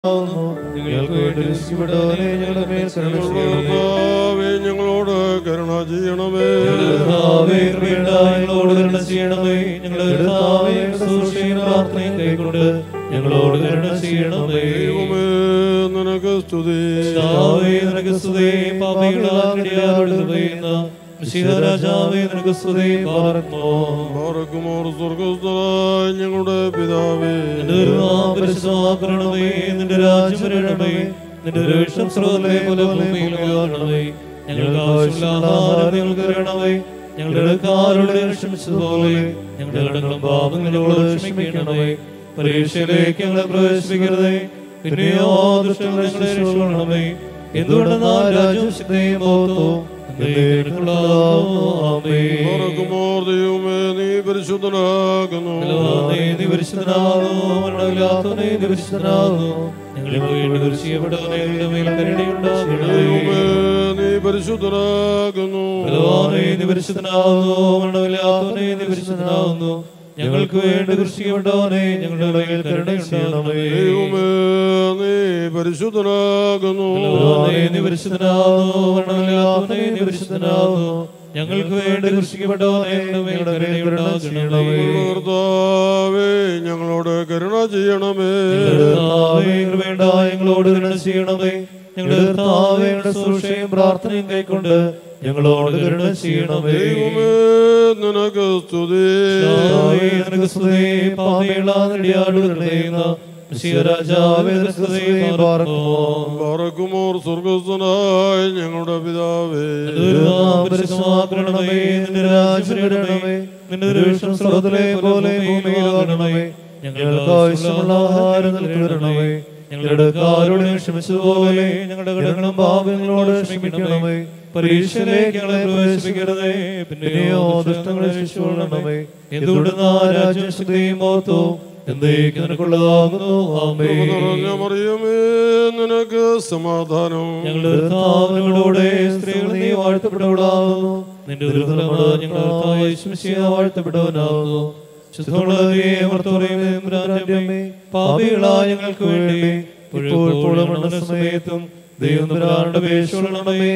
ഞങ്ങളോട് കരുണ ചെയ്യണമേ. ഞങ്ങളോട് കരുണ ചെയ്യണമേ. നിനക്ക് സ്തുതി. ഞങ്ങളുടെ പിതാവേ, നിന്റെ രാജ്യം വരണമേ, നിന്റെ ഇഷ്ടം സ്രോതസ്സേ പോലെ ഭൂമിയിലുമാകണമേ. ഞങ്ങൾക്ക് ആവശ്യമുള്ള ആഹാരം ഞങ്ങൾക്ക് തരണമേ. ഞങ്ങളുടെ കടക്കാരോട് ക്ഷമിച്ചതുപോലെ ഞങ്ങളുടെ കടങ്ങളും പാപങ്ങളും ഞങ്ങളോട് ക്ഷമിക്കണമേ. പരീക്ഷയിലേക്ക് ഞങ്ങളെ പ്രവേശിപ്പിക്കരുതേ, പിന്നെയോ ദുഷ്ടങ്ങളെ ഞങ്ങളെ രക്ഷിക്കണമേ. എന്തുകൊണ്ടെന്നാൽ രാജ്യവും ശക്തിയും മഹത്വവും നീ പരിശുദ്ധനാകുന്നു. നീ പരിശുദ്ധനാകുന്നു. നീ പരിശുദ്ധനാകുന്നു. ഞങ്ങളെ ചെയ്യപ്പെട്ടവരുടെ മേൽ കരുണയുണ്ടാകണമേ. നീ പരിശുദ്ധനാകുന്നു. നീ പരിശുദ്ധനാകുന്നു. നീ പരിശുദ്ധനാകുന്നു. ഞങ്ങൾക്ക് വേണ്ടി കൃഷിക്കപ്പെട്ടവനെ ഞങ്ങളുടെ മേൽ കരുണയുണ്ടാകണമേ. നീ പരിശുദ്ധനാകുന്നു. നീ പരിശുദ്ധനാകുന്നു. നീ പരിശുദ്ധനാകുന്നു. ഞങ്ങൾക്ക് വേണ്ടി കൃഷിക്കപ്പെട്ടവനെ ഞങ്ങളുടെ മേൽ കരുണയുണ്ടാകണമേ. ഞങ്ങളോട് കരുണ ചെയ്യണമേ. ഞങ്ങളോട് കരുണ ചെയ്യണമേ. ഞങ്ങളുടെ കർത്താവേ, ശുശ്രൂഷയും പ്രാർത്ഥനയും കൈക്കൊണ്ട് ഞങ്ങളോട് കരുണ ചെയ്യണമേ. നിനക്ക് സ്തുതി. സ്വർഗസ്ഥനായ ഞങ്ങളുടെ പിതാവേ, നിന്റെ രാജ്യം, ഞങ്ങൾക്ക് ആവശ്യമുള്ള ആഹാരം തരണമേ. ഞങ്ങളുടെ കടക്കാരോട് ക്ഷമിച്ചതുപോലെ ഞങ്ങളുടെ കടങ്ങളും പാപങ്ങളോട് ക്ഷമിക്കണമേ. പരീക്ഷയിലേക്ക് ഞങ്ങളെ പ്രവേശിപ്പിക്കരുതേ, പിന്നെയോ ദുഷ്ടങ്ങളെ രക്ഷിച്ചുകൊള്ളണമേ. എന്തുകൊണ്ടെന്നാൽ രാജ്യവും ശക്തിയും മഹത്വവും എന്നേക്കും നിനക്കുള്ളതാകുന്നു. ആമേൻ. മറിയമേ, നിനക്ക് സമാധാനം. ഞങ്ങളുടെ കർത്താവിനോടുകൂടെ സ്ത്രീകൾ നീ വാഴ്ത്തപ്പെട്ടവളാകുന്നു. നിന്റെ ഉദരഫലമാണ് ഞങ്ങളുടെ കർത്താവായ യേശു മിശിഹ വാഴ്ത്തപ്പെട്ടവനാകുന്നു. പാപികളായ ഞങ്ങൾക്ക് വേണ്ടി ഇപ്പോഴും സമയത്തും ദൈവത്തിന്റെ അപേക്ഷയുള്ളണമേ.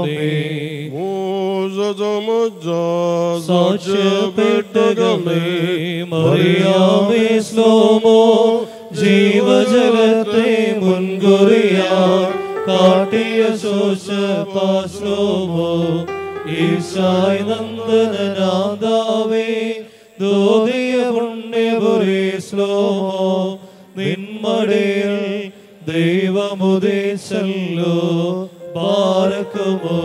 സാക്ഷ്യപ്പെട്ടകമേ മറിയാമേ ശ്ലോമോ, ജീവജലത്തെ മുൻകുറിയാ കാട്ടിയ ശോഷപാശ്ലോമോ, ഈശായി നന്ദനാദാവേ ദോദിയ പുണ്യപുരേ ശ്ലോമോ, നിന്മടയിൽ ദൈവമുദേശല്ലോ ബാരക്കുമോ.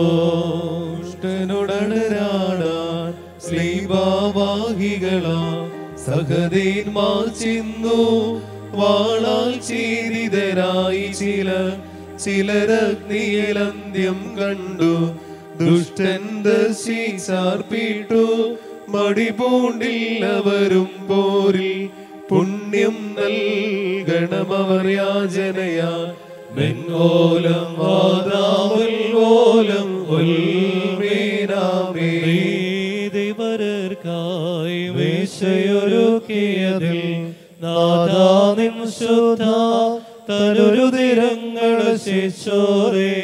ുടണരാടാൻ ശ്ലീബാവാഹികളാ സഹദേന്മാർ ചെന്നു, വാളാൽ ചെയ്തിതരായി ചിലരഗ്നിയിലന്ത്യം കണ്ടു. ദുഷ്ടൻ ദർശിച്ചാർപ്പിട്ടു മടിപൂണ്ടില്ലവരും പോരിൽ. പുണ്യം നൽകണമവർ യാചനയാ മെൻഓലം വാദാമുൽഓലം ായി മേശയൊരുക്കിയതിൽ നാഥാ നിൻ ശുദ്ധ തരുരുതിരങ്ങളെ ശിശോരെ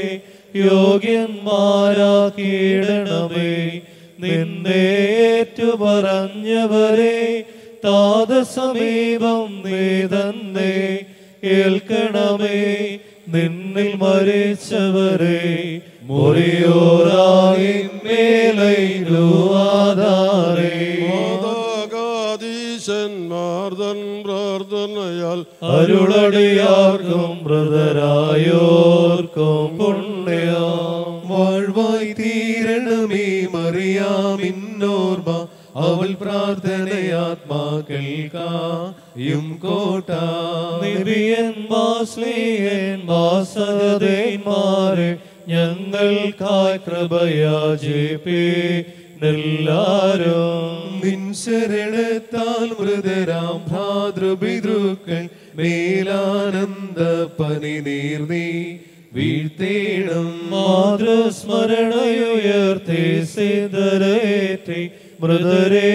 യോഗ്യന്മാരാക്കിയിടണമേ. നിന്നേറ്റു പറഞ്ഞവരെ താതസമീപം നീ തന്നെ ഏൽക്കണമേ. നിന്നിൽ മരിച്ചവരെ മുറിയോറായി മേലൈലുവാദാരേ. മാർദ്ദൻ പ്രാർത്ഥനയാൽ അരുളടിയാർക്കും ബ്രദരായോർക്കും പുണ്യം. വാഴ്വായി തീരണമേ മറിയാമിന്നോർമ്മ, അവൾ പ്രാർത്ഥനയാത്മാക്കൾക്കായും കോട്ട. സഹദേന്മാരെ ഞങ്ങൾക്കായി കൃപയാചിപ്പീനെല്ലാരും. നിൻ ശരണത്താൽ മൃതരാം ഭ്രാതൃപിതൃക്കൾ മേലാനന്ദ പനി നീർന്നീ വീഴ്ത്തേണം. മാതൃസ്മരണയുയർത്തി സിദ്ധരേറ്റി മൃതരെ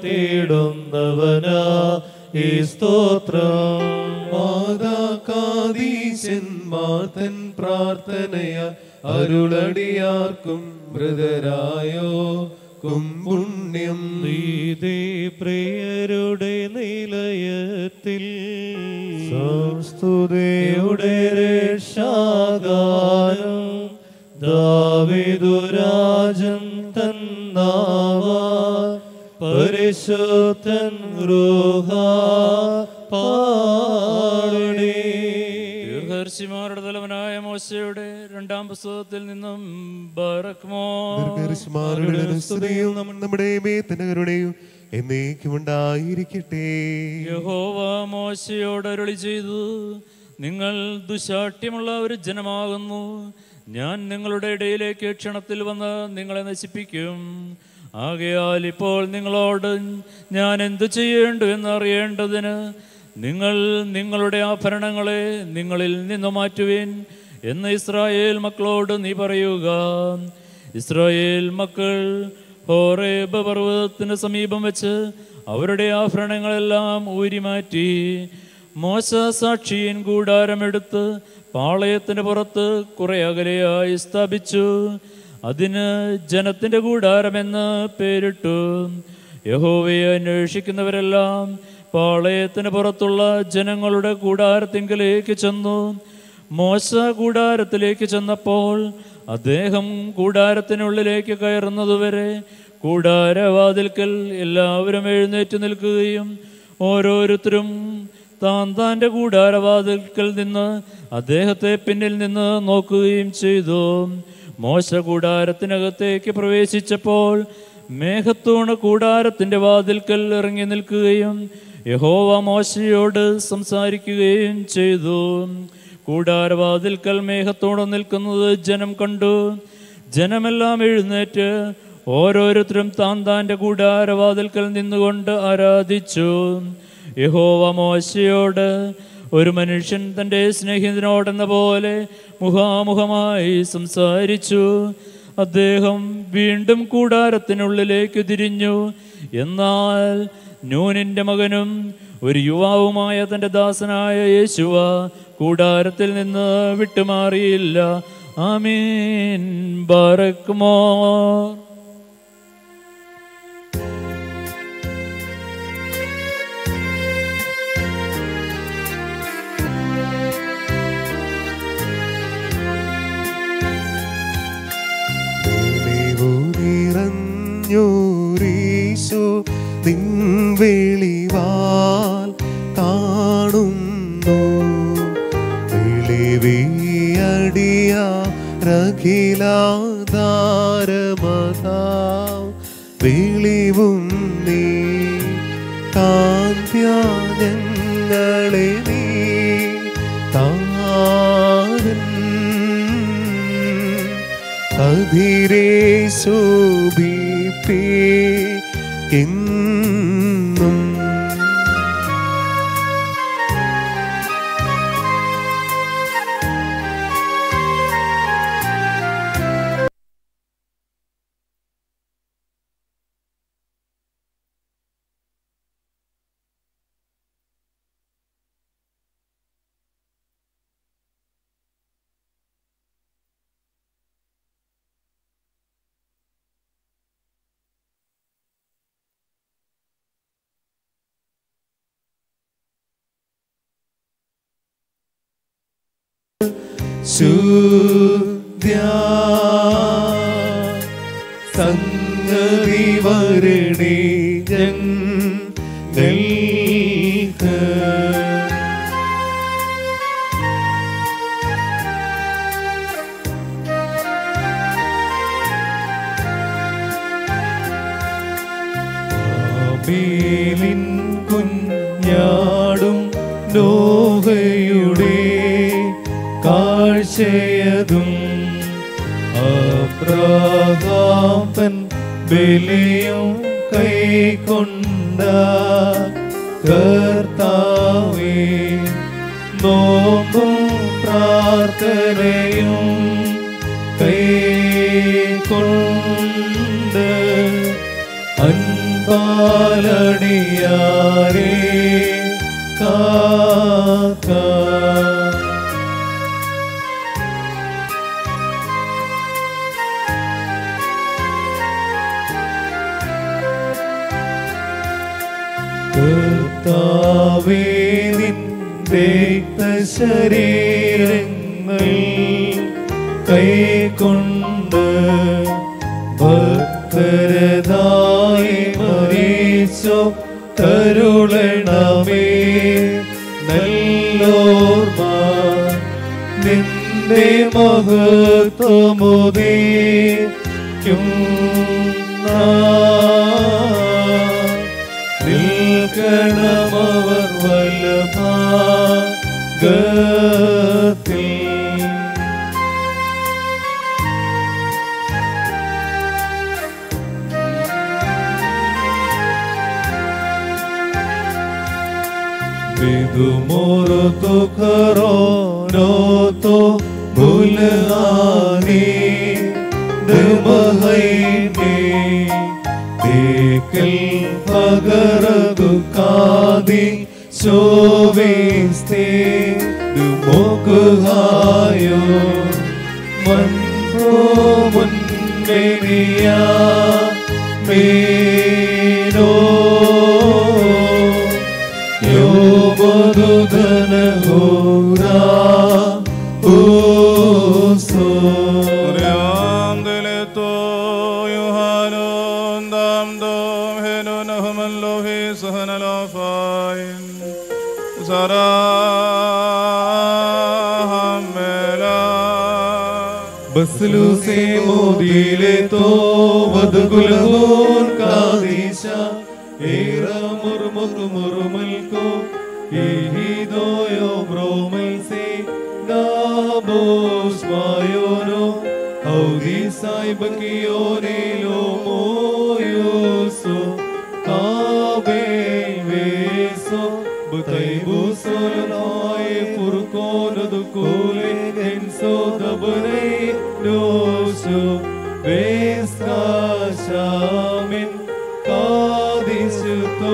വാഴ്ത്തിയിടുന്നവനാ ഈ സ്തോത്രം. മാതാക്കാതി നീശന്മാതൻ പ്രാർത്ഥനയാ അരുളടിയാർക്കും മൃതരായോ പുണ്യം. നീതി പ്രിയരുടെ നിലയത്തിൽ സംസ്തുതിയുടെ രക്ഷാഗാനം ദാവീദുരാജൻ തന്നാവ പരിശുദ്ധൻ റൂഹാ പാടണേ. ദീർഘദർശിമാരുടെ തലവനായ മോശയുടെ രണ്ടാം പുസ്തകത്തിൽ നിന്നും ബറക്മോ നമ്മുടെ മേത്തനകരുടെയും എന്നേക്കും ഉണ്ടായിരിക്കട്ടെ. യഹോവ മോശയോട് അരുളി ചെയ്തു, നിങ്ങൾ ദുശാഠ്യമുള്ള ഒരു ജനമാകുന്നു. ഞാൻ നിങ്ങളുടെ ഇടയിലേക്ക് ക്ഷണത്തിൽ വന്ന് നിങ്ങളെ നശിപ്പിക്കും. ആകയാൽ ഇപ്പോൾ നിങ്ങളോട് ഞാൻ എന്തു ചെയ്യേണ്ടു എന്നറിയേണ്ടതിന് നിങ്ങൾ നിങ്ങളുടെ ആഭരണങ്ങളെ നിങ്ങളിൽ നിന്ന് മാറ്റുവിൻ എന്ന് ഇസ്രായേൽ മക്കളോട് നീ പറയുക. ഇസ്രായേൽ മക്കൾ ഹോറേബ് പർവ്വതത്തിന് സമീപം വെച്ച് അവരുടെ ആഭരണങ്ങളെല്ലാം ഊരിമാറ്റി മോശ സാക്ഷിയൻ കൂടാരമെടുത്ത് പാളയത്തിന് പുറത്ത് കുറെ അകലെയായി സ്ഥാപിച്ചു. അതിന് ജനത്തിൻ്റെ കൂടാരമെന്ന് പേരിട്ടു. യഹോവയെ അന്വേഷിക്കുന്നവരെല്ലാം പാളയത്തിന് പുറത്തുള്ള ജനങ്ങളുടെ കൂടാരത്തിങ്കലേക്ക് ചെന്നു. മോശ കൂടാരത്തിലേക്ക് ചെന്നപ്പോൾ അദ്ദേഹം കൂടാരത്തിനുള്ളിലേക്ക് കയറുന്നതുവരെ കൂടാരവാതിൽക്കൽ എല്ലാവരും എഴുന്നേറ്റ് നിൽക്കുകയും ഓരോരുത്തരും താൻ്റെ കൂടാരവാതിൽക്കൽ നിന്ന് അദ്ദേഹത്തെ പിന്നിൽ നിന്ന് നോക്കുകയും ചെയ്തു. മോശ കൂടാരത്തിനകത്തേക്ക് പ്രവേശിച്ചപ്പോൾ മേഘത്തൂണ് കൂടാരത്തിൻ്റെ വാതിൽക്കൽ ഇറങ്ങി നിൽക്കുകയും യഹോവ മോശയോട് സംസാരിക്കുകയും ചെയ്തു. കൂടാരവാതിൽക്കൽ മേഘത്തോടെ നിൽക്കുന്നത് ജനം കണ്ടു. ജനമെല്ലാം എഴുന്നേറ്റ് ഓരോരുത്തരും താൻ്റെ കൂടാരവാതിൽക്കൽ നിന്നുകൊണ്ട് ആരാധിച്ചു. യഹോവ മോശയോട് ഒരു മനുഷ്യൻ തൻ്റെ സ്നേഹിതനോടെന്ന പോലെ മുഖാമുഖമായി സംസാരിച്ചു. അദ്ദേഹം വീണ്ടും കൂടാരത്തിനുള്ളിലേക്ക് തിരിഞ്ഞു. എന്നാൽ നൂനിൻ്റെ മകനും ഒരു യുവാവുമായ തൻ്റെ ദാസനായ യേശുവ കൂടാരത്തിൽ നിന്ന് വിട്ടുമാറിയില്ല. ആമീൻ. ബറക്മോ. ൂരീശോ വെളിവാൽ കാണുന്നു. വെളിവിയടിയ രഖിലാധാരമതാ വെളിവും നീ കാന്ത്യങ്ങളെ നീ താരൻ അതിരേ ശോഭിപ്പേ എന്നും. ശുദ്ധ്യാ സംഗതി വരണേ ഞങ്ങൾക്ക്. ആബേലിൻ കുഞ്ഞാടും നോഹയുടെ കാഴ്ചയതും അബ്രഹാം തൻ ബലിയും കൈക്കൊണ്ട കർത്താവേ നോക്കും പ്രാർത്ഥനയും കൈക്കൊണ്ട് അൻപാലടിയാരേ കാക്ക. ശരീരങ്ങൾ കൈക്കൊണ്ട് ഭക്തരതായി മരിച്ചോ കരുളണമേ. നല്ലോർമ്മ നിന്റെ മഹത്വമുദീക്കും നിൽക്കണമവർ വല്ലഭാഗത്തിൽ. വിദുമോരോ കരോനോ ഭുലാനി ദമഹൈനെ ദേക്കൽ പഗരദു Khadi ശോവേസ്തേ ദുമോകുഹായോ മൻപ്രോ മുൻബെനിയാ Menon യോബദുദന ഹോരാ ഉസോ Riamdeleto Yohanon dam dom henon ahman lohi sahanalafain Zarahamela Basluse modileto vadgulhon kadisha Era murmuk murmalko Ihidoyo bromalse Nabos mayono Audi saibakiyone lomoyoso Kabel veso Butay busolay furkono dukule Enso dabanay noso Veska shamin kadishuto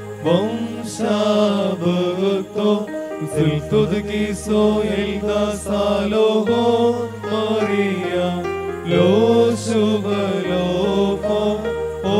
Vamshabhagto Sultud kiso elda salogo Maria lo shubalo o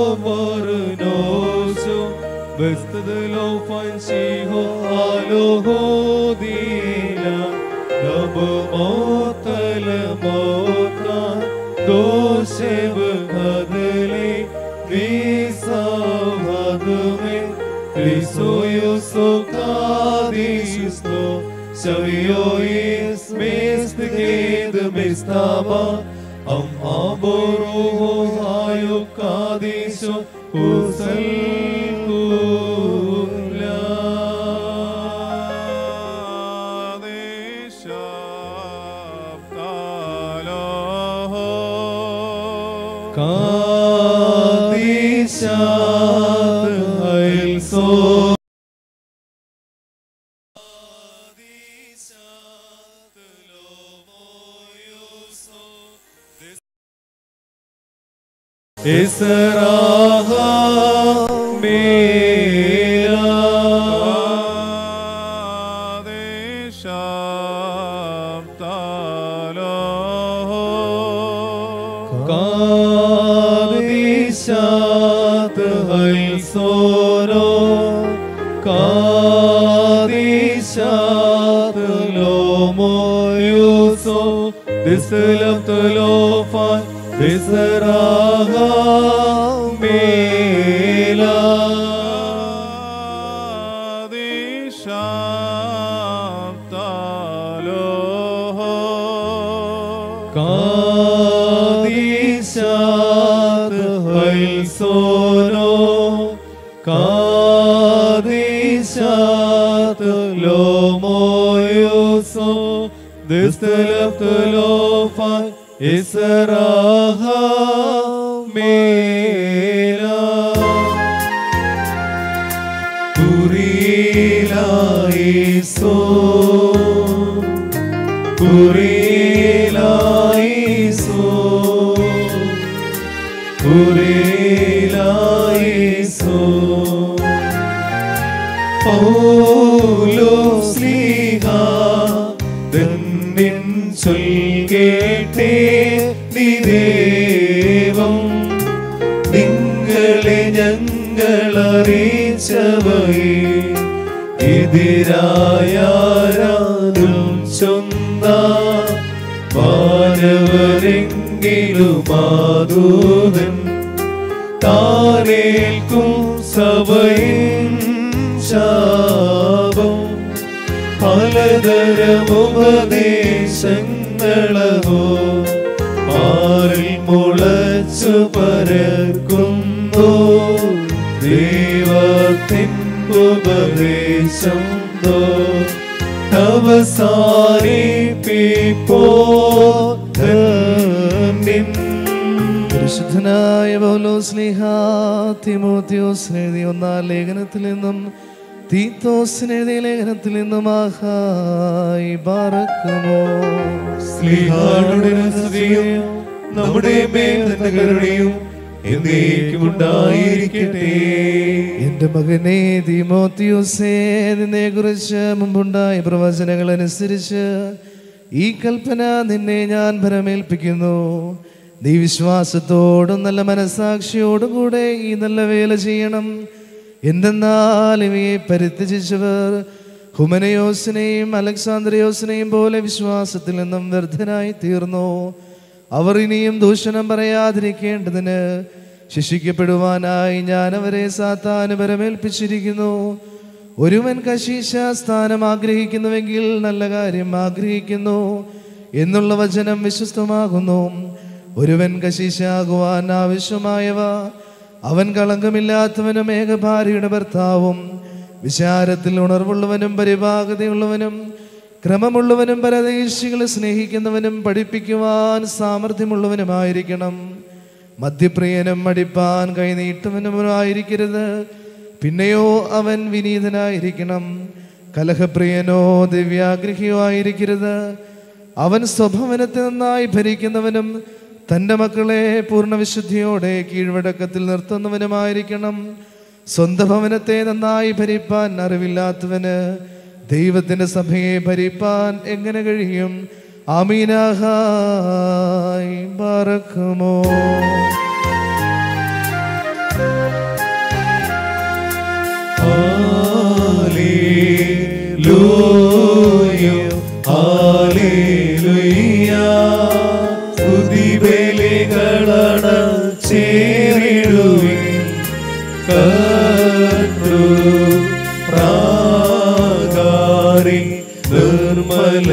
marnoso Bestad lo fanchiho aloho dila Nab motal mota doshev khadle Visa bhagme Krisoyo sokadisto Saviois mestged mestaba Am aboro ayo kadisho usal kula Kadishat el sol Israha mela Kadishat el solo Kadishat lo moyuso Dislapt lo fan Israha mela Kadishat el solo Kadishat lo moyuso Dislapt lo fan Israha mela Kurilaiso Kurilaiso Kurilaiso Paulos liha Dennin ചൊൽകേട്ടേ നിദേവം നിങ്ങളെ ഞങ്ങളറിയിച്ചവയെ എതിരായാരും ചൊന്ന മാനവരെങ്കിലും മാതൂതൻ താനേൽക്കും സഭയിൻ ശാപം പലതരമുപദേശങ്ങളോ ആരിൽ മുളച്ചു പരക്കുന്നു ദൈവത്തിൻ ഉപദേശം പരിശുദ്ധനായ പൗലോസ്ലീഹ തിമോത്തിയോസിന് എഴുതിയ ഒന്നാം ലേഖനത്തിൽ നിന്നും തീത്തോസിന് എഴുതിയ ലേഖനത്തിൽ നിന്നും ആഹായി ബാറക്കുമോ. സ്ലീഹായുടെ സ്തുതിയും നമ്മുടെ മേൽ തന്റെ കരുണയും എന്നേക്കുമുണ്ടായിരിക്കട്ടെ. എന്റെ മകനെ തിമോത്തിയോസേ, നിന്നെ കുറിച്ച് മുമ്പുണ്ടായ പ്രവചനങ്ങൾ അനുസരിച്ച് ഈ കൽപ്പന നിന്നെ ഞാൻ ഭരമേൽപ്പിക്കുന്നു. നീ വിശ്വാസത്തോടും നല്ല മനസാക്ഷിയോടും കൂടെ ഈ നല്ല വേല ചെയ്യണം. എന്തെന്നാൽ ഇവയെ പരിത്യജിച്ചവർ ഹുമനയോസിനെയും അലക്സാന്ദ്രിയോസിനെയും പോലെ വിശ്വാസത്തിൽ നിന്നും വ്യർത്ഥനായി തീർന്നു. അവർ ഇനിയും ദൂഷണം പറയാതിരിക്കേണ്ടതിന് ശിക്ഷിക്കപ്പെടുവാനായി ഞാൻ അവരെ സാത്താന് പരമേൽപ്പിച്ചിരിക്കുന്നു. ഒരുവൻ കശീശ സ്ഥാനം ആഗ്രഹിക്കുന്നുവെങ്കിൽ നല്ല കാര്യം ആഗ്രഹിക്കുന്നു എന്നുള്ള വചനം വിശ്വസ്തമാകുന്നു. ഒരുവൻ കശീശാകുവാൻ ആവശ്യമായവ അവൻ കളങ്കമില്ലാത്തവനും ഏകഭാര്യയുടെ ഭർത്താവും വിചാരത്തിൽ ഉണർവുള്ളവനും പരിപാകതയുള്ളവനും ക്രമമുള്ളവനും പരദേശികളെ സ്നേഹിക്കുന്നവനും പഠിപ്പിക്കുവാൻ സാമർഥ്യമുള്ളവനുമായിരിക്കണം. മദ്യപ്രിയനും അടിപ്പാൻ കൈനീട്ടുവനുമായിരിക്കരുത്. പിന്നെയോ അവൻ വിനീതനായിരിക്കണം. കലഹപ്രിയനോ ദിവ്യാഗ്രഹിയോ ആയിരിക്കരുത്. അവൻ സ്വഭവനത്തെ നന്നായി ഭരിക്കുന്നവനും തൻ്റെ മക്കളെ പൂർണ്ണവിശുദ്ധിയോടെ കീഴ്വഴക്കത്തിൽ നിർത്തുന്നവനുമായിരിക്കണം. സ്വന്തം ഭവനത്തെ നന്നായി ഭരിപ്പാൻ അറിവില്ലാത്തവന് ദൈവത്തിൻ്റെ സഭയെ ഭരിപ്പാൻ എങ്ങനെ കഴിയും? ആമീനാഹായ് ബാറക്കുമോ. ഹല്ലേലൂയ ഹല്ലേലൂയ സ്തുതിബലികളണ ചേരിടുവിൻ കർത്തൃ പ്രാകാരി നിർമ്മല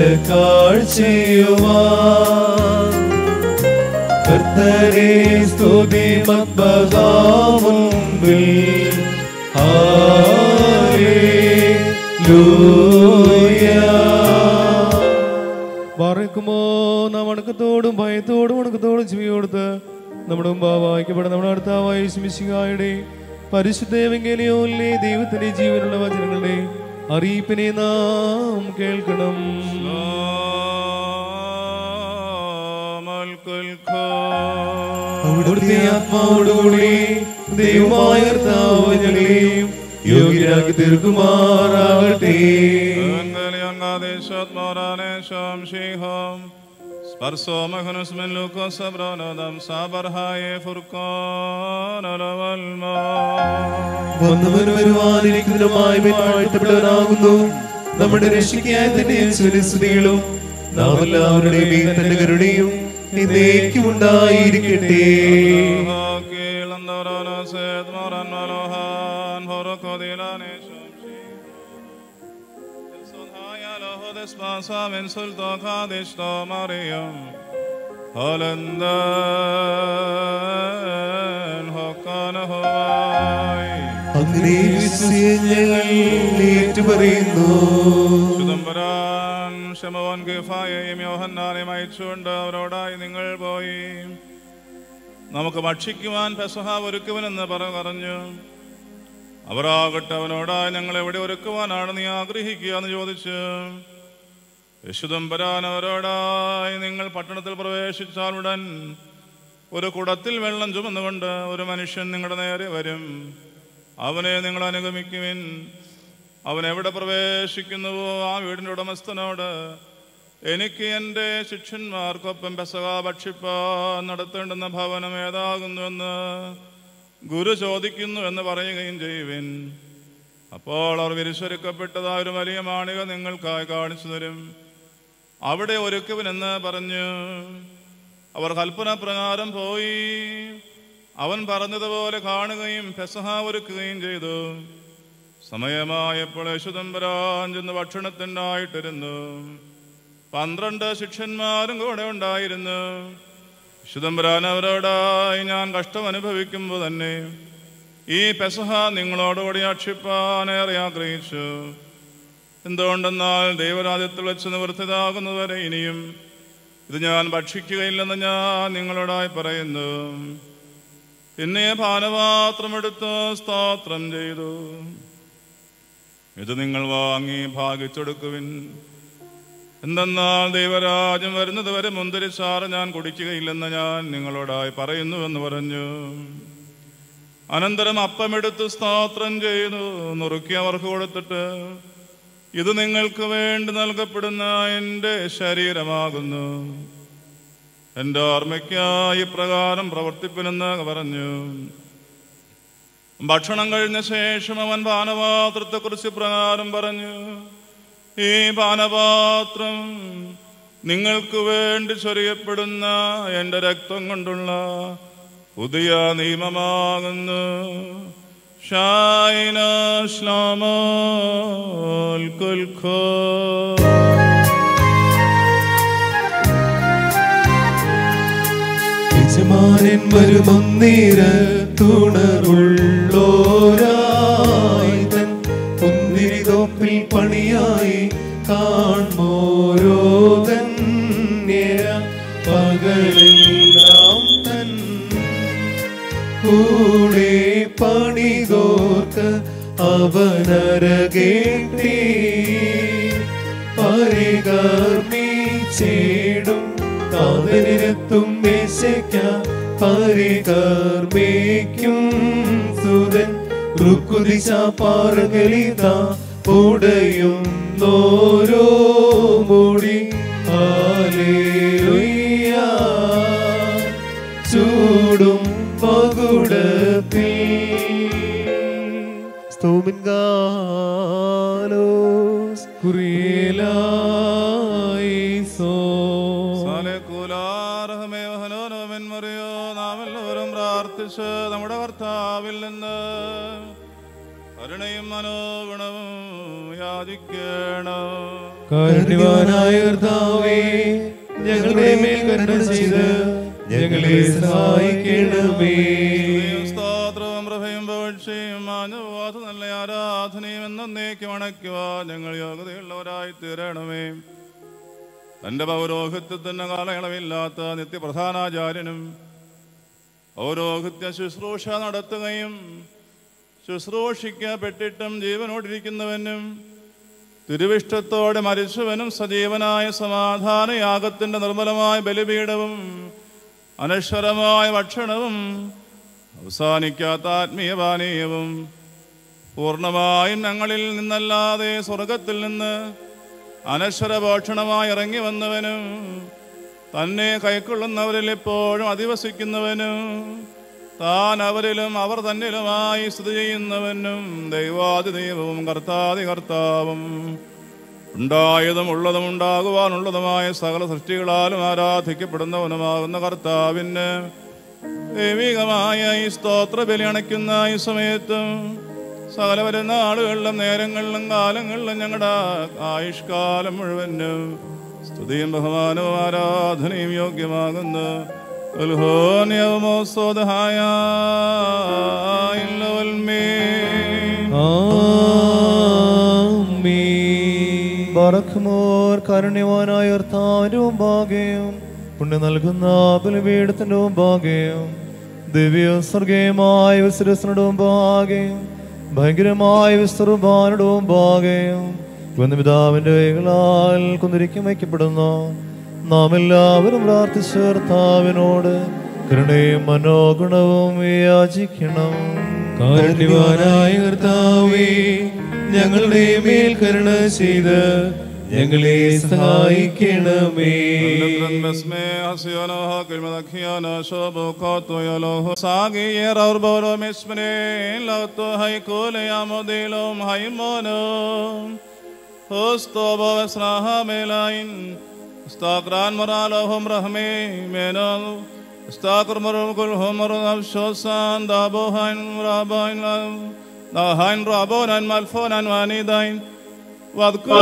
കാഴ്ചയുവാൻ കർത്തരെ സ്തുതി മദ്ബഹാമുൻപിൽ ബാറക്കുമോ. നാം വണക്കത്തോടും ഭയത്തോടും വണക്കത്തോടും ചെവിയോടുത്ത് നമ്മുടെ മുമ്പാ വായിക്കപ്പെടുന്ന നമ്മുടെ അടുത്താവായ യേശുമിശിഹായുടെ പരിശുദ്ധ എവങ്കേലിയോനിലെ ദൈവത്തിന്റെ ജീവനുള്ള വചനങ്ങളുടെ അറിയിപ്പിനെ നാം കേൾക്കണം. അവിടുത്തെ ആത്മാവോടുകൂടി ദൈവമായ കർത്താവ് ഞങ്ങളെയും യോഗ്യരാക്കി തീർക്കുമാറാകട്ടെ. വന്നവന് വരുവാനിരിക്കുന്നതിനുമായി വാഴ്ത്തപ്പെട്ടവനാകുന്നു നമ്മുടെ രക്ഷയ്ക്കായി തന്നെ സ്തുതികളും നാം എല്ലാവരുടെയും തന്റെ കരുണയും എന്നേക്കും ഉണ്ടായിരിക്കട്ടെ. അങ്ങനെ ഞങ്ങൾ ഏറ്റുപറയുന്നു. ശമവൻ ഗഫായെയും യോഹന്നാനെയും അയച്ചുകൊണ്ട് അവരോടായി നിങ്ങൾ പോയി നമുക്ക് ഭക്ഷിക്കുവാൻ പെസഹ ഒരുക്കുവനെന്ന് പറഞ്ഞു. അവരാകട്ടെ അവനോടായി ഞങ്ങൾ എവിടെ ഒരുക്കുവാനാണ് നീ ആഗ്രഹിക്കുക എന്ന് ചോദിച്ചു. യേശുദമ്പരാൻ അവരോടായി നിങ്ങൾ പട്ടണത്തിൽ പ്രവേശിച്ചാൽ ഉടൻ ഒരു കുടത്തിൽ വെള്ളം ചുമന്നുകൊണ്ട് ഒരു മനുഷ്യൻ നിങ്ങളുടെ നേരെ വരും. അവനെ നിങ്ങൾ അനുഗമിക്കുവിൻ. അവൻ എവിടെ പ്രവേശിക്കുന്നുവോ ആ വീടിൻ്റെ ഉടമസ്ഥനോട് എനിക്ക് എൻ്റെ ശിഷ്യന്മാർക്കൊപ്പം പെസഹ ഭക്ഷിപ്പാൻ നടത്തേണ്ടുന്ന ഭവനം ഏതാകുന്നുവെന്ന് ഗുരു ചോദിക്കുന്നു എന്ന് പറയുകയും ചെയ്യുവിൻ. അപ്പോൾ അവർ വിരിച്ചൊരുക്കപ്പെട്ടതായ ഒരു വലിയ മാളിക നിങ്ങൾക്കായി കാണിച്ചു തരും. അവിടെ ഒരുക്കുവിനെന്ന് പറഞ്ഞു. അവർ കൽപ്പന പ്രകാരം പോയി. അവൻ പറഞ്ഞതുപോലെ കാണുകയും പെസഹ ഒരുക്കുകയും ചെയ്തു. സമയമായപ്പോൾ യേശുദമ്പുരാൻ ചെന്ന് ഭക്ഷണത്തിനായിട്ടിരുന്നു. 12 ശിഷ്യന്മാരും കൂടെ ഉണ്ടായിരുന്നു. യേശുദമ്പുരാൻ അവരോടായി, ഞാൻ കഷ്ടം അനുഭവിക്കുമ്പോൾ തന്നെ ഈ പെസഹ നിങ്ങളോടുകൂടി ആക്ഷിപ്പാനേറെ ആഗ്രഹിച്ചു. എന്തുകൊണ്ടെന്നാൽ ദൈവരാജ്യത്തിൽ വെച്ച് നിവൃത്തിതാകുന്നതുവരെ ഇനിയും ഇത് ഞാൻ ഭക്ഷിക്കുകയില്ലെന്ന് ഞാൻ നിങ്ങളോടായി പറയുന്നു. പിന്നെ പാനപാത്രമെടുത്ത് സ്തോത്രം ചെയ്തു, ഇത് നിങ്ങൾ വാങ്ങി ഭാഗിച്ചെടുക്കുവിൻ. എന്തെന്നാൽ ദൈവരാജ്യം വരുന്നത് വരെ മുന്തിരിച്ചാറ് ഞാൻ കുടിക്കുകയില്ലെന്ന് ഞാൻ നിങ്ങളോടായി പറയുന്നുവെന്ന് പറഞ്ഞു. അനന്തരം അപ്പമെടുത്ത് സ്തോത്രം ചെയ്തു നുറുക്കി അവർക്ക് കൊടുത്തിട്ട്, ഇത് നിങ്ങൾക്ക് വേണ്ടി നൽകപ്പെടുന്ന എൻ്റെ ശരീരമാകുന്നു, എൻ്റെ ഓർമ്മയ്ക്കായി ഇപ്രകാരം പ്രവർത്തിപ്പിനെന്ന് പറഞ്ഞു. ഭക്ഷണം കഴിഞ്ഞ ശേഷം അവൻ പാനപാത്രത്തെക്കുറിച്ച് പ്രകാരം പറഞ്ഞു, ഈ പാനപാത്രം നിങ്ങൾക്ക് വേണ്ടി ചൊരിയപ്പെടുന്ന എൻ്റെ രക്തം കൊണ്ടുള്ള പുതിയ നിയമമാകുന്നു. ഷായിന ശ്ലാമോൽ കുൽഖോ. യജമാനൻ വരുമൊന്നേരത്തുണർവുള്ളോരായി തൻ കുന്തിരിതോപ്പിൽ പണിയായി കാൺമോരോ തന്യ പകലെല്ലാം തൻ കൂടെ പണിതോർക്ക് അവനരകേട്ടി പരികർമ്മിച്ചേടും താതനിരത്തും മേശയ്ക്ക പരികർമ്മിക്കും സുതൻ റുക്കുദിശ പാറകളിത ഉടയും നോരോ മുടി ഹല്ലേലൂയ. ചൂടും മകുടത്തിൽ സ്തോമിൻഗാലോസ് കുറിയേലായിസോ നാമെല്ലാവരും പ്രാർത്ഥിച്ച് നമ്മുടെ കർത്താവിൽ നിന്ന് കരുണയും മനോഗുണവും യാചിക്കണം. കാരുണ്യവാനായ കർത്താവേ, ഞങ്ങളുടെ മേൽ കരുണ ചെയ്ത് ഞങ്ങളെ സഹായിക്കണമേ. സ്തോത്രവും പ്രഭയും പുകഴ്ചയും മാഞ്ഞുപോകാത്ത നല്ല ആരാധനയും എന്നേക്കും അണയ്ക്കുവാൻ ഞങ്ങൾ യോഗ്യതയുള്ളവരായി തീരണമേ. തന്റെ പൗരോഹിത്യത്തിന് കാലയളവില്ലാത്ത നിത്യപ്രധാനാചാര്യനും പൗരോഹിത്യ ശുശ്രൂഷ നടത്തുകയും ശുശ്രൂഷിക്കപ്പെട്ടിട്ടും ജീവനോടിരിക്കുന്നവനും തിരുവിഷ്ടത്തോടെ മരിച്ചവനും സജീവനായ സമാധാനയാഗത്തിന്റെ നിർമ്മലമായ ബലിപീഠവും അനശ്വരമായ ഭക്ഷണവും അവസാനിക്കാത്ത ആത്മീയപാനീയവും പൂർണ്ണമായും ഞങ്ങളിൽ നിന്നല്ലാതെ സ്വർഗത്തിൽ നിന്ന് അനശ്വര ഭോഷണമായി ഇറങ്ങി വന്നവനും തന്നെ കൈക്കൊള്ളുന്നവരിൽ എപ്പോഴും അധിവസിക്കുന്നവനും താൻ അവരിലും അവർ തന്നിലുമായി സ്ഥിതി ചെയ്യുന്നവനും ദൈവാതിദൈവവും കർത്താതി കർത്താവും ഉണ്ടായതും ഉള്ളതും ഉണ്ടാകുവാനുള്ളതുമായ സകല സൃഷ്ടികളാലും ആരാധിക്കപ്പെടുന്നവനുമാകുന്ന കർത്താവിന് ദൈവികമായ ഈ സ്തോത്ര ബലി അണയ്ക്കുന്ന ഈ സമയത്തും സകല വരുന്ന ആളുകളിലും നേരങ്ങളിലും കാലങ്ങളിലും ഞങ്ങളുടെ ആയുഷ്കാലം മുഴുവനും സ്തുതിയും ബഹുമാനവും ആരാധനയും യോഗ്യമാകുന്നു. ബറഖ്മോർ കാരുണ്യവാനായ കർത്താവിന്റെ മുമ്പാകെയും പുണ്യം നൽകുന്ന ബലിപീഠത്തിന്റെ മുമ്പാകെയും ദിവ്യ സ്വർഗീയമായ വിശ്വസ്തരുടെ മുമ്പാകെയും ഭയങ്കരമായ വിസ്തൃബാനുടെ മുമ്പാകെയും പിതാവിന്റെ കൈകളാൽ കുന്തിരിക്കും വയ്ക്കപ്പെടുന്നു. നാം എല്ലാവരും പ്രാർത്ഥിച്ച കർത്താവിനോട് കരുണയും മനോഗുണവും യാചിക്കണം. കാരുണ്യവാനായ കർത്താവേ, ഞങ്ങളുടെ മേൽ കരുണ ചെയ്ത് ഞങ്ങളെ സഹായിക്കണമേ. Stakran moralahum rahme menal stakr morul homor avshosan dabohain rabain dahain rabonan malfonan wanidain wadkur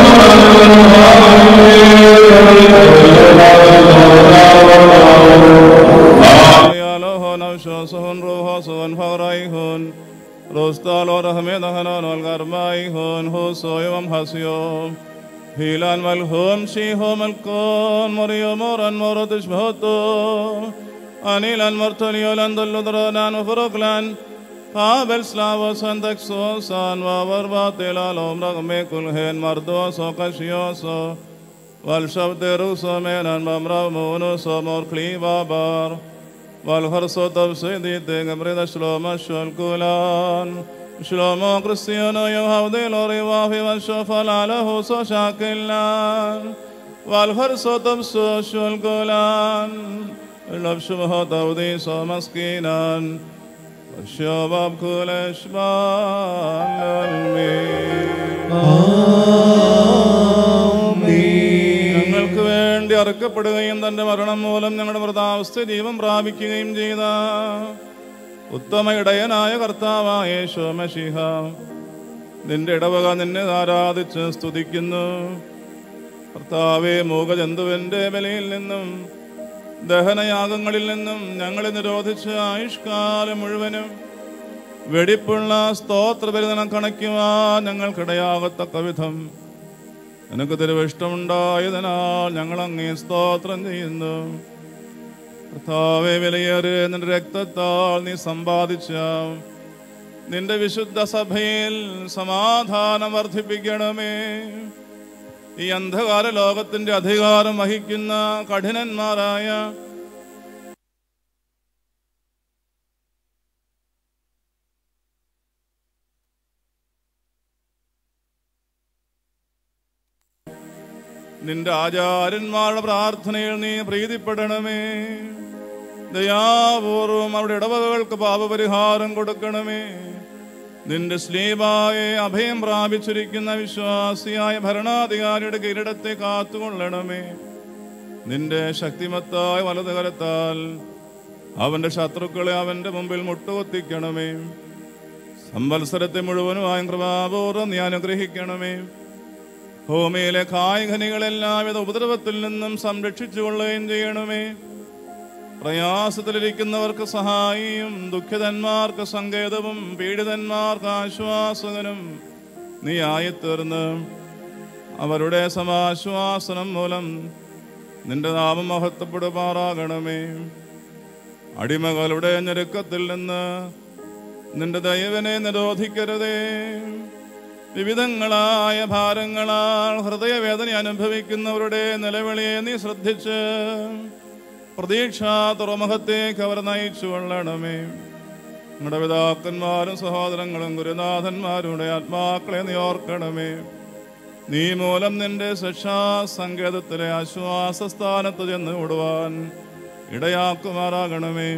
yalohon avshosan rohosan faraihon rostalo rahme dahanan algarmaihon hosoyam hasyom Hilan malhum shihom alkon Maryam oran moradish bhato Anilan martaliyolan dulludranan ufuruklan Abel slavos antaksosan Vavarvatilalom ragme kulhen mardoso kashyoso Valshavderuso menan mamramunuso morkli babar Valharso tavsidite gamrida shloma shulkulan Shlomo Cristiano Yohavdelo Rivafi Vashofal Alahu So Shakilan Valharso Tabso Shulkulan Labshubhot Avdi So Maskinan Vashovab Kuleshban ഞങ്ങൾക്ക് വേണ്ടി അറുക്കപ്പെടുകയും തന്റെ മരണം മൂലം ഞങ്ങളുടെ മൃതാവസ്ഥ ജീവൻ പ്രാപിക്കുകയും ചെയ്ത ഉത്തമ ഇടയനായ കർത്താവായ യേശു മശീഹ നിന്റെ ഇടവക നിന്നെ ആരാധിച്ച് സ്തുതിക്കുന്നു. കർത്താവേ, മൂകജന്തുവിന്റെ ബലിയിൽ നിന്നും ദഹനയാഗങ്ങളിൽ നിന്നും ഞങ്ങളെ നിരോധിച്ച് ആയുഷ്കാലം മുഴുവനും വെടിപ്പുള്ള സ്തോത്രബലിദാനം കണക്കുവാൻ ഞങ്ങൾക്കിടയാകത്തക്ക വിധം നിനക്ക് തിരുവിഷ്ടമുണ്ടായതിനാൽ ഞങ്ങൾ അങ്ങേ സ്തോത്രം ചെയ്യുന്നു. കർത്താവേ, വിലയേറിയ നിന്റെ രക്തത്താൽ നീ സമ്പാദിച്ച നിന്റെ വിശുദ്ധ സഭയിൽ സമാധാനം വർദ്ധിപ്പിക്കണമേ. ഈ അന്ധകാര ലോകത്തിന്റെ അധികാരം വഹിക്കുന്ന കഠിനന്മാരായ നിന്റെ ആചാര്യന്മാരുടെ പ്രാർത്ഥനയിൽ നീ പ്രീതിപ്പെടണമേ. ദയാപൂർവം അവരുടെ ഇടവകകൾക്ക് പാപപരിഹാരം കൊടുക്കണമേ. നിന്റെ സ്ലീബായെ അഭയം പ്രാപിച്ചിരിക്കുന്ന വിശ്വാസിയായ ഭരണാധികാരിയുടെ കിരീടത്തെ കാത്തുകൊള്ളണമേ. നിന്റെ ശക്തിമത്തായ വലതുകരത്താൽ അവന്റെ ശത്രുക്കളെ അവന്റെ മുമ്പിൽ മുട്ടുകൊത്തിക്കണമേ. സംവത്സരത്തെ മുഴുവനുമായും കൃപാപൂർവ്വം നീ അനുഗ്രഹിക്കണമേ. ഭൂമിയിലെ കായ്കനികളെല്ലാവിധ ഉപദ്രവത്തിൽ നിന്നും സംരക്ഷിച്ചുകൊള്ളുകയും ചെയ്യണമേ. പ്രയാസത്തിലിരിക്കുന്നവർക്ക് സഹായിയും ദുഃഖിതന്മാർക്ക് സങ്കേതവും പീഡിതന്മാർക്ക് ആശ്വാസകനും നീ ആയിത്തീർന്ന് അവരുടെ സമാശ്വാസനം മൂലം നിന്റെ നാമം മഹത്വപ്പെടുമാറാകണമേ. അടിമകളുടെ ഞെരുക്കത്തിൽ നിന്ന് നിന്റെ ദൈവനെ നിരോധിക്കരുതേ. വിവിധങ്ങളായ ഭാരങ്ങളാൽ ഹൃദയവേദന അനുഭവിക്കുന്നവരുടെ നിലവിളിയെ നീ ശ്രദ്ധിച്ച് പ്രതീക്ഷാ തുറമുഖത്തേക്ക് അവർ നയിച്ചു കൊള്ളണമേ. നമ്മുടെ പിതാക്കന്മാരും സഹോദരങ്ങളും ഗുരുനാഥന്മാരുടെ ആത്മാക്കളെ നീ ഓർക്കണമേ. നീ മൂലം നിന്റെ ശിക്ഷാസങ്കേതത്തിലെ ആശ്വാസസ്ഥാനത്ത് ചെന്ന് വിടുവാൻ ഇടയാക്കുമാറാകണമേ.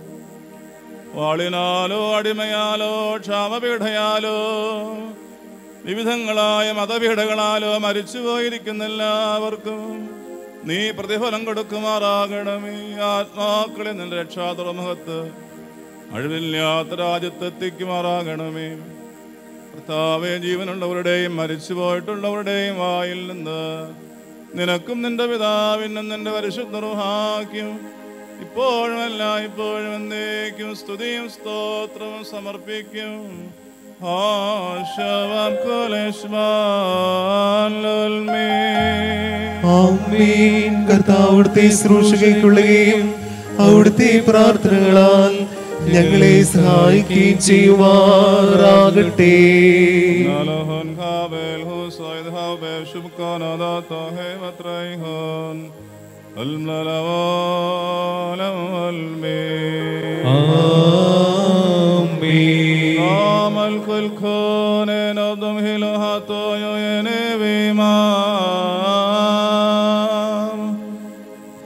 വാളിനാലോ അടിമയാലോ ക്ഷാമപീഠയാലോ വിവിധങ്ങളായ മതപീഠകളാലോ മരിച്ചുപോയിരിക്കുന്ന എല്ലാവർക്കും നീ പ്രതിഫലം കൊടുക്കുമാറാകണമേ. ആത്മാക്കളെ നിന്റെ രക്ഷാതുറമുഖത്ത് അഴിവില്ലാത്ത രാജ്യത്തെത്തിക്കുമാറാകണമേ. കർത്താവേ, ജീവനുള്ളവരുടെയും മരിച്ചുപോയിട്ടുള്ളവരുടെയും വായിൽ നിന്ന് നിനക്കും നിന്റെ പിതാവിനും നിന്റെ പരിശുദ്ധ റൂഹാക്കും ഇപ്പോഴും ഇപ്പോഴും എന്നേക്കും സ്തുതിയും സ്തോത്രവും സമർപ്പിക്കും. കർത്താവ് അവിടുത്തെ ശുശ്രൂഷകൾക്കുള്ളയും അവിടുത്തെ പ്രാർത്ഥനകളാൽ ഞങ്ങളെ സഹായിക്കുകയും ചെയ്യുമാറാകട്ടെ. الكون نضم هلهاتو ينبي ما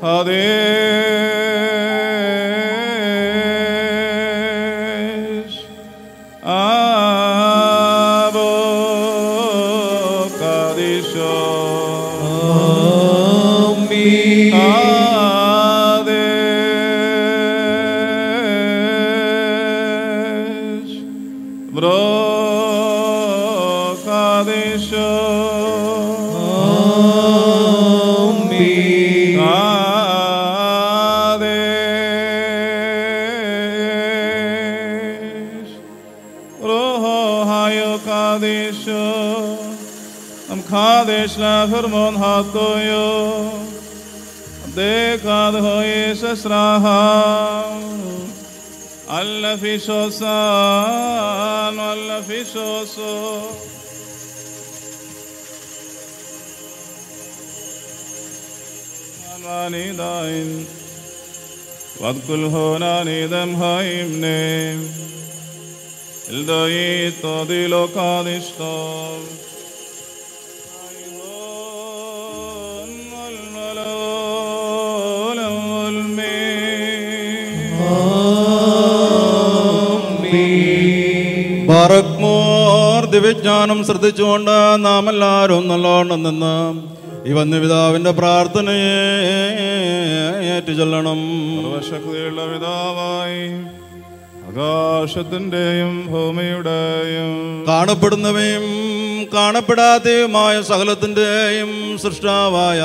Hades Abo Kadisho Amen. Hades Bro Kadisho Kadesh la Hermon hatoyo de kad hoyes esraha alla fishosan alla fishoso anani dain vadkul honani dem haimne ildoi todilo kadishto ബാറക്മോർ ദിവ്യജ്ഞാനം ശ്രദ്ധിച്ചുകൊണ്ട് നാം എല്ലാവരും നല്ലോണം നിന്ന് ഈ വന്യപിതാവിന്റെ പ്രാർത്ഥനയെ ഏറ്റുചൊല്ലണം. സർവശക്തിയുള്ള പിതാവായി ആകാശത്തിന്റെയും ഭൂമിയുടെയും കാണപ്പെടുന്നവയും കാണപ്പെടാത്തതുമായ സകലത്തിന്റെയും സൃഷ്ടാവായ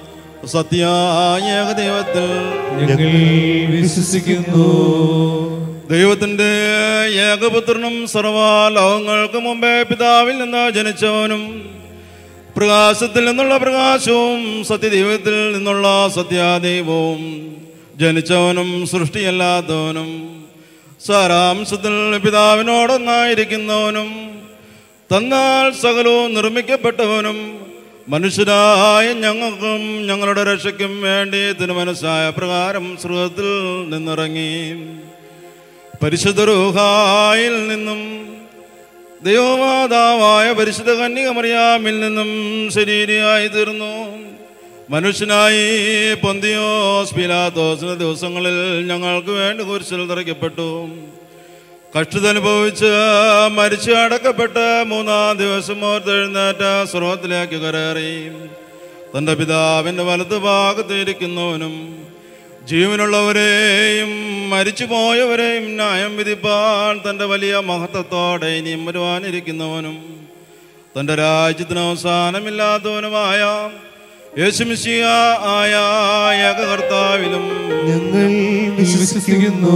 സത്യായ ഏകദൈവത്തിൽ ഞങ്ങൾ വിശ്വസിക്കുന്നു. ദൈവത്തിന്റെ ഏകപുത്രനും സർവ്വലോകങ്ങൾക്ക് മുമ്പേ പിതാവിൽ നിന്ന് ജനിച്ചവനും പ്രകാശത്തിൽ നിന്നുള്ള പ്രകാശവും സത്യദൈവത്തിൽ നിന്നുള്ള സത്യാദൈവവും ജനിച്ചവനും സൃഷ്ടിയല്ലാത്തവനും സാരാംശത്തിൽ പിതാവിനോടൊന്നായിരിക്കുന്നവനും തന്നാൽ സകലവും നിർമ്മിക്കപ്പെട്ടവനും മനുഷ്യരായ ഞങ്ങൾക്കും ഞങ്ങളുടെ രക്ഷയ്ക്കും വേണ്ടി തിരുമനസ്സായ പ്രകാരം സ്വർഗ്ഗത്തിൽ നിന്നിറങ്ങി പരിശുദ്ധ റൂഹായിൽ നിന്നും ദൈവമാതാവായ പരിശുദ്ധ കന്യക മറിയാമിൽ നിന്നും ശരീരിയായി തീർന്നു. മനുഷ്യനായി പൊന്തിയോസ് പീലാത്തോസിന്റെ ദിവസങ്ങളിൽ ഞങ്ങൾക്ക് വേണ്ടി കുരിശിൽ തറയ്ക്കപ്പെട്ടു. കഷ്ടതനുഭവിച്ച് മരിച്ചു അടക്കപ്പെട്ട് മൂന്നാം ദിവസം ഓർത്തെഴുന്നേറ്റ സ്വർഗ്ഗത്തിലേക്ക് കയറി തൻ്റെ പിതാവിൻ്റെ വലത്ത് ഭാഗത്തിരിക്കുന്നവനും ജീവനുള്ളവരെയും മരിച്ചു പോയവരെയും ന്യായം വിധിപ്പാൻ തൻ്റെ വലിയ മഹത്വത്തോടെ ഇനിയും വരുവാനിരിക്കുന്നവനും തൻ്റെ രാജ്യത്തിന് അവസാനമില്ലാത്തവനുമായ യേശുമിശിഹ ആയ ഏകകർത്താവിലും ഞങ്ങൾ വിശ്വസിക്കുന്നു.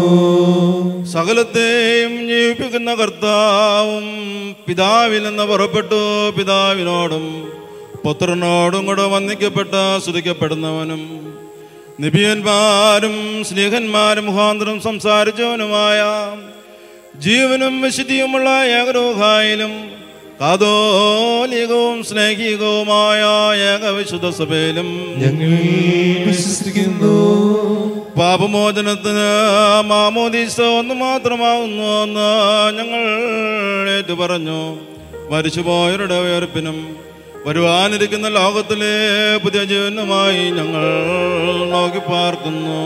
സകലത്തെയും ജീവിപ്പിക്കുന്ന കർത്താവും പിതാവിൽ നിന്ന് പുറപ്പെട്ടു പിതാവിനോടും പുത്രനോടും കൂടെ വന്ദിക്കപ്പെട്ട് സ്തുതിക്കപ്പെടുന്നവനും നിബിയന്മാരും സ്നേഹന്മാരും മുഖാന്തരം സംസാരിച്ചവനുമായ ജീവനും വിശുദ്ധിയുമുള്ള ഏകരൂഹായിലും കാതോലികവും സ്നേഹികവുമായ ഏകവിശുദ്ധ സഭയിലും ഞങ്ങൾ വിശ്വസിക്കുന്നു. പാപമോചനത്തിന് മാമോദീസ ഒന്ന് മാത്രമാകുന്നു എന്ന് ഞങ്ങൾ ഏറ്റുപറഞ്ഞു. മരിച്ചുപോയവരുടെ ഉയർപ്പിനും വരുവാനിരിക്കുന്ന ലോകത്തിലെ പുതിയ ജീവനുമായി ഞങ്ങൾ നോക്കി പാർക്കുന്നു.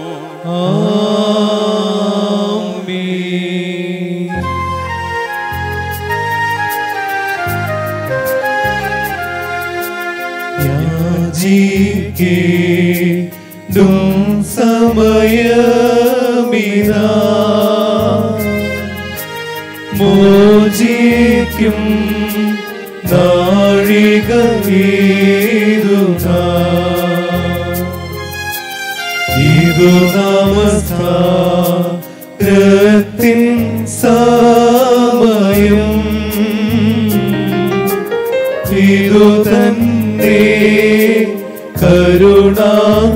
സമയമിതാ മോചിക്കും നാഴിക ഇതു നമസ്കാരത്തിൻ സമയം ഇതു തന്നെ കരുണാ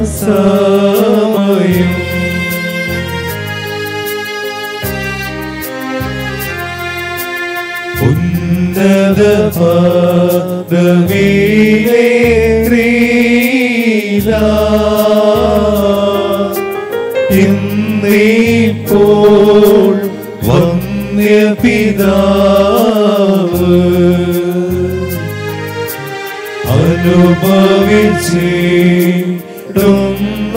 സമയം ഉന്നത പദവിയിലേറിയില്ല ഇന്നിപ്പോൾ വന്യപിതാവ് അനുഭവിച്ചിടും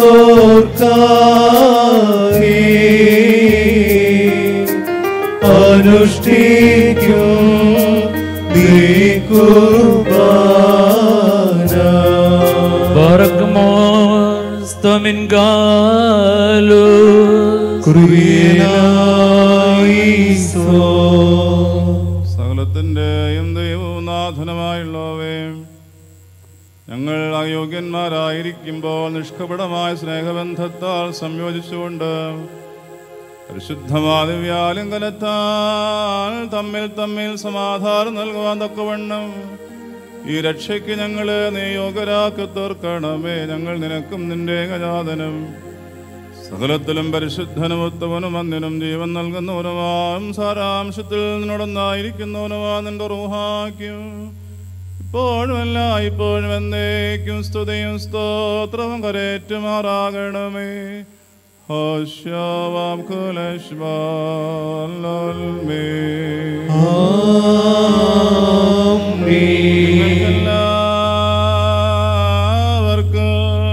സകലത്തിൻ്റെയും ദൈവവും നാഥനുമായുള്ളവേ, ഞങ്ങൾ അയോഗ്യന്മാരായിരിക്കുമ്പോൾ നിഷ്കപടമായ സ്നേഹബന്ധത്താൽ സംയോജിച്ചുകൊണ്ട് പരിശുദ്ധമാദിവ്യാലിംഗനത്താൽ തമ്മിൽ സമാധാനം നൽകുവാൻ തക്കവണ്ണം ഈ രക്ഷയ്ക്ക് ഞങ്ങളെ നീ യോഗ്യരാക്കി തീർക്കണമേ. ഞങ്ങൾ നിനക്കും നിന്റെ ഏകജാതനും സകലത്തിലും പരിശുദ്ധനും ഉത്തമനും അന്യനും ജീവൻ നൽകുന്നവനുമായും സാരാംശത്തിൽ നിന്നോടൊന്നായിരിക്കുന്നവനുമാ നിന്റെ റൂഹാക്കും ഇപ്പോഴുമല്ല ഇപ്പോഴും എന്നേക്കും സ്തുതിയും സ്തോത്രവും കരേറ്റുമാറാകണമേ. ഹോശാവാം എല്ലാവർക്കും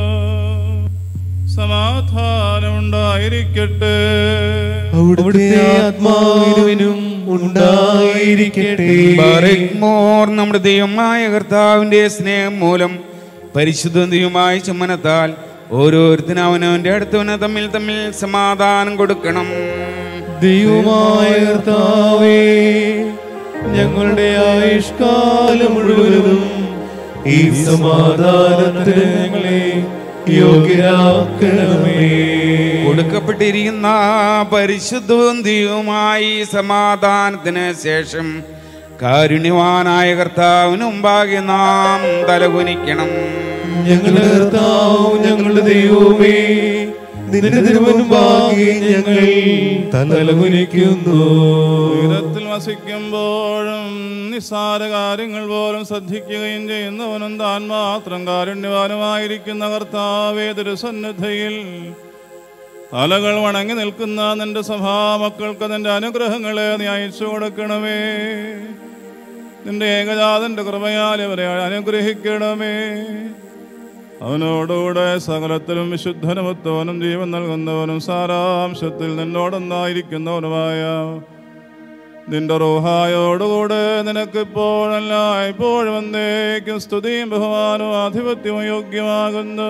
സമാധാനം ഉണ്ടായിരിക്കട്ടെ. അവിടുത്തെ ആത്മാവിനും ഉണ്ടായിരിക്കട്ടെ. ബാറക്മോർ നമ്മുടെ ദൈവമായ കർത്താവിന്റെ സ്നേഹം മൂലം പരിശുദ്ധതയുമായ ചുമനത്താൽ ഓരോരുത്തരും അവനവന്റെ അടുത്തവന് തമ്മിൽ സമാധാനം കൊടുക്കണം. ദൈവമായ കർത്താവേ, ഞങ്ങളുടെ ആയുഷ്കാലം മുഴുവനും ഈ സമാധാനത്തിന് ഞങ്ങളെ യോഗ്യരാക്കണമേ. കൊടുക്കപ്പെട്ടിരിക്കുന്ന പരിശുദ്ധവും ദൈവവുമായി സമാധാനത്തിന് ശേഷം കാരുണ്യവാനായ കർത്താവിന് മുമ്പാകെ നാം തലകുനിക്കണം. ഞങ്ങളുടെ കർത്താവ്, ഞങ്ങളുടെ ദൈവമേ, നിന്റെ തിരുമുൻപാകെ ഞങ്ങൾ തലകുനിക്കുന്നു. ഉയരത്തിൽ വസിക്കുമ്പോഴും നിസ്സാര കാര്യങ്ങൾ പോലും ശ്രദ്ധിക്കുകയും ചെയ്യുന്നവനും താൻ മാത്രം കാരുണ്യവാനുമായിരിക്കുന്ന കർത്താവേ, തിരുസന്നിധിയിൽ തലകൾ വണങ്ങി നിൽക്കുന്ന നിന്റെ സഭാമക്കൾക്ക് നിന്റെ അനുഗ്രഹങ്ങളെ നീ അയച്ചു കൊടുക്കണമേ. നിന്റെ ഏകജാതന്റെ കൃപയാൽ അവരെ അനുഗ്രഹിക്കണമേ. അവനോടുകൂടെ സകലത്തിലും വിശുദ്ധനും ഉത്തമനും ജീവൻ നൽകുന്നവനും സാരാംശത്തിൽ നിന്നോടൊന്നായിരിക്കുന്നവനുമായ നിന്റെ റൂഹായോടുകൂടെ നിനക്കിപ്പോഴല്ല ഇപ്പോഴും എന്നേക്കും സ്തുതിയും ബഹുമാനവും ആധിപത്യവും യോഗ്യമാകുന്നു.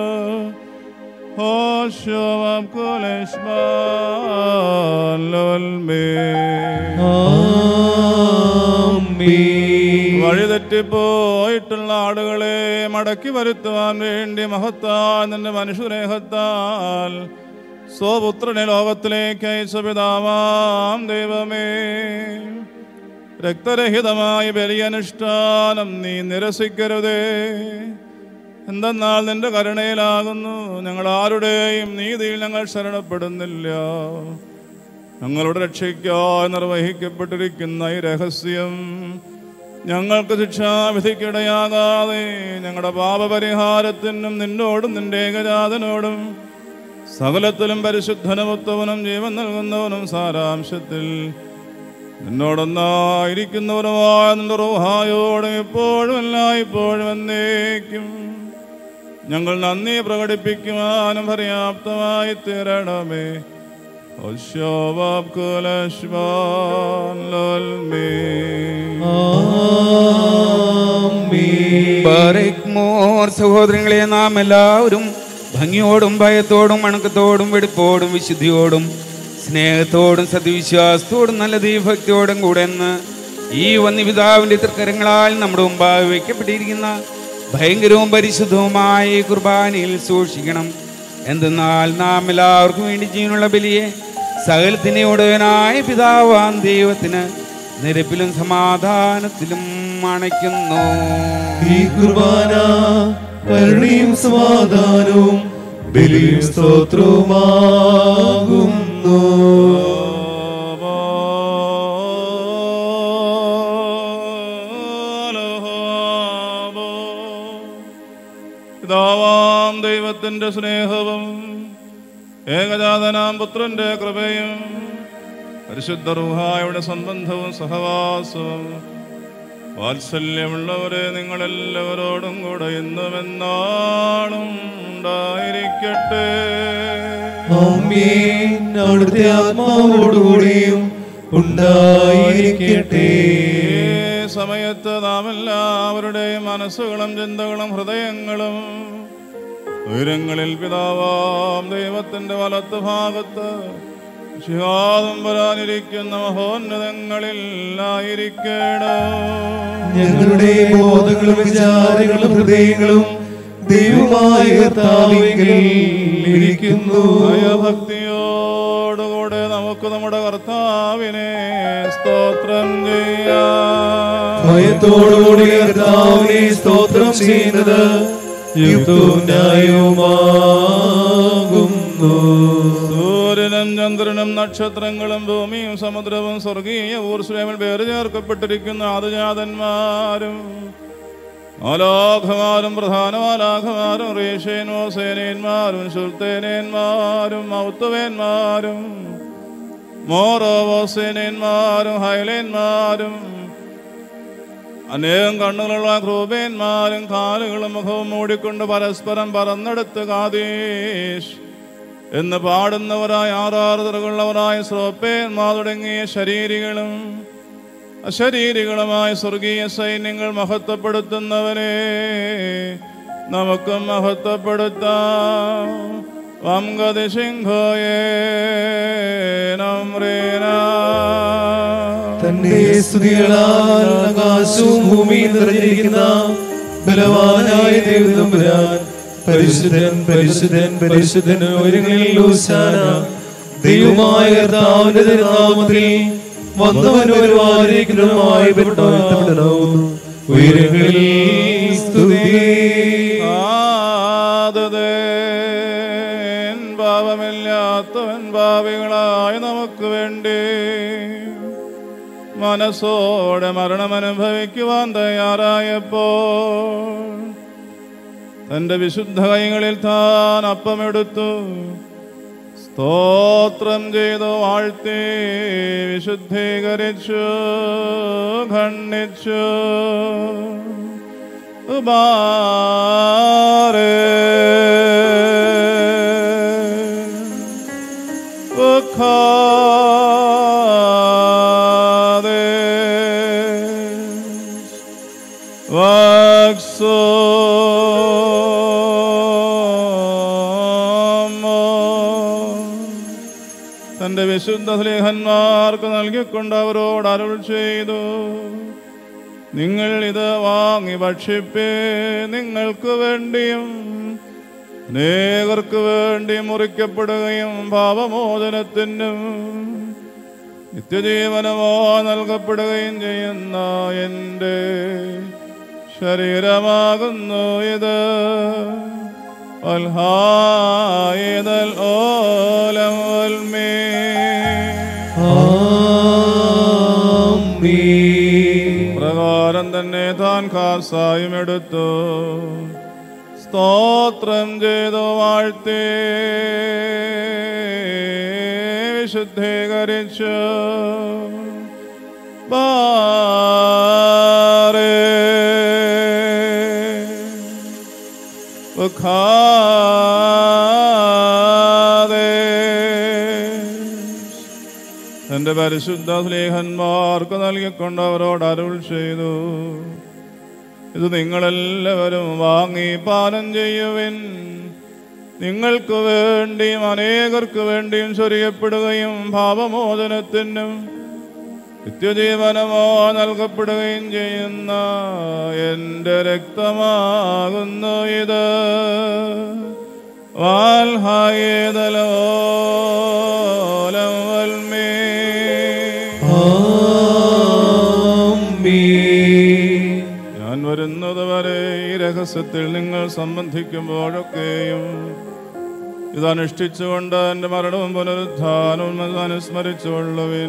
വഴിതെറ്റിപ്പോയിട്ടുള്ള ആടുകളെ മടക്കി വരുത്തുവാൻ വേണ്ടി മഹത്താൽ നിന്റെ മനുഷ്യരേഹത്താൽ സ്വപുത്രനെ ലോകത്തിലേക്ക് അയച്ച പിതാവാം ദൈവമേ, രക്തരഹിതമായ ബലിയനുഷ്ഠാനം നീ നിരസിക്കരുതേ. എന്തെന്നാൽ നിന്റെ കരുണയിലാകുന്നു. ഞങ്ങൾ ആരുടെയും നീതിയിൽ ഞങ്ങൾ ശരണപ്പെടുന്നില്ല. ഞങ്ങളുടെ രക്ഷയ്ക്കായി നിർവഹിക്കപ്പെട്ടിരിക്കുന്ന ഈ രഹസ്യം ഞങ്ങൾക്ക് ശിക്ഷാവിധിക്കിടയാകാതെ ഞങ്ങളുടെ പാപപരിഹാരത്തിനും നിന്നോടും നിന്റെ ഏകജാതനോടും സകലത്തിലും പരിശുദ്ധനുമുത്തവനും ജീവൻ നൽകുന്നവനും സാരാംശത്തിൽ നിന്നോടൊന്നായിരിക്കുന്നവനുമായ നിന്റെ റൂഹായോടും ഇപ്പോഴും അല്ല ഇപ്പോഴും എന്നേക്കും ഞങ്ങൾ നന്ദി പ്രകടിപ്പിക്കുവാനും പര്യാപ്തമായി തീരണമേ. സഹോദരങ്ങളെ, നാം എല്ലാവരും ഭംഗിയോടും ഭയത്തോടും വണക്കത്തോടും വെടിപ്പോടും വിശുദ്ധിയോടും സ്നേഹത്തോടും സത്യവിശ്വാസത്തോടും നല്ല ദൈവഭക്തിയോടും കൂടെ എന്ന് ഈ വന്യപിതാവിന്റെ തൃക്കരങ്ങളാൽ നമ്മുടെ മുമ്പാകെ വയ്ക്കപ്പെട്ടിരിക്കുന്ന ഭയങ്കരവും പരിശുദ്ധവുമായ കുർബാനയിൽ സൂക്ഷിക്കണം. എന്തെന്നാൽ നാം എല്ലാവർക്കും വേണ്ടി ജീവനുള്ള ബലിയെ സകലത്തിൻ്റെ ഉടയവനായ പിതാവാം ദൈവത്തിന് നിരപ്പിലും സമാധാനത്തിലും അണയ്ക്കുന്നു. ഈ കുർബാന കരുണയും സമാധാനവും ബലിയും സ്തോത്രവുമാകുന്നു. പിതാവാം ദൈവത്തിന്റെ സ്നേഹവും ഏകജാതനാം പുത്രന്റെ കൃപയും പരിശുദ്ധ റൂഹായുടെ സംബന്ധവും സഹവാസവും വാത്സല്യമുള്ളവരെ നിങ്ങളെല്ലാവരോടും കൂടെ ഇന്നും എന്നാളും ഉണ്ടായിരിക്കട്ടെ. ആമേൻ. അവിടുത്തെ ആത്മാവോടുകൂടിയും ഉണ്ടായിരിക്കട്ടെ. സമയത്ത് നാം എല്ലാവരുടെയും മനസ്സുകളും ചിന്തകളും ഹൃദയങ്ങളും ഉയരങ്ങളിൽ പിതാവാം ദൈവത്തിന്റെ വലത്ത് ഭാഗത്ത് ശിഹാദം വരാനിരിക്കുന്ന മഹോന്നതങ്ങളിൽ ആയിരിക്കണം. ഞങ്ങളുടെ ബോധങ്ങളും വിചാരങ്ങളും ഹൃദയങ്ങളും ദൈവമായ കർത്താവിങ്കൽ ഇരിക്കുന്നു. ഭയഭക്തിയോടുകൂടെ നമുക്ക് നമ്മുടെ കർത്താവിനെ സ്തോത്രം ചെയ്യാം. ഭയത്തോടുകൂടി കർത്താവിനെ സ്തോത്രം ചെയ്യുന്നത് യുക്തവും ന്യായവുമാകുന്നു. സൂര്യനും ചന്ദ്രനും നക്ഷത്രങ്ങളും ഭൂമിയും സമുദ്രവും സ്വർഗീയ ഊർസ്ലേമിൽ പേര് ചേർക്കപ്പെട്ടിരിക്കുന്ന ആദിജാതന്മാരും മാലാഖമാരും പ്രധാന മാലാഖമാരും റീഷേനോസേനന്മാരും ശുൽത്തേനന്മാരും മൗത്തുവേന്മാരും മോറോവോസേനന്മാരും ഹൈലേന്മാരും അനേകം കണ്ണുകളുള്ള ക്രൂപേന്മാരും കാലുകളും മുഖവും മൂടിക്കൊണ്ട് പരസ്പരം പറന്നെടുത്ത് കാദേശ് എന്ന് പാടുന്നവരായ ആറാറുതറുള്ളവരായ ശ്രോപ്പേന്മാർ തുടങ്ങിയ ശരീരികളും അശരീരികളുമായ സ്വർഗീയ സൈന്യങ്ങൾ മഹത്വപ്പെടുത്തുന്നവരെ നമുക്കും മഹത്വപ്പെടുത്താം. തന്റെ സ്തുതികളാൽ ആകാശവും ഭൂമിയും നിറഞ്ഞിരിക്കുന്ന ബലവാനായ ദൈവതമ്പുരാൻ പരിശുദ്ധൻ പരിശുദ്ധൻ പരിശുദ്ധൻ ഉയരങ്ങളിൽ ഹോശാന. ദൈവമായ കർത്താവിന്റെ തിരുനാമത്തിൽ വന്നവനും വരുവാനിരിക്കുന്നതുമായി ഉയരങ്ങളിൽ സ്തുതി. പാപമില്ലാത്തവൻ പാപികളായ നമുക്ക് വേണ്ടി മനസ്സോടെ മരണമനുഭവിക്കുവാൻ തയ്യാറായപ്പോൾ തൻ്റെ വിശുദ്ധ കൈകളിൽ താൻ അപ്പമെടുത്തു സ്തോത്രം ചെയ്തു വാഴ്ത്തി വിശുദ്ധീകരിച്ചു ഖണ്ഡിച്ചു തന്റെ വിശുദ്ധ സ്ലേഹന്മാർക്ക് നൽകിക്കൊണ്ട് അവരോട് അരുൾ ചെയ്തു, നിങ്ങൾ ഇത് വാങ്ങി ഭക്ഷിപ്പേ. നിങ്ങൾക്ക് വേണ്ടിയും അനേകർക്ക് വേണ്ടി മുറിക്കപ്പെടുകയും പാപമോചനത്തിനും നിത്യജീവനമോ നൽകപ്പെടുകയും ചെയ്യുന്ന എൻ്റെ ശരീരമാകുന്നു ഇത്. പ്രകാരം തന്നെ താൻ കാസായും എടുത്തു സ്തോത്രം ചെയ്തു വാഴ്ത്തി വിശുദ്ധീകരിച്ചു തന്റെ പരിശുദ്ധ സ്ലേഹന്മാർക്ക് നൽകിക്കൊണ്ട് അവരോട് അരുൾ ചെയ്തു, ഇത് നിങ്ങളെല്ലാവരും വാങ്ങി പാനം ചെയ്യുവിൻ. നിങ്ങൾക്ക് വേണ്ടിയും അനേകർക്ക് വേണ്ടിയും ചൊരിയപ്പെടുകയും പാപമോചനത്തിനും നിത്യജീവനമോ നൽകപ്പെടുകയും ചെയ്യുന്ന എൻ്റെ രക്തമാകുന്നു ഇത്. ഞാൻ വരുന്നത് വരെ ഈ രഹസ്യത്തിൽ നിങ്ങൾ സംബന്ധിക്കുമ്പോഴൊക്കെയും ഇതനുഷ്ഠിച്ചുകൊണ്ട് എൻ്റെ മരണവും പുനരുദ്ധാനവും അനുസ്മരിച്ചുകൊള്ളുവിൻ.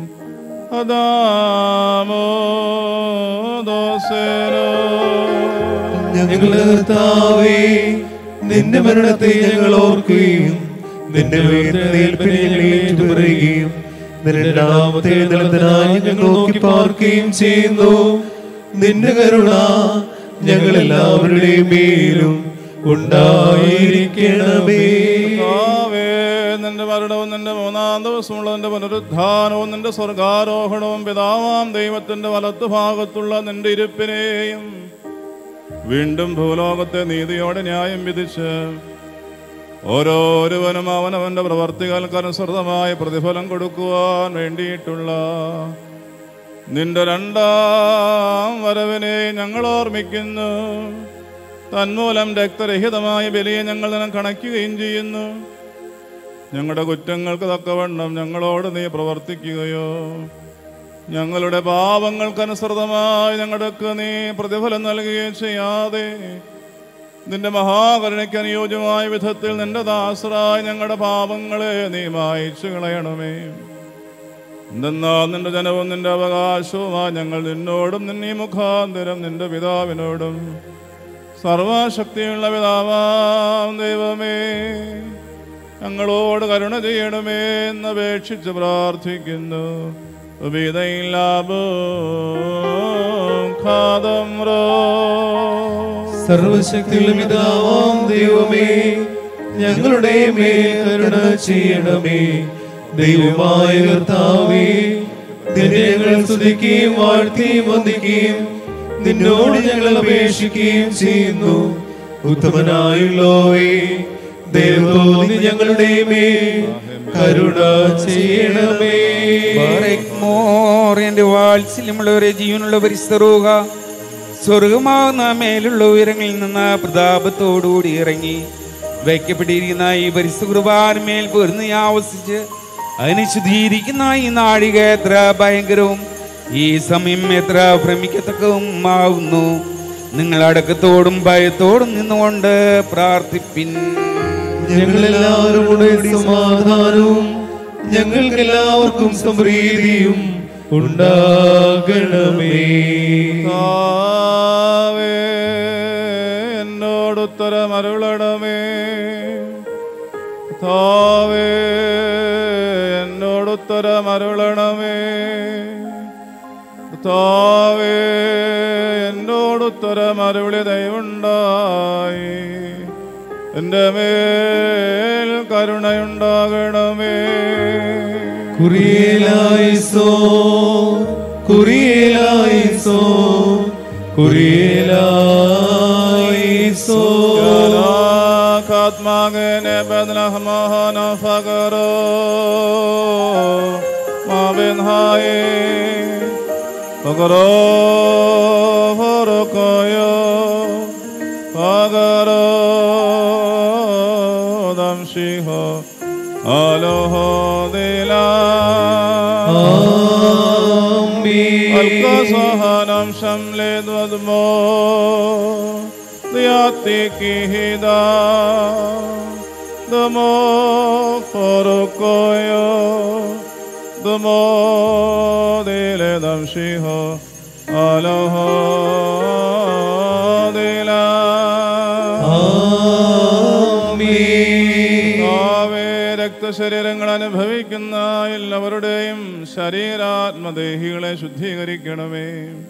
ഞങ്ങളുടെ കർത്താവേ, നിന്റെ മരണത്തെ ഞങ്ങൾ ഓർക്കുകയും നിന്റെ ഉയർത്തെഴുന്നേൽപ്പിനെ ഞങ്ങൾ ഏറ്റുപറയുകയും നിന്റെ രണ്ടാമത്തെ എഴുന്നള്ളത്തിനായി ഞങ്ങൾ നോക്കി പാർക്കുകയും ചെയ്യുന്നു. നിന്റെ കരുണ ഞങ്ങൾ എല്ലാവരുടെയും മേലും ഉണ്ടായിരിക്കണമേ. നിന്റെ മരണവും നിന്റെ മൂന്നാം ദിവസമുള്ള നിന്റെ പുനരുദ്ധാനവും നിന്റെ സ്വർഗാരോഹണവും പിതാവാം ദൈവത്തിന്റെ വലത്തുഭാഗത്തുള്ള നിന്റെ ഇരിപ്പിനെയും വീണ്ടും ഭൂലോകത്തെ നീതിയോടെ ന്യായം വിധിച്ച് ഓരോരുവനും അവനവന്റെ പ്രവർത്തികൾക്കനുസൃതമായ പ്രതിഫലം കൊടുക്കുവാൻ വേണ്ടിയിട്ടുള്ള നിന്റെ രണ്ടാം വരവിനെ ഞങ്ങൾ ഓർമ്മിക്കുന്നു. തന്മൂലം രക്തരഹിതമായ ബലിയെ ഞങ്ങൾ നിനക്ക് കണക്കുകയും ചെയ്യുന്നു. ഞങ്ങളുടെ കുറ്റങ്ങൾക്ക് തക്കവണ്ണം ഞങ്ങളോട് നീ പ്രവർത്തിക്കുകയോ ഞങ്ങളുടെ പാപങ്ങൾക്കനുസൃതമായി ഞങ്ങൾക്ക് നീ പ്രതിഫലം നൽകുകയും ചെയ്യാതെ നിന്റെ മഹാകരുണയ്ക്ക് അനുയോജ്യമായ വിധത്തിൽ നിന്റെ ദാസരായി ഞങ്ങളുടെ പാപങ്ങളെ നീ മായിച്ചു കളയണമേ. എന്തെന്നാൽ നിന്റെ ജനവും നിന്റെ അവകാശവുമായി ഞങ്ങൾ നിന്നോടും നിന്നീ മുഖാന്തരം നിന്റെ പിതാവിനോടും സർവശക്തിയുള്ള പിതാവാം ദൈവമേ ഞങ്ങളോട് കരുണ ചെയ്യണമേ എന്ന് അപേക്ഷിച്ച് പ്രാർത്ഥിക്കുന്നു. സർവശക്തിയുള്ള പിതാവാം ദൈവമേ ഞങ്ങളുടെ മേൽ കരുണ ചെയ്യണമേ. ദൈവമായ കർത്താവേ, നിന്നെ ഞങ്ങൾ സ്തുതിക്കുകയും വാഴ്ത്തുകയും വന്ദിക്കുകയും നിന്നോട് ഞങ്ങൾ അപേക്ഷിക്കുകയും ചെയ്യുന്നു. ഉത്തമനായുള്ളോവേ, ദൈവത്തോന്നി ഞങ്ങളുടെ മേൽ കരുണ ചെയ്യണമേ. എന്റെ വാത്സല്യമുള്ളവരെ, ജീവനുള്ള പരിസ്ഥറൂക സ്വർഗമാകുന്ന മേലുള്ള ഉയരങ്ങളിൽ നിന്ന് പ്രതാപത്തോടുകൂടി ഇറങ്ങി വയ്ക്കപ്പെട്ടിരിക്കുന്ന ഈ പരിസ്ഥ കുർബാനമേൽ പൊരുന്ന് ആവസിച്ച് അതിനെ ശുദ്ധീകരിക്കുന്ന ഈ നാഴിക എത്ര ഭയങ്കരവും ഈ സമയം എത്ര ഭ്രമിക്കത്തക്കവും ആകുന്നു. നിങ്ങൾ അടക്കത്തോടും ഭയത്തോടും നിന്നുകൊണ്ട് പ്രാർത്ഥിപ്പിൻ. ഞങ്ങളെല്ലാവരും കൂടെ സമാധാനവും ഞങ്ങൾക്കെല്ലാവർക്കും സമൃദ്ധിയും ഉണ്ടാകണമേ. എന്നോടുത്തരമരുളണമേ. എന്നോടുത്തരമരുളണമേ. എന്നോടുത്തരമരുളി ദയവുണ്ടായി എൻ്റെ മേൽ കരുണയുണ്ടാകണമേ. കുറിയേലായിസോ കുറിയേലായിസോ കുറിയേലായിസോ ആത്മാകനെ ബദ്ലഹ്മഹന ഫഗറോ മാബെൻഹായേ ഫഗറോ ഹറകയോ ഫഗറോ ദംശിഹോ അലോഹോ ദിലാ അൽക്കസഹനം ശംലേദ് വദ്മോ ദിയാത്തി കിഹിദാ ദമോ ഫറകയോ ദമോ ദിലെ ദംശിഹോ അലോഹോ ദിലാ രക്തശരീരങ്ങൾ അനുഭവിക്കുന്ന എല്ലാവരുടെയും ശരീരാത്മദേഹികളെ ശുദ്ധീകരിക്കണമേ.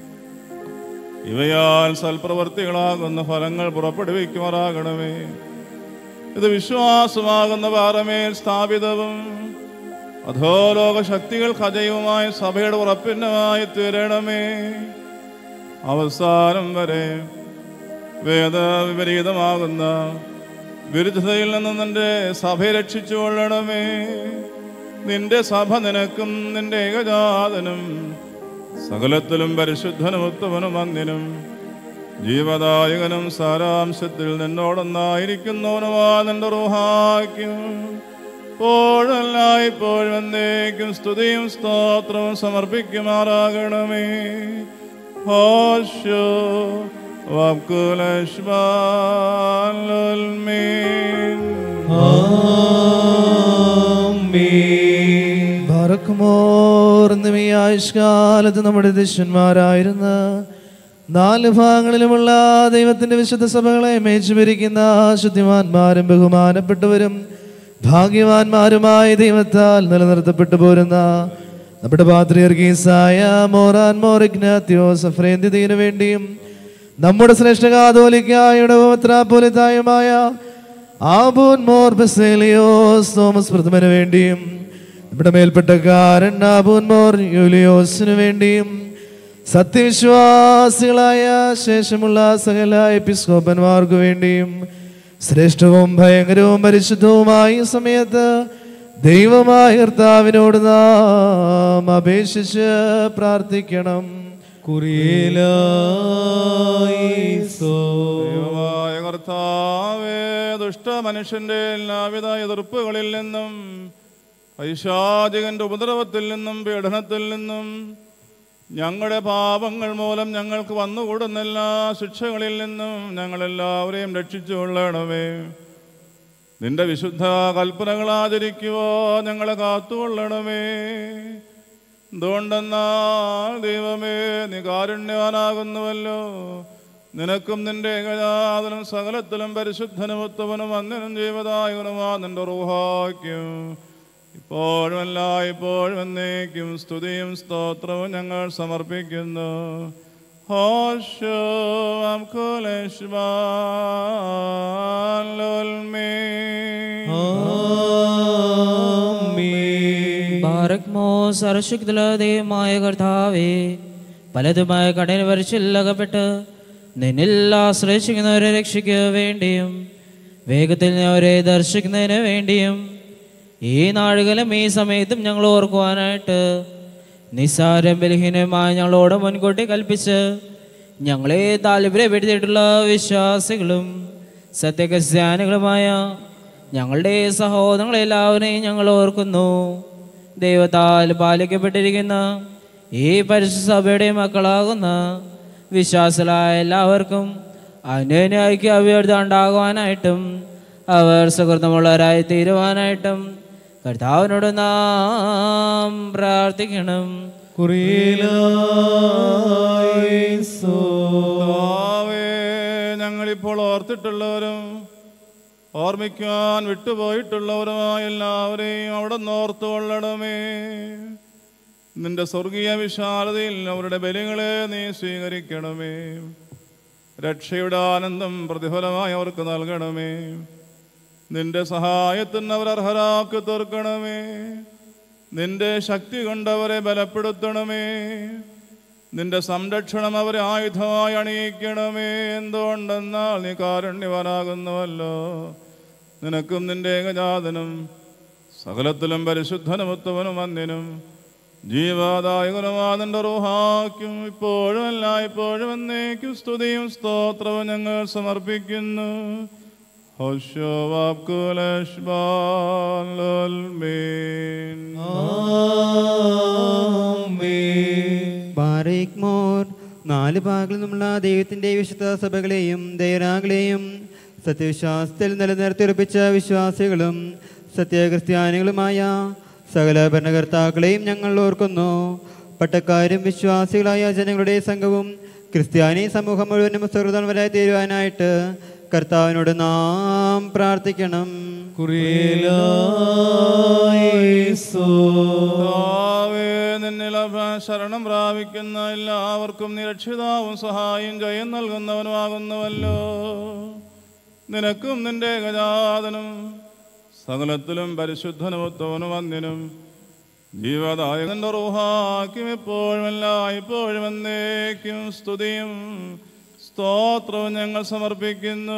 ഇവയാൽ സൽപ്രവർത്തികളാകുന്ന ഫലങ്ങൾ പുറപ്പെടുവിക്കുമാറാകണമേ. ഇത് വിശ്വാസമാകുന്ന പാറമേൽ സ്ഥാപിതവും അധോലോക ശക്തികൾക്ക് അജയവുമായ സഭയുടെ ഉറപ്പിന്നമായി തീരണമേ. അവസാനം വരെ വേദവിപരീതമാകുന്ന വിരുദ്ധതയിൽ നിന്ന് നിന്റെ സഭയെ രക്ഷിച്ചു കൊള്ളണമേ. നിന്റെ സഭ നിനക്കും നിന്റെ ഏകജാതനും സകലത്തിലും പരിശുദ്ധനും ഉത്തമനും അന്യനും ജീവദായകനും സാരാംശത്തിൽ നിന്നോടൊന്നായിരിക്കുന്നവനുമാ നിന്റെ റൂഹായ്ക്കും ഇപ്പോഴെല്ലായ്പ്പോഴും എന്നേക്കും സ്തുതിയും സ്തോത്രവും സമർപ്പിക്കുമാറാകണമേ. ഹോശോ ആയുഷ്കാലത്ത് നമ്മുടെ ദൃശ്യന്മാരായിരുന്ന 4 ഭാഗങ്ങളിലുമുള്ള ദൈവത്തിന്റെ വിശുദ്ധ സഭകളെ മേച്ചുപിരിക്കുന്ന ശുദ്ധിമാന്മാരും ബഹുമാനപ്പെട്ടവരും ഭാഗ്യവാന്മാരുമായ ദൈവത്താൽ നിലനിർത്തപ്പെട്ടു പോരുന്ന നമ്മുടെ പാത്രിയർഗീസായ മോറാൻ മോർ ഇഗ്നാത്യോസ് അഫ്രേന്ത്യതയിനു വേണ്ടിയും നമ്മുടെ ശ്രേഷ്ഠ കാതോലിക്കായുടെ പത്രാപോലിത്തായുമായ ആബൂൻ മോർ ബസേലിയോസ് തോമസ് പ്രഥമന് വേണ്ടിയും നമ്മുടെ മേൽപ്പെട്ടക്കാരൻ ആബൂൻ മോർ യൂലിയോസിനു വേണ്ടിയും സത്യവിശ്വാസികളായ ശേഷമുള്ള സകല എപ്പിസ്കോപ്പന്മാർക്കു വേണ്ടിയും ശ്രേഷ്ഠവും ഭയങ്കരവും പരിശുദ്ധവുമായ ഈ സമയത്ത് ദൈവമായ കർത്താവിനോട് നാം അപേക്ഷിച്ച് പ്രാർത്ഥിക്കണം. ദൈവമായ കർത്താവേ, ദുഷ്ട മനുഷ്യന്റെ എല്ലാവിധ എതിർപ്പുകളിൽ നിന്നും പൈശാചികന്റെ ഉപദ്രവത്തിൽ നിന്നും പീഡനത്തിൽ നിന്നും ഞങ്ങളുടെ പാപങ്ങൾ മൂലം ഞങ്ങൾക്ക് വന്നുകൂടുന്ന എല്ലാ ശിക്ഷകളിൽ നിന്നും ഞങ്ങളെല്ലാവരെയും രക്ഷിച്ചു കൊള്ളണമേ. നിന്റെ വിശുദ്ധ കൽപ്പനകൾ ആചരിക്കുവോ ഞങ്ങളെ കാത്തുകൊള്ളണമേ. എന്തുകൊണ്ടെന്നാൽ ദൈവമേ, നീ കാരുണ്യവാനാകുന്നുവല്ലോ. നിനക്കും നിന്റെ ഏകജാതനും സകലത്തിലും പരിശുദ്ധനും ഉത്തമനും വന്ദനം ജീവദായകനുമാ നിന്റെ റൂഹായ്ക്കും ഇപ്പോഴും എല്ലായ്പ്പോഴും എന്നേക്കും സ്തുതിയും സ്തോത്രവും ഞങ്ങൾ സമർപ്പിക്കുന്നു. സർശുദ്ധമായ കർത്താവേ, പലതുമായ കടൽ വരച്ചില്ലകപ്പെട്ട് നിന്നിൽ ആശ്രയിച്ചിരിക്കുന്നവരെ രക്ഷിക്കുക വേണ്ടിയും വേഗത്തിൽ അവരെ ദർശിക്കുന്നതിന് വേണ്ടിയും ഈ നാളുകളും ഈ സമയത്തും ഞങ്ങൾ ഓർക്കുവാനായിട്ട് നിസ്സാരം ബലഹീനമായ ഞങ്ങളോട് മുൻകൂട്ടി കൽപ്പിച്ച് ഞങ്ങളെ താല്പര്യപ്പെടുത്തിയിട്ടുള്ള വിശ്വാസികളും സത്യക്രിസ്ത്യാനികളുമായ ഞങ്ങളുടെ സഹോദരങ്ങളെല്ലാവരെയും ഞങ്ങൾ ഓർക്കുന്നു. ദൈവത്താൽ പാലിക്കപ്പെട്ടിരിക്കുന്ന ഈ പരിശുദ്ധ സഭയുടെ മക്കളാകുന്ന വിശ്വാസികളായ എല്ലാവർക്കും അന്യോന്യയ്ക്ക് അഭിവൃദ്ധി ഉണ്ടാകുവാനായിട്ടും അവർ സുഹൃത്തുമുള്ളവരായി തീരുവാനായിട്ടും കർത്താവിനോട് നാം പ്രാർത്ഥിക്കണം. ഞങ്ങളിപ്പോൾ ഓർത്തിട്ടുള്ളവരും ഓർമ്മിക്കാൻ വിട്ടുപോയിട്ടുള്ളവരുമായ എല്ലാവരെയും അവിടെ ഓർത്തുകൊള്ളണമേ. നിന്റെ സ്വർഗീയ വിശാലതയിൽ അവരുടെ ബലികളെ നീ സ്വീകരിക്കണമേ. രക്ഷയുടെ ആനന്ദം പ്രതിഫലമായി അവർക്ക് നൽകണമേ. നിന്റെ സഹായത്തിന് അവർ അർഹരാക്കി തീർക്കണമേ. നിന്റെ ശക്തി കൊണ്ടവരെ ബലപ്പെടുത്തണമേ. നിന്റെ സംരക്ഷണം അവരെ ആയുധമായി അണിയിക്കണമേ. എന്തുകൊണ്ടെന്നാൽ നീ കാരുണ്യവാനാകുന്നുവല്ലോ. നിനക്കും നിന്റെ ഏകജാതനും സകലത്തിലും പരിശുദ്ധനും ഉത്തമനും വന്യനും ജീവദായകനുമാ നിന്റെ റൂഹായ്ക്കും ഇപ്പോഴും എല്ലായ്പ്പോഴും എന്നേക്കും സ്തുതിയും സ്തോത്രവും ഞങ്ങൾ സമർപ്പിക്കുന്നു. നാല് ഭാഗങ്ങളിൽ നിന്നുള്ള ദൈവത്തിന്റെ വിശുദ്ധ സഭകളെയും ദൈവരാകളെയും സത്യവിശ്വാസത്തിൽ നിലനിർത്തിയുറപ്പിച്ച വിശ്വാസികളും സത്യക്രിസ്ത്യാനികളുമായ സകല ഭരണകർത്താക്കളെയും ഞങ്ങൾ ഓർക്കുന്നു. പട്ടക്കാരും വിശ്വാസികളായ ജനങ്ങളുടെ സംഘവും ക്രിസ്ത്യാനി സമൂഹം മുഴുവനും സുഹൃതവരായി തീരുവാനായിട്ട് കർത്താവിനോട് നാം പ്രാർത്ഥിക്കണം. നിന്നിൽ ശരണം പ്രാപിക്കുന്ന എല്ലാവർക്കും നിരക്ഷിതാവും സഹായം ജയം നൽകുന്നവനുമാകുന്നുവല്ലോ. നിനക്കും നിന്റെ ഏകജാതനും സകലത്തിലും പരിശുദ്ധനുമൊത്തവനും വന്യനും ജീവദായകന്റെ റൂഹാക്കും എപ്പോഴും എല്ലായ്പ്പോഴും എന്നേക്കും സ്തുതിയും സ്തോത്രവും ഞങ്ങൾ സമർപ്പിക്കുന്നു.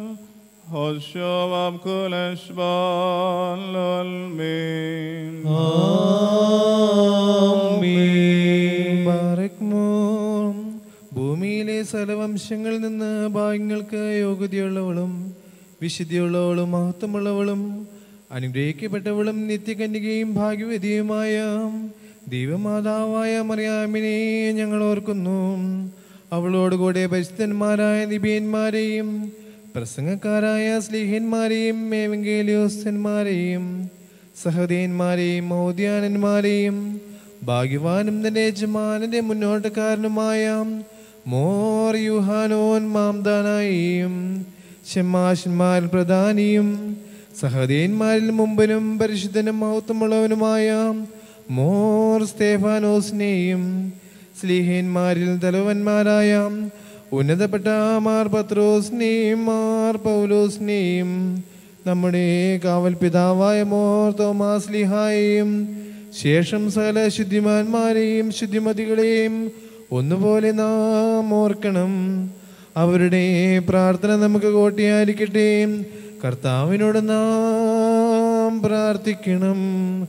ഭൂമിയിലെ സകലവംശങ്ങളിൽ നിന്ന് ഭാഗ്യങ്ങൾക്ക് യോഗ്യതയുള്ളവളും വിശുദ്ധിയുള്ളവളും മഹത്വമുള്ളവളും അനുഗ്രഹിക്കപ്പെട്ടവളും നിത്യകന്യകയും ഭാഗ്യവതിയുമായ ദൈവമാതാവായ മറിയാമിനെ ഞങ്ങൾ ഓർക്കുന്നു. അവളോടുകൂടെ പരിശുദ്ധന്മാരായ നിബിയന്മാരെയും പ്രസംഗക്കാരായ സ്ലീഹന്മാരെയും എവങ്കേലിയോസ്തന്മാരെയും സഹദേന്മാരെയും മൗദ്യാനന്മാരെയും ഭാഗ്യവാനും തന്റെ യജമാനന്റെ മുന്നോട്ടക്കാരനുമായ മോർ യുഹാനോൻ മാംദാനായും ഷെമാശന്മാരിൽ പ്രധാനിയും സഹദേന്മാരിൽ മുമ്പിലും പരിശുദ്ധനും മഹത്വമുള്ളവനുമായ മോർ സ്തേഫാനോസിനെയും സ്ലീഹന്മാരിൽ തലവന്മാരായ ഉന്നതപ്പെട്ട മാർ പത്രോസിനെയും മാർ പൗലോസിനെയും നമ്മുടെ കാവൽ പിതാവായ മോർ തോമാസ് ലീഹായെയും ശേഷം സകല ശുദ്ധിമാന്മാരെയും ശുദ്ധിമതികളെയും ഒന്നുപോലെ നാം ഓർക്കണം. അവരുടെ പ്രാർത്ഥന നമുക്ക് കോട്ടയായിരിക്കട്ടെ. കർത്താവിനോട് നാം പ്രാർത്ഥിക്കണം.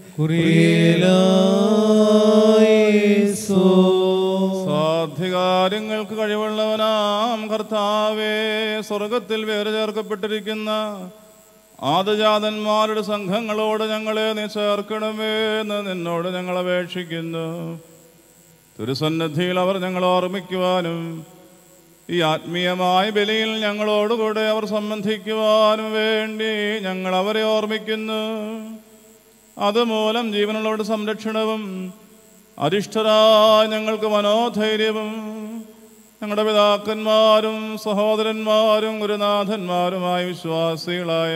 സാധ്യകാര്യങ്ങൾക്ക് കഴിവുള്ളവനാം കർത്താവേ, സ്വർഗത്തിൽ വേറെ ചേർക്കപ്പെട്ടിരിക്കുന്ന ആദജാതന്മാരുടെ സംഘങ്ങളോട് ഞങ്ങളെ നീ ചേർക്കണമേ എന്ന് നിന്നോട് ഞങ്ങൾ അപേക്ഷിക്കുന്നു. തിരുസന്നിധിയിൽ അവർ ഞങ്ങൾ ഓർമ്മിക്കുവാനും ഈ ആത്മീയമായ ബലിയിൽ ഞങ്ങളോടുകൂടെ അവർ സംബന്ധിക്കുവാനും വേണ്ടി ഞങ്ങൾ അവരെ ഓർമ്മിക്കുന്നു. അതുമൂലം ജീവനുള്ളവരുടെ സംരക്ഷണവും അരിഷ്ടരായ ഞങ്ങൾക്ക് മനോധൈര്യവും ഞങ്ങളുടെ പിതാക്കന്മാരും സഹോദരന്മാരും ഗുരുനാഥന്മാരുമായ വിശ്വാസികളായ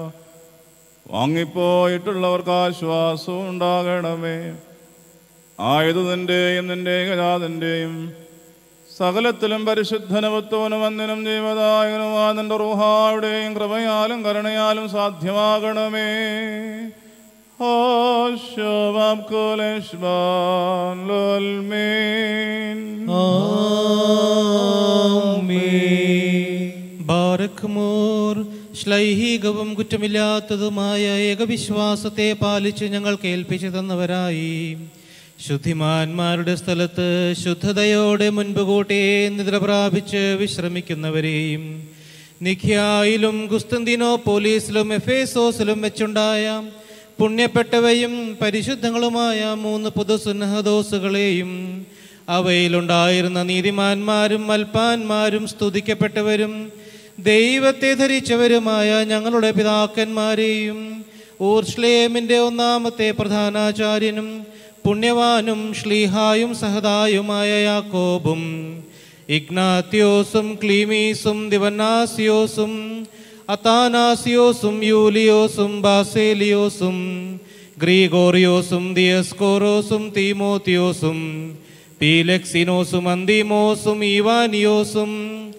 വാങ്ങിപ്പോയിട്ടുള്ളവർക്ക് ആശ്വാസവും ഉണ്ടാകണമേ. ആയത് നിന്റെയും നിന്റെ ഏകജാതന്റെയും സകലത്തിലും പരിശുദ്ധനവത്വനും വന്ദിനും ജീവദായകനുമായ നിന്റെ റൂഹായുടെയും കൃപയാലും കരുണയാലും സാധ്യമാകണമേ. ബാരക്മോർ ശ്ലൈഹികവും കുറ്റമില്ലാത്തതുമായ ഏകവിശ്വാസത്തെ പാലിച്ച് ഞങ്ങൾ കേൾപ്പിച്ചു തന്നവരായി ശുദ്ധിമാന്മാരുടെ സ്ഥലത്ത് ശുദ്ധതയോടെ മുൻപ് കൂട്ടി നിദ്ര പ്രാപിച്ച് വിശ്രമിക്കുന്നവരെയും നിഖ്യായിലും കുസ്തന്തിനോപോലീസിലും എഫേസോസിലും വെച്ചുണ്ടായ പുണ്യപ്പെട്ടവയും പരിശുദ്ധങ്ങളുമായ 3 പൊതുസുന്നഹദോസുകളെയും അവയിലുണ്ടായിരുന്ന നീതിമാന്മാരും മൽപ്പാന്മാരും സ്തുതിക്കപ്പെട്ടവരും ദൈവത്തെ ധരിച്ചവരുമായ ഞങ്ങളുടെ പിതാക്കന്മാരെയും ഊർഷ്ലേമിൻ്റെ 1-ാമത്തെ പ്രധാനാചാര്യനും പുണ്യവാനും ശ്ലീഹായും സഹദായുമായ യാക്കോബും ഇഗ്നാത്യോസും ക്ലീമീസും ദിവന്നാസിയോസും അത്താനാസിയോസും യൂലിയോസും ബാസേലിയോസും ഗ്രീഗോറിയോസും ദിയസ്കോറോസും തീമോത്തിയോസും പീലക്സിനോസും അന്തിമോസും ഈവാനിയോസും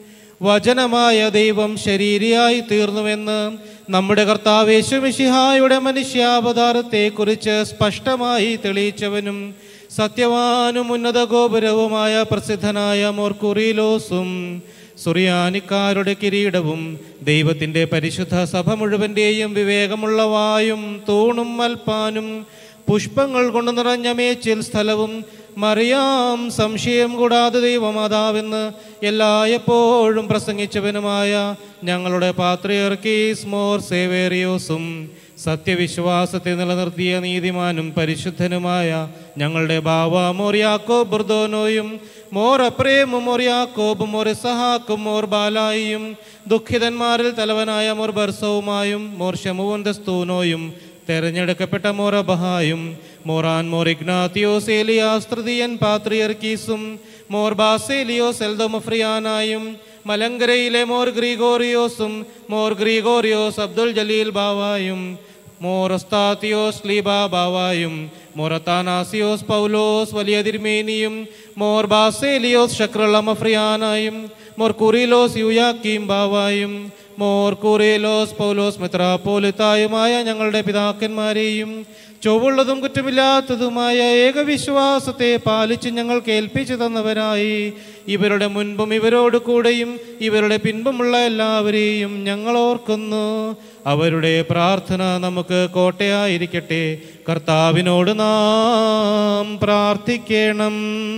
വചനമായ ദൈവം ശരീരിയായി തീർന്നുവെന്ന് നമ്മുടെ കർത്താവ് യേശുമിശിഹായുടെ മനുഷ്യാവതാരത്തെക്കുറിച്ച് സ്പഷ്ടമായി തെളിയിച്ചവനും സത്യവാനും ഉന്നത ഗോപുരവുമായ പ്രസിദ്ധനായ മോർക്കുറിലോസും സുറിയാനിക്കാരുടെ കിരീടവും ദൈവത്തിൻ്റെ പരിശുദ്ധ സഭ മുഴുവൻ്റെയും വിവേകമുള്ള വായും തൂണും മൽപ്പാനും പുഷ്പങ്ങൾ കൊണ്ട് നിറഞ്ഞ മേച്ചിൽ സ്ഥലവും മറിയാം സംശയം കൂടാതെ ദൈവമാതാവെന്ന് എല്ലായ്പ്പോഴും പ്രസംഗിച്ചവനുമായ ഞങ്ങളുടെ പാത്രിയർക്കീസ് മോർ സേവേറിയോസും സത്യവിശ്വാസത്തെ നിലനിർത്തിയ നീതിമാനും പരിശുദ്ധനുമായ ഞങ്ങളുടെ ബാവ മോർ യാക്കോബ് ബുർദോനോയും മോർ അപ്രേമും മോർ യാക്കോബും മോർ ഇസഹാക്കും മോർ ബാലായിയും ദുഃഖിതന്മാരിൽ തലവനായ മോർ ബർസവുമായും മോർ ശമുവൻ ദസ്തൂനോയും തെരഞ്ഞെടുക്കപ്പെട്ട മോർ അബഹായും മോറാൻ മോർ ഇഗ്നാത്തിയോസ് ഏലിയാസ് തൃതീയൻ പാത്രിയർക്കീസും മോർ ബാസേലിയോസ് എൽദോമഫ്രിയാനായും മലങ്കരയിലെ മോർ ഗ്രീഗോറിയോസ് അബ്ദുൽ ജലീൽ ബാവായും മോർ ഒസ്താത്തിയോസ് ലീബ ബാവായും മോർ അത്താനാസിയോസ് പൗലോസ് വലിയ തിരുമേനിയും മോർ ബാസേലിയോസ് ശക്രളമഫ്രിയാനായും മോർ കുറിലോസ് യുയാക്കീം ബാവായും മോർ കുറിലോസ് പൗലോസ് മെത്രാപ്പോലിത്തായുമായ ഞങ്ങളുടെ പിതാക്കന്മാരെയും ചൊവ്വുള്ളതും കുറ്റമില്ലാത്തതുമായ ഏകവിശ്വാസത്തെ പാലിച്ച് ഞങ്ങൾ കേൾപ്പിച്ചു തന്നവരായി ഇവരുടെ മുൻപും ഇവരോട് കൂടെയും ഇവരുടെ പിൻപുമുള്ള എല്ലാവരെയും ഞങ്ങൾ ഓർക്കുന്നു. അവരുടെ പ്രാർത്ഥന നമുക്ക് കോട്ടയായിരിക്കട്ടെ. കർത്താവിനോട് നാം പ്രാർത്ഥിക്കണം.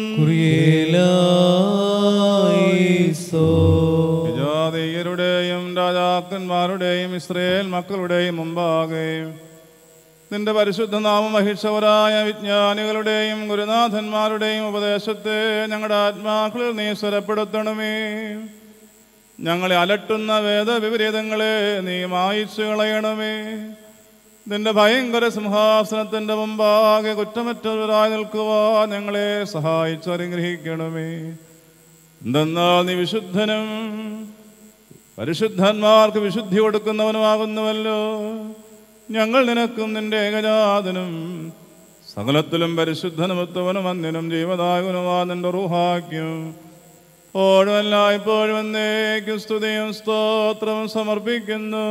വിജാതീയരുടെയും രാജാക്കന്മാരുടെയും ഇസ്രയേൽ മക്കളുടെയും മുമ്പാകെ നിന്റെ പരിശുദ്ധ നാമം വഹിച്ചവരായ വിജ്ഞാനികളുടെയും ഗുരുനാഥന്മാരുടെയും ഉപദേശത്തെ ഞങ്ങളുടെ ആത്മാക്കളിൽ നീ സ്വരപ്പെടുത്തണമേ. ഞങ്ങളെ അലട്ടുന്ന വേദവിപരീതങ്ങളെ നീ മായിച്ചു കളയണമേ. നിന്റെ ഭയങ്കര സിംഹാസനത്തിൻ്റെ മുമ്പാകെ കുറ്റമറ്റവരായി നിൽക്കുവാൻ ഞങ്ങളെ സഹായിച്ചനുഗ്രഹിക്കണമേ. എന്തെന്നാൽ നീ വിശുദ്ധനും പരിശുദ്ധന്മാർക്ക് വിശുദ്ധി കൊടുക്കുന്നവനുമാകുന്നുവല്ലോ. ഞങ്ങൾ നിനക്കും നിന്റെ ഏകജാതനും സകലത്തിലും പരിശുദ്ധനുമത്തവനും അന്യനും ജീവദായകനുമാ നിന്റെ റൂഹാക്കും ഓഴും എല്ലായ്പ്പോഴും എന്നേക്കും സ്തുതിയും സ്തോത്രവും സമർപ്പിക്കുന്നു.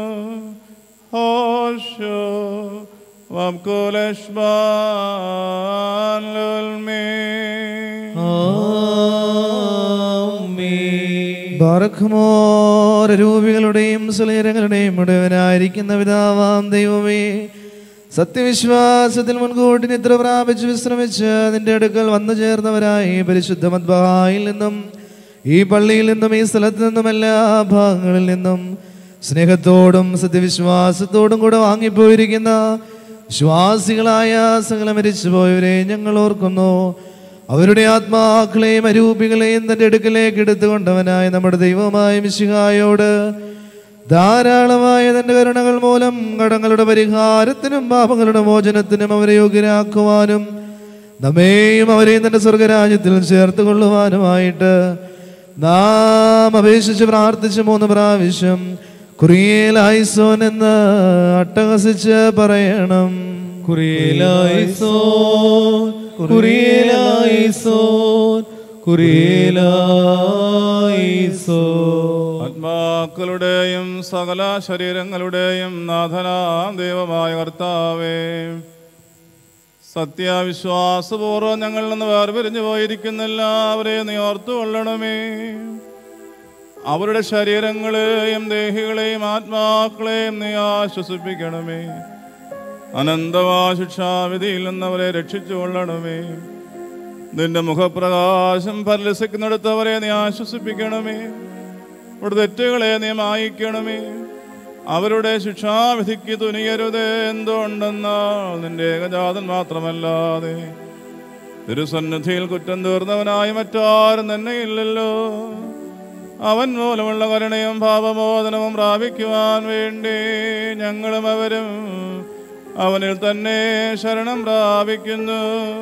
ഹോശോ വബ്കുലശ്ബാൻ ലുൽമീൻ. രൂപികളുടെയും സുലേരങ്ങളുടെയും മുഴുവനായിരിക്കുന്ന പിതാവാം ദൈവമേ, സത്യവിശ്വാസത്തിൽ മുൻകൂട്ടി നിദ്ര പ്രാപിച്ച് വിശ്രമിച്ച് നിന്റെ അടുക്കൽ വന്നു ചേർന്നവരായി പരിശുദ്ധ മദ്ബഹായിൽ നിന്നും ഈ പള്ളിയിൽ നിന്നും ഈ സ്ഥലത്ത് നിന്നും എല്ലാ ഭാഗങ്ങളിൽ നിന്നും സ്നേഹത്തോടും സത്യവിശ്വാസത്തോടും കൂടെ വാങ്ങിപ്പോയിരിക്കുന്ന വിശ്വാസികളായ സകല മരിച്ചുപോയവരെ ഞങ്ങൾ ഓർക്കുന്നു. അവരുടെ ആത്മാക്കളെയും അരൂപികളെയും തൻ്റെ അടുക്കലേക്ക് എടുത്തുകൊണ്ടവനായ നമ്മുടെ ദൈവമായ മിശിഹായോട് ധാരാളമായ തൻ്റെ കരുണകൾ മൂലം കടങ്ങളുടെ പരിഹാരത്തിനും പാപങ്ങളുടെ മോചനത്തിനും അവരെ യോഗ്യരാക്കുവാനും നമ്മെയും അവരെയും തൻ്റെ സ്വർഗരാജ്യത്തിൽ ചേർത്ത് കൊള്ളുവാനുമായിട്ട് നാം അപേക്ഷിച്ച് പ്രാർത്ഥിച്ച് 3 പ്രാവശ്യം കുറിയേലായിസോൻ എന്ന് അട്ടഹസിച്ച് പറയണം. കുറിയേലായിസോൻ, കുറിയേലായിസോൻ, കുറിയേലായിസോൻ. ആത്മാക്കളുടെയും സകല ശരീരങ്ങളുടെയും നാഥനാം ദൈവമായ കർത്താവേ, സത്യവിശ്വാസപൂർവ്വം ഞങ്ങളിൽ നിന്ന് വേർപിരിഞ്ഞു പോയിരിക്കുന്ന എല്ലാവരെയും നീ ഓർത്തുകൊള്ളണമേ. അവരുടെ ശരീരങ്ങളെയും ദേഹികളെയും ആത്മാക്കളെയും നീ ആശ്വസിപ്പിക്കണമേ. അനന്തമായ ശിക്ഷാവിധിയിൽ നിന്നവരെ രക്ഷിച്ചു കൊള്ളണമേ. നിന്റെ മുഖപ്രകാശം പരിലസിക്കുന്നിടത്തവരെ നീ ആശ്വസിപ്പിക്കണമേ. അവരുടെ തെറ്റുകളെ നീ മായിക്കണമേ. അവരുടെ ശിക്ഷാവിധിക്ക് തുനിയരുത്. എന്തുകൊണ്ടെന്നാൽ നിന്റെ ഏകജാതൻ മാത്രമല്ലാതെ തിരുസന്നിധിയിൽ കുറ്റം തീർന്നവനായി മറ്റാരും തന്നെ ഇല്ലല്ലോ. അവൻ മൂലമുള്ള കരുണയും പാപമോചനവും പ്രാപിക്കുവാൻ വേണ്ടി ഞങ്ങളും അവരും അവനിൽ തന്നെ ശരണം പ്രാപിക്കുന്നു.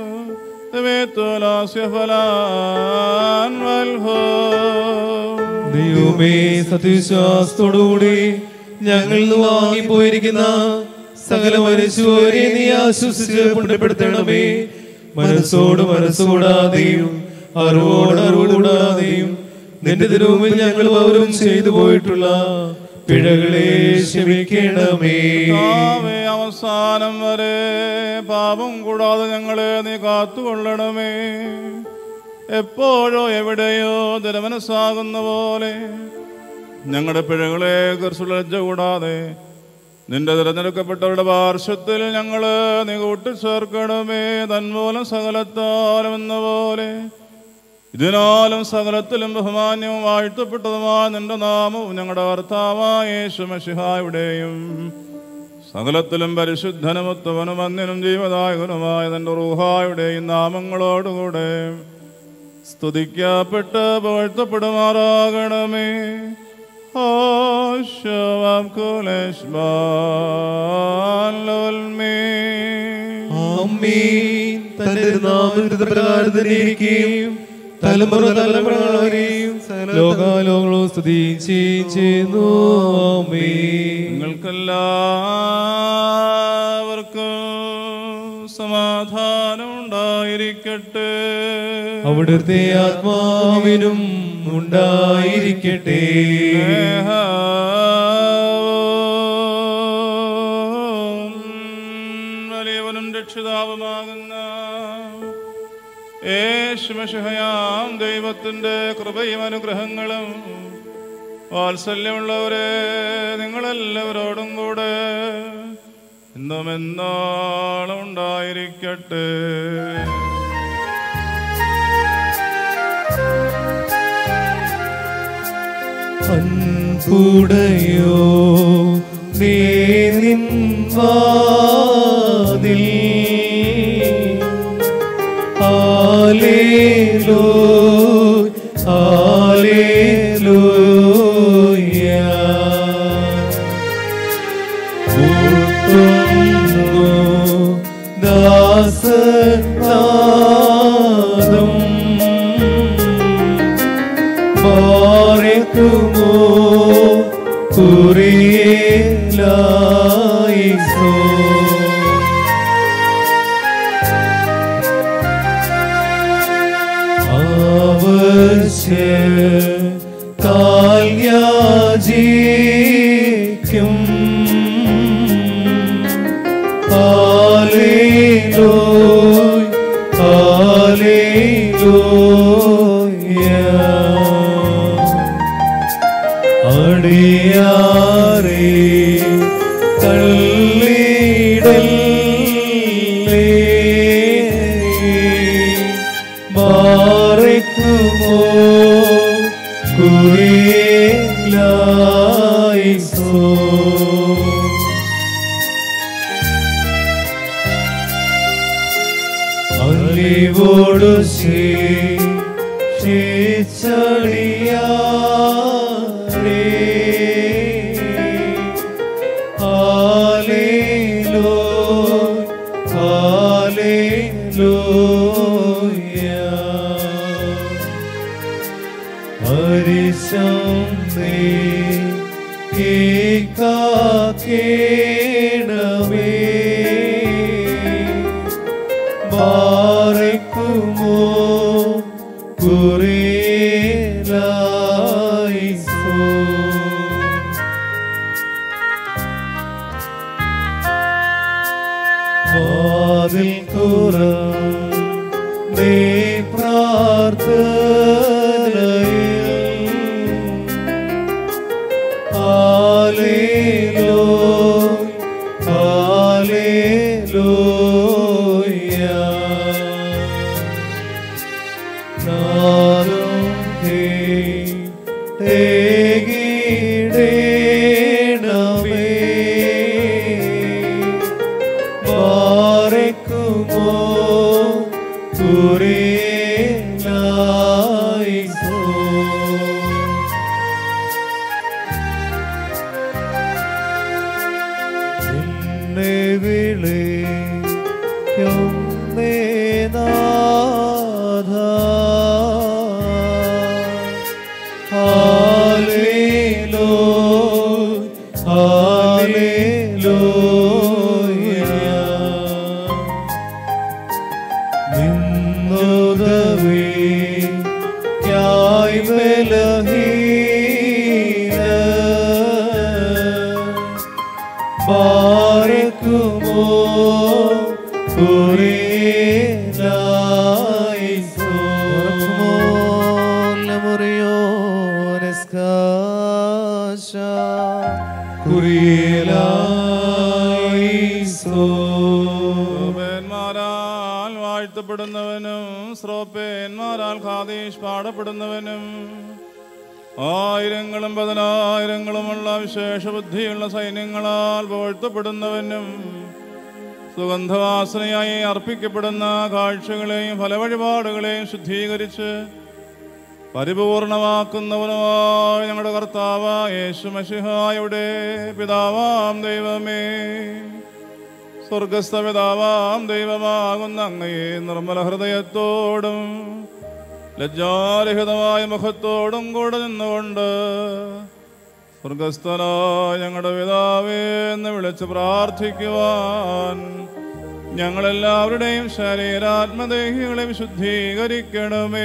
ദൈവമേ, സത്യവിശ്വാസത്തോടുകൂടി ഞങ്ങൾ വാങ്ങിപ്പോയിരിക്കുന്ന സകല മരിച്ചുപോരെ നീ ആശ്വസിച്ച് പുണ്യപ്പെടുത്തണമേ. മനസ്സോട് മനസ്സുകൂടാതെയും അറിവോട് അറിവുകൂടാതെയും നിന്റെ തിരുമുമ്പിൽ ഞങ്ങൾ പൗരം ചെയ്തു പോയിട്ടുള്ള പിഴകളെ ക്ഷമിക്കണമേ. അവസാനം വരെ പാപം കൂടാതെ ഞങ്ങളെ നീ കാത്തുകൊള്ളണമേ. എപ്പോഴോ എവിടെയോ ദുരമനസ്സാകുന്ന പോലെ ഞങ്ങളുടെ പിഴകളെ കുറിച്ചുള്ള ലജ്ജ കൂടാതെ നിന്റെ തിരഞ്ഞെടുക്കപ്പെട്ടവരുടെ പാർശ്വത്തിൽ ഞങ്ങൾ നീ കൂട്ടിച്ചേർക്കണമേ. തന്മൂലം സകലത്താലും എന്ന പോലെ ഇതിനാലും സകലത്തിലും ബഹുമാന്യവും വാഴ്ത്തപ്പെട്ടതുമായ നിന്റെ നാമവും ഞങ്ങളുടെ കർത്താവായ യേശു മശിഹായുടെയും സകലത്തിലും പരിശുദ്ധനും ഉത്തമനും അന്യനും ജീവദായകനുമായ നിന്റെ റൂഹായുടെയും നാമങ്ങളോടുകൂടെ സ്തുതിക്കപ്പെട്ട് വാഴ്ത്തപ്പെടുമാറാകണമേ. തലമുറ തലമുറയും ലോകാലോകങ്ങളും സ്തുതിക്കുന്നു. നിങ്ങൾക്കെല്ലാവർക്കും സമാധാനം ഉണ്ടായിരിക്കട്ടെ. അവിടുത്തെ ആത്മാവിനും ഉണ്ടായിരിക്കട്ടെ. വലിയവനും രക്ഷിതാവുമാകുന്ന യേശുമശിഹായാം ദൈവത്തിൻ്റെ കൃപയും അനുഗ്രഹങ്ങളും വാത്സല്യമുള്ളവരെ നിങ്ങളെല്ലാവരോടും കൂടെ ഇന്നും എന്നാളും ഉണ്ടായിരിക്കട്ടെ. അൻപുടയോ നീ നിൻ വാതിൽ ഹല്ലേലൂയ ഹല്ലേലൂയ മുത്തുന്നു ദാസനാദം ബാരക്കുമോ കുറിയേലായിസോ യാചിക്കും ഹല്ലേലൂയ ഹല്ലേലൂയ തള്ളിടല്ലേ മാറിക്കുമോ കുറിയിലായിസോ അലിവോടു ശിച്ചളിയാരേ ബാറക്കുമോ കുറിയിലായിസോ വാതിൽ തുറന്നേ പ്രാർത്ഥനയിൽ ഹല്ലേലൂയ നാദം കേട്ടിടണമേ ബാറക്കുമോ കുറിയിലായിസോ നിന്നെ വിളിക്കുന്നേ നാഥ ഹല്ലേലൂയ നിന്നുദവിക്കായി ബലഹീന ബാറക്കുമോ കുറിയിലായിസോ കുറിയിലായിസോ ാൽ വാഴ്ത്തപ്പെടുന്നവനും ശ്രോപ്പേന്മാരാൽ ഖാദീഷ് പാടപ്പെടുന്നവനും ആയിരങ്ങളും പതിനായിരങ്ങളുമുള്ള വിശേഷ ബുദ്ധിയുള്ള സൈന്യങ്ങളാൽ വാഴ്ത്തപ്പെടുന്നവനും സുഗന്ധവാസനയായി അർപ്പിക്കപ്പെടുന്ന കാഴ്ചകളെയും ഫലവഴിപാടുകളെയും ശുദ്ധീകരിച്ച് പരിപൂർണമാക്കുന്നവനുമായ ഞങ്ങളുടെ കർത്താവായ യേശു മശിഹായുടെ പിതാവാം ദൈവമേ, സ്വർഗസ്ഥ പിതാവാം ദൈവമാകുന്ന അങ്ങയെ നിർമ്മല ഹൃദയത്തോടും ലജ്ജാരഹിതമായ മുഖത്തോടും കൂടെ നിന്നുകൊണ്ട് സ്വർഗസ്ഥനായ ഞങ്ങളുടെ പിതാവേ എന്ന് വിളിച്ച് പ്രാർത്ഥിക്കുവാൻ ഞങ്ങളെല്ലാവരുടെയും ശരീരാത്മദേഹികളെ ശുദ്ധീകരിക്കണമേ.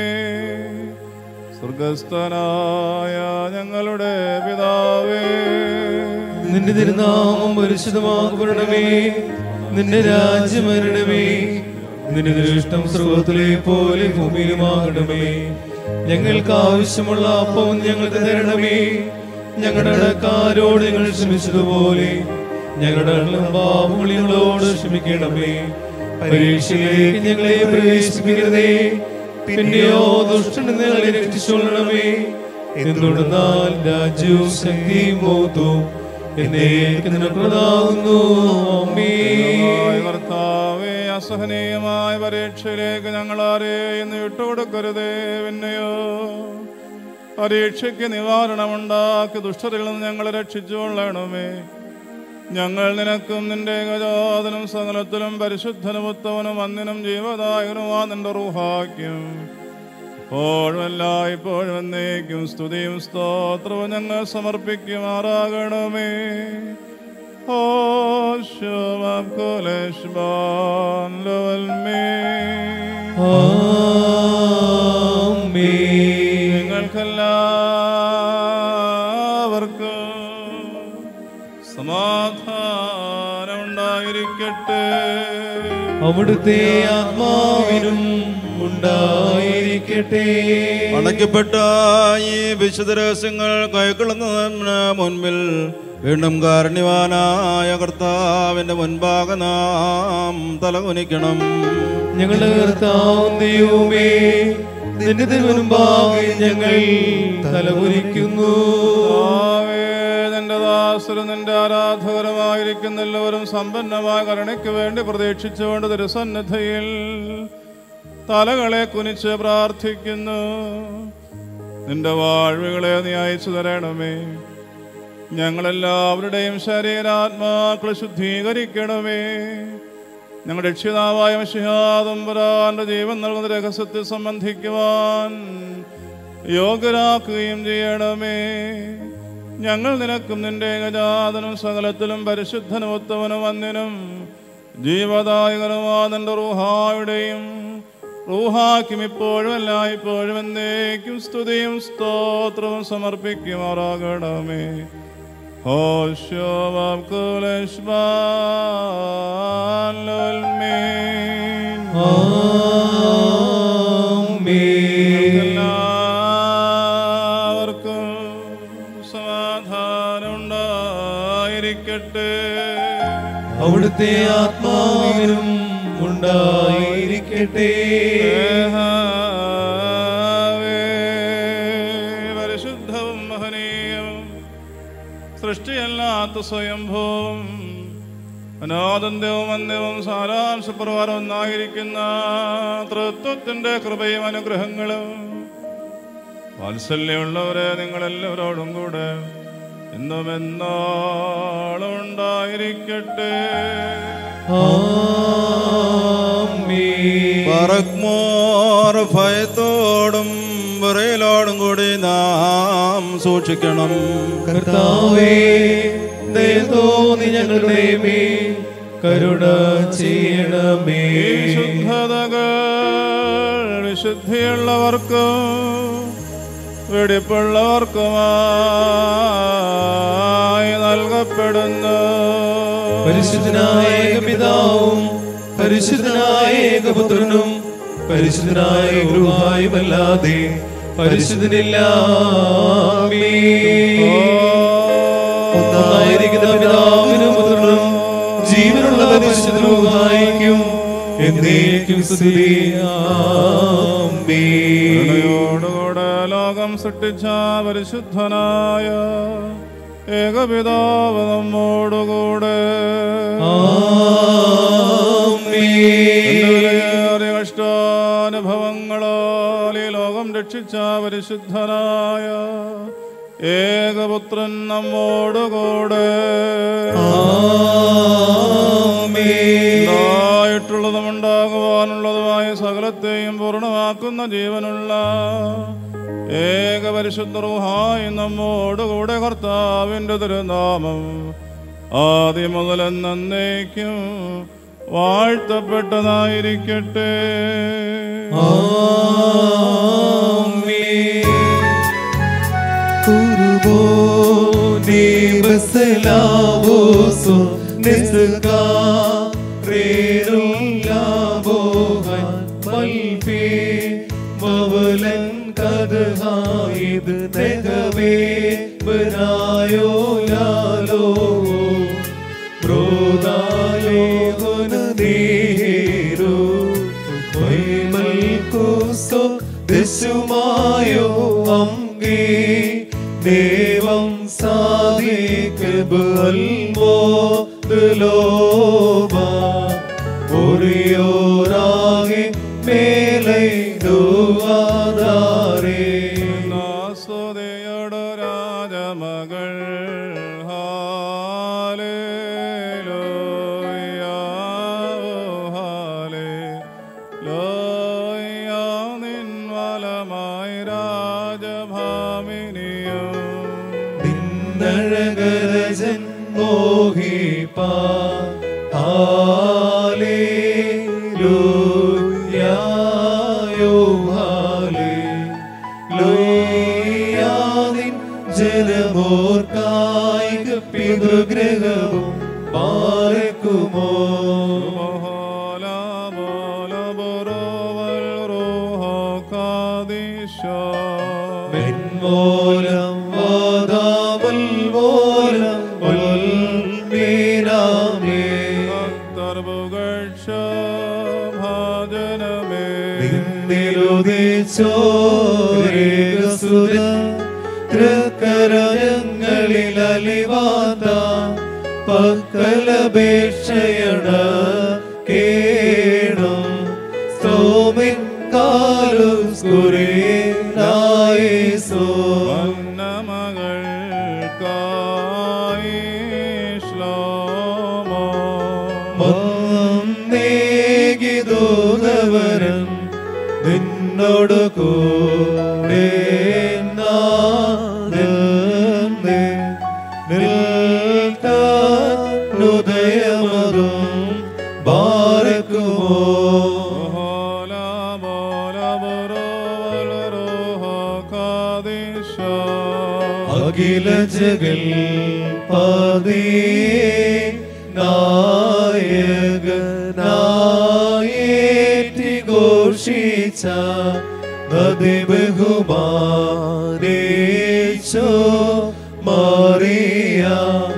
സ്വർഗസ്ഥനായ ഞങ്ങളുടെ പിതാവേ, നിന്റെ തിരുനാമം പരിശുദ്ധമാക്കപ്പെടണമേ, നിന്റെ രാജ്യം വരണമേ, നിന്റെ ദൃഷ്ടം സ്രോതത്തിലെ പോലെ ഭൂമിയിലുമാകണമേ. ഞങ്ങൾക്ക് ആവശ്യമുള്ള അപ്പം ഞങ്ങൾക്ക് തരണമേ, ഞങ്ങളുടെ അടക്കാരോട് ഞങ്ങൾ ക്ഷമിച്ചതുപോലെ ഞങ്ങളുടെ പാപങ്ങളോട് ക്ഷമിക്കണമേ. പരീക്ഷയിലേക്ക് ഞങ്ങളെ പ്രവേശിപ്പിക്കരുതേ, പിന്നെയോ ദുഷ്ടനിൽ ഞങ്ങളെ രക്ഷിച്ചുകൊള്ളണമേ. എന്തുകൊണ്ടെന്നാൽ രാജ്യവും ശക്തിയും മഹത്വവും എന്നേക്കുമുണ്ടാകുന്നു. ആമേൻ. കർത്താവേ, അസഹനീയമായ പരീക്ഷയിലേക്ക് ഞങ്ങളാരെയും വിട്ടുകൊടുക്കരുതേ. പിന്നെയോ പരീക്ഷയ്ക്ക് നിവാരണമുണ്ടാക്കി ദുഷ്ടരിൽ നിന്ന് ഞങ്ങളെ രക്ഷിച്ചുകൊള്ളണമേ. ഞങ്ങൾ നിനക്കും നിന്റെ ഏകജാതനും സകലത്തിലും പരിശുദ്ധനും ഉത്തമനും അന്യനും ജീവദായകനുമാ നിന്റെ റൂഹാക്കും ഇപ്പോഴും എല്ലായ്പ്പോഴും എന്നേക്കും സ്തുതിയും സ്തോത്രവും ഞങ്ങൾ സമർപ്പിക്കുമാറാകണമേ. നിങ്ങൾക്കെല്ലാവർക്കും സമാധാനം ഉണ്ടായിരിക്കട്ടെ. അവിടുത്തെ ആത്മാവിനും ഉണ്ടായിരിക്കട്ടെ. അടയ്ക്കപ്പെട്ട ഈ വിശുദ്ധ രഹസ്യങ്ങൾ കൈക്കൊള്ളുന്നതിന് മുൻപിൽ വീണ്ടും കാരുണ്യവാനായ കർത്താവിന്റെ മുൻപാകെ നാം തലകുനിക്കണം. ഞങ്ങളുടെ കർത്താവും ദൈവമേ, നിന്റെ മുൻപാകെ ഞങ്ങൾ തലകുനിക്കുന്നു. നിന്റെ ദാസരും നിന്റെ ആരാധകരമായിരിക്കുന്ന എല്ലാവരും സമ്പന്നമായ കരുണയ്ക്ക് വേണ്ടി പ്രതീക്ഷിച്ചുകൊണ്ട് തിരുസന്നിധിയിൽ തലകളെ കുനിച്ച് പ്രാർത്ഥിക്കുന്നു. നിന്റെ വാഴ്വുകളെ നീ അയച്ചു തരണമേ. ഞങ്ങളെല്ലാവരുടെയും ശരീരാത്മാക്കളെ ശുദ്ധീകരിക്കണമേ. ഞങ്ങളുടെ രക്ഷിതാവായ മിശിഹാതമ്പുരാന്റെ ജീവൻ നൽകുന്ന രഹസ്യത്തെ സംബന്ധിക്കുവാൻ യോഗ്യരാക്കുകയും ചെയ്യണമേ. ഞങ്ങൾ നിനക്കും നിന്റെ ഏകജാതനും സകലത്തിലും പരിശുദ്ധനും ഉത്തമനും വന്യനും ജീവദായകനുമായ നിന്റെ റൂഹായുടെയും റൂഹാക്കും ഇപ്പോഴും എല്ലായ്പ്പോഴും എന്നേക്കും സ്തുതിയും സ്തോത്രവും സമർപ്പിക്കുമാറാകണമേ. എല്ലാവർക്കും സമാധാനം ഉണ്ടായിരിക്കട്ടെ. അവിടുത്തെ ആത്മാവിനും ഉണ്ടായിരിക്കട്ടെ. പരിശുദ്ധവും മഹനീയവും സൃഷ്ടിയല്ലാത്ത സ്വയംഭൂവും അനാദന്യവും അന്യവും സാരാംശപ്രകാരം ഒന്നായിരിക്കുന്ന തൃത്വത്തിന്റെ കൃപയും അനുഗ്രഹങ്ങളും വാത്സല്യമുള്ളവരെ നിങ്ങളെല്ലാവരോടും കൂടെ ഇന്നും എന്നാളും ഉണ്ടായിരിക്കട്ടെ. ഭയത്തോടും വിറയലോടും കൂടി നാം സൂക്ഷിക്കണം. കർത്താവേ, ദയ തോന്നി ഞങ്ങളുടെ മേൽ കരുണ ചെയ്യണമേ. ശുദ്ധതകൾ വിശുദ്ധിയുള്ളവർക്കും വെടിപ്പുള്ളവർക്കുമായി നൽകപ്പെടുന്നു. പരിശുദ്ധനായ പിതാവും പരിശുദ്ധനായ ഏകപുത്രനും പരിശുദ്ധനായ ഗൃഹായുമല്ലാതെ പരിശുദ്ധനില്ല. ഒന്നായിരിക്കുന്ന പിതാവിനും പുത്രനും ജീവനുള്ള പരിശുദ്ധനും എന്നേക്കും സ്തുതി. ോടുകൂടെ ലോകം സൃഷ്ടിച്ച പരിശുദ്ധനായ ഏകപിതാവ് നമ്മോടുകൂടെ കഷ്ടാനുഭവങ്ങളാൽ ഈ ലോകം രക്ഷിച്ച പരിശുദ്ധനായ ഏകപുത്രൻ നമ്മോടുകൂടെ ായിട്ടുള്ളതും ഉണ്ടാകുവാനുള്ളതുമായ സകലത്തെയും പൂർണ്ണമാക്കുന്ന ജീവനുള്ള ഏകപരിശുദ്ധ റൂഹായി നമ്മോടുകൂടെ കർത്താവിൻ്റെ തിരുനാമം ആദ്യം മുതൽ എന്നേക്കും വാഴ്ത്തപ്പെട്ടതായിരിക്കട്ടെ. ദേവം സാധിക്കബൽമോദലോബറിയോരാകെ മേലെ നാസ്വതയോട് രാജമകൾ നിന്നഴകരജൻ മോഹിപ്പാ ജനമോർക്കായിക പിതൃഗ്രഹവും പാർക്കുമോ മെൻമോലം വാദാവൽ മോലം സർവകക്ഷ ഭാജനമേ തൃക്കരങ്ങളിൽ അലിവാത്ത പക്കലപേക്ഷയണ കേണം സ്തോമിൻ കാലും സ്കുരേനായേസോ വന്നമകൾക്കായി ശ്ലോമോ ദൂതവരൻ നിന്നോട് കൂടെ ഉദയമതും ബാരക്കുമോ അഖില ജഗൽ പദേ നായകനായേറ്റി ഘോഷിച്ച നദി ബഹുമാനേശോ മറിയ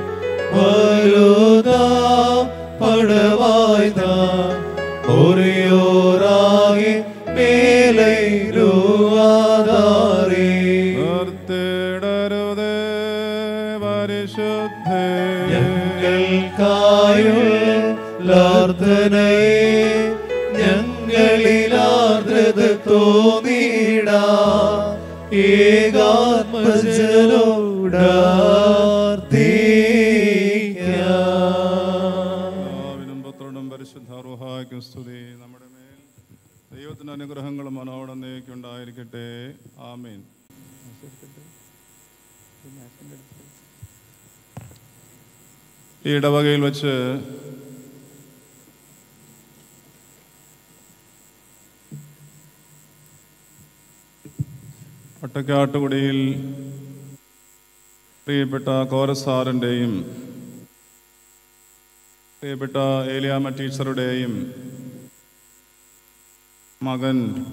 വലുതാ പടവായ്ത ഒരേയോരായി മേലൈരുവാതാരേ നിർത്തിടരുതേ പരിശുദ്ധേ ഞങ്ങൾക്കായുള്ളാർദ്ദനയെ ഞങ്ങളിലാർദ്രത തോന്നിടാ പിതാവിനും പുത്രനും പരിശുദ്ധ റൂഹായ്ക്കും സ്തുതി. നമ്മുടെ മേൽ ദൈവത്തിന്റെ അനുഗ്രഹങ്ങളും മനോടന്നേക്കും ഉണ്ടായിരിക്കട്ടെ. ആമേൻ. ഈ ഇടവകയിൽ വെച്ച് ഒട്ടക്കാട്ടുകുടിയിൽ പ്രിയപ്പെട്ട കോരസാറിൻ്റെയും പ്രിയപ്പെട്ട ഏലിയാമ്മ ടീച്ചറുടെയും മകൻ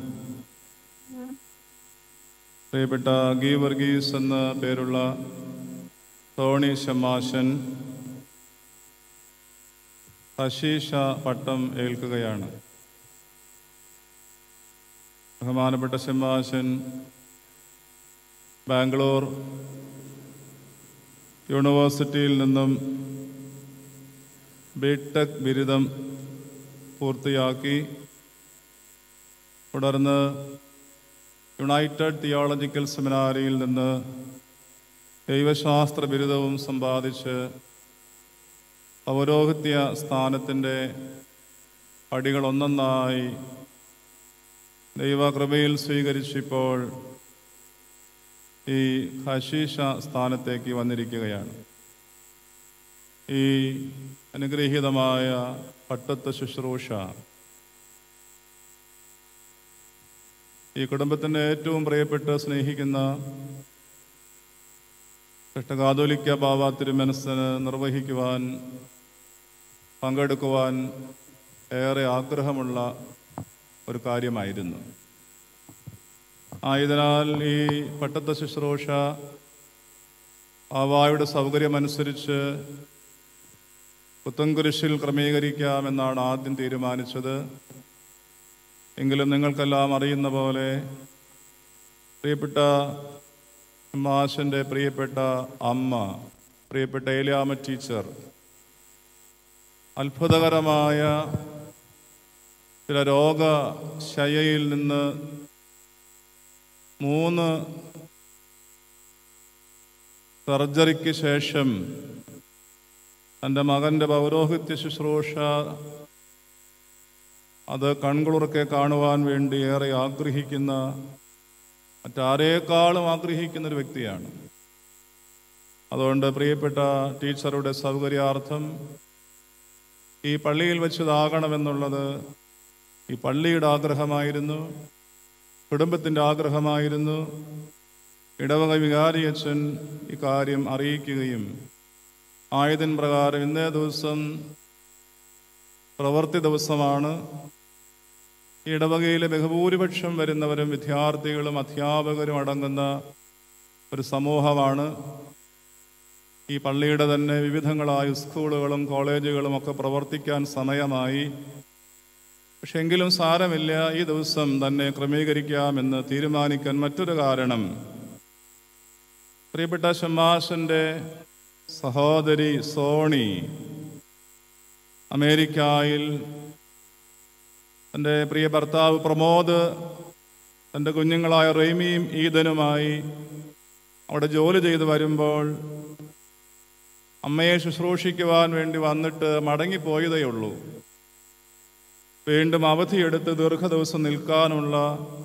പ്രിയപ്പെട്ട ഗീവർഗീസ് എന്ന പേരുള്ള ടോണി ശമാശൻ ഹശീഷ പട്ടം ഏൽക്കുകയാണ്. ബഹുമാനപ്പെട്ട ശമാശൻ ബാംഗ്ലൂർ യൂണിവേഴ്സിറ്റിയിൽ നിന്നും ബിടെക് ബിരുദം പൂർത്തിയാക്കി. തുടർന്ന് യുണൈറ്റഡ് തിയോളജിക്കൽ സെമിനാരിയിൽ നിന്ന് ദൈവശാസ്ത്ര ബിരുദവും സമ്പാദിച്ച് പൗരോഹിത്യ സ്ഥാനത്തിൻ്റെ പടികളൊന്നൊന്നായി ദൈവകൃപയിൽ സ്വീകരിച്ചിപ്പോൾ ഈ ഹശീഷ സ്ഥാനത്തേക്ക് വന്നിരിക്കുകയാണ്. ഈ അനുഗ്രഹീതമായ പട്ടത്വ ശുശ്രൂഷ ഈ കുടുംബത്തിൻ്റെ ഏറ്റവും പ്രിയപ്പെട്ട് സ്നേഹിക്കുന്ന കാതോലിക്ക ബാവ തിരുമനസ്സിന് നിർവഹിക്കുവാൻ പങ്കെടുക്കുവാൻ ഏറെ ആഗ്രഹമുള്ള ഒരു കാര്യമായിരുന്നു. ആയതിനാൽ ഈ പട്ടത്വ ശുശ്രൂഷ ബാവായുടെ സൗകര്യമനുസരിച്ച് പുത്തൻകുരിശിൽ ക്രമീകരിക്കാമെന്നാണ് ആദ്യം തീരുമാനിച്ചത്. എങ്കിലും നിങ്ങൾക്കെല്ലാം അറിയുന്ന പോലെ പ്രിയപ്പെട്ട മാഷൻ്റെ പ്രിയപ്പെട്ട അമ്മ പ്രിയപ്പെട്ട ഏലിയാമ്മ ടീച്ചർ അത്ഭുതകരമായ ചില രോഗശയ്യയിൽ നിന്ന് 3 സർജറിക്ക് ശേഷം തൻ്റെ മകൻ്റെ പൗരോഹിത്യ ശുശ്രൂഷ അത് കൺകുളിർക്കെ കാണുവാൻ വേണ്ടി ഏറെ ആഗ്രഹിക്കുന്ന, മറ്റാരേക്കാളും ആഗ്രഹിക്കുന്നൊരു വ്യക്തിയാണ്. അതുകൊണ്ട് പ്രിയപ്പെട്ട ടീച്ചറുടെ സൗകര്യാർത്ഥം ഈ പള്ളിയിൽ വെച്ചതാകണമെന്നുള്ളത് ഈ പള്ളിയുടെ ആഗ്രഹമായിരുന്നു, കുടുംബത്തിൻ്റെ ആഗ്രഹമായിരുന്നു. ഇടവക വികാരി അച്ഛൻ ഇക്കാര്യം അറിയിക്കുകയും ആയതിൻ പ്രകാരം ഇന്നേ ദിവസം പ്രവൃത്തി ദിവസമാണ്. ഇടവകയിലെ ബഹുഭൂരിപക്ഷം വരുന്നവരും വിദ്യാർത്ഥികളും അധ്യാപകരും അടങ്ങുന്ന ഒരു സമൂഹമാണ്. ഈ പള്ളിയുടെ തന്നെ വിവിധങ്ങളായ സ്കൂളുകളും കോളേജുകളും ഒക്കെ പ്രവർത്തിക്കാൻ സമയമായി. പക്ഷെ എങ്കിലും സാരമില്ല, ഈ ദിവസം തന്നെ ക്രമീകരിക്കാമെന്ന് തീരുമാനിക്കാൻ മറ്റൊരു കാരണം, പ്രിയപ്പെട്ട ഷമ്മാശൻ്റെ സഹോദരി സോണി അമേരിക്കയിൽ തൻ്റെ പ്രിയ ഭർത്താവ് പ്രമോദ് തൻ്റെ കുഞ്ഞുങ്ങളായ റെയ്മിയും ഈദനുമായി അവിടെ ജോലി ചെയ്ത് വരുമ്പോൾ അമ്മയെ ശുശ്രൂഷിക്കുവാൻ വേണ്ടി വന്നിട്ട് മടങ്ങിപ്പോയതേയുള്ളൂ. വീണ്ടും അവധിയെടുത്ത് ദീർഘദിവസം നിൽക്കാനുള്ള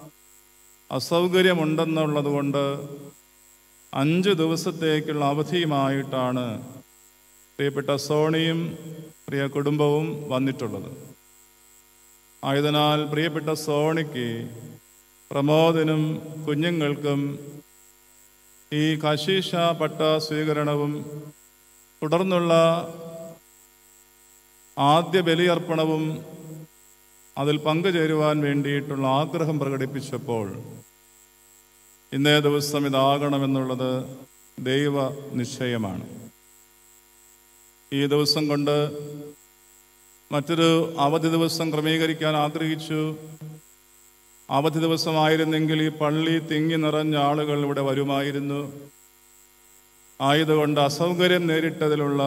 അസൗകര്യമുണ്ടെന്നുള്ളതുകൊണ്ട് 5 ദിവസത്തേക്കുള്ള അവധിയുമായിട്ടാണ് പ്രിയപ്പെട്ട സോണിയും പ്രിയ കുടുംബവും വന്നിട്ടുള്ളത്. ആയതിനാൽ പ്രിയപ്പെട്ട സോണിക്ക്, പ്രമോദിനും കുഞ്ഞുങ്ങൾക്കും ഈ കശീശ പട്ട സ്വീകരണവും തുടർന്നുള്ള ആദ്യ ബലിയർപ്പണവും അതിൽ പങ്കുചേരുവാൻ വേണ്ടിയിട്ടുള്ള ആഗ്രഹം പ്രകടിപ്പിച്ചപ്പോൾ ഇന്നേ ദിവസം ഇതാകണമെന്നുള്ളത് ദൈവ നിശ്ചയമാണ്. ഈ ദിവസം കൊണ്ട് മറ്റൊരു അവധി ദിവസം ക്രമീകരിക്കാൻ ആഗ്രഹിച്ചു. അവധി ദിവസമായിരുന്നെങ്കിൽ ഈ പള്ളി തിങ്ങി നിറഞ്ഞ ആളുകൾ ഇവിടെ വരുമായിരുന്നു. ആയതുകൊണ്ട് അസൗകര്യം നേരിട്ടതിലുള്ള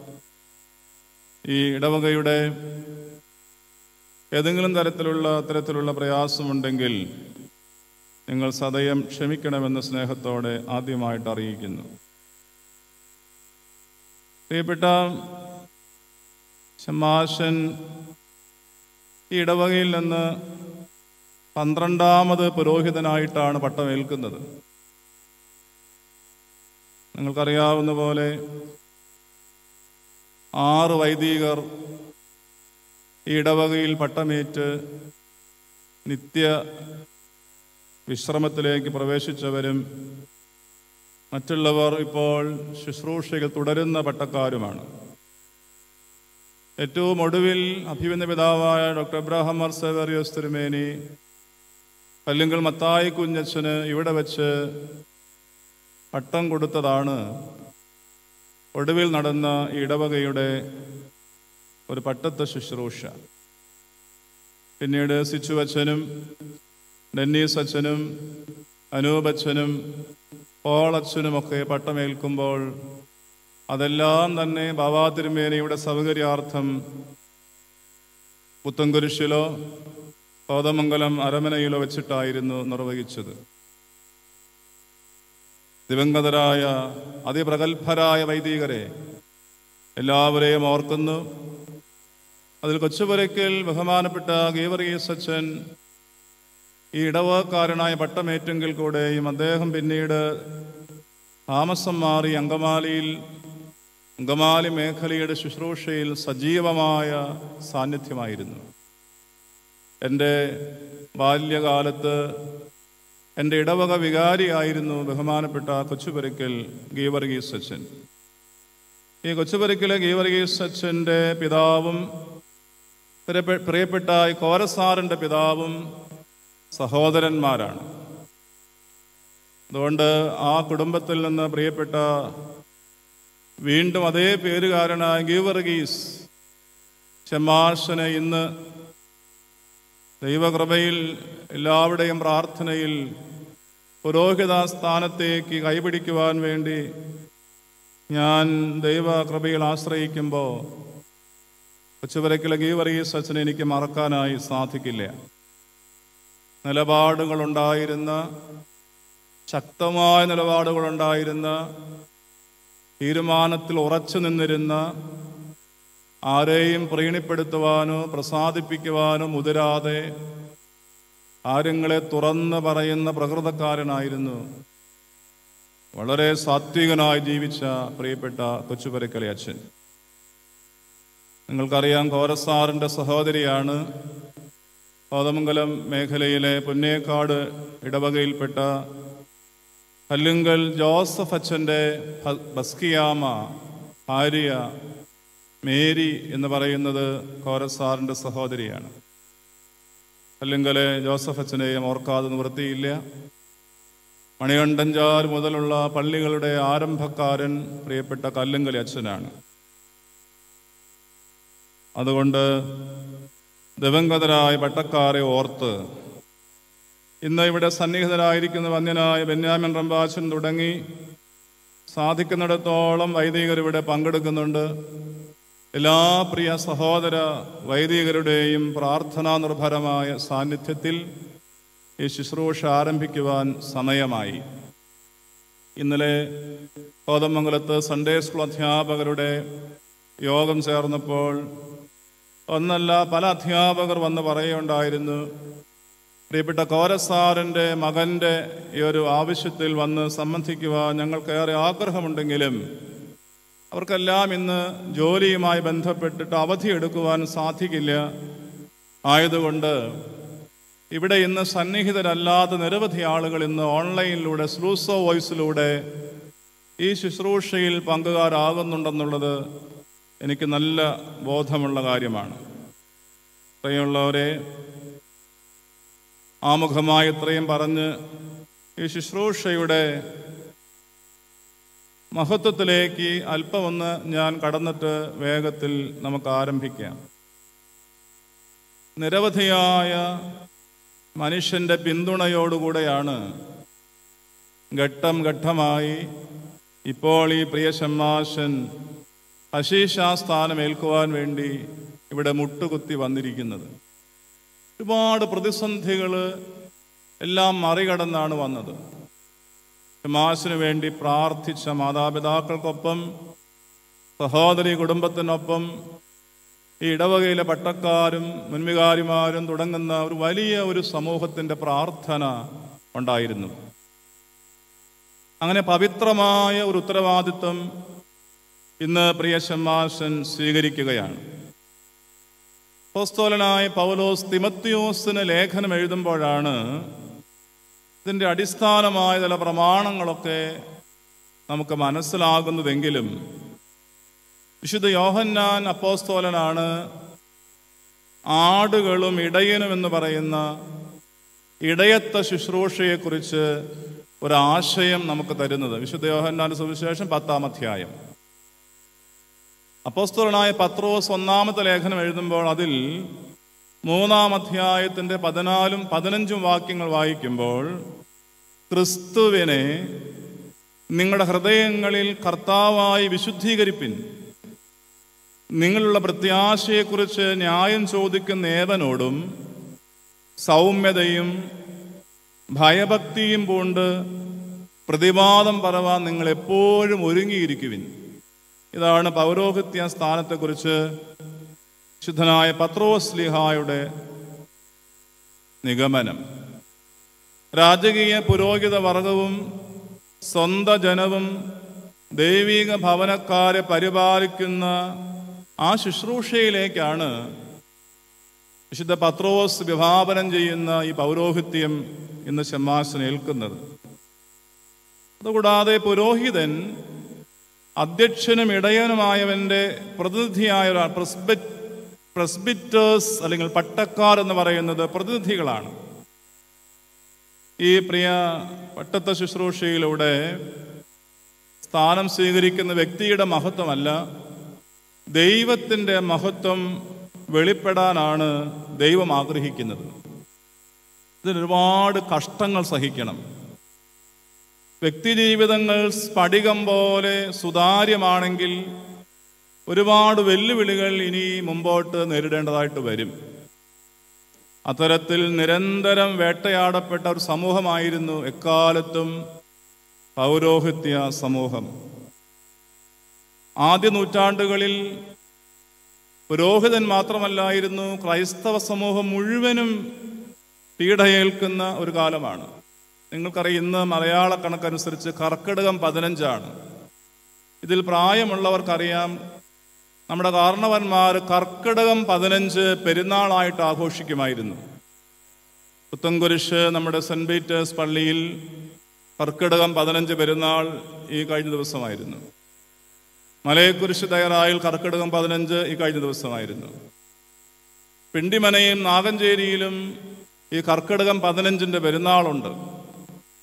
ഈ ഇടവകയുടെ ഏതെങ്കിലും തരത്തിലുള്ള പ്രയാസമുണ്ടെങ്കിൽ നിങ്ങൾ സദയം ക്ഷമിക്കണമെന്ന് സ്നേഹത്തോടെ ആദ്യമായിട്ട് അറിയിക്കുന്നു. പ്രിയപ്പെട്ട ഷമ്മാശൻ ഈ ഇടവകയിൽ നിന്ന് 12ാമത് പുരോഹിതനായിട്ടാണ് പട്ടമേൽക്കുന്നത്. നിങ്ങൾക്കറിയാവുന്ന പോലെ 6 വൈദികർ ഈ ഇടവകയിൽ പട്ടമേറ്റ് നിത്യ വിശ്രമത്തിലേക്ക് പ്രവേശിച്ചവരും മറ്റുള്ളവർ ഇപ്പോൾ ശുശ്രൂഷകൾ തുടരുന്ന പട്ടക്കാരുമാണ്. ഏറ്റവും ഒടുവിൽ അഭിമന്യ പിതാവായ ഡോക്ടർ എബ്രഹാം മാർ സേവറിയോസ് തിരുമേനി കല്ലുങ്കൽ മത്തായി കുഞ്ഞച്ചന് ഇവിടെ വെച്ച് പട്ടം കൊടുത്തതാണ് ഒടുവിൽ നടന്ന ഈ ഇടവകയുടെ ഒരു പട്ടത്തെ ശുശ്രൂഷ. പിന്നീട് സിച്ചു അച്ഛനും ഡെന്നീസ് അച്ഛനും അനൂപ് അച്ഛനും പോൾ അച്ഛനുമൊക്കെ പട്ടമേൽക്കുമ്പോൾ അതെല്ലാം തന്നെ ബാബാ തിരുമേനിയുടെ സൗകര്യാർത്ഥം പുത്തൻകുരിശിലോ കോതമംഗലം അരമനയിലോ വെച്ചിട്ടായിരുന്നു നിർവഹിച്ചത്. ദിവംഗതരായ അതിപ്രഗത്ഭരായ വൈദികരെ എല്ലാവരെയും ഓർക്കുന്നു. അതിൽ കൊച്ചുപുരയ്ക്കൽ ബഹുമാനപ്പെട്ട ഗീവർഗീസ് അച്ഛൻ ഈ ഇടവക്കാരനായ പട്ടമേറ്റെങ്കിൽ കൂടെയും അദ്ദേഹം പിന്നീട് താമസം മാറി അങ്കമാലി മേഖലയുടെ ശുശ്രൂഷയിൽ സജീവമായ സാന്നിധ്യമായിരുന്നു. എൻ്റെ ബാല്യകാലത്ത് എൻ്റെ ഇടവക വികാരിയായിരുന്നു ബഹുമാനപ്പെട്ട കൊച്ചുപുരയ്ക്കൽ ഗീവർഗീസ് അച്ഛൻ. ഈ കൊച്ചുപുരയ്ക്കലെ ഗീവർഗീസ് അച്ഛൻ്റെ പിതാവും പ്രിയപ്പെട്ട ഈ കോരസാറിൻ്റെ പിതാവും സഹോദരന്മാരാണ്. അതുകൊണ്ട് ആ കുടുംബത്തിൽ നിന്ന് പ്രിയപ്പെട്ട വീണ്ടും അതേ പേരുകാരനായ ഗീവർഗീസ് ഷമ്മാശനെ ഇന്ന് ദൈവകൃപയിൽ എല്ലാവരുടെയും പ്രാർത്ഥനയിൽ പുരോഹിത സ്ഥാനത്തേക്ക് കൈപിടിക്കുവാൻ വേണ്ടി ഞാൻ ദൈവകൃപയിൽ ആശ്രയിക്കുമ്പോൾ കൊച്ചുപുരയ്ക്കലെ ഗീവർഗീസ് അച്ഛനെ എനിക്ക് മറക്കാനായി സാധിക്കില്ല. ശക്തമായ നിലപാടുകളുണ്ടായിരുന്ന, തീരുമാനത്തിൽ ഉറച്ചു നിന്നിരുന്ന, ആരെയും പ്രീണിപ്പെടുത്തുവാനോ പ്രസാദിപ്പിക്കുവാനോ മുതിരാതെ കാര്യങ്ങളെ തുറന്ന് പറയുന്ന പ്രകൃതക്കാരനായിരുന്നു. വളരെ സാത്വികനായി ജീവിച്ച പ്രിയപ്പെട്ട കൊച്ചുപുരയ്ക്കലെ അച്ഛൻ. നിങ്ങൾക്കറിയാം, കോരസാറിൻ്റെ സഹോദരിയാണ്. കോതമംഗലം മേഖലയിലെ പുന്നേക്കാട് ഇടവകയിൽപ്പെട്ട കല്ലുങ്കൽ ജോസഫ് അച്ഛൻ്റെ ബസ്കിയാമ ഭാര്യ മേരി എന്ന് പറയുന്നത് കോരസാറിൻ്റെ സഹോദരിയാണ്. കല്ലുങ്കലെ ജോസഫ് അച്ഛനെയും ഓർക്കാതെ നിവൃത്തിയില്ല. മണികണ്ഠഞ്ചാൽ മുതലുള്ള പള്ളികളുടെ ആരംഭക്കാരൻ പ്രിയപ്പെട്ട കല്ലുങ്കലി അച്ഛനാണ്. അതുകൊണ്ട് ദിവംഗതരായ പട്ടക്കാരെ ഓർത്ത് ഇന്ന് ഇവിടെ സന്നിഹിതരായിരിക്കുന്ന വന്യനായ ബെന്യാമിൻ റമ്പാച്ചൻ തുടങ്ങി സാധിക്കുന്നിടത്തോളം വൈദികർ ഇവിടെ പങ്കെടുക്കുന്നുണ്ട്. എല്ലാ പ്രിയ സഹോദര വൈദികരുടെയും പ്രാർത്ഥനാ നിർഭരമായ സാന്നിധ്യത്തിൽ ഈ ശുശ്രൂഷ ആരംഭിക്കുവാൻ സമയമായി. ഇന്നലെ കോതമംഗലത്ത് സൺഡേ സ്കൂൾ അധ്യാപകരുടെ യോഗം ചേർന്നപ്പോൾ ഒന്നല്ല പല അധ്യാപകർ വന്ന് പറയുകയുണ്ടായിരുന്നു, പ്രിയപ്പെട്ട കോരസാറിൻ്റെ മകൻ്റെ ഈ ഒരു ആവശ്യത്തിൽ വന്ന് സംബന്ധിക്കുവാൻ ഞങ്ങൾക്കേറെ ആഗ്രഹമുണ്ടെങ്കിലും അവർക്കെല്ലാം ഇന്ന് ജോലിയുമായി ബന്ധപ്പെട്ടിട്ട് അവധിയെടുക്കുവാൻ സാധിക്കില്ല. ആയതുകൊണ്ട് ഇവിടെ ഇന്ന് സന്നിഹിതരല്ലാത്ത നിരവധി ആളുകൾ ഇന്ന് ഓൺലൈനിലൂടെ സ്ലൂസോ വോയിസിലൂടെ ഈ ശുശ്രൂഷയിൽ പങ്കുകാരാകുന്നുണ്ടെന്നുള്ളത് എനിക്ക് നല്ല ബോധമുള്ള കാര്യമാണ്. പ്രിയമുള്ളവരെ, ആമുഖമായി ഇത്രയും പറഞ്ഞ് ഈ ശുശ്രൂഷയുടെ മഹത്വത്തിലേക്ക് അല്പമൊന്ന് ഞാൻ കടന്നിട്ട് വേഗത്തിൽ നമുക്ക് ആരംഭിക്കാം. നിരവധിയായ മനുഷ്യൻ്റെ പിന്തുണയോടുകൂടെയാണ് ഘട്ടം ഘട്ടമായി ഇപ്പോൾ ഈ പ്രിയ ഷമ്മാശൻ അശീഷാസ്ഥാനം ഏൽക്കുവാൻ വേണ്ടി ഇവിടെ മുട്ടുകുത്തി വന്നിരിക്കുന്നത്. ഒരുപാട് പ്രതിസന്ധികൾ എല്ലാം മറികടന്നാണ് വന്നത്. ഷമ്മാശന് വേണ്ടി പ്രാർത്ഥിച്ച മാതാപിതാക്കൾക്കൊപ്പം, സഹോദരി കുടുംബത്തിനൊപ്പം ഈ ഇടവകയിലെ പട്ടക്കാരും മുൻവികാരിമാരും തുടങ്ങുന്ന ഒരു വലിയ ഒരു സമൂഹത്തിൻ്റെ പ്രാർത്ഥന ഉണ്ടായിരുന്നു. അങ്ങനെ പവിത്രമായ ഒരു ഉത്തരവാദിത്വം ഇന്ന് പ്രിയ ഷമ്മാശൻ സ്വീകരിക്കുകയാണ്. അപ്പോസ്തലനായ പൗലോസ് തിമത്തിയോസിന് ലേഖനം എഴുതുമ്പോഴാണ് ഇതിൻ്റെ അടിസ്ഥാനമായ ചില പ്രമാണങ്ങളൊക്കെ നമുക്ക് മനസ്സിലാകുന്നതെങ്കിലും വിശുദ്ധ യോഹന്നാൻ അപ്പോസ്തലനാണ് ആടുകളും ഇടയനും എന്ന് പറയുന്ന ഇടയത്വ ശുശ്രൂഷയെക്കുറിച്ച് ഒരാശയം നമുക്ക് തരുന്നത്. വിശുദ്ധ യോഹന്നാന്റെ സുവിശേഷം 10-ാം അധ്യായം. അപ്പോസ്തലനായ പത്രോസ് 1-ാമത്തെ ലേഖനം എഴുതുമ്പോൾ അതിൽ 3-ാം അധ്യായത്തിൻ്റെ 14-ഉം 15-ഉം വാക്യങ്ങൾ വായിക്കുമ്പോൾ ക്രിസ്തുവിനെ നിങ്ങളുടെ ഹൃദയങ്ങളിൽ കർത്താവായി വിശുദ്ധീകരിപ്പിൻ, നിങ്ങളുള്ള പ്രത്യാശയെക്കുറിച്ച് ന്യായം ചോദിക്കുന്ന ഏവനോടും സൗമ്യതയും ഭയഭക്തിയും പൂണ്ട് പ്രതിവാദം പറവാൻ നിങ്ങൾ എപ്പോഴും ഒരുങ്ങിയിരിക്കുവിൻ. ഇതാണ് പൗരോഹിത്യ സ്ഥാനത്തെക്കുറിച്ച് ശുദ്ധനായ പത്രോസ് ലീഹായുടെ നിഗമനം. രാജകീയ പുരോഹിത വർഗവും സ്വന്ത ജനവും ദൈവിക ഭവനക്കാരെ പരിപാലിക്കുന്ന ആ ശുശ്രൂഷയിലേക്കാണ് വിശുദ്ധ പത്രോസ് വിഭാവനം ചെയ്യുന്ന ഈ പൗരോഹിത്യം ഇന്ന് ഷമ്മാശൻ ഏൽക്കുന്നത്. അതുകൂടാതെ പുരോഹിതൻ അധ്യക്ഷനും ഇടയനുമായവൻ്റെ പ്രതിനിധിയായ പ്രസ്ബിറ്റേഴ്സ് അല്ലെങ്കിൽ പട്ടക്കാർ എന്ന് പറയുന്നത് പ്രതിനിധികളാണ്. ഈ പ്രിയ പട്ടത്വ ശുശ്രൂഷയിലൂടെ സ്ഥാനം സ്വീകരിക്കുന്ന വ്യക്തിയുടെ മഹത്വമല്ല, ദൈവത്തിൻ്റെ മഹത്വം വെളിപ്പെടാനാണ് ദൈവം ആഗ്രഹിക്കുന്നത്. ഇതിനൊരുപാട് കഷ്ടങ്ങൾ സഹിക്കണം. വ്യക്തിജീവിതങ്ങൾ സ്ഫടികം പോലെ സുതാര്യമാണെങ്കിൽ ഒരുപാട് വെല്ലുവിളികൾ ഇനി മുമ്പോട്ട് നേരിടേണ്ടതായിട്ട് വരും. അത്തരത്തിൽ നിരന്തരം വേട്ടയാടപ്പെട്ട ഒരു സമൂഹമായിരുന്നു എക്കാലത്തും പൗരോഹിത്യ സമൂഹം. ആദ്യ നൂറ്റാണ്ടുകളിൽ പുരോഹിതൻ മാത്രമല്ലായിരുന്നു, ക്രൈസ്തവ സമൂഹം മുഴുവനും പീഡയേൽക്കുന്ന ഒരു കാലമാണ്. നിങ്ങൾക്കറിയാം, ഇന്ന് മലയാള കണക്കനുസരിച്ച് കർക്കിടകം 15 ഇതിൽ പ്രായമുള്ളവർക്കറിയാം, നമ്മുടെ കാരണവന്മാർ കർക്കിടകം 15 പെരുന്നാളായിട്ട് ആഘോഷിക്കുമായിരുന്നു. പുത്തൻകുരിശ് നമ്മുടെ സെൻറ് പീറ്റേഴ്സ് പള്ളിയിൽ കർക്കിടകം 15 പെരുന്നാൾ ഈ കഴിഞ്ഞ ദിവസമായിരുന്നു. മലയക്കുരിശ് തയ്യാറായിൽ കർക്കിടകം 15 ഈ കഴിഞ്ഞ ദിവസമായിരുന്നു. പിണ്ടിമനയും നാഗഞ്ചേരിയിലും ഈ കർക്കിടകം 15 പെരുന്നാളുണ്ട്.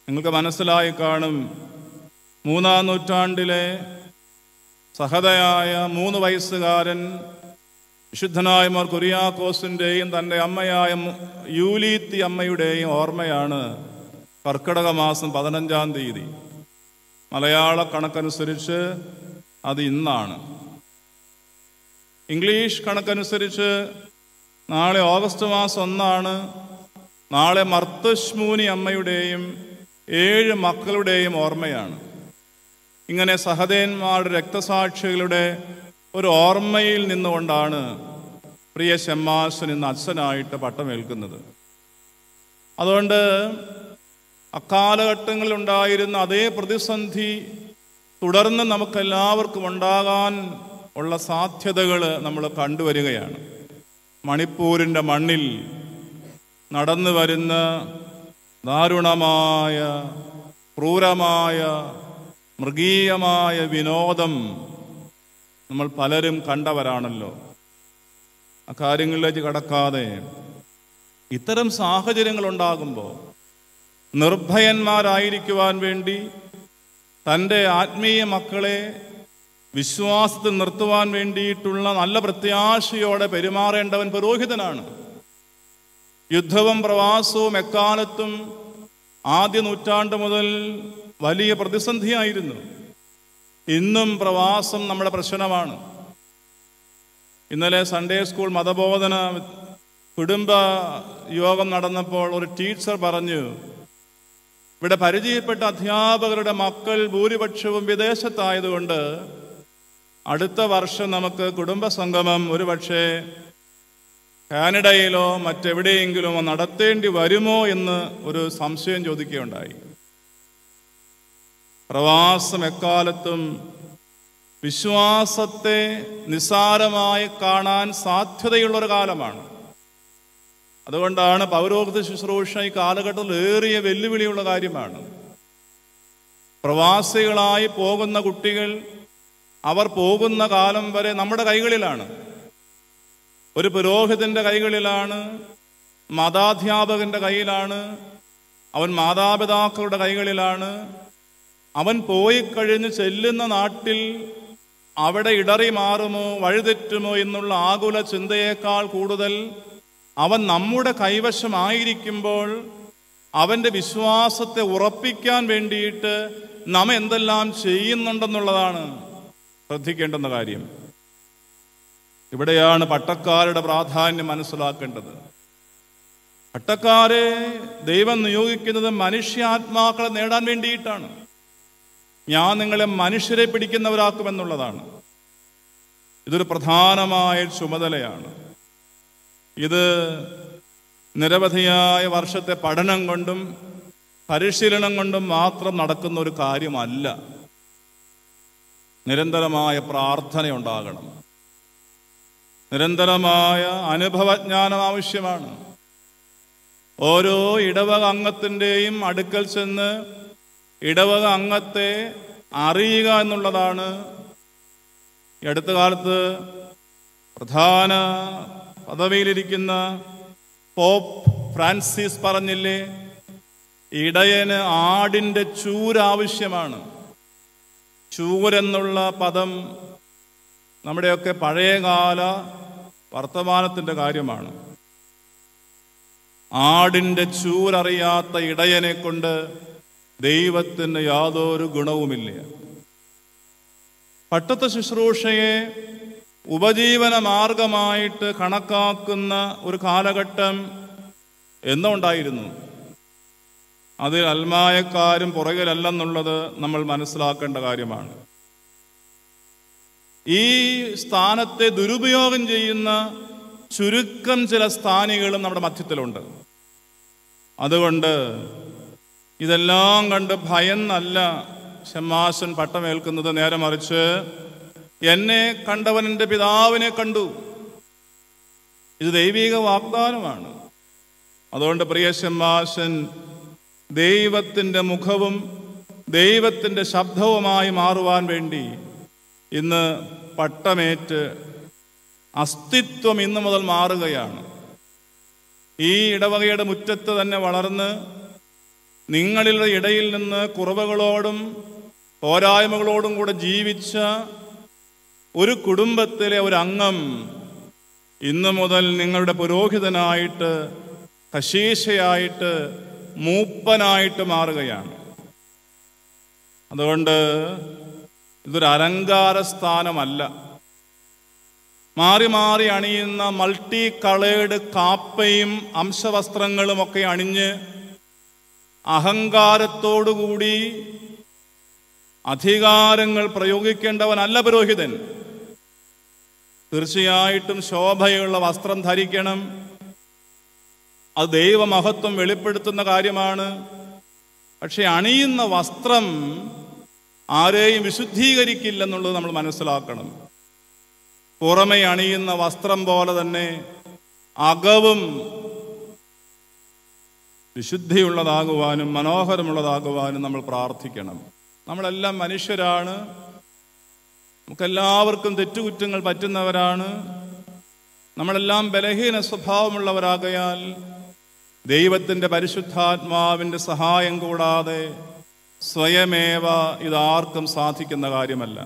നിങ്ങൾക്ക് മനസ്സിലായി കാണും, 3-ാം നൂറ്റാണ്ടിലെ സഹതയായ 3 വയസ്സുകാരൻ വിശുദ്ധനായ മാർ കുര്യാക്കോസിൻ്റെയും തൻ്റെ അമ്മയായ യൂലീത്തി അമ്മയുടെയും ഓർമ്മയാണ് കർക്കിടക മാസം 15-ാം തീയതി. മലയാള കണക്കനുസരിച്ച് അത് ഇന്നാണ്. ഇംഗ്ലീഷ് കണക്കനുസരിച്ച് നാളെ ഓഗസ്റ്റ് മാസം 1 നാളെ മർത്തശ്മൂനി അമ്മയുടെയും 7 മക്കളുടെയും ഓർമ്മയാണ്. ഇങ്ങനെ സഹദേന്മാരുടെ രക്തസാക്ഷികളുടെ ഒരു ഓർമ്മയിൽ നിന്നുകൊണ്ടാണ് പ്രിയ ഷമ്മാസൻ ഇന്ന് അച്ഛനായിട്ട് പട്ടമേൽക്കുന്നത്. അതുകൊണ്ട് അക്കാലഘട്ടങ്ങളിൽ ഉണ്ടായിരുന്ന അതേ പ്രതിസന്ധി തുടർന്ന് നമുക്കെല്ലാവർക്കും ഉണ്ടാകാൻ ഉള്ള സാധ്യതകൾ നമ്മൾ കണ്ടുവരികയാണ്. മണിപ്പൂരിൻ്റെ മണ്ണിൽ നടന്നു വരുന്ന ദാരുണമായ, ക്രൂരമായ, മൃഗീയമായ വിനോദം നമ്മൾ പലരും കണ്ടവരാണല്ലോ. ആ കാര്യങ്ങളിലേക്ക് കടക്കാതെ ഇത്തരം സാഹചര്യങ്ങൾ ഉണ്ടാകുമ്പോൾ നിർഭയന്മാരായിരിക്കുവാൻ വേണ്ടി തൻ്റെ ആത്മീയ മക്കളെ വിശ്വാസത്തിൽ നിർത്തുവാൻ വേണ്ടിയിട്ടുള്ള നല്ല പ്രത്യാശയോടെ പെരുമാറേണ്ടവൻ പുരോഹിതനാണ്. യുദ്ധവും പ്രവാസവും എക്കാലത്തും ആദ്യ നൂറ്റാണ്ട് മുതൽ വലിയ പ്രതിസന്ധിയായിരുന്നു. ഇന്നും പ്രവാസം നമ്മുടെ പ്രശ്നമാണ്. ഇന്നലെ സൺഡേ സ്കൂൾ മതബോധന കുടുംബ യോഗം നടന്നപ്പോൾ ഒരു ടീച്ചർ പറഞ്ഞു, ഇവിടെ പരിചയപ്പെട്ട അധ്യാപകരുടെ മക്കൾ ഭൂരിപക്ഷവും വിദേശത്തായതുകൊണ്ട് അടുത്ത വർഷം നമുക്ക് കുടുംബ സംഗമം ഒരുപക്ഷെ കാനഡയിലോ മറ്റെവിടെയെങ്കിലുമോ നടത്തേണ്ടി വരുമോ എന്ന് ഒരു സംശയം ചോദിക്കുകയുണ്ടായി. പ്രവാസം എക്കാലത്തും വിശ്വാസത്തെ നിസ്സാരമായി കാണാൻ സാധ്യതയുള്ളൊരു കാലമാണ്. അതുകൊണ്ടാണ് പൗരോഹിത്യ ശുശ്രൂഷ ഈ കാലഘട്ടത്തിൽ ഏറിയ വെല്ലുവിളിയുള്ള കാര്യമാണ്. പ്രവാസികളായി പോകുന്ന കുട്ടികൾ അവർ പോകുന്ന കാലം വരെ നമ്മുടെ കൈകളിലാണ്. ഒരു പുരോഹിതൻ്റെ കൈകളിലാണ്, മതാധ്യാപകൻ്റെ കയ്യിലാണ്, അവൻ മാതാപിതാക്കളുടെ കൈകളിലാണ്. അവൻ പോയി കഴിഞ്ഞ് ചെല്ലുന്ന നാട്ടിൽ അവിടെ ഇടറി മാറുമോ, വഴിതെറ്റുമോ എന്നുള്ള ആകുല ചിന്തയേക്കാൾ കൂടുതൽ അവൻ നമ്മുടെ കൈവശമായിരിക്കുമ്പോൾ അവൻ്റെ വിശ്വാസത്തെ ഉറപ്പിക്കാൻ വേണ്ടിയിട്ട് നാം എന്തെല്ലാം ചെയ്യുന്നുണ്ടെന്നുള്ളതാണ് ശ്രദ്ധിക്കേണ്ടുന്ന കാര്യം. ഇവിടെയാണ് പട്ടക്കാരുടെ പ്രാധാന്യം മനസ്സിലാക്കേണ്ടത്. പട്ടക്കാരെ ദൈവം നിയോഗിക്കുന്നത് മനുഷ്യാത്മാക്കളെ നേടാൻ വേണ്ടിയിട്ടാണ്. ഞാൻ നിങ്ങളെ മനുഷ്യരെ പിടിക്കുന്നവരാക്കുമെന്നുള്ളതാണ്. ഇതൊരു പ്രധാനമായ ചുമതലയാണ്. ഇത് നിരവധിയായ വർഷത്തെ പഠനം കൊണ്ടും പരിശീലനം കൊണ്ടും മാത്രം നടക്കുന്ന ഒരു കാര്യമല്ല. നിരന്തരമായ പ്രാർത്ഥനയുണ്ടാകണം. നിരന്തരമായ അനുഭവജ്ഞാനം ആവശ്യമാണ്. ഓരോ ഇടവക അംഗത്തിൻ്റെയും അടുക്കൽ ചെന്ന് ഇടവക അംഗത്തെ അറിയുക എന്നുള്ളതാണ്. ഈ അടുത്ത കാലത്ത് പ്രധാന പദവിയിലിരിക്കുന്ന പോപ്പ് ഫ്രാൻസിസ് പറഞ്ഞില്ലേ, ഇടയന് ആടിൻ്റെ ചൂരാവശ്യമാണ്. ചൂരെന്നുള്ള പദം നമ്മുടെയൊക്കെ പഴയകാല വർത്തമാനത്തിൻ്റെ കാര്യമാണ്. ആടിൻ്റെ ചൂരറിയാത്ത ഇടയനെ കൊണ്ട് ദൈവത്തിന് യാതൊരു ഗുണവുമില്ല. പട്ടത്ത ശുശ്രൂഷയെ ഉപജീവന മാർഗമായിട്ട് കണക്കാക്കുന്ന ഒരു കാലഘട്ടം എന്നോ ഉണ്ടായിരുന്നു. അതിൽ അൽമായക്കാരും പുറകിലല്ലെന്നുള്ളത് നമ്മൾ മനസ്സിലാക്കേണ്ട കാര്യമാണ്. ഈ സ്ഥാനത്തെ ദുരുപയോഗം ചെയ്യുന്ന ചുരുക്കം ചില സ്ഥാനികളും നമ്മുടെ മധ്യത്തിലുണ്ട്. അതുകൊണ്ട് ഇതെല്ലാം കണ്ട് ഭയന്നല്ല ഷമ്മാസൻ പട്ടമേൽക്കുന്നത്. നേരെ മറിച്ച് എന്നെ കണ്ടവൻ എൻ്റെ പിതാവിനെ കണ്ടു. ഇത് ദൈവിക വാഗ്ദാനമാണ്. അതുകൊണ്ട് പ്രിയ ഷമ്മാസൻ ദൈവത്തിൻ്റെ മുഖവും ദൈവത്തിൻ്റെ ശബ്ദവുമായി മാറുവാൻ വേണ്ടി ഇന്ന് പട്ടമേറ്റ് അസ്തിത്വം ഇന്നു മുതൽ മാറുകയാണ്. ഈ ഇടവകയുടെ മുറ്റത്ത് തന്നെ വളർന്ന് നിങ്ങളുടെ ഇടയിൽ നിന്ന് കുറവുകളോടും പോരായ്മകളോടും കൂടെ ജീവിച്ച ഒരു കുടുംബത്തിലെ ഒരു അംഗം ഇന്നു മുതൽ നിങ്ങളുടെ പുരോഹിതനായിട്ട്, കശീശയായിട്ട്, മൂപ്പനായിട്ട് മാറുകയാണ്. അതുകൊണ്ട് ഇതൊരു അലങ്കാര സ്ഥാനമല്ല. മാറി മാറി അണിയുന്ന മൾട്ടി കളേർഡ് കാപ്പയും അംശവസ്ത്രങ്ങളുമൊക്കെ അണിഞ്ഞ് അഹങ്കാരത്തോടുകൂടി അധികാരങ്ങൾ പ്രയോഗിക്കേണ്ടവനല്ല പുരോഹിതൻ. തീർച്ചയായിട്ടും ശോഭയുള്ള വസ്ത്രം ധരിക്കണം. അത് ദൈവമഹത്വം വെളിപ്പെടുത്തുന്ന കാര്യമാണ്. പക്ഷെ അണിയുന്ന വസ്ത്രം ആരെയും വിശുദ്ധീകരിക്കില്ലെന്നുള്ളത് നമ്മൾ മനസ്സിലാക്കണം. പുറമെ അണിയുന്ന വസ്ത്രം പോലെ തന്നെ അകവും വിശുദ്ധിയുള്ളതാകുവാനും മനോഹരമുള്ളതാകുവാനും നമ്മൾ പ്രാർത്ഥിക്കണം. നമ്മളെല്ലാം മനുഷ്യരാണ്. നമുക്കെല്ലാവർക്കും തെറ്റുകുറ്റങ്ങൾ പറ്റുന്നവരാണ്. നമ്മളെല്ലാം ബലഹീന സ്വഭാവമുള്ളവരാകയാൽ ദൈവത്തിൻ്റെ പരിശുദ്ധാത്മാവിൻ്റെ സഹായം കൂടാതെ സ്വയമേവ ഇതാർക്കും സാധിക്കുന്ന കാര്യമല്ല.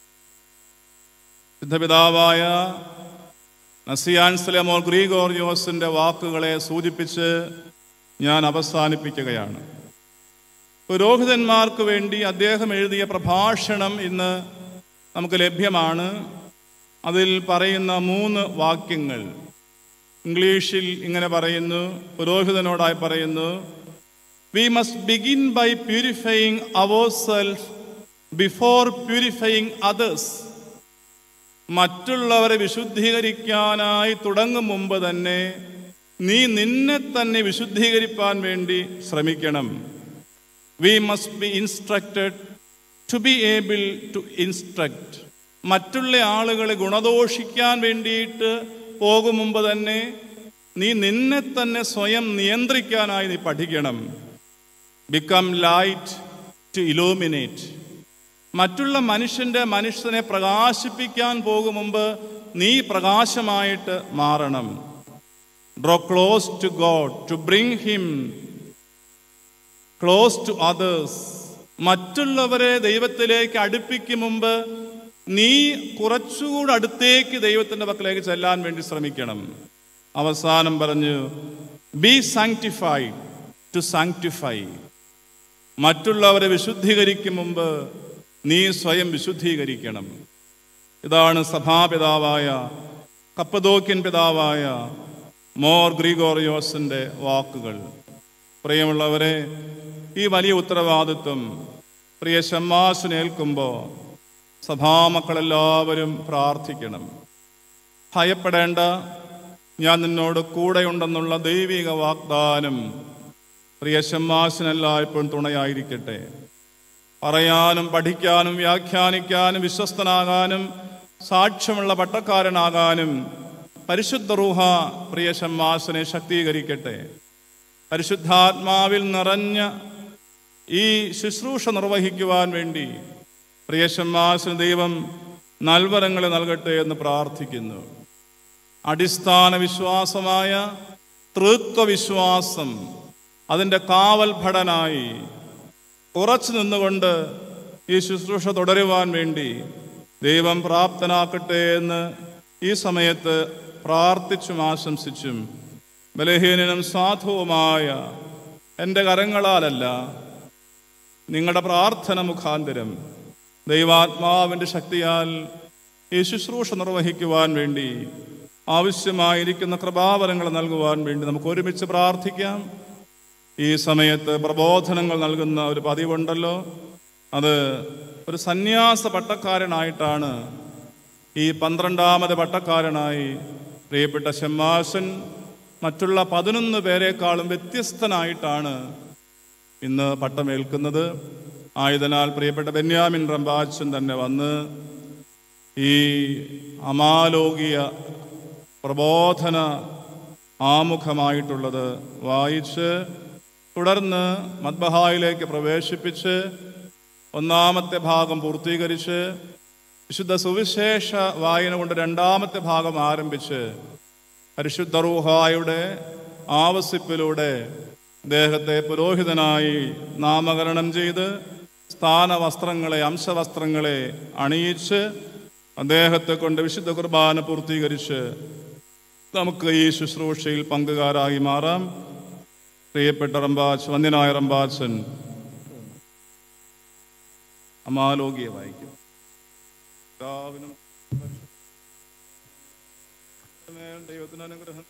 സിദ്ധപിതാവായ നസിയാൻസ്ലമോർ ഗ്രിഗോറിയോസിൻ്റെ വാക്കുകളെ സൂചിപ്പിച്ച് ഞാൻ അവസാനിപ്പിക്കുകയാണ്. പുരോഹിതന്മാർക്ക് വേണ്ടി അദ്ദേഹം എഴുതിയ പ്രഭാഷണം ഇന്ന് നമുക്ക് ലഭ്യമാണ്. അതിൽ പറയുന്ന 3 വാക്യങ്ങൾ ഇംഗ്ലീഷിൽ ഇങ്ങനെ പറയുന്നു, പുരോഹിതനോടായി പറയുന്നു: We must begin by purifying ourselves before purifying others. മറ്റുള്ളവരെ വിശുദ്ധീകരിക്കാനായി തുടങ്ങും മുമ്പ് തന്നെ നീ നിന്നെ തന്നെ വിശുദ്ധീകരിപ്പാൻ വേണ്ടി ശ്രമിക്കണം. We must be instructed to be able to instruct. മറ്റുള്ള ആളുകളെ ഗുണദോഷിക്കാൻ വേണ്ടിയിട്ട് പോകും മുമ്പ് തന്നെ നീ നിന്നെ തന്നെ സ്വയം നിയന്ത്രിക്കാനായി നീ പഠിക്കണം. Become light to illuminate. മറ്റുള്ള മനുഷ്യനെ പ്രകാശിപ്പിക്കാൻ പോകും മുമ്പ് നീ പ്രകാശമായിട്ട് മാറണം. Draw close to God to bring him close to others. മറ്റുള്ളവരെ ദൈവത്തിലേക്ക് അടുപ്പിക്കും മുമ്പ് നീ കുറച്ചുകൂടെ അടുത്തേക്ക് ദൈവത്തിൻ്റെ പക്കലേക്ക് ചെല്ലാൻ വേണ്ടി ശ്രമിക്കണം. അവസാനം പറഞ്ഞു, ബി സാങ്ക്ടിഫൈഡ് ടു സാങ്ക്ടിഫൈ. മറ്റുള്ളവരെ വിശുദ്ധീകരിക്കും മുമ്പ് നീ സ്വയം വിശുദ്ധീകരിക്കണം. ഇതാണ് സഭാപിതാവായ കപ്പദോക്യൻ പിതാവായ മോർ ഗ്രിഗോറിയോസിൻ്റെ വാക്കുകൾ. പ്രിയമുള്ളവരെ, ഈ വലിയ ഉത്തരവാദിത്വം പ്രിയ ശമ്മാസിനേൽക്കുമ്പോൾ സഭാമക്കളെല്ലാവരും പ്രാർത്ഥിക്കണം. ഭയപ്പെടേണ്ട, ഞാൻ നിന്നോട് കൂടെയുണ്ടെന്നുള്ള ദൈവിക വാഗ്ദാനം പ്രിയ ശമ്മാസിനെല്ലായ്പ്പോഴും തുണയായിരിക്കട്ടെ. പറയാനും പഠിക്കാനും വ്യാഖ്യാനിക്കാനും വിശ്വസ്തനാകാനും സാക്ഷ്യമുള്ള പട്ടക്കാരനാകാനും പരിശുദ്ധ റൂഹ പ്രിയ ശമ്മാസിനെ ശക്തീകരിക്കട്ടെ. പരിശുദ്ധാത്മാവിൽ നിറഞ്ഞ ഈ ശുശ്രൂഷ നിർവഹിക്കുവാൻ വേണ്ടി പ്രിയ ശമ്മാസിന് ദൈവം നൽവരങ്ങളെ നൽകട്ടെ എന്ന് പ്രാർത്ഥിക്കുന്നു. അടിസ്ഥാന വിശ്വാസമായ തൃത്വവിശ്വാസം, അതിൻ്റെ കാവൽ ഭടനായി ഉറച്ചു നിന്നുകൊണ്ട് ഈ ശുശ്രൂഷ തുടരുവാൻ വേണ്ടി ദൈവം പ്രാപ്തനാക്കട്ടെ എന്ന് ഈ സമയത്ത് പ്രാർത്ഥിച്ചും ആശംസിച്ചും ബലഹീനനും സാധുവുമായ എൻ്റെ കരങ്ങളാലല്ല, നിങ്ങളുടെ പ്രാർത്ഥന മുഖാന്തരം ദൈവാത്മാവിൻ്റെ ശക്തിയാൽ ഈ ശുശ്രൂഷ നിർവഹിക്കുവാൻ വേണ്ടി ആവശ്യമായിരിക്കുന്ന കൃപാവരങ്ങൾ നൽകുവാൻ വേണ്ടി നമുക്ക് ഒരുമിച്ച് പ്രാർത്ഥിക്കാം. ഈ സമയത്ത് പ്രബോധനങ്ങൾ നൽകുന്ന ഒരു പതിവുണ്ടല്ലോ, അത് ഒരു സന്യാസ പട്ടക്കാരനായിട്ടാണ്, ഈ 12ാമത് പട്ടക്കാരനായി പ്രിയപ്പെട്ട ശമ്മാസൻ മറ്റുള്ള 11 പേരെക്കാളും വ്യത്യസ്തനായിട്ടാണ് ഇന്ന് പട്ടമേൽക്കുന്നത്. ആയതിനാൽ പ്രിയപ്പെട്ട ബെന്യാമിൻ റമ്പാച്ചൻ തന്നെ വന്ന് ഈ അമാലോകിയ പ്രബോധന ആമുഖമായിട്ടുള്ളത് വായിച്ച് തുടർന്ന് മദ്ബഹായിലേക്ക് പ്രവേശിപ്പിച്ച് 1ാമത്തെ ഭാഗം പൂർത്തീകരിച്ച് വിശുദ്ധ സുവിശേഷ വായന കൊണ്ട് 2ാമത്തെ ഭാഗം ആരംഭിച്ച് പരിശുദ്ധ റൂഹായുടെ ആവസിപ്പിലൂടെ അദ്ദേഹത്തെ പുരോഹിതനായി നാമകരണം ചെയ്ത് സ്ഥാനവസ്ത്രങ്ങളെ, അംശവസ്ത്രങ്ങളെ അണിയിച്ച് അദ്ദേഹത്തെ കൊണ്ട് വിശുദ്ധ കുർബാന പൂർത്തീകരിച്ച് നമുക്ക് ഈ ശുശ്രൂഷയിൽ പങ്കുകാരായി മാറാം. പ്രിയപ്പെട്ട വന്യനായ റമ്പാച്ചൻ അമാലോകിയെ വായിക്കും. ദൈവത്തിന് അനുഗ്രഹം.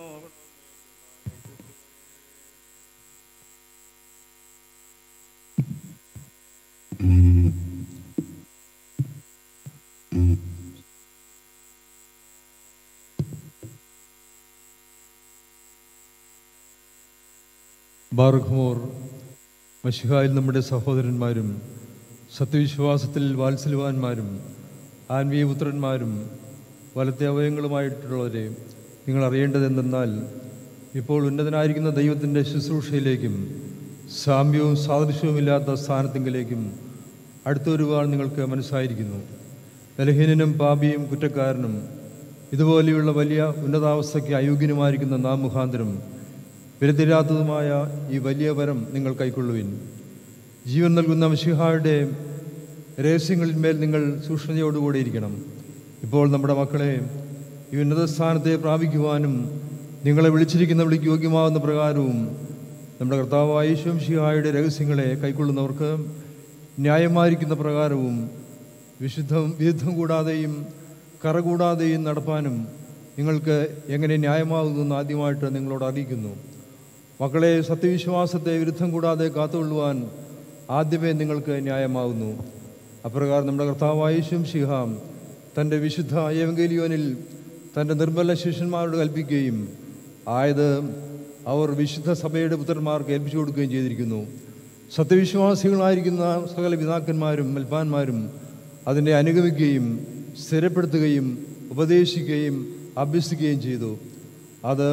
ബാർഖ്മോർ മശിഹായിൽ നമ്മുടെ സഹോദരന്മാരും സത്യവിശ്വാസത്തിൽ വാത്സല്യവാന്മാരും ആത്മീയപുത്രന്മാരും വലത്തെ അവയവങ്ങളുമായിട്ടുള്ളവരെ നിങ്ങൾ അറിയേണ്ടതെന്തെന്നാൽ ഇപ്പോൾ ഉന്നതനായിരിക്കുന്ന ദൈവത്തിൻ്റെ ശുശ്രൂഷയിലേക്കും സാമ്യവും സാദൃശ്യവുമില്ലാത്ത സ്ഥാനത്തെങ്കിലേക്കും അടുത്തു വരുവാൻ നിങ്ങൾക്ക് മനസ്സായിരിക്കുന്നു. ബലഹീനനും പാപിയും കുറ്റക്കാരനും ഇതുപോലെയുള്ള വലിയ ഉന്നതാവസ്ഥയ്ക്ക് അയോഗ്യനുമായിരിക്കുന്ന നാം മുഖാന്തരം വിരുദ്ധരാത്തതുമായ ഈ വലിയ വരം നിങ്ങൾ കൈക്കൊള്ളുവിൻ. ജീവൻ നൽകുന്ന മശിഹായുടെ രഹസ്യങ്ങളിന്മേൽ നിങ്ങൾ സൂക്ഷ്മതയോടുകൂടി ഇരിക്കണം. ഇപ്പോൾ നമ്മുടെ മക്കളെ ഈ ഉന്നത സ്ഥാനത്തെ പ്രാപിക്കുവാനും നിങ്ങളെ വിളിച്ചിരിക്കുന്ന വിളിക്ക് യോഗ്യമാവുന്ന പ്രകാരവും നമ്മുടെ കർത്താവായ യേശു മശിഹായുടെ രഹസ്യങ്ങളെ കൈക്കൊള്ളുന്നവർക്ക് ന്യായമായിരിക്കുന്ന പ്രകാരവും വിരുദ്ധം കൂടാതെയും കറ കൂടാതെയും നടപ്പാനും നിങ്ങൾക്ക് എങ്ങനെ ന്യായമാകുന്നു ആദ്യമായിട്ട് നിങ്ങളോട് അറിയിക്കുന്നു. മക്കളെ, സത്യവിശ്വാസത്തെ വിരുദ്ധം കൂടാതെ കാത്തുകൊള്ളുവാൻ ആദ്യമേ നിങ്ങൾക്ക് ന്യായമാകുന്നു. അപ്രകാരം നമ്മുടെ കർത്താവായ യേശു മശിഹ തൻ്റെ വിശുദ്ധ എവങ്കേലിയോനിൽ തൻ്റെ നിർമ്മല ശിഷ്യന്മാരോട് കൽപ്പിക്കുകയും ആയത് അവർ വിശുദ്ധ സഭയുടെ പുത്രന്മാർക്ക് ഏൽപ്പിച്ചു കൊടുക്കുകയും ചെയ്തിരിക്കുന്നു. സത്യവിശ്വാസികളായിരിക്കുന്ന സകല പിതാക്കന്മാരും മൽപ്പാന്മാരും അതിനെ അനുഗമിക്കുകയും സ്ഥിരപ്പെടുത്തുകയും ഉപദേശിക്കുകയും അഭ്യസിക്കുകയും ചെയ്തു. അത്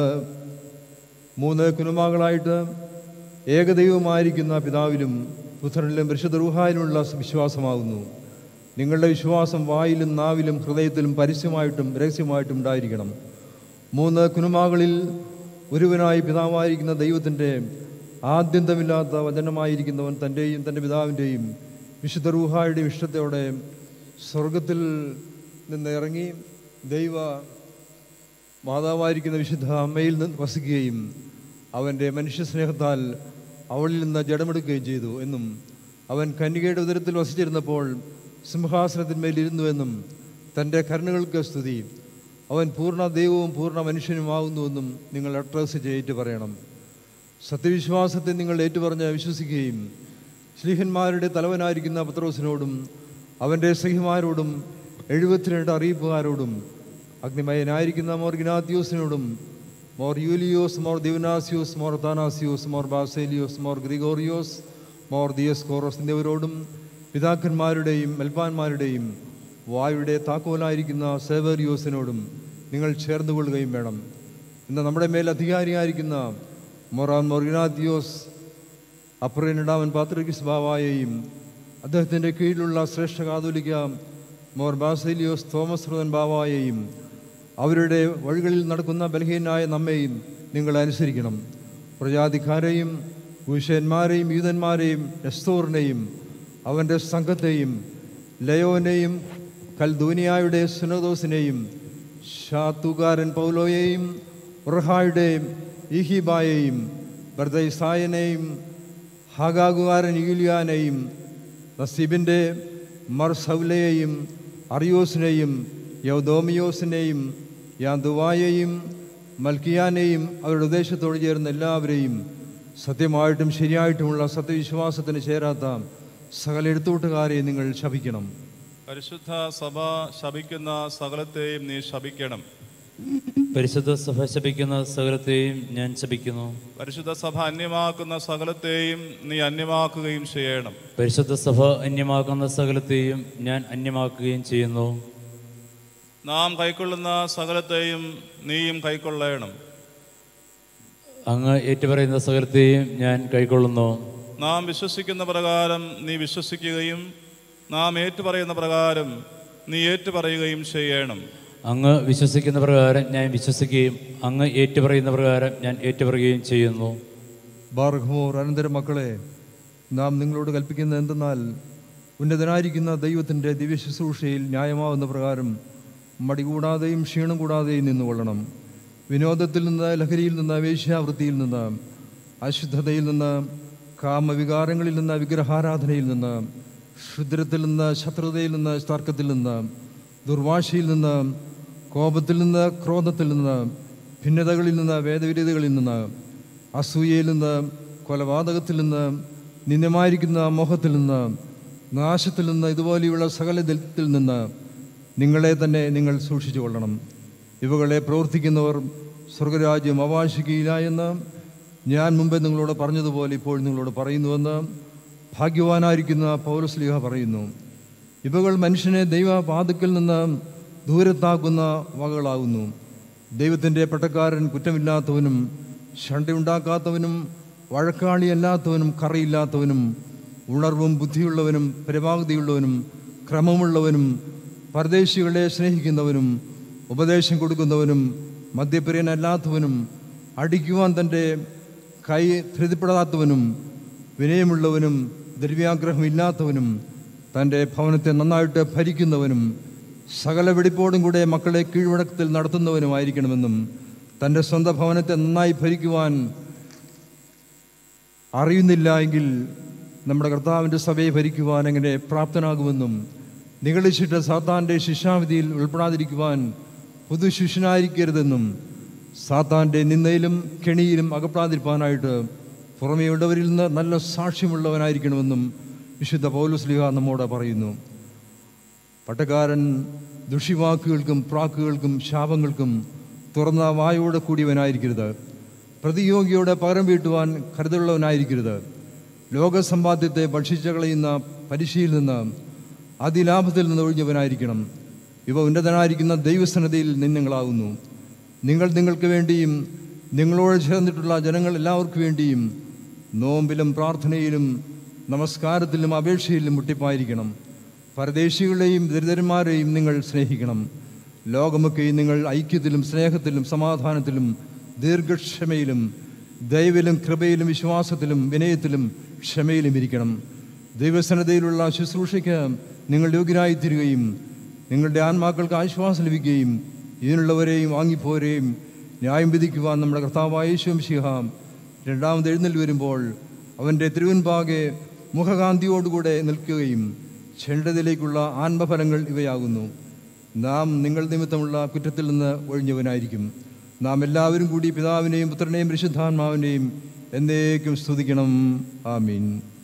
3 കുനുമാകളായിട്ട് ഏകദൈവമായിരിക്കുന്ന പിതാവിലും പുത്രനിലും പരിശുദ്ധ റൂഹായിലുമുള്ള വിശ്വാസമാകുന്നു. നിങ്ങളുടെ വിശ്വാസം വായിലും നാവിലും ഹൃദയത്തിലും പരസ്യമായിട്ടും രഹസ്യമായിട്ടും ഉണ്ടായിരിക്കണം. 3 കുനുമാകളിൽ ഒരുവനായി പിതാവായിരിക്കുന്ന ദൈവത്തിൻ്റെ ആദ്യന്തമില്ലാത്ത വചനമായിരിക്കുന്നവൻ തൻ്റെയും തൻ്റെ പിതാവിൻ്റെയും വിശുദ്ധ റൂഹായുടെയും ഇഷ്ടത്തോടെ സ്വർഗത്തിൽ നിന്ന് ഇറങ്ങി ദൈവ മാതാവായിരിക്കുന്ന വിശുദ്ധ അമ്മയിൽ നിന്ന് വസിക്കുകയും അവൻ്റെ മനുഷ്യസ്നേഹത്താൽ അവളിൽ നിന്ന് ജഡമെടുക്കുകയും ചെയ്തു എന്നും അവൻ കന്യകയുടെ ഉദരത്തിൽ വസിച്ചിരുന്നപ്പോൾ സിംഹാസനത്തിന്മേലിരുന്നുവെന്നും തൻ്റെ കരുണകൾക്ക് സ്തുതി, അവൻ പൂർണ്ണ ദൈവവും പൂർണ്ണ മനുഷ്യനുമാകുന്നുവെന്നും നിങ്ങൾ അട്രസ് ഏറ്റു പറയണം. സത്യവിശ്വാസത്തെ നിങ്ങൾ ഏറ്റുപറഞ്ഞ് വിശ്വസിക്കുകയും ശ്ലീഹന്മാരുടെ തലവനായിരിക്കുന്ന പത്രോസിനോടും അവൻ്റെ സഹിമാരോടും 72 അറിയിപ്പുകാരോടും അഗ്നിമയനായിരിക്കുന്ന മോർ ഗ്നാത്യോസിനോടും മോർ യൂലിയോസ്, മോർ ദിവനാസിയോസ്, മോർ താനാസിയോസ്, മോർ ബാസേലിയോസ്, മോർ ഗ്രിഗോറിയോസ്, മോർ ദിയസ്കോറോസ് എന്നിവരോടും പിതാക്കന്മാരുടെയും മെൽപ്പാന്മാരുടെയും വായുടെ താക്കോലായിരിക്കുന്ന സേവേറിയോസിനോടും നിങ്ങൾ ചേർന്നുകൊള്ളുകയും വേണം. ഇന്ന് നമ്മുടെ മേൽ അധികാരിയായിരിക്കുന്ന മോർ ഗ്നാത്യോസ് അപ്രേനിടാവൻ പാത്രികിസ് ബാവായെയും അദ്ദേഹത്തിൻ്റെ കീഴിലുള്ള ശ്രേഷ്ഠ കാതോലിക്ക മോർ ബാസേലിയോസ് തോമസ് റുദൻ ബാവായെയും അവരുടെ വഴികളിൽ നടക്കുന്ന ബലഹീനായ നമ്മെയും നിങ്ങൾ അനുസരിക്കണം. പ്രജാതിക്കാരെയും കുശന്മാരെയും യൂതന്മാരെയും നെസ്തോറിനെയും അവൻ്റെ സംഘത്തെയും ലയോനെയും കൽദൂനിയായുടെ സുനദോസിനെയും ഷാത്തുകാരൻ പൗലോയെയും ഉർഹായുടെയും ഈഹിബായെയും ബർദൈസായനെയും ഹാഗാഗുകാരൻ യൂലിയാനെയും നസീബിൻ്റെ മർസൗലയെയും അറിയോസിനെയും യൗദോമിയോസിനെയും യാന്തുവായെയും മൽക്കിയാനെയും അവരുടെ ഉദ്ദേശത്തോട് ചേർന്ന എല്ലാവരെയും സത്യമായിട്ടും ശരിയായിട്ടുമുള്ള സത്യവിശ്വാസത്തിന് ചേരാത്ത സകല എഴുത്തൂട്ടുകാരെയും നിങ്ങൾ ശപിക്കണം. പരിശുദ്ധ സഭ ശപിക്കുന്ന സകലത്തെയും നീ ശപിക്കണം. പരിശുദ്ധ സഭ ശപിക്കുന്ന സകലത്തെയും ഞാൻ ശപിക്കുന്നു. പരിശുദ്ധ സഭ അന്യമാക്കുന്ന സകലത്തെയും നീ അന്യമാക്കുകയും ചെയ്യണം. പരിശുദ്ധ സഭ അന്യമാക്കുന്ന സകലത്തെയും ഞാൻ അന്യമാക്കുകയും ചെയ്യുന്നു. നാം കൈക്കൊള്ളുന്ന സകലത്തെയും നീയും കൈക്കൊള്ളണം. അങ്ങ് ഏറ്റുപറയുന്ന സകലത്തെയും ഞാൻ കൈക്കൊള്ളുന്നു. നാം വിശ്വസിക്കുന്ന പ്രകാരം നീ വിശ്വസിക്കുകയും നാം ഏറ്റുപറയുന്ന പ്രകാരം നീ ഏറ്റുപറയുകയും ചെയ്യണം. അങ്ങ് വിശ്വസിക്കുന്ന പ്രകാരം ഞാൻ വിശ്വസിക്കുകയും അങ്ങ് ഏറ്റുപറയുന്ന പ്രകാരം ഞാൻ ഏറ്റുപറയുകയും ചെയ്യുന്നു. ബാർഖമോർ അനന്തര മക്കളെ, നാം നിങ്ങളോട് കൽപ്പിക്കുന്നത് എന്തെന്നാൽ, ഉന്നതനായിരിക്കുന്ന ദൈവത്തിൻ്റെ ദിവ്യ ശുശ്രൂഷയിൽ ന്യായമാവുന്ന പ്രകാരം മടി കൂടാതെയും ക്ഷീണം കൂടാതെയും നിന്നുകൊള്ളണം. വിനോദത്തിൽ നിന്ന്, ലഹരിയിൽ നിന്ന്, വേശ്യാവൃത്തിയിൽ നിന്ന്, അശുദ്ധതയിൽ നിന്ന്, കാമവികാരങ്ങളിൽ നിന്ന്, വിഗ്രഹാരാധനയിൽ നിന്ന്, ക്ഷുദ്രത്തിൽ നിന്ന്, ശത്രുതയിൽ നിന്ന്, തർക്കത്തിൽ നിന്ന്, ദുർവാശയിൽ നിന്ന്, കോപത്തിൽ നിന്ന്, ക്രോധത്തിൽ നിന്ന്, ഭിന്നതകളിൽ നിന്ന്, വേദവിരീതികളിൽ നിന്ന്, അസൂയയിൽ നിന്ന്, കൊലപാതകത്തിൽ നിന്ന്, നിന്ദ്യമായിരിക്കുന്ന മോഹത്തിൽ നിന്ന്, നാശത്തിൽ നിന്ന്, ഇതുപോലെയുള്ള സകലത്തിൽ നിന്ന് നിങ്ങളെ തന്നെ നിങ്ങൾ സൂക്ഷിച്ചു കൊള്ളണം. ഇവകളെ പ്രവർത്തിക്കുന്നവർ സ്വർഗരാജ്യം അവകാശിക്കുകയില്ല എന്ന് ഞാൻ മുമ്പേ നിങ്ങളോട് പറഞ്ഞതുപോലെ ഇപ്പോൾ നിങ്ങളോട് പറയുന്നുവെന്ന് ഭാഗ്യവാനായിരിക്കുന്ന പൗലോസ്ലീഹ പറയുന്നു. ഇവകൾ മനുഷ്യനെ ദൈവപാദത്തിൽ നിന്ന് ദൂരത്താക്കുന്ന വകകളാകുന്നു. ദൈവത്തിൻ്റെ പട്ടക്കാരൻ കുറ്റമില്ലാത്തവനും ശണ്ടയുണ്ടാക്കാത്തവനും വഴക്കാളിയല്ലാത്തവനും കറിയില്ലാത്തവനും ഉണർവും ബുദ്ധിയുള്ളവനും പരമാവധിയുള്ളവനും ക്രമമുള്ളവനും പരദേശികളെ സ്നേഹിക്കുന്നവനും ഉപദേശം കൊടുക്കുന്നവനും മദ്യപ്രിയനല്ലാത്തവനും അടിക്കുവാൻ തൻ്റെ കൈ ധൃതിപ്പെടാത്തവനും വിനയമുള്ളവനും ദ്രവ്യാഗ്രഹമില്ലാത്തവനും തൻ്റെ ഭവനത്തെ നന്നായിട്ട് ഭരിക്കുന്നവനും സകല വെടിപ്പോടും കൂടെ മക്കളെ കീഴ്വഴക്കത്തിൽ നടത്തുന്നവനുമായിരിക്കണമെന്നും തൻ്റെ സ്വന്തം ഭവനത്തെ നന്നായി ഭരിക്കുവാൻ അറിയുന്നില്ല എങ്കിൽ നമ്മുടെ കർത്താവിൻ്റെ സഭയെ ഭരിക്കുവാൻ എങ്ങനെ പ്രാപ്തനാകുമെന്നും നിഗളിച്ചിട്ട് സാത്താൻ്റെ ശിക്ഷാവിധിയിൽ ഉൾപ്പെടാതിരിക്കുവാൻ പുതുശിഷ്യനായിരിക്കരുതെന്നും സാത്താൻ്റെ നിന്ദയിലും കെണിയിലും അകപ്പെടാതിരിക്കാനായിട്ട് പുറമേയുള്ളവരിൽ നിന്ന് നല്ല സാക്ഷ്യമുള്ളവനായിരിക്കണമെന്നും വിശുദ്ധ പൗലോസ്ലീഹ നമ്മോട് പറയുന്നു. പട്ടക്കാരൻ ദുഷിവാക്കുകൾക്കും പ്രാക്കുകൾക്കും ശാപങ്ങൾക്കും തുറന്ന വായോടെ കൂടിയവനായിരിക്കരുത്. പ്രതിയോഗിയോടെ പകരം വീട്ടുവാൻ കരുതലുള്ളവനായിരിക്കരുത്. ലോകസമ്പാദ്യത്തെ ഭക്ഷിച്ചു കളയുന്ന പരിശീലിൽ നിന്ന് അതിലാഭത്തിൽ നിന്ന് ഒഴിഞ്ഞവനായിരിക്കണം. ഇവ ഉന്നതനായിരിക്കുന്ന ദൈവസന്നദ്ധയിൽ നിങ്ങളാകുന്നു. നിങ്ങൾ നിങ്ങൾക്ക് വേണ്ടിയും നിങ്ങളോട് ചേർന്നിട്ടുള്ള ജനങ്ങൾ എല്ലാവർക്കും വേണ്ടിയും നോമ്പിലും പ്രാർത്ഥനയിലും നമസ്കാരത്തിലും അപേക്ഷയിലും മുട്ടിപ്പായിരിക്കണം. പരദേശികളെയും ദരിദ്രന്മാരെയും നിങ്ങൾ സ്നേഹിക്കണം. ലോകമൊക്കെയും നിങ്ങൾ ഐക്യത്തിലും സ്നേഹത്തിലും സമാധാനത്തിലും ദീർഘക്ഷമയിലും ദയവിലും കൃപയിലും വിശ്വാസത്തിലും വിനയത്തിലും ക്ഷമയിലും ഇരിക്കണം. ദൈവസന്നദ്ധയിലുള്ള ശുശ്രൂഷയ്ക്ക് നിങ്ങൾ യോഗ്യരായിത്തീരുകയും നിങ്ങളുടെ ആത്മാക്കൾക്ക് ആശ്വാസം ലഭിക്കുകയും ഇതിനുള്ളവരെയും വാങ്ങിപ്പോരെയും ന്യായം വിധിക്കുവാൻ നമ്മുടെ കർത്താവായ യേശു മിശിഹ രണ്ടാമത് എഴുന്നേറ്റ് വരുമ്പോൾ അവൻ്റെ തിരുവൻപാകെ മുഖകാന്തിയോടുകൂടെ നിൽക്കുകയും ക്ഷണ്ടതിലേക്കുള്ള ആത്മഫലങ്ങൾ ഇവയാകുന്നു. നാം നിങ്ങൾ നിമിത്തമുള്ള കുറ്റത്തിൽ നിന്ന് ഒഴിഞ്ഞവനായിരിക്കും. നാം എല്ലാവരും കൂടി പിതാവിനെയും പുത്രനെയും പരിശുദ്ധാത്മാവിനെയും എന്നേക്കും സ്തുതിക്കണം. ആമീൻ.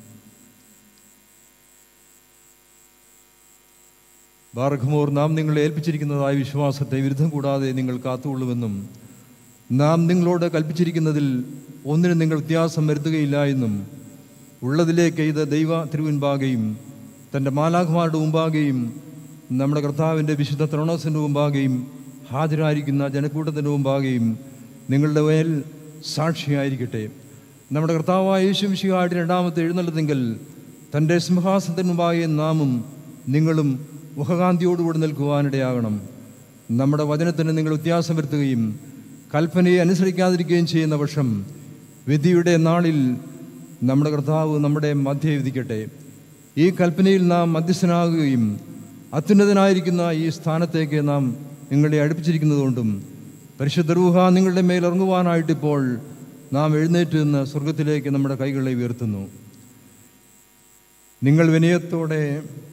ബാർഖമോർ, നാം നിങ്ങളെ ഏൽപ്പിച്ചിരിക്കുന്നതായ വിശ്വാസത്തെ വിരുദ്ധം കൂടാതെ നിങ്ങൾ കാത്തുകൊള്ളുമെന്നും നാം നിങ്ങളോട് കൽപ്പിച്ചിരിക്കുന്നതിൽ ഒന്നിനും നിങ്ങൾ വ്യത്യാസം വരുത്തുകയില്ല എന്നും ഉള്ളതിലേക്ക് ഇത് ദൈവ തിരുവൻപാകെയും തൻ്റെ മാലാഖമാരുടെ മുമ്പാകെയും നമ്മുടെ കർത്താവിൻ്റെ വിശുദ്ധ ത്രോണോസിൻ്റെ മുമ്പാകെയും ഹാജരായിരിക്കുന്ന ജനക്കൂട്ടത്തിൻ്റെ മുമ്പാകെയും നിങ്ങളുടെ മേൽ സാക്ഷിയായിരിക്കട്ടെ. നമ്മുടെ കർത്താവായ യേശു മിശിഹായുടെ രണ്ടാമത്തെ എഴുന്നള്ളത്തെങ്കിൽ തൻ്റെ സിംഹാസനത്തിന് മുമ്പാകെ നാമും നിങ്ങളും മുഖകാന്തിയോടുകൂടി നിൽക്കുവാനിടയാകണം. നമ്മുടെ വചനത്തിന് നിങ്ങൾ വ്യത്യാസം വരുത്തുകയും കൽപ്പനയെ അനുസരിക്കാതിരിക്കുകയും ചെയ്യുന്ന പക്ഷം വിധിയുടെ നാളിൽ നമ്മുടെ കർത്താവ് നമ്മുടെ മധ്യേ വിധിക്കട്ടെ. ഈ കൽപ്പനയിൽ നാം മധ്യസ്ഥനാകുകയും അത്യുന്നതനായിരിക്കുന്ന ഈ സ്ഥാനത്തേക്ക് നാം നിങ്ങളെ അടുപ്പിച്ചിരിക്കുന്നതുകൊണ്ടും പരിശുദ്ധ റൂഹ നിങ്ങളുടെ മേൽ ഇറങ്ങുവാനായിട്ടിപ്പോൾ നാം എഴുന്നേറ്റ് നിന്ന് സ്വർഗത്തിലേക്ക് നമ്മുടെ കൈകളെ ഉയർത്തുന്നു. നിങ്ങൾ വിനയത്തോടെ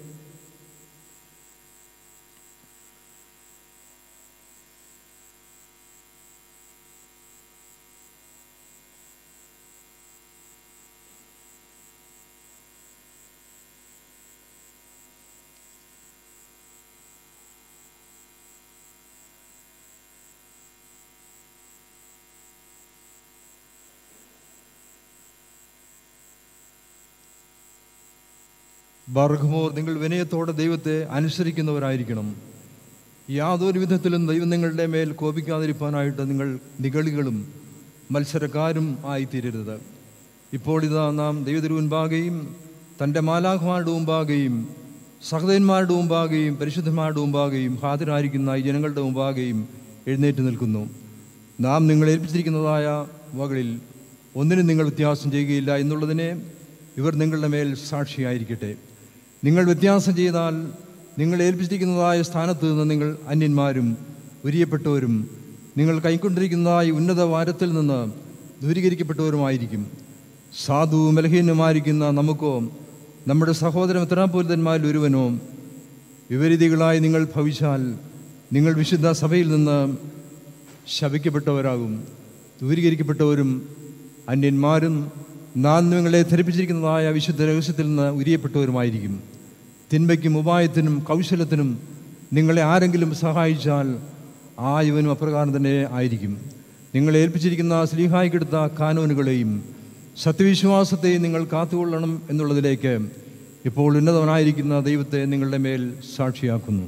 ബാർഖമോർ, നിങ്ങൾ വിനയത്തോടെ ദൈവത്തെ അനുസരിക്കുന്നവരായിരിക്കണം. യാതൊരു വിധത്തിലും ദൈവം നിങ്ങളുടെ മേൽ കോപിക്കാതിരിക്കാനായിട്ട് നിങ്ങൾ നിഗളികളും മത്സരക്കാരും ആയിത്തീരരുത്. ഇപ്പോൾ ഇതാ നാം ദൈവത്തിരുമുൻപാകെയും തൻ്റെ മാലാഖമാരുടെ മുമ്പാകെയും സഹോദരന്മാരുടെ മുമ്പാകെയും പരിശുദ്ധന്മാരുടെ മുമ്പാകെയും ഹാജരായിരിക്കുന്ന ഈ ജനങ്ങളുടെ മുമ്പാകെയും എഴുന്നേറ്റ് നിൽക്കുന്നു. നാം നിങ്ങളെ ഏൽപ്പിച്ചിരിക്കുന്നതായ വകളിൽ ഒന്നിനും നിങ്ങൾ വ്യത്യാസം ചെയ്യുകയില്ല എന്നുള്ളതിനെ ഇവർ നിങ്ങളുടെ മേൽ സാക്ഷിയായിരിക്കട്ടെ. നിങ്ങൾ വ്യത്യാസം ചെയ്താൽ നിങ്ങൾ ഏൽപ്പിച്ചിരിക്കുന്നതായ സ്ഥാനത്ത് നിന്ന് നിങ്ങൾ അന്യന്മാരും ഉരിയപ്പെട്ടവരും നിങ്ങൾ കൈക്കൊണ്ടിരിക്കുന്നതായ ഉന്നത വാരത്തിൽ നിന്ന് ദൂരീകരിക്കപ്പെട്ടവരുമായിരിക്കും. സാധുവും ബലഹീനമായിരിക്കുന്ന നമുക്കോ നമ്മുടെ സഹോദര മെത്രാപ്പോലീത്തന്മാരിൽ ഒരുവനോ വിപരീതികളായി നിങ്ങൾ ഭവിച്ചാൽ നിങ്ങൾ വിശുദ്ധ സഭയിൽ നിന്ന് ശപിക്കപ്പെട്ടവരാകും. ദൂരീകരിക്കപ്പെട്ടവരും അന്യന്മാരും നാം നിങ്ങളെ ധരിപ്പിച്ചിരിക്കുന്നതായ വിശുദ്ധ രഹസ്യത്തിൽ നിന്ന് ഉരിയപ്പെട്ടവരുമായിരിക്കും. തിന്മയ്ക്കും ഉപായത്തിനും കൗശലത്തിനും നിങ്ങളെ ആരെങ്കിലും സഹായിച്ചാൽ ആ ഇവനും അപ്രകാരം തന്നെ ആയിരിക്കും. നിങ്ങളെ ഏൽപ്പിച്ചിരിക്കുന്ന സ്ലീഹായിക്കെടുത്ത കാനോനുകളെയും സത്യവിശ്വാസത്തെയും നിങ്ങൾ കാത്തുകൊള്ളണം എന്നുള്ളതിലേക്ക് ഇപ്പോൾ ഉന്നതവനായിരിക്കുന്ന ദൈവത്തെ നിങ്ങളുടെ മേൽ സാക്ഷിയാക്കുന്നു.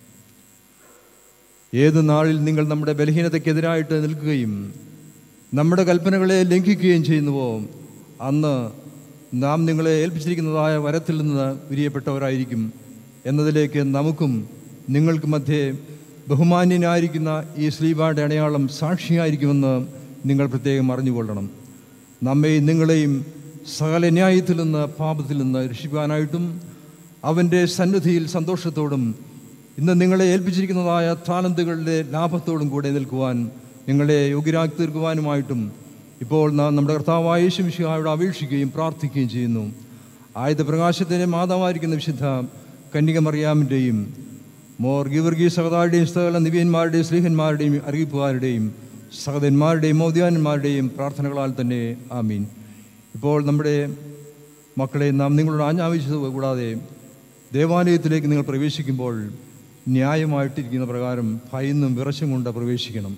ഏത് നാളിൽ നിങ്ങൾ നമ്മുടെ ബലഹീനതയ്ക്കെതിരായിട്ട് നിൽക്കുകയും നമ്മുടെ കൽപ്പനകളെ ലംഘിക്കുകയും ചെയ്യുന്നുവോ അന്ന് നാം നിങ്ങളെ ഏൽപ്പിച്ചിരിക്കുന്നതായ വരത്തിൽ നിന്ന് ഉരിയപ്പെട്ടവരായിരിക്കും എന്നതിലേക്ക് നമുക്കും നിങ്ങൾക്ക് മധ്യേ ബഹുമാന്യനായിരിക്കുന്ന ഈ സ്ലീബായുടെ അടയാളം സാക്ഷിയായിരിക്കുമെന്ന് നിങ്ങൾ പ്രത്യേകം അറിഞ്ഞുകൊള്ളണം. നമ്മെയും നിങ്ങളെയും സകല ന്യായത്തിൽ നിന്ന് പാപത്തിൽ നിന്ന് രക്ഷിക്കാനായിട്ടും അവൻ്റെ സന്നിധിയിൽ സന്തോഷത്തോടും ഇന്ന് നിങ്ങളെ ഏൽപ്പിച്ചിരിക്കുന്നതായ താലന്തുകളുടെ ലാഭത്തോടും കൂടെ നിൽക്കുവാൻ നിങ്ങളെ യോഗ്യരാക്കി തീർക്കുവാനുമായിട്ടും ഇപ്പോൾ നാം നമ്മുടെ കർത്താവായ യേശു മിശിഹായോട് അപേക്ഷിക്കുകയും പ്രാർത്ഥിക്കുകയും ചെയ്യുന്നു. ആയുധ പ്രകാശത്തിൻ്റെ മാതാവായിരിക്കുന്ന വിശുദ്ധ കന്യക മറിയാമിൻ്റെയും മോർ ഗീവർഗീസ് സഹതാരുടെയും സകല നിവ്യന്മാരുടെയും സ്ലീഹന്മാരുടെയും അറിയിപ്പുകാരുടെയും സഹോദരന്മാരുടെയും മൗദ്യാന്മാരുടെയും പ്രാർത്ഥനകളാൽ തന്നെ ആമീൻ. ഇപ്പോൾ നമ്മുടെ മക്കളെ നാം നിങ്ങളോട് ആജ്ഞാപിച്ചത് കൂടാതെ ദേവാലയത്തിലേക്ക് നിങ്ങൾ പ്രവേശിക്കുമ്പോൾ ന്യായമായിട്ടിരിക്കുന്ന പ്രകാരം ഭയന്നും വിറച്ചും കൊണ്ട് പ്രവേശിക്കണം.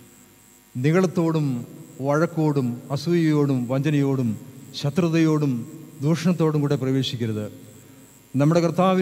നികളത്തോടും വഴക്കോടും അസൂയയോടും വഞ്ചനയോടും ശത്രുതയോടും ദൂഷണത്തോടും കൂടെ പ്രവേശിക്കരുത്. നമ്മുടെ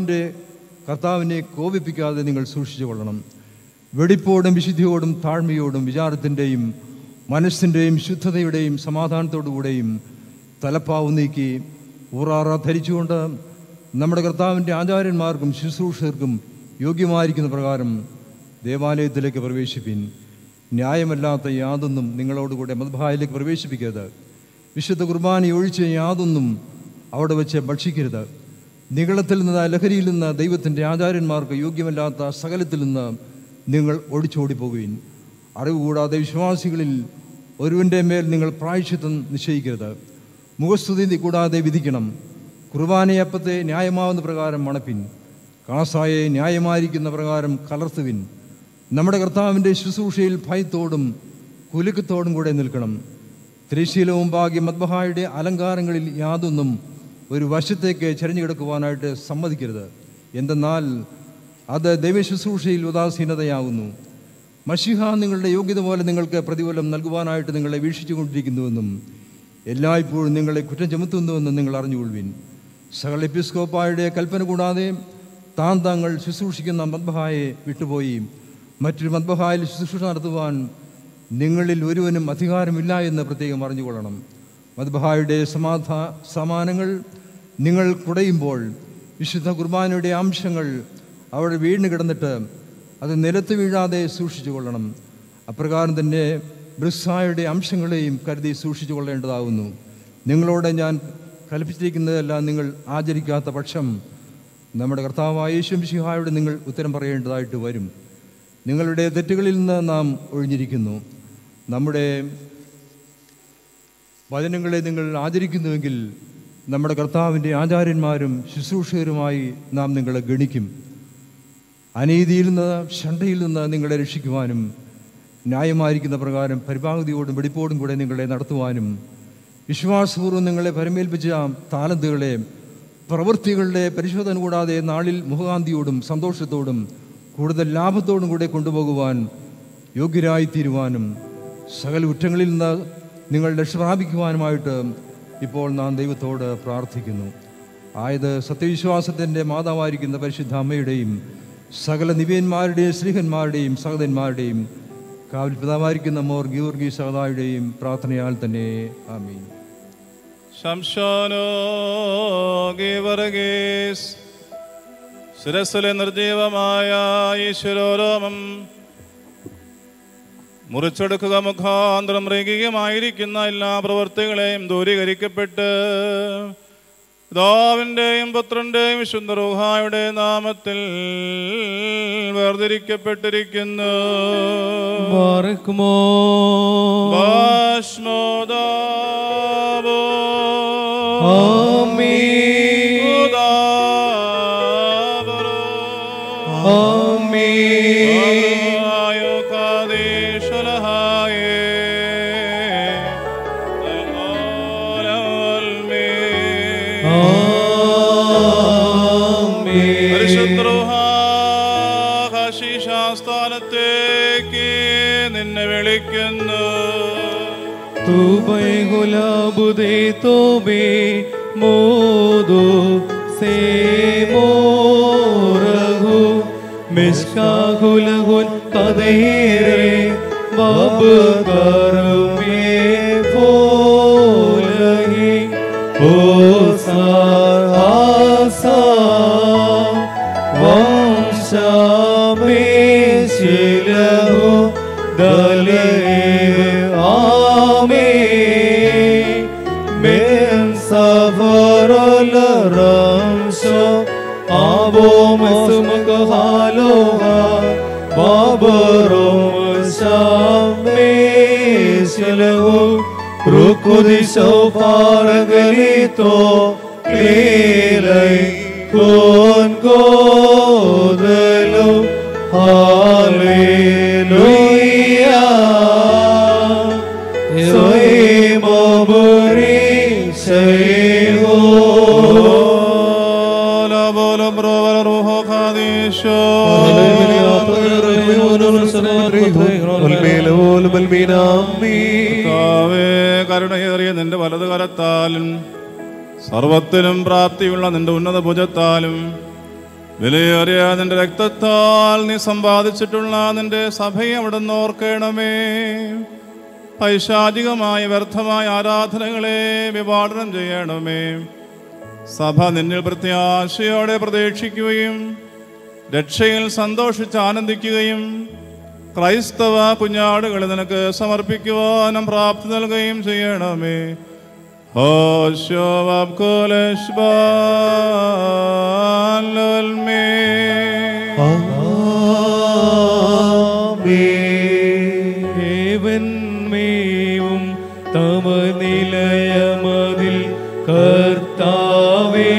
കർത്താവിനെ കോപിപ്പിക്കാതെ നിങ്ങൾ സൂക്ഷിച്ചു കൊള്ളണം. വെടിപ്പോടും വിശുദ്ധിയോടും താഴ്മയോടും വിചാരത്തിൻ്റെയും മനസ്സിൻ്റെയും ശുദ്ധതയുടെയും സമാധാനത്തോടുകൂടെയും തലപ്പാവ് നീക്കി ഊറാറ ധരിച്ചുകൊണ്ട് നമ്മുടെ കർത്താവിൻ്റെ ആചാര്യന്മാർക്കും ശുശ്രൂഷകർക്കും യോഗ്യമായിരിക്കുന്ന പ്രകാരം ദേവാലയത്തിലേക്ക് പ്രവേശിപ്പിൻ. ന്യായമല്ലാത്ത യാതൊന്നും നിങ്ങളോടുകൂടെ മദ്ബഹായിലേക്ക് പ്രവേശിപ്പിക്കരുത്. വിശുദ്ധ കുർബാന ഒഴിച്ച് യാതൊന്നും അവിടെ വെച്ച് ഭക്ഷിക്കരുത്. നികളത്തിൽ നിന്ന് ലഹരിയിൽ നിന്ന് ദൈവത്തിൻ്റെ ആചാര്യന്മാർക്ക് യോഗ്യമല്ലാത്ത സകലത്തിൽ നിന്ന് നിങ്ങൾ ഒടിച്ചോടിപ്പോകുവിൻ. അറിവ് കൂടാതെ വിശ്വാസികളിൽ ഒരുവൻ്റെ മേൽ നിങ്ങൾ പ്രായശ്ചിത്തം നിശ്ചയിക്കരുത്. മുഖസ്തുതി കൂടാതെ വിധിക്കണം. കുർബാനയപ്പത്തെ ന്യായമാവുന്ന പ്രകാരം മണപ്പിൻ. കാസായെ ന്യായമായിരിക്കുന്ന പ്രകാരം കലർത്തുവിൻ. നമ്മുടെ കർത്താവിൻ്റെ ശുശ്രൂഷയിൽ ഭയത്തോടും കുലുക്കത്തോടും കൂടെ നിൽക്കണം. തിരശ്ശീലവും ഭാഗ്യ മദ്ബഹായുടെ അലങ്കാരങ്ങളിൽ യാതൊന്നും ഒരു വശത്തേക്ക് ചരിഞ്ഞു കിടക്കുവാനായിട്ട് സമ്മതിക്കരുത്. എന്തെന്നാൽ അത് ദൈവശുശ്രൂഷയിൽ ഉദാസീനതയാകുന്നു. മശിഹ നിങ്ങളുടെ യോഗ്യത പോലെ നിങ്ങൾക്ക് പ്രതിഫലം നൽകുവാനായിട്ട് നിങ്ങളെ വീക്ഷിച്ചു കൊണ്ടിരിക്കുന്നുവെന്നും എല്ലായ്പ്പോഴും നിങ്ങളെ കുറ്റം ചുമത്തുന്നുവെന്നും നിങ്ങൾ അറിഞ്ഞുകൊള്ളുവിൻ. സകല എപ്പിസ്കോപ്പായുടെ കൽപ്പന കൂടാതെ താങ്കൾ ശുശ്രൂഷിക്കുന്ന മദ്ബഹായെ വിട്ടുപോയി മറ്റൊരു മദ്ബഹായിൽ ശുശ്രൂഷ നടത്തുവാൻ നിങ്ങളിൽ ഒരുവനും അധികാരമില്ല എന്ന് പ്രത്യേകം അറിഞ്ഞുകൊള്ളണം. മദ്ബഹായുടെ സമാനങ്ങൾ നിങ്ങൾ കുടയുമ്പോൾ വിശുദ്ധ കുർബാനയുടെ അംശങ്ങൾ അവിടെ വീണ് കിടന്നിട്ട് അത് നിലത്ത് വീഴാതെ സൂക്ഷിച്ചു കൊള്ളണം. അപ്രകാരം തന്നെ ബ്രിസായുടെ അംശങ്ങളെയും കരുതി സൂക്ഷിച്ചു കൊള്ളേണ്ടതാകുന്നു. നിങ്ങളോട് ഞാൻ കൽപ്പിച്ചിരിക്കുന്നതെല്ലാം നിങ്ങൾ ആചരിക്കാത്ത പക്ഷം നമ്മുടെ കർത്താവായ യേശു മിശിഹായോട് നിങ്ങൾ ഉത്തരം പറയേണ്ടതായിട്ട് വരും. നിങ്ങളുടെ തെറ്റുകളിൽ നിന്ന് നാം ഒഴിഞ്ഞിരിക്കുന്നു. നമ്മുടെ വചനങ്ങളെ നിങ്ങൾ ആചരിക്കുന്നുവെങ്കിൽ നമ്മുടെ കർത്താവിൻ്റെ ആചാര്യന്മാരും ശുശ്രൂഷകരുമായി നാം നിങ്ങളെ ഗണിക്കും. അനീതിയിൽ നിന്ന് ഷണ്ടയിൽ നിന്ന് നിങ്ങളെ രക്ഷിക്കുവാനും ന്യായമായിരിക്കുന്ന പ്രകാരം പരിപാകതിയോടും വെടിപ്പോടും കൂടെ നിങ്ങളെ നടത്തുവാനും വിശ്വാസപൂർവ്വം നിങ്ങളെ പരമേൽപ്പിച്ച താലന്തുകളെ പ്രവൃത്തികളുടെ പരിശോധന കൂടാതെ നാളിൽ മുഖകാന്തിയോടും സന്തോഷത്തോടും കൂടുതൽ ലാഭത്തോടും കൂടെ കൊണ്ടുപോകുവാൻ യോഗ്യരായിത്തീരുവാനും സകല കുറ്റങ്ങളിൽ നിന്ന് നിങ്ങൾ രക്ഷ പ്രാപിക്കുവാനുമായിട്ട് ഇപ്പോൾ നാം ദൈവത്തോട് പ്രാർത്ഥിക്കുന്നു. ആയത് സത്യവിശ്വാസത്തിൻ്റെ മാതാവായിരിക്കുന്ന പരിശുദ്ധ അമ്മയുടെയും സകല നിവ്യന്മാരുടെയും സ്ത്രീഹന്മാരുടെയും സഹോദരന്മാരുടെയും കാവൽ പിതാവായിരിക്കുന്ന മോർ ഗീവർഗീസ് സഹതായുടെയും പ്രാർത്ഥനയാൽ തന്നെ ആമീൻ. ശംശോനോ ഗീവർഗീസ് ശിരസ്സിലെ നിർജീവമായ ഈശ്വരോരോമം മുറിച്ചെടുക്കുക മുഖാന്തരം മൃഗീയമായിരിക്കുന്ന എല്ലാ പ്രവൃത്തികളെയും ദൂരീകരിക്കപ്പെട്ട് പിതാവിൻ്റെയും പുത്രൻ്റെയും വിശുദ്ധ റൂഹായുടെ നാമത്തിൽ വേർതിരിക്കപ്പെട്ടിരിക്കുന്നു. സ്ഥാനത്തേക്ക് നിന്നെ വിളിക്കുന്നു. തുബൈ ഗുലാബുദേ തോബേ മോദോ സേ മോറഹു മിഷ്കാഹുലഹുൻ കദേരെ ബബ് കറുമേ ഫോലഹി ഓസാ ആസാ വംശമേ ശിലഹു ദലേ ആമേ men savarol ramsho abo masumka haloha babarom shame shlahu rukudi shofargalito klelai kon godelu hallelujah soy moburi shaygo la bola brova roho khadisho കരുണയേറിയ നിന്റെ വലതു കരത്താലും സർവത്തിനും പ്രാപ്തിയുള്ള നിന്റെ ഉന്നത ഭുജത്താലും വിലയേറിയ നിന്റെ രക്തത്താൽ നീ സമ്പാദിച്ചിട്ടുള്ള നിന്റെ സഭയെ അവിടുന്ന് ഓർക്കണമേ. പൈശാചികമായ വ്യർത്ഥമായ ആരാധനകളെ വിഭാടനം ചെയ്യണമേ. സഭ നിന്നിൽ പ്രത്യാശയോടെ പ്രതീക്ഷിക്കുകയും രക്ഷയിൽ സന്തോഷിച്ച് ആനന്ദിക്കുകയും ക്രൈസ്തവ കുഞ്ഞാടുകളെ നിനക്ക് സമർപ്പിക്കുവാനും പ്രാപ്തി നൽകുകയും ചെയ്യണമേ. േവന്മേവും തമനിലയമതിൽ കർത്താവേ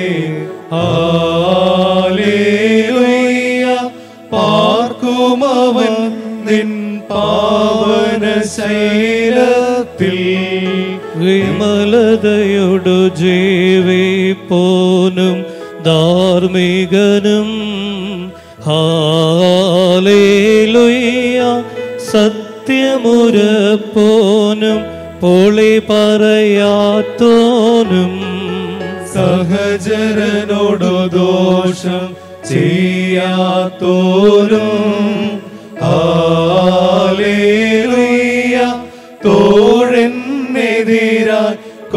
ഹല്ലേലൂയ പാർക്കുമവൻ നിൻ പാവന ശൈലത്തിൽ വിമലതയോടു ജീവിപ്പോനും ധാർമ്മികനും ഹല്ലേലൂയ സത്യമുരപ്പോനും പൊളി പറയാത്തോനും സഹചരനോടു ദോഷം ചെയ്യാത്തോരും ഹല്ലേലൂയ തോഴനെതിരായി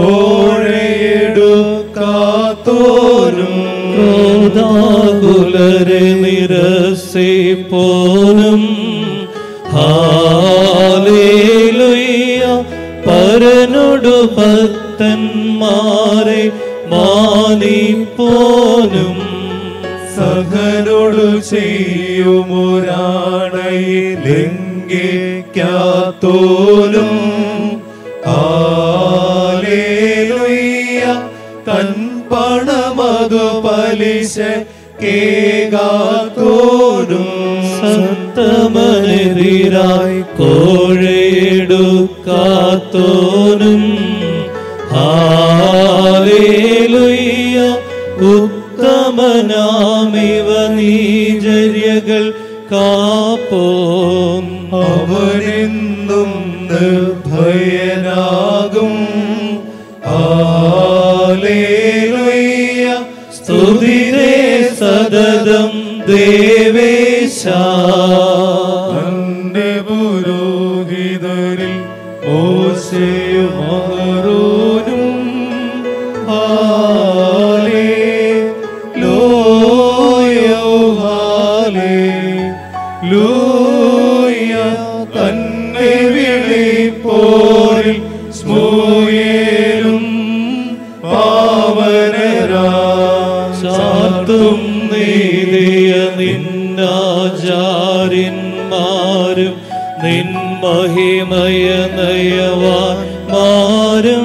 കോഴയെടുക്കാത്തോരും ക്രോധാകുലരെ നിരസിപ്പോനും ഹല്ലേലൂയ പരനോടു ഭക്തന്മാരെ മാനിപ്പോനും സഹനോടു ചെയ്യുമൊരാണയെ ലംഘിക്കാത്തോലും ഹല്ലേലൂയ തൻ പണമതു പലിശ കേകാത്തോലും സത്തമനെതിരായി കോഴയെടുക്കാത്തോനും ഹല്ലേലൂയ ഉത്തമനാമിവ നീചര്യകൾ കാപ്പോൻ അവനെന്നും നിർഭയനാകും ഹല്ലേലൂയ സ്തുതിരേ സതതം ദേവേശ തന്റെ പുരോഹിതരിൽ മോശയും അഹരോനും ഹല്ലേലൂയ തൻ നയവാന്മാരും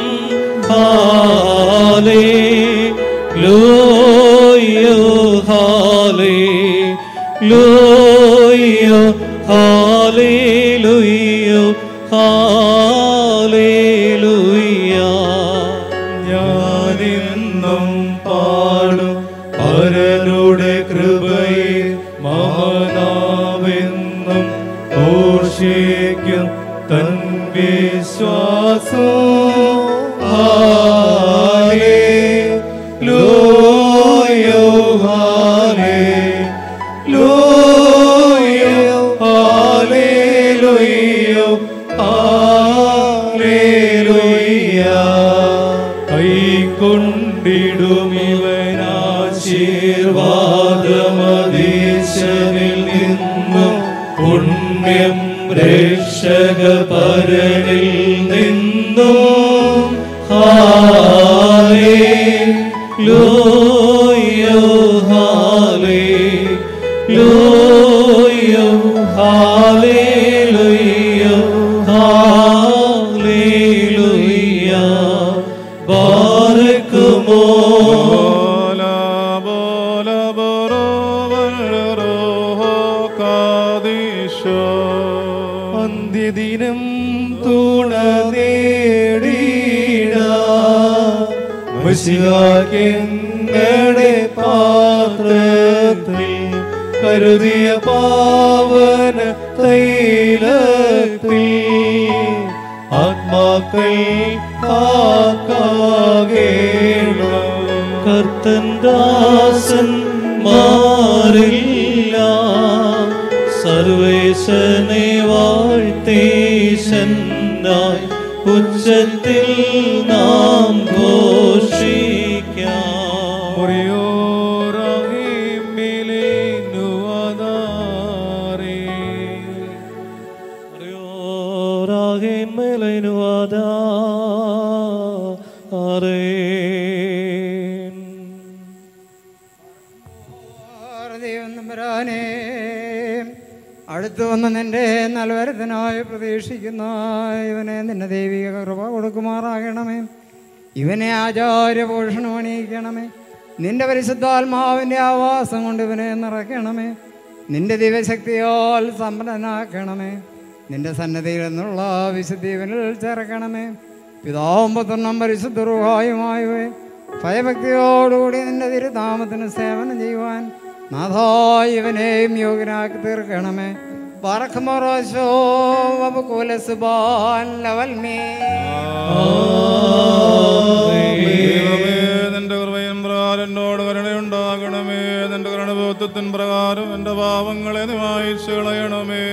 ഹല്ലേലൂയ ഹല്ലേലൂയ ഹല്ലേലൂയ. ഞാനിന്നും പാടും പരനുടെ കൃപയെ മഹാനാവെന്നും ഘോഷിക്കും തൻ വിശ്വാസം. ഹല്ലേലൂയ ഹല്ലേലൂയ ഹല്ലേലൂയ ഹല്ലേലൂയ. കൈക്കൊണ്ടിടുമിവനാശീർവാദമധീശനിൽ നിന്നും പുണ്യം രക്ഷകപരനിൽ നിന്നും. ഹല്ലേലൂയ ഹല്ലേലൂയ ഹല്ലേലൂയ ഹല്ലേലൂയ. ബാരക്കുമോ അന്ത്യദിനം തുണ നേടിയുടെ പാത്രത്തിൽ കരുതിയ പാവന തൈലത്തിൽ ആത്മാക്കൾ കാക്കേണം. കർത്തൻ ദാസൻ മാറില്ല സർവേശനെ വാഴ്ത്തേശനായി ഉച്ചത്തിൽ നാം ഘോഷിക്കാം. അടുത്തു വന്ന് നിന്റെ നൽവരത്തിനായി പ്രതീക്ഷിക്കുന്ന ഇവനെ നിന്റെ ദൈവിക കൃപ കൊടുക്കുമാറാകണമേ. ഇവനെ ആചാര്യപോഷണം അണിയിക്കണമേ. നിന്റെ പരിശുദ്ധാത്മാവിൻ്റെ ആവാസം കൊണ്ട് ഇവനെ നിറയ്ക്കണമേ. നിന്റെ ദിവശക്തിയാൽ സമ്പന്നനാക്കണമേ. നിന്റെ സന്നദ്ധിയിൽ നിന്നുള്ള വിശുദ്ധി ഇവനിൽ ചേർക്കണമേ. പിതാവും പുത്രനും പരിശുദ്ധ റൂഹായുമായവേ ഭയഭക്തിയോടുകൂടി നിന്റെ തിരുനാമത്തിന് സേവനം ചെയ്യുവാൻ നാഥായി ഇവനെയും യോഗ്യനാക്കി തീർക്കണമേ. ബറഖ്മറോശോ വബുകുലസുബാൻ ലവൽമേ. നിന്റെ കൃപയും പ്രകാരം എന്നോട് കരുണയുണ്ടാകണമേ. നിന്റെ കരുണബോധത്തിൻ പ്രകാരം എന്റെ പാപങ്ങളെ നീ മായിച്ചു കളയണമേ.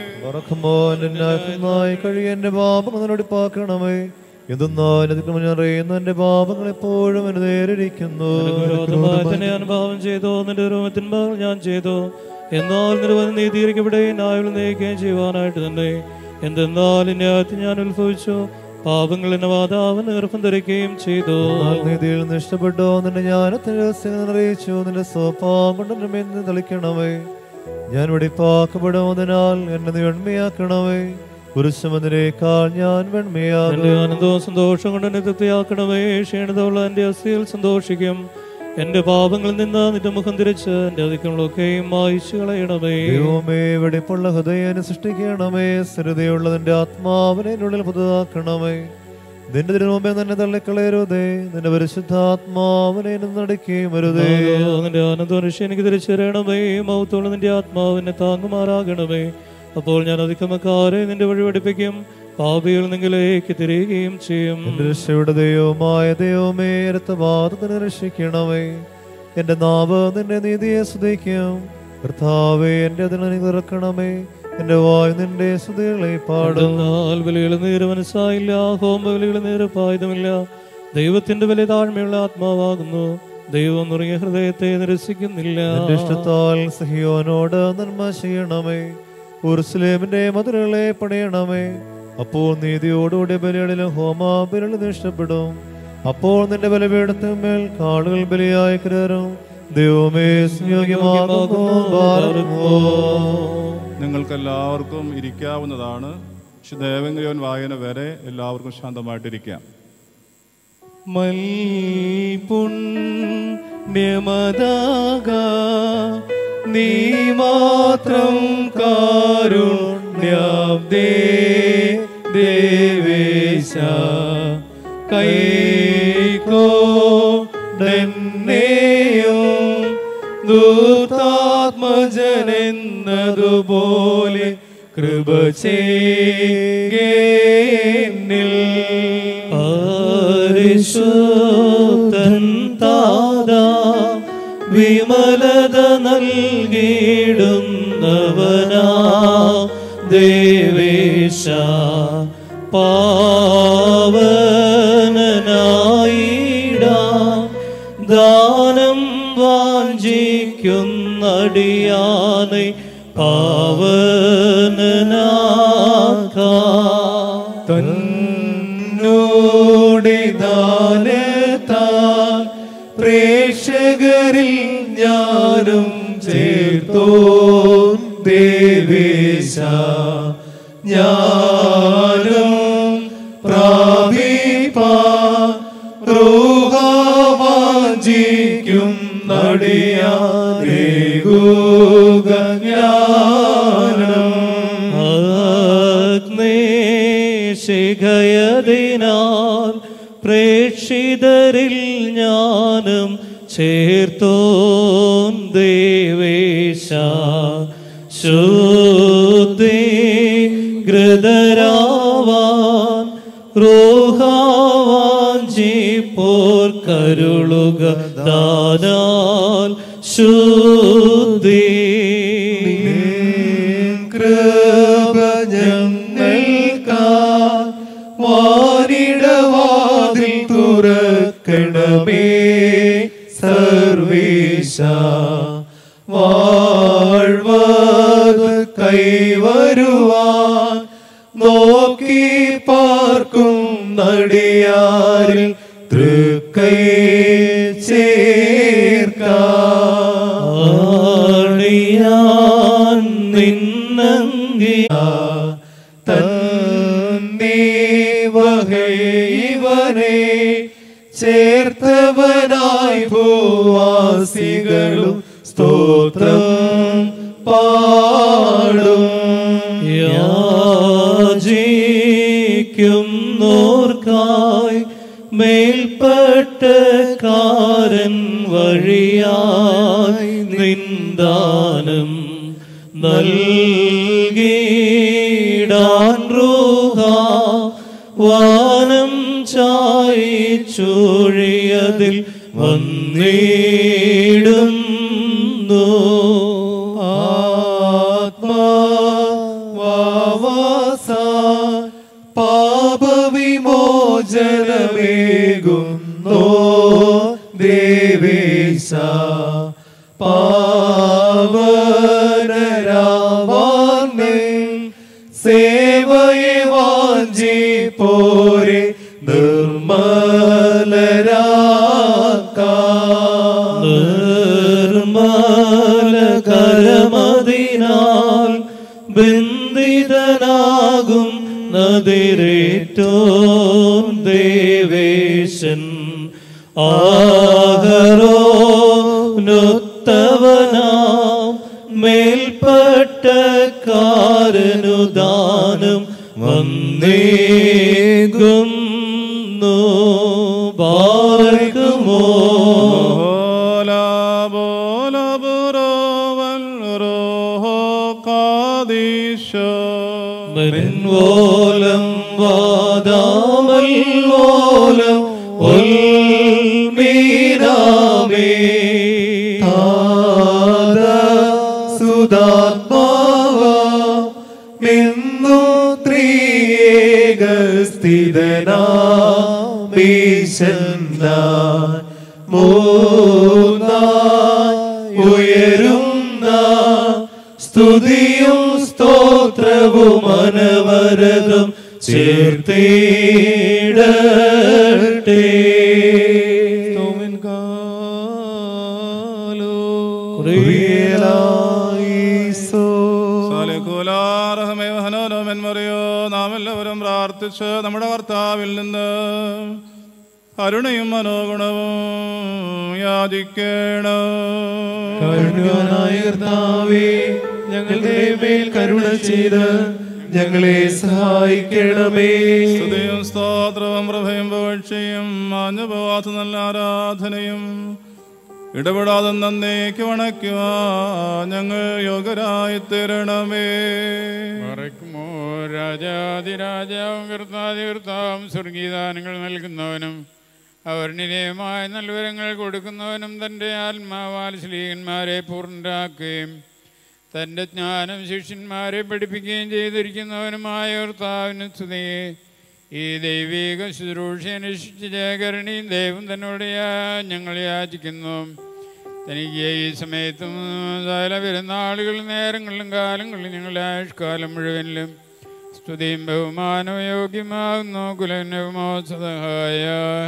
കഴിയ എന്റെ പാപങ്ങൾ നടപ്പാക്കണമേ. എന്തെന്നറിയുന്ന എന്റെ പാപങ്ങൾ എപ്പോഴും എന്നെ നേരിടിക്കുന്നു. അനുഭവം ചെയ്തോ നിന്റെ രൂപത്തിൻ ഞാൻ ചെയ്തോ എന്നാൽ നിരവധി നീതിയിരിക്കപ്പെടെ നായുള്ള നയിക്കുകയും ചെയ്യുവാനായിട്ട് തന്നെ. എന്തെന്നാൽ ഇന്നത്തെ ഞാൻ ഉത്ഭവിച്ചു പാപങ്ങൾ എന്നെ വാതാവിന് ഗർഭം ധരിക്കുകയും ചെയ്തു. നീതിയിൽ നിന്ന് ഇഷ്ടപ്പെട്ടോ നിന്റെ ജ്ഞാനത്തിന് അറിയിച്ചു. നിന്റെ സ്വഭാവം കൊണ്ട് എന്നെ മേൽ തളിക്കണമേ. ഞാൻ വെടിപ്പാക്കപ്പെടുന്നതിനാൽ എന്നെ നീ വെണ്മയാക്കണമേ. പുരുഷമതിനേക്കാൾ ഞാൻ വെണ്മയാകും. ആനന്ദവും സന്തോഷം കൊണ്ട് എന്നെ തൃപ്തിയാക്കണമേ. ക്ഷീണതയുള്ള എന്റെ അസ്ഥിയിൽ സന്തോഷിക്കും. എന്റെ പാപങ്ങളിൽ നിന്ന് നിന്റെ മുഖം തിരിച്ച് എന്റെ അധികങ്ങളൊക്കെയും മായിച്ചു കളയണമേ. ദൈവമേ വെടിപ്പുള്ള ഹൃദയം സൃഷ്ടിക്കണമേ. സ്ഥിരതയുള്ളതിന്റെ ആത്മാവിനെ ഉള്ളിൽ പുതുതാക്കണമേ. നിന്റെ തിരുമുമ്പേ തന്നെ തള്ളിക്കളയരുതേ. നിന്റെ പരിശുദ്ധാത്മാവിനെ നടക്കുകയും വരുതേ. നിന്റെ ആനന്ദം എനിക്ക് തിരിച്ചു തരണമേ. മൗത്തോളം നിന്റെ ആത്മാവിനെ താങ്ങുമാറാകണമേ. അപ്പോൾ ഞാൻ അധികമക്കാരെ നിന്റെ വഴി പഠിപ്പിക്കും. പാപികൾ നിങ്ങളിലേക്ക് തിരികുകയും ചെയ്യും. രക്ഷയുടെ ദൈവമായ ദൈവമേ രക്തബാധത്തിന് രക്ഷിക്കണമേ. എന്റെ നാവ് നിന്റെ നീതിയെ സ്തുതിക്കും. കർത്താവേ എന്റെ അതിനെ തുറക്കണമേ. എന്റെ വായു നിന്റെ സ്തുതികളെ പാടും. ബലികൾ നേരെ മനസ്സായില്ല. ഹോമ ബലികൾ നേരെ പായുധമില്ല. ദൈവത്തിന്റെ വില താഴ്മയുള്ള ആത്മാവാകുന്നു. ദൈവം നുറിയ ഹൃദയത്തെ നിരസിക്കുന്നില്ല. ഇഷ്ടത്താൽ സിഹിയോനോട് നന്മ ചെയ്യണമേ. യെരൂശലേമിന്റെ മതിലുകളെ പണിയണമേ. അപ്പോൾ നീതിയോടുകൂടി ബലികളിലും ഹോമാബലികളിലും ഇഷ്ടപ്പെടും. അപ്പോൾ നിന്റെ ബലിപീഠത്തിന്മേൽ കാളുകൾ ബലിയായി കയറും. ദൈവമേ നിങ്ങൾക്കെല്ലാവർക്കും ഇരിക്കാവുന്നതാണ്. വിശുദ്ധ ഏവങ്കയോൻ വായന വരെ എല്ലാവർക്കും ശാന്തമായിട്ടിരിക്കാം. മൽപുണ്യമതാക നീ മാത്രം കാരുണ്യാബ്ദേ ദേവേശ കൈക്കോടെന്നെയും ദൂതാത്മജനെന്നതുപോലെ കൃപ ചെയ്യേന്നിൽ. പരിശുദ്ധൻ താതാ വിമലത നൽകിയിടുന്നവനാ ദേവേശ പാവനനായിടാം ദാനം വാഞ്ചിക്കുന്നടിയാനെ തന്നോടെ ദാനത്താൽ പ്രേക്ഷകരിൽ ഞാനും ചേർത്തോ ദേവേശ ഞാനും പ്രാപിപ്പാൻ റൂഹാവാഞ്ചിക്കും നടിയാനേകുക ജ്ഞാനം. ശിഖയതിനാൽ പ്രേക്ഷിതരിൽ ഞാനും ചേർത്തോൻ ദേവേശ ശുദ്ധി ഘൃതരാവാൻ റൂഹാവാഞ്ചിപ്പോർ കരുളുക ദാനാൽ ശുദ്ധി. കൃപ ഞങ്ങൾക്കായി വാനിടവാതിൽ തുറക്കണമേ സർവേശ വാഴ്വത് കൈവരുവാൻ നോക്കി പാർക്കും നടിയാരിൽ തൃക്കൈ ചേർക്കാൻ നിന്നങ്കിയ ഇവനെ ചേർത്തവനായി ഭൂവാസികളും സ്തോത്രം പാടും. യാചിക്കുന്നോർക്കായി മേൽപ്പെട്ടക്കാരൻ വഴിയായി നിന്ദാനം നൽകിടാൻ റൂഹ വാനം ചായിച്ചൊഴിയതിൽ വന്നിടുന്നു. ആത്മാവാസ പാപവിമോചനമേകുന്നോ ദേവേശ പാവനരാവാൻ സേവയെ വാഞ്ചി പോരെ നിർമ്മലകരമതിനാൽ ബന്ധിതനാകും നദിരേറ്റോൻ ദേവേശൻ ആഹരോനുത്തവനാം മേൽപ്പെട്ടക്കാരനുദാനം വന്നേകുന്നു. ബാർക്കുമോ മെൻവോലം വാദാമൽവോലം ഉൽമീനാമേ സുധാത്മാവ മിന്നു ത്രിയേകസ്ഥിതനാമീശന്ന മൂന്നായി ഉയരുന്ന സ്തുതിയും സ്തോത്രവും അനവരതം ചേർത്തിടട്ടെ. നാം പ്രാർത്ഥിച്ച് നമ്മുടെ കർത്താവിൽ നിന്ന് കരുണയും മനോഗുണവും യാചിക്കണം. കരുണയായ കർത്താവേ, ഞങ്ങളുടെ മേൽ കരുണ ചെയ്ത് ഞങ്ങളെ സഹായിക്കണമേ. സ്തുതിയും സ്തോത്രവും പ്രഭയും പുകഴ്ചയും മാഞ്ഞു പോവാത്ത നല്ല ആരാധനയും ഇടപെടാതെ നന്നേക്ക് വണയ്ക്കുവാൻ ഞങ്ങൾ യോഗ്യരായി തീരണമേ. രാജാതിരാജാവും കർത്താതികർത്താവും സ്വർഗീയദാനങ്ങൾ നൽകുന്നവനും അവർണിതമായ നൽവരങ്ങൾ കൊടുക്കുന്നവനും തൻ്റെ ആത്മാവാൽ ശ്ലീഹന്മാരെ പൂർണ്ണരാക്കുകയും തൻ്റെ ജ്ഞാനം ശിഷ്യന്മാരെ പഠിപ്പിക്കുകയും ചെയ്തിരിക്കുന്നവനുമായ കർത്താവിന് സ്തുതി. ഈ ദൈവിക ശുശ്രൂഷ അനുഷ്ഠിച്ച കരുണയും ദൈവം തന്നോട് ഞങ്ങൾ യാചിക്കുന്നു. തനിക്ക് ഈ സമയത്തും സകല പെരുന്നാളുകളും നേരങ്ങളിലും കാലങ്ങളിലും ഞങ്ങളുടെ ആയുഷ്കാലം മുഴുവനിലും സ്തുതിയും ബഹുമാനവും യോഗ്യമാകുന്നു. കുലനവുമോ സഹായ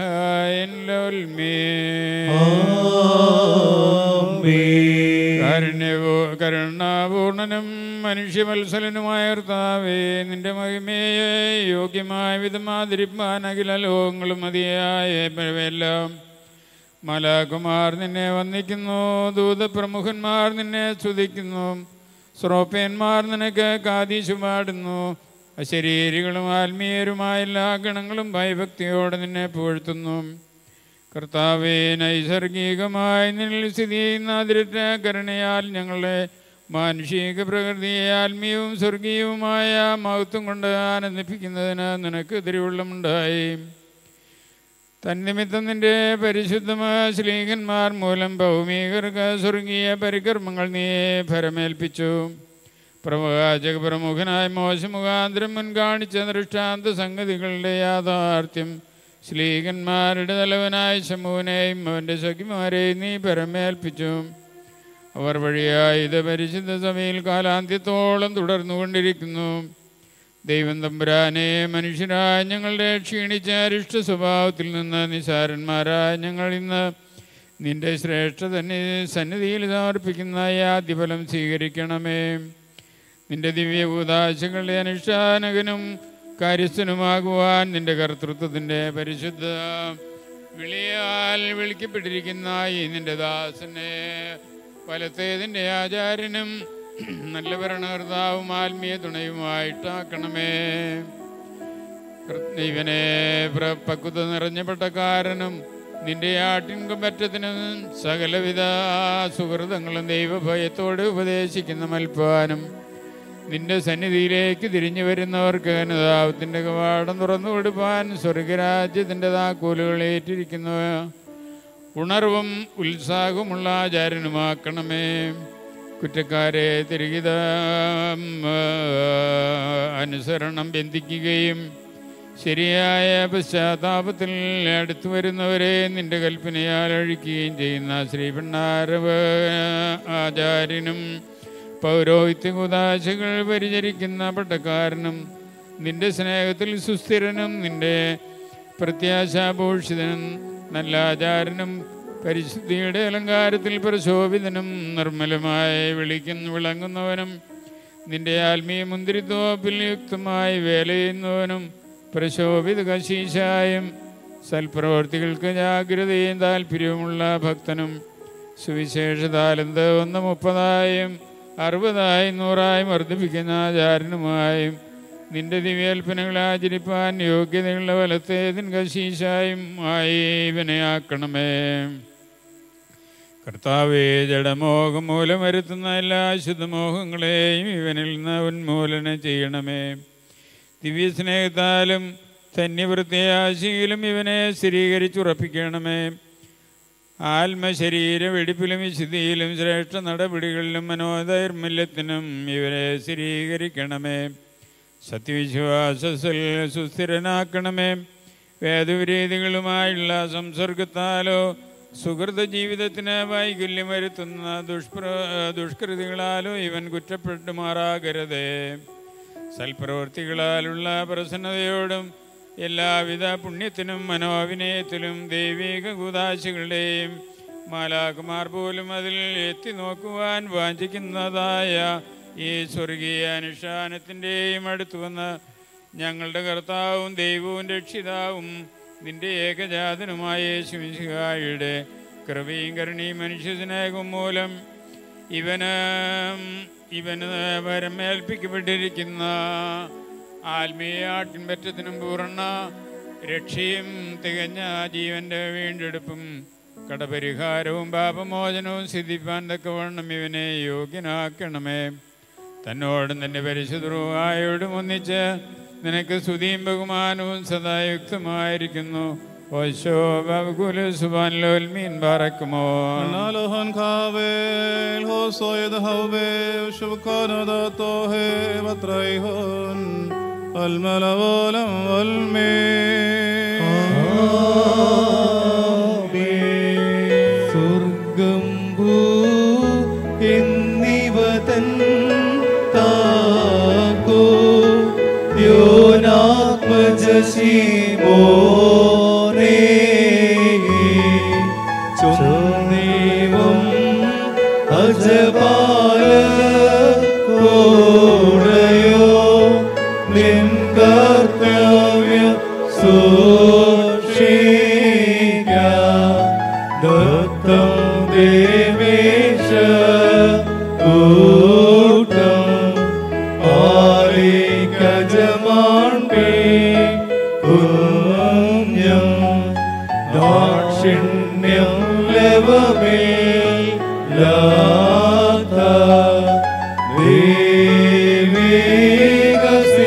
കരുണാപൂർണനും മനുഷ്യമത്സലനുമായ കർത്താവേ, നിന്റെ മഹിമയെ യോഗ്യമായ വിധമാതിരിപ്പാൻ അഖില ലോകങ്ങളും മതിയായെല്ലാം മലാകുമാർ നിന്നെ വന്ദിക്കുന്നു. ദൂതപ്രമുഖന്മാർ നിന്നെ സ്തുതിക്കുന്നു. ശ്രോപ്യന്മാർ നിനക്ക് കാതീശു പാടുന്നു. അശരീരികളും ആത്മീയരുമായ എല്ലാ ഗണങ്ങളും ഭയഭക്തിയോടെ നിന്നെ പുകഴ്ത്തുന്നു. കർത്താവേ, നൈസർഗികമായി നിന്നിൽ സ്ഥിതി ചെയ്യുന്ന അതിരറ്റ കരുണയാൽ ഞങ്ങളുടെ മാനുഷിക പ്രകൃതിയെ ആത്മീയവും സ്വർഗീയവുമായ മഹത്വം കൊണ്ട് ആനന്ദിപ്പിക്കുന്നതിന് നിനക്ക് തിരുവുള്ളമുണ്ടായി. തന്നിമിത്തം നിന്റെ പരിശുദ്ധമായ ശ്ലീഹന്മാർ മൂലം ഭൗമികർക്ക് സ്വർഗീയ പരികർമ്മങ്ങൾ നീ ഫലമേൽപ്പിച്ചു. പ്രവാചക പ്രമുഖനായ മോശ മുഖാന്തരം മുൻകാണിച്ച ദൃഷ്ടാന്ത സംഗതികളുടെ യാഥാർത്ഥ്യം ശ്ലീഹന്മാരുടെ തലവനായ ശമൂനെയും അവൻ്റെ സഖിമാരെയും നീ പരമേൽപ്പിച്ചു. അവർ വഴിയായി ഇത് പരിശുദ്ധ സഭയിൽ കാലാന്ത്യത്തോളം തുടർന്നുകൊണ്ടിരിക്കുന്നു. ദൈവം തമ്പുരാനെ, മനുഷ്യരായ ഞങ്ങളുടെ ക്ഷീണിച്ച അരിഷ്ട സ്വഭാവത്തിൽ നിന്ന് നിസാരന്മാരായ ഞങ്ങൾ ഇന്ന് നിന്റെ ശ്രേഷ്ഠ സന്നിധിയിൽ സമർപ്പിക്കുന്ന ആദ്യഫലം സ്വീകരിക്കണമേ. നിന്റെ ദിവ്യ കൂദാശകളുടെ അനുഷ്ഠാനകനും കാര്യസ്ഥനുമാകുവാൻ നിന്റെ കർത്തൃത്വത്തിൻ്റെ പരിശുദ്ധ വിളിയാൽ വിളിക്കപ്പെട്ടിരിക്കുന്ന ഈ നിന്റെ ദാസനെ വലത്തേതിൻ്റെ ആചാര്യനും നല്ല ഭരണകർത്താവും ആത്മീയ തുണയുമായിട്ടാക്കണമേ. ഇവനെ പക്വത നിറഞ്ഞ പട്ടക്കാരനും നിന്റെ ആട്ടിൻകുമ്പറ്റത്തിനും സകലവിധ സുഹൃതങ്ങളും ദൈവഭയത്തോട് ഉപദേശിക്കുന്ന മൽപ്പാനും നിന്റെ സന്നിധിയിലേക്ക് തിരിഞ്ഞു വരുന്നവർക്ക് അനുതാപത്തിൻ്റെ കവാടം തുറന്നു കൊടുപ്പാൻ സ്വർഗരാജ്യത്തിൻ്റെ താക്കോലുകൾ ഏറ്റിരിക്കുന്നു ഉണർവും ഉത്സാഹവുമുള്ള ആചാര്യനുമാക്കണമേ. കുറ്റക്കാരെ തിരികിത അനുസരണം ബന്ധിക്കുകയും ശരിയായ പശ്ചാത്താപത്തിൽ അടുത്തു വരുന്നവരെ നിന്റെ കൽപ്പനയാൽ അഴിക്കുകയും ചെയ്യുന്ന ശ്രീപണ്ണാരവ് ആചാര്യനും പൗരോഹിത്യ കുദാശകൾ പരിചരിക്കുന്ന പട്ടക്കാരനും നിന്റെ സ്നേഹത്തിൽ സുസ്ഥിരനും നിന്റെ പ്രത്യാശാഭൂഷിതനും നല്ല ആചാരനും പരിശുദ്ധിയുടെ അലങ്കാരത്തിൽ പ്രശോഭിതനും നിർമ്മലമായി വിളങ്ങുന്നവനും നിന്റെ ആത്മീയ മുന്തിരിത്തോപ്പിൽ യുക്തമായി വേല ചെയ്യുന്നവനും പ്രശോഭിത കശീശായും സൽപ്രവർത്തികൾക്ക് ജാഗ്രതയും താല്പര്യവുമുള്ള ഭക്തനും സുവിശേഷ താലന്ത് 30 60 100 വർദ്ധിപ്പിക്കുന്ന ആചാരനുമായും നിന്റെ ദിവ്യകൽപ്പനകൾ ആചരിപ്പാൻ യോഗ്യതയുള്ള വലത്തേതിൻ കശീശായും ആയി ഇവനെ ആക്കണമേ. കർത്താവേ, ജഡമോഹം മൂലം വരുത്തുന്ന എല്ലാ ശുദ്ധമോഹങ്ങളെയും ഇവനിൽ നിന്ന് ഉന്മൂലനം ചെയ്യണമേ. ദിവ്യസ്നേഹത്താലും ധന്യവൃത്തിയാശയിലും ഇവനെ സ്ഥിരീകരിച്ചുറപ്പിക്കണമേ. ആത്മശരീര വെടിപ്പിലും വിശുദ്ധിയിലും ശ്രേഷ്ഠ നടപടികളിലും മനോധൈർമല്യത്തിനും ഇവരെ സ്ഥിരീകരിക്കണമേ. സത്യവിശ്വാസത്തിൽ സുസ്ഥിരനാക്കണമേ. വേദവിരീതികളുമായുള്ള സംസർഗത്താലോ സുഹൃത ജീവിതത്തിന് വൈകല്യം വരുത്തുന്ന ദുഷ്കൃതികളാലോ ഇവൻ കുറ്റപ്പെട്ടുമാറാകരുതേ. സൽപ്രവൃത്തികളാലുള്ള പ്രസന്നതയോടും എല്ലാവിധ പുണ്യത്തിനും മനോവിനയത്തിലും ദൈവിക കൂദാശകളുടെയും മാലാകുമാർ പോലും അതിൽ എത്തി നോക്കുവാൻ വാഞ്ചിക്കുന്നതായ ഈ സ്വർഗീയ അനുഷ്ഠാനത്തിൻ്റെയും അടുത്തു വന്ന് ഞങ്ങളുടെ കർത്താവും ദൈവവും രക്ഷിതാവും നിന്റെ ഏകജാതനുമായ യേശുമിശിഹായുടെ കൃപയും കരുണയും മനുഷ്യസ്നേഹവും മൂലം ഇവന് വരമേൽപ്പിക്കപ്പെട്ടിരിക്കുന്ന ആത്മീയ ആട്ടിൻപറ്റത്തിനും പൂർണ്ണ രക്ഷയും തികഞ്ഞ ജീവന്റെ വീണ്ടെടുപ്പും കടപരിഹാരവും പാപമോചനവും സിദ്ധിപ്പാൻ തക്കവണ്ണം ഇവനെ യോഗ്യനാക്കണമേ. തന്നോടും തൻ്റെ പരിശുദ്ധയോടും ഒന്നിച്ച് നിനക്ക് സ്തുതിയും ബഹുമാനവും സദായുക്തമായിരിക്കുന്നു. സ്വർഗം ഭൂ എന്നിവതൻ താക്കോ യോനാത്മജശീമോനേ ചൊന്നേവം അജപാല കോടയോ നിൻ കർത്തവ്യ സൂക്ഷിക്ക ദത്തം ദേവേശ കൂട്ടം ആലികജമാൻ പേ പുണ്യം ദാക്ഷിണ്യം ലവമേ ലാത ദേവിക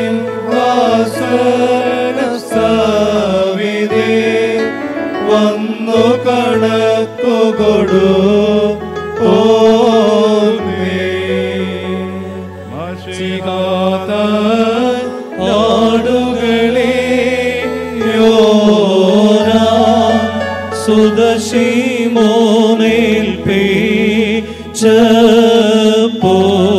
സിംഹാസന സവിധേ വന്നു കണക്കു കൊടു നാടുകളെ യോരാ സുദശീമോനേൽ പേച്ചപ്പോ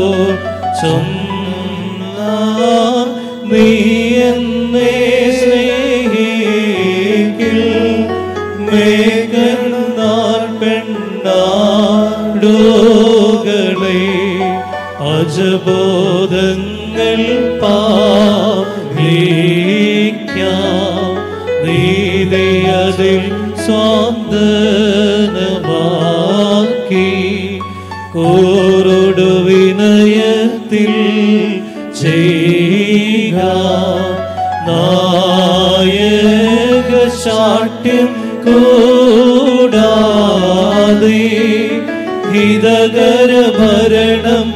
ചൊന്നാം നീ എന്നെ സ്നേഹിക്കിൽ മേഘനാൾ പെണ്ണാടുകളെ അജബോധങ്ങൾ പാലിക്കാം നീതിയതിൽ സ്വാന്തനമാക്കി കോറുടു വിനയത്തിൽ ചെയ്യുക നായക ശാഠ്യം കൂടാതെ ഹിതകര ഭരണം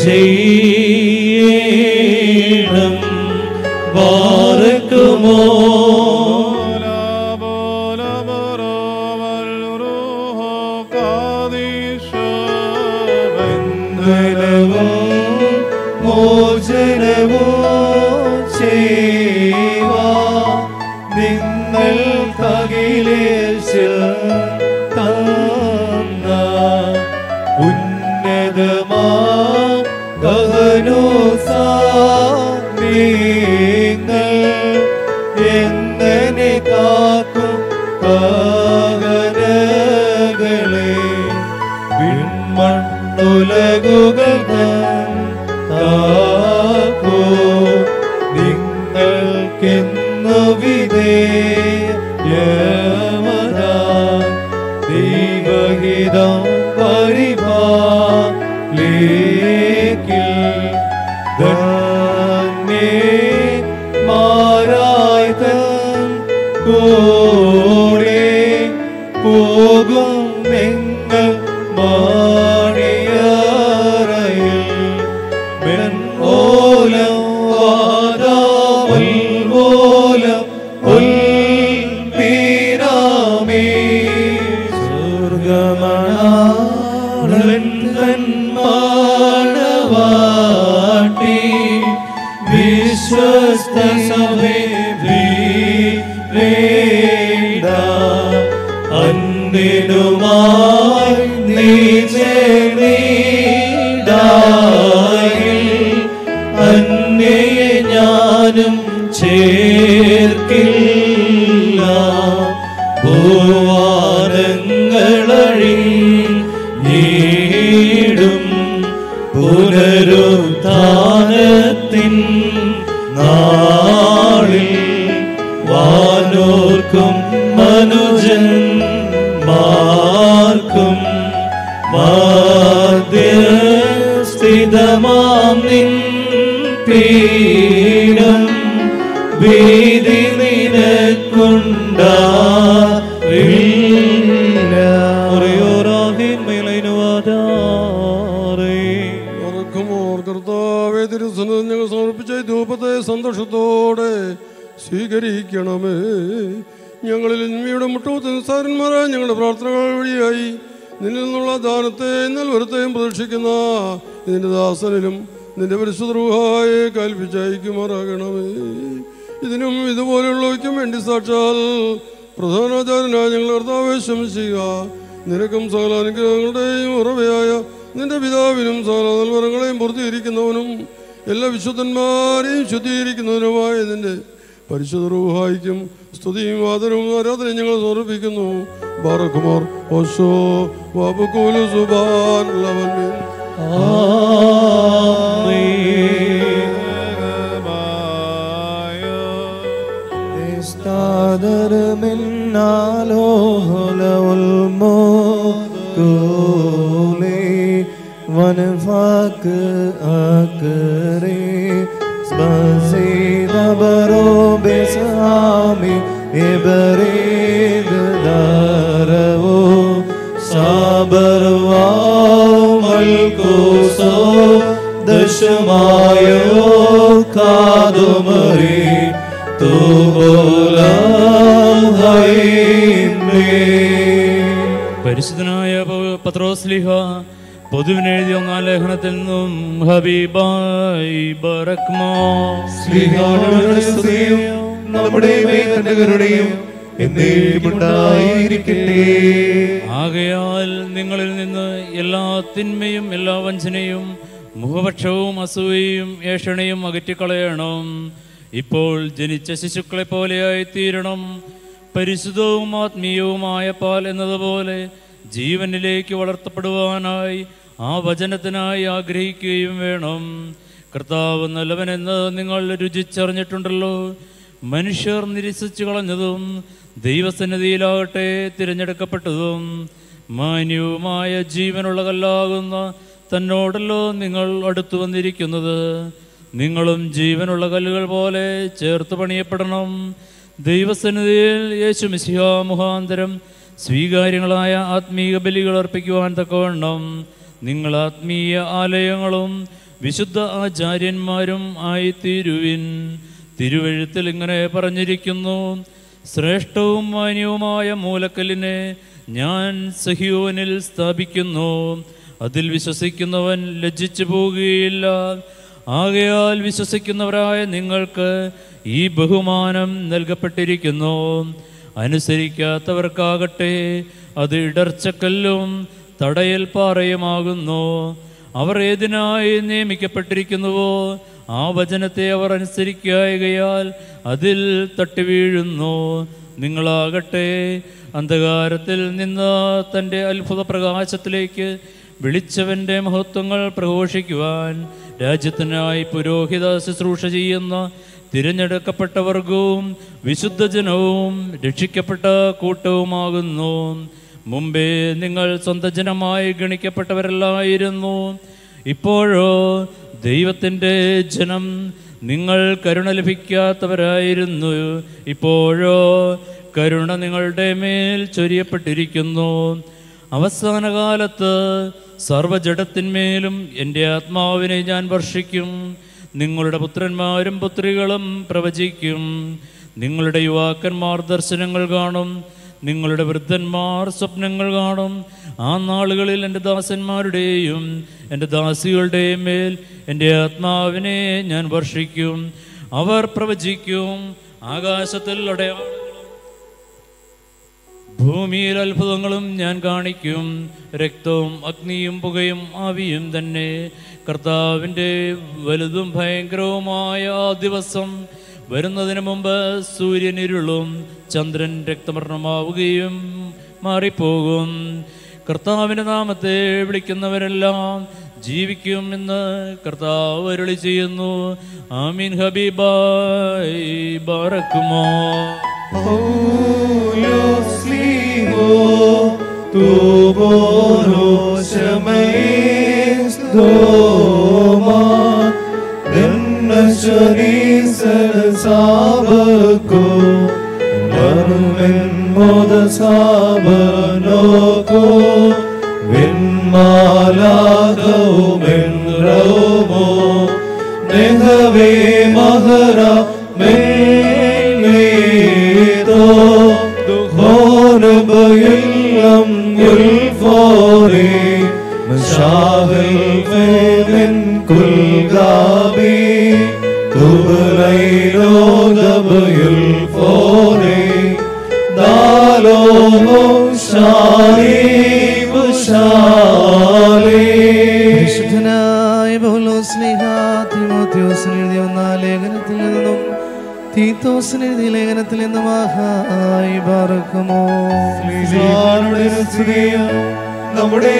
ചെയ്യണം ബാരക്കുമോ മോചനവോ ചേവാ നിങ്ങൾ കകിലേശൽ തന്ന ഉന്നതമാ ഗഹനോസാ നിങ്ങൾ എങ്ങനെ കാക്കും കാകരകളെ വിൺമണ്ണുലകുകൾ താക്കോ നിങ്ങൾക്കെന്നു വിധേയമത ദൈവഹിതം പരിപാലിക്കിൽ ധന്യേ മാരായതൻ കൂടെ പോകും നിങ്ങൾ മാണിയറയിൽ മെൻഓലം വാദാമുൽ ഓലം ഉൽപീരാമേ സ്വർഗമണാളൻ മാണവാട്ടി വിശ്വസ്ത സഭേ വീരേട അന്യനുമായി നീടായിൽ അന്യയെ ഞാനും ചേർക്കില്ല ഭൂവാനങ്ങളഴി നീടും പുനരുത്ഥാനത്തിൻ നാളിൽ മനുജന്മാർക്കും മധ്യസ്ഥിതമാം നിൻ പീഠം ഭീതി നിനക്കുണ്ടാവില്ല. കർത്താവേ, തിരുസന്നിധിയിൽ ഞങ്ങൾ സമർപ്പിച്ച ധൂപത്തെ സന്തോഷത്തോടെ സ്വീകരിക്കണമേ. ഞങ്ങളിൽ ഉണ്മയുടെ മുട്ടൂത്ത് നിസ്സാരന്മാരായ ഞങ്ങളുടെ പ്രാർത്ഥനകൾ വഴിയായി നിന്നിൽ നിന്നുള്ള ദാനത്തെ നൽവരത്തെയും പ്രതീക്ഷിക്കുന്ന നിന്റെ ദാസനിലും നിന്റെ പരിശുദ്ധ റൂഹായെ കൽപ്പിച്ചയക്കുമാറാകണമേ. ഇതിനും ഇതുപോലെയുള്ളവയ്ക്കും വേണ്ടി സാക്ഷാൽ പ്രധാനാചാര്യനായ ഞങ്ങളുടെ കർത്താവേ ശംസിക്കുക. നിനക്കും സകല അനുഗ്രഹങ്ങളുടെയും ഉറവയായ നിന്റെ പിതാവിനും സകല നൽവരങ്ങളെയും പൂർത്തീകരിക്കുന്നവനും എല്ലാ വിശുദ്ധന്മാരെയും ശുദ്ധീകരിക്കുന്നവനുമായ നിന്റെ പരിശുദ്ധ റൂഹായിക്കും സ്തുതിയും ആദരവും ആരാധനയും ഞങ്ങൾ സമർപ്പിക്കുന്നു. ബാറക്കുമാർ ഓശോ വാബുകൂലു സുബാൻ ലവൻമീൻ. ونفاك أكري سبسيد برو بسامي إبريد دارو صبر وملكوسو دشمايو كادمري تقولا هيمي. പരിശുദ്ധനായ പത്രോസ്ലിഹ പൊതുവിനെഴുതിയ ഒന്നാം ലേഖനത്തിൽ നിന്നും ഹബീബായി ബറക്മോ ആകയാൽ നിങ്ങളിൽ നിന്ന് എല്ലാ തിന്മയും എല്ലാ വഞ്ചനയും മുഖപക്ഷവും അസൂയയും ഏഷണയും അകറ്റിക്കളയണം. ഇപ്പോൾ ജനിച്ച ശിശുക്കളെ പോലെയായി തീരണം. പരിശുദ്ധവും ആത്മീയവുമായ പാൽ എന്നതുപോലെ ജീവനിലേക്ക് വളർത്തപ്പെടുവാനായി ആ വചനത്തിനായി ആഗ്രഹിക്കുകയും വേണം. കർത്താവ് നല്ലവനെന്ന് നിങ്ങൾ രുചിച്ചറിഞ്ഞിട്ടുണ്ടല്ലോ. മനുഷ്യർ നിരസിച്ചു കളഞ്ഞതും ദൈവസന്നിധിയിലാകട്ടെ തിരഞ്ഞെടുക്കപ്പെട്ടതും മാന്യവുമായ ജീവനുള്ള കല്ലാകുന്ന തന്നോടല്ലോ നിങ്ങൾ അടുത്തു വന്നിരിക്കുന്നത്. നിങ്ങളും ജീവനുള്ള കല്ലുകൾ പോലെ ചേർത്ത് പണിയപ്പെടണം. ദൈവസന്നിധിയിൽ യേശു മിശിഹാ മുഖാന്തരം സ്വീകാര്യങ്ങളായ ആത്മീയ ബലികൾ അർപ്പിക്കുവാൻ തക്കവണ്ണം നിങ്ങൾ ആത്മീയ ആലയങ്ങളും വിശുദ്ധ ആചാര്യന്മാരും ആയിത്തീരുവിൻ. തിരുവെഴുത്തിൽ ഇങ്ങനെ പറഞ്ഞിരിക്കുന്നു: ശ്രേഷ്ഠവും മാന്യവുമായ മൂലക്കല്ലിനെ ഞാൻ സഹിയോനിൽ സ്ഥാപിക്കുന്നു, അതിൽ വിശ്വസിക്കുന്നവൻ ലജ്ജിച്ചു പോവുകയില്ല. ആകയാൽ വിശ്വസിക്കുന്നവരായ നിങ്ങൾക്ക് ഈ ബഹുമാനം നൽകപ്പെട്ടിരിക്കുന്നു. അനുസരിക്കാത്തവർക്കാകട്ടെ അത് ഇടർച്ചക്കല്ലും തടയൽ പാറയുമാകുന്നു. അവർ ഏതിനായി നിയമിക്കപ്പെട്ടിരിക്കുന്നുവോ ആ വചനത്തെ അവർ അനുസരിക്കായകയാൽ അതിൽ തട്ടിവീഴുന്നു. നിങ്ങളാകട്ടെ അന്ധകാരത്തിൽ നിന്ന് തൻ്റെ അത്ഭുത പ്രകാശത്തിലേക്ക് വിളിച്ചവൻ്റെ മഹത്വങ്ങൾ പ്രഘോഷിക്കുവാൻ രാജ്യത്തിനായി പുരോഹിത ശുശ്രൂഷ ചെയ്യുന്ന തിരഞ്ഞെടുക്കപ്പെട്ട വർഗവും വിശുദ്ധജനവും രക്ഷിക്കപ്പെട്ട കൂട്ടവുമാകുന്നു. മുമ്പേ നിങ്ങൾ സ്വന്തം ജനമായി ഗണിക്കപ്പെട്ടവരല്ലായിരുന്നു. ഇപ്പോഴോ ദൈവത്തിൻ്റെ ജനം. നിങ്ങൾ കരുണ ലഭിക്കാത്തവരായിരുന്നു. ഇപ്പോഴോ കരുണ നിങ്ങളുടെ മേൽ ചൊരിയപ്പെട്ടിരിക്കുന്നു. അവസാന കാലത്ത് സർവ്വജഡത്തിന്മേലും എൻ്റെ ആത്മാവിനെ ഞാൻ വർഷിക്കും. നിങ്ങളുടെ പുത്രന്മാരും പുത്രികളും പ്രവചിക്കും. നിങ്ങളുടെ യുവാക്കന്മാർ ദർശനങ്ങൾ കാണും. നിങ്ങളുടെ വൃദ്ധന്മാർ സ്വപ്നങ്ങൾ കാണും. ആ നാളുകളിൽ എൻ്റെ ദാസന്മാരുടെയും എൻ്റെ ദാസികളുടെയും മേൽ എൻ്റെ ആത്മാവിനെ ഞാൻ വർഷിക്കും. അവർ പ്രവചിക്കും. ആകാശത്തിൽ അടയാളങ്ങളും ഭൂമിയിൽ അത്ഭുതങ്ങളും ഞാൻ കാണിക്കും. രക്തവും അഗ്നിയും പുകയും ആവിയും തന്നെ. കർത്താവിൻ്റെ വലുതും ഭയങ്കരവുമായ ആ ദിവസം വരുന്നതിന് മുമ്പ് സൂര്യൻ ഇരുളും ചന്ദ്രൻ രക്തവർണ്ണമാവുകയും മാറിപ്പോകും. കർത്താവിൻ്റെ നാമത്തെ വിളിക്കുന്നവരെല്ലാം ജീവിക്കും എന്ന് കർത്താവ് അരുളി ചെയ്യുന്നു. ആമീൻ. ഹബീബായി ബാറക്കുമോ. പരിശുദ്ധനായ പൗലോസ്ലീഹ തിമോഥെയോസിന് എഴുതിയ ഒന്നാം ലേഖനത്തിൽ നിന്നും തീത്തോസിന് എഴുതിയ ലേഖനത്തിൽ നിന്നും ആഹായി ബാറക്കുമോ. നമ്മുടെ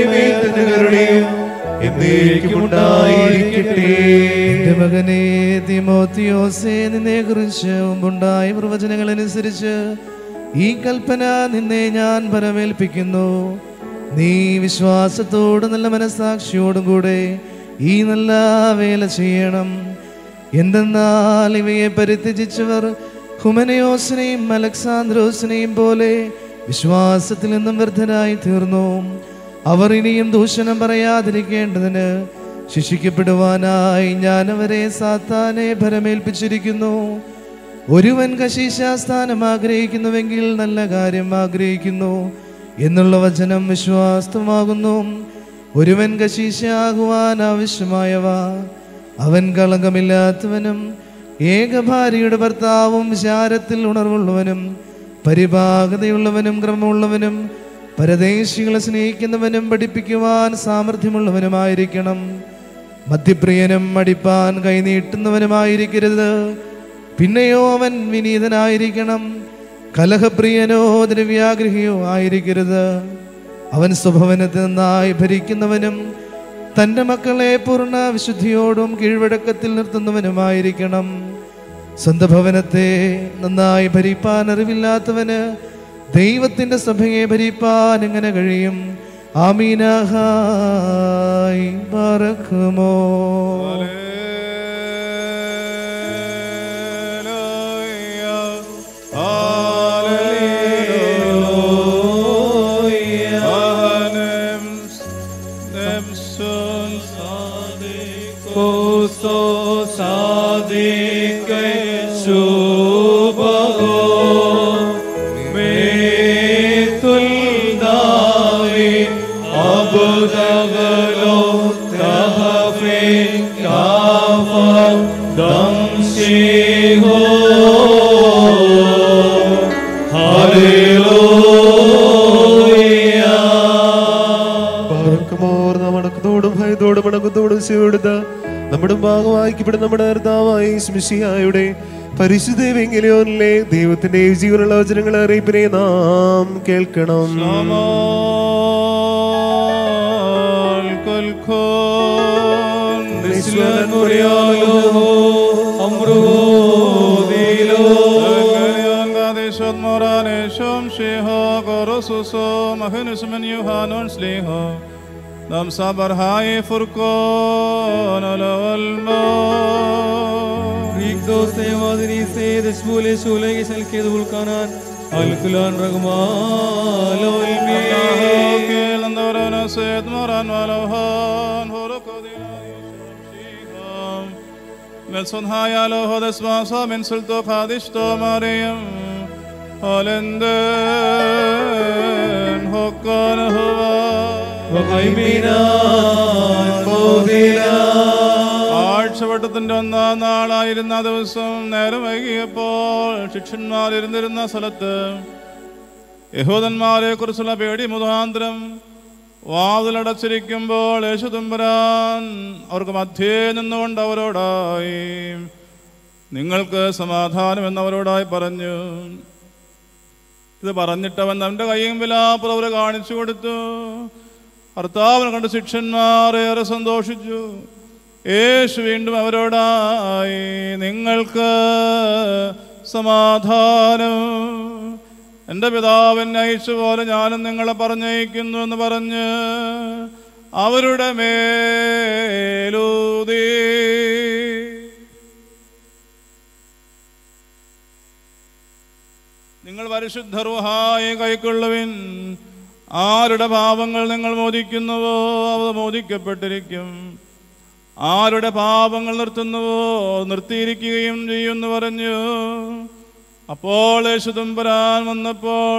മകനെ തിമോഥെയോസേ, നിന്നെ കുറിച്ച് മുമ്പുണ്ടായ പ്രവചനങ്ങൾ അനുസരിച്ച് ഈ കൽപ്പന നിന്നെ ഞാൻ പരമേൽപ്പിക്കുന്നു. നീ വിശ്വാസത്തോടും നല്ല മനസ്സാക്ഷിയോടും കൂടെ ഈ നല്ല വേല ചെയ്യണം. എന്തെന്നാൽ ഇവയെ പരിത്യജിച്ചവർ ഹുമനയോസിനെയും അലക്സാന്ദ്രോസിനെയും പോലെ വിശ്വാസത്തിൽ നിന്നും വ്യർത്ഥരായി തീർന്നു. അവർ ഇനിയും ദൂഷണം പറയാതിരിക്കേണ്ടതിന് ശിക്ഷിക്കപ്പെടുവാനായി ഞാൻ അവരെ സാത്താനെ ഭരമേൽപ്പിച്ചിരിക്കുന്നു. ഒരുവൻ കശീശാസ്ഥാനം ആഗ്രഹിക്കുന്നുവെങ്കിൽ നല്ല കാര്യം ആഗ്രഹിക്കുന്നു എന്നുള്ള വചനം വിശ്വാസമാകുന്നു. ഒരുവൻ കശീശയാകുവാൻ ആവശ്യമായവ അവൻ കളങ്കമില്ലാത്തവനും ഏകഭാര്യയുടെ ഭർത്താവും വിചാരത്തിൽ ഉണർവുള്ളവനും പരിപാകതയുള്ളവനും ക്രമമുള്ളവനും പരദേശികളെ സ്നേഹിക്കുന്നവനും പഠിപ്പിക്കുവാൻ സാമർഥ്യമുള്ളവനുമായിരിക്കണം. മദ്യപ്രിയനും അടിപ്പാൻ കൈനീട്ടുന്നവനുമായിരിക്കരുത്. പിന്നെയോ അവൻ വിനീതനായിരിക്കണം. കലഹപ്രിയനോ ദ്രവ്യാഗ്രഹിയോ ആയിരിക്കരുത്. അവൻ സ്വഭവനത്തിൽ നന്നായി ഭരിക്കുന്നവനും തൻ്റെ മക്കളെ പൂർണ്ണ വിശുദ്ധിയോടും കീഴ്വഴക്കത്തിൽ നിർത്തുന്നവനുമായിരിക്കണം. സ്വന്തം ഭവനത്തെ നന്നായി ഭരിപ്പാൻ അറിവില്ലാത്തവന് ദൈവത്തിൻ്റെ സഭയെ ഭരിപ്പാൻ എങ്ങനെ കഴിയും? ആമീനാഹായി ബാറക്കുമോ. നമ്മുടെ ഭാഗവായിക്കപ്പെടുന്ന നമ്മുടെ കർത്താവായ മിശിഹായുടെ പരിശുദ്ധ ദൈവത്തിന്റെ ജീവനുള്ള വചനങ്ങളെ അറിയിപ്പിനെ നാം കേൾക്കണം. Nam sabar hai furqan ala alma Rik doste wadri se desmule shule ke salke dulkanan alkulan ragmal ulmi ke landorana sed moran walhan horokadina shiham melson hay alo hodesma sa min sulto khadishto mariam halenden hokkan huwa ആഴ്ചവട്ടത്തിന്റെ ഒന്നാം നാളായിരുന്ന ദിവസം നേരം വൈകിയപ്പോൾ ശിഷ്യന്മാരിരുന്നിരുന്ന സ്ഥലത്ത് യഹൂദന്മാരെ കുറിച്ചുള്ള പേടി മുഖാന്തരം വാതിലടച്ചിരിക്കുമ്പോൾ യേശുതമ്പുരാൻ അവർക്ക് മധ്യേ നിന്നുകൊണ്ട് അവരോടായി നിങ്ങൾക്ക് സമാധാനം എന്നവരോടായി പറഞ്ഞു. ഇത് പറഞ്ഞിട്ടവൻ അവൻ്റെ കയ്യും വിലാപ്പുറം അവർ കാണിച്ചു കൊടുത്തു. കർത്താവിനെ കണ്ട് ശിഷ്യന്മാർ ഏറെ സന്തോഷിച്ചു. യേശു വീണ്ടും അവരോടായി നിങ്ങൾക്ക് സമാധാനം. എൻ്റെ പിതാവ് എന്നെ അയച്ച പോലെ ഞാനും നിങ്ങളെ പറഞ്ഞയക്കുന്നു എന്ന് പറഞ്ഞ് അവരുടെ മേലൂതി. നിങ്ങൾ പരിശുദ്ധ റൂഹായെ കൈക്കൊള്ളുവിൻ. ആരുടെ പാപങ്ങൾ നിങ്ങൾ മോചിക്കുന്നുവോ അവ മോചിക്കപ്പെട്ടിരിക്കും, ആരുടെ പാപങ്ങൾ നിർത്തുന്നുവോ നിർത്തിയിരിക്കുകയും ചെയ്യുമെന്ന് പറഞ്ഞു. അപ്പോൾ യേശുദമ്പുരാൻ വന്നപ്പോൾ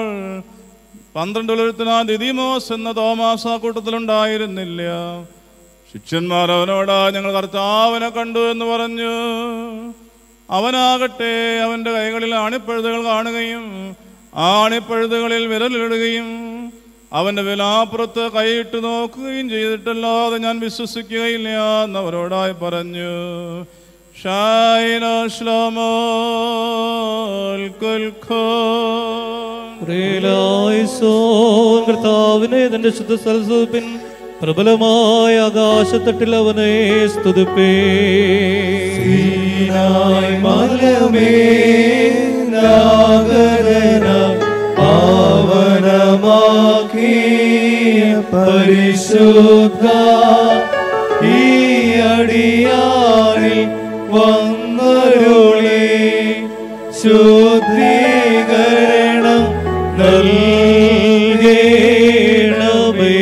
12 ദിദിമോസ് എന്ന തോമാസ് ആ കൂട്ടത്തിലുണ്ടായിരുന്നില്ല. ശിഷ്യന്മാർ അവനോട് ഞങ്ങൾ കർത്താവിനെ കണ്ടു എന്ന് പറഞ്ഞു. അവനാകട്ടെ അവൻ്റെ കൈകളിൽ ആണിപ്പഴുതുകൾ കാണുകയും ആണിപ്പഴുതുകളിൽ വിരലിടുകയും അവൻ്റെ വിലാപ്പുറത്ത് കൈയിട്ട് നോക്കുകയും ചെയ്തിട്ടല്ലാതെ ഞാൻ വിശ്വസിക്കുകയില്ല എന്നവരോടായി പറഞ്ഞു. കർത്താവിനെ തന്റെ ശുദ്ധ സൽസുപിൻ പ്രബലമായ ആകാശത്തട്ടിൽ അവനെ സ്തുതിപ്പേ. പരിശുദ്ധ ഈ അടിയാറിൽ വന്നരുളി ശുദ്ധീകരണം നൽകണമേ.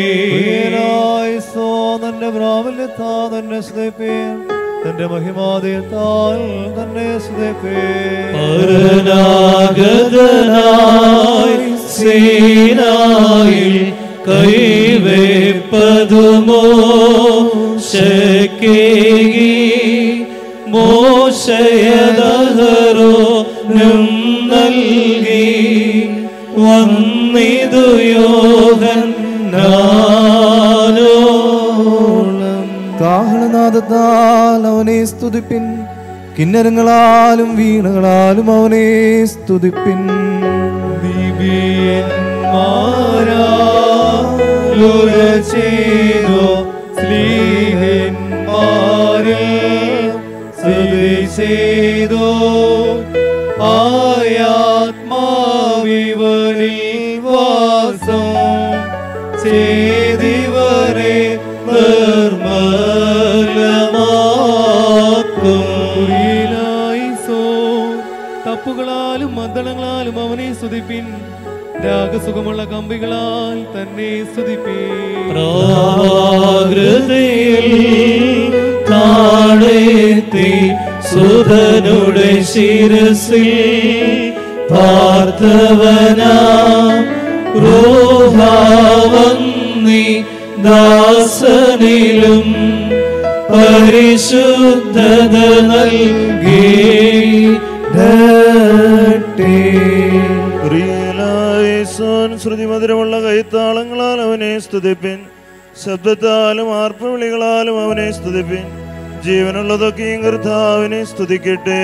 തന്റെ പ്രാബല്യത്താ തന്നെ സ്തുതിപ്പേൻ, തന്റെ മഹിമാദയത്താൽ തന്നെ സ്തുതിപ്പേൻ. പരനാഗതനായി സീനായിൽ കൈവേപ്പതുമോ ശക്കേകി മോശയദഹരോ നൽകി വന്നിതു യോഹന്നാനോളം. കാഹളനാദത്താൽ അവനെ സ്തുതിപ്പിൻ, കിന്നരങ്ങളാലും വീണകളാലും അവനെ സ്തുതിപ്പിൻ. ചെയ്തോ സ്ലീഹന്മാരെ സ്തുതി ചെയ്തോ ആയാത്മാവിവരിൽ വാസം ചെയ്തിവരെ നിർമ്മലമാക്കും. തപ്പുകളാലും മദ്ദളങ്ങളാലും അവനെ സ്തുതിപ്പിൻ, രാഗസുഖമുള്ള കമ്പികളാൽ തന്നെ സ്തുതിപ്പീൻ. പ്രാകൃതിയിൽ താഴെത്തി സുതനുടെ ശിരസിൽ പാർത്ഥവനാ റൂഹാവന്നി ദാസനിലും പരിശുദ്ധത നൽകി ശ്രുതിമധുരമുള്ള കൈത്താളങ്ങളാൽ അവനെ സ്തുതിപ്പിൻ, ശബ്ദത്താലും ആർപ്പവിളികളാലും അവനെ സ്തുതിപ്പിൻ. ജീവനുള്ളതൊക്കെയും കർത്താവിനെ സ്തുതിക്കട്ടെ.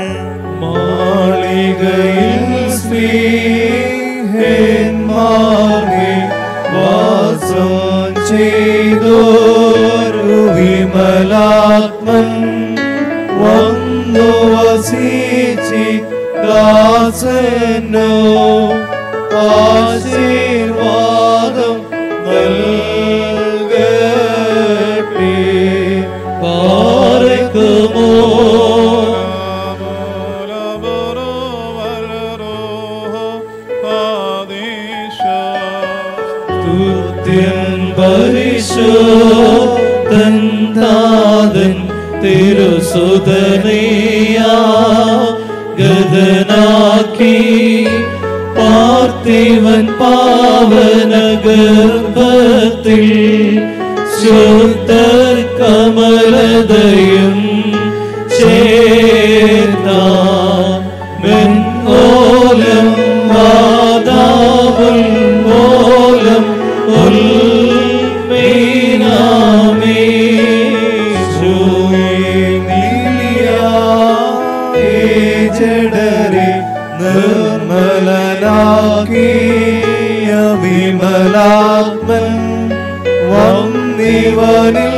മാളികയിൽ സ്നേഹന്മാരെ വാസം ചെയ്തോരു വിമലാത്മൻ വന്നു വസിച്ചി ദാസനോ ആശീർവാദം നൽകട്ടെ. പാറക്കുമോ സ്തുത്യൻ പരിശുദ്ധൻ താതൻ തിരുസുതനെയാ ഗതനാക്കി പാർത്ഥിവൻ പാവന ഗർഭത്തിൽ ശുദ്ധർ കമലതയും ചേർന്നോലം മാതാവുൽ മോലം ഉൽമീനാമേ ജഡരെ നിർമ്മലനാക്കിയ വിമലാത്മൻ വന്നിവനിൽ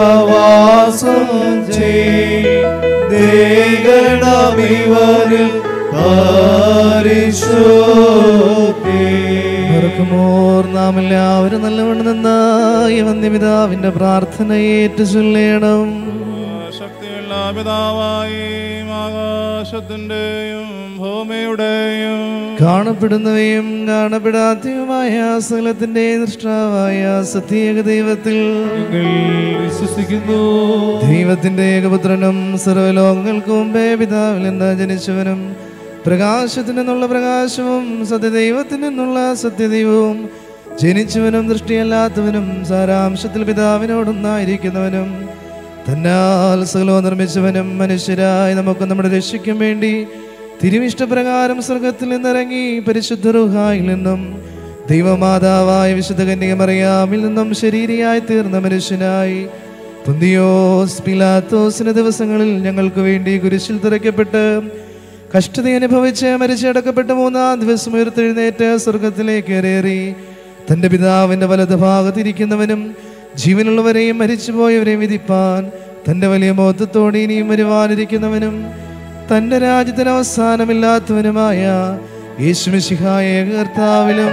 സഹവാസം ചെയ്തേകണമിവനിൽ നാം എല്ലാവരും നല്ലവണ്ണം നിന്നായി വന്യപിതാവിന്റെ പ്രാർത്ഥന ഏറ്റു ചൊല്ലണം. ശക്തിയുള്ള പിതാവായി ആകാശത്തിന്റെയും ഭൂമിയുടെയും കാണപ്പെടുന്നവയും കാണപ്പെടാത്തയുമായ സകലത്തിന്റെ ദൃഷ്ടാവായ സത്യേക ദൈവത്തിൽ വിശ്വസിക്കുന്നു. ദൈവത്തിന്റെ ഏകപുത്രനും സർവ്വലോകങ്ങൾക്ക് മുമ്പേ പിതാവിൽ നിന്ന് ജനിച്ചവനും പ്രകാശത്തിൽ നിന്നുള്ള പ്രകാശവും സത്യദൈവത്തിൽ നിന്നുള്ള സത്യദൈവവും ജനിച്ചവനും ദൃഷ്ടിയല്ലാത്തവനും സാരാംശത്തിൽ പിതാവിനോടൊന്നായിരിക്കുന്നവനും തന്നാൽ സകലവും നിർമ്മിച്ചവനും മനുഷ്യരായി നമുക്ക് നമ്മുടെ രക്ഷയ്ക്കും വേണ്ടി തിരുവിഷ്ടപ്രകാരം സ്വർഗത്തിൽ നിന്നിറങ്ങി പരിശുദ്ധ റൂഹായിൽ നിന്നും ദൈവമാതാവായ വിശുദ്ധ കന്യക മറിയാമിൽ നിന്നും ശരീരിയായി തീർന്ന മനുഷ്യനായി പൊന്തിയോസ് പിലാത്തോസിന്റെ ദിവസങ്ങളിൽ ഞങ്ങൾക്ക് വേണ്ടി കുരിശിൽ തറയ്ക്കപ്പെട്ട് കഷ്ടത അനുഭവിച്ച് മരിച്ചടക്കപ്പെട്ട് മൂന്നാം ദിവസം ഉയർത്തെഴുന്നേറ്റ് സ്വർഗത്തിലേക്ക് കയറി തന്റെ പിതാവിന്റെ വലത് ഭാഗത്തിരിക്കുന്നവനും ജീവനുള്ളവരെയും മരിച്ചുപോയവരെയും വിധിപ്പാൻ തന്റെ വലിയ മഹത്വത്തോടെ ഇനിയും വരുവാനിരിക്കുന്നവനും തന്റെ രാജ്യത്തിന് അവസാനമില്ലാത്തവനുമായ യേശുമിശിഹായ കർത്താവിലും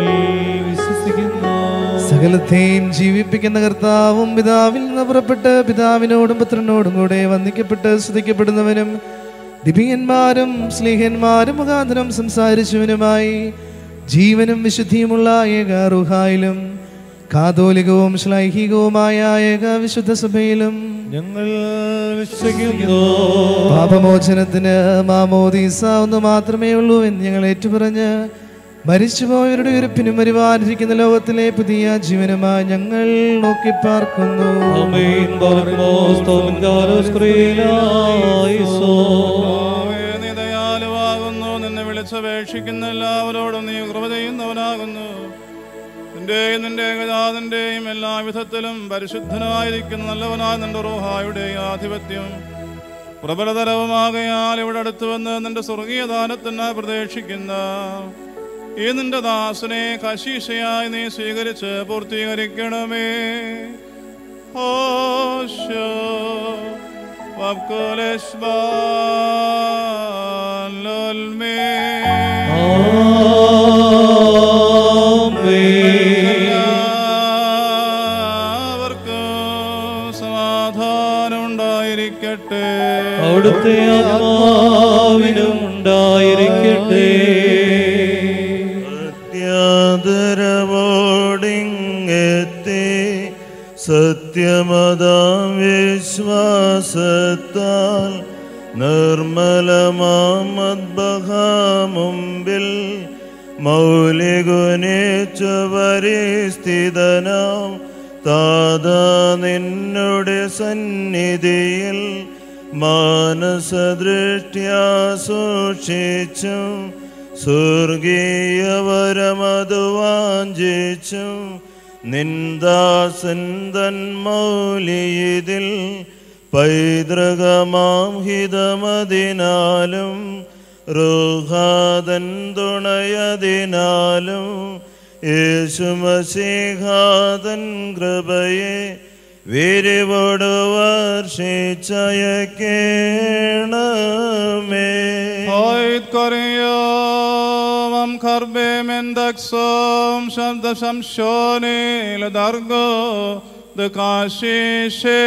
സകലത്തെയും ജീവിപ്പിക്കുന്ന കർത്താവും പിതാവിൽ നിന്ന് പുറപ്പെട്ട് പിതാവിനോടും പുത്രനോടും കൂടെ വന്ദിക്കപ്പെട്ട് സ്തുതിക്കപ്പെടുന്നവനും ദിവ്യന്മാരും സ്ലീഹന്മാരും മുഖാന്തരം സംസാരിച്ചവനുമായി ജീവനും വിശുദ്ധിയുമുള്ള ഏക റൂഹായിലും കാതോലികവും ശ്ലൈഹികവുമായ ഏക വിശുദ്ധ സഭയിലും ഞങ്ങൾ വിശ്വസിക്കുന്നു. പാപമോചനത്തിന് മാമോദീസ ഒന്ന് മാത്രമേ ഉള്ളൂ എന്ന് ഞങ്ങൾ ഏറ്റുപറഞ്ഞ് മരിച്ചുപോയവരുടെ ഉയർപ്പിനും വരുവാനിരിക്കുന്ന ലോകത്തിലെ പുതിയ ജീവനുമായി ഞങ്ങൾ നോക്കി പാർക്കുന്നു. നീ ദയാലുവാകുന്നു. നിന്നെ വിളിച്ചപേക്ഷിക്കുന്ന എല്ലാവരോടും നീ കൃപ ചെയ്യുന്നവനാകുന്നു. നിന്റെ ഏകജാതന്റെയും എല്ലാ വിധത്തിലും പരിശുദ്ധനായിരിക്കുന്ന നല്ലവനായ നിന്റെ റൂഹായുടെയും ആധിപത്യം പ്രബലതരവുമാകയാൽ ഇവിടെ അടുത്ത് വന്ന് നിന്റെ സ്വർഗീയ ദാനത്തിനായി പ്രതീക്ഷിക്കുന്ന ഈ നിന്റെ ദാസനെ കശീശയായി നീ സ്വീകരിച്ച് പൂർത്തീകരിക്കണമേ. എല്ലാവർക്കും സമാധാനം ഉണ്ടായിരിക്കട്ടെ. അവിടുത്തെ ആത്മാവിനും ഉണ്ടായിരിക്കട്ടെ. അത്യാദരവോടിങ്ങെത്തി സത്യമതാം വിശ്വാസത്താൽ നിർമ്മലമാമദ്ബഹ മുമ്പിൽ മൗലികുനിച്ചു പരിസ്ഥിതനാം താതാ നിന്നുടെ സന്നിധിയിൽ മാനസദൃഷ്ട്യാ സൂക്ഷിച്ചും സ്വർഗീയവരമതു വാഞ്ചിച്ചും നിന്ദാസൻ തൻ മൗലിയിതിൽ പൈതൃകമാം ഹിതമതിനാലും റൂഹാദൻ തുണയതിനാലും യേശുമശീഹാദൻ കൃപയെ വിരിവോട് വർഷിച്ചയക്കേണമേ. Am karbe mendaksom shabda shamshone ladargo de kashishe.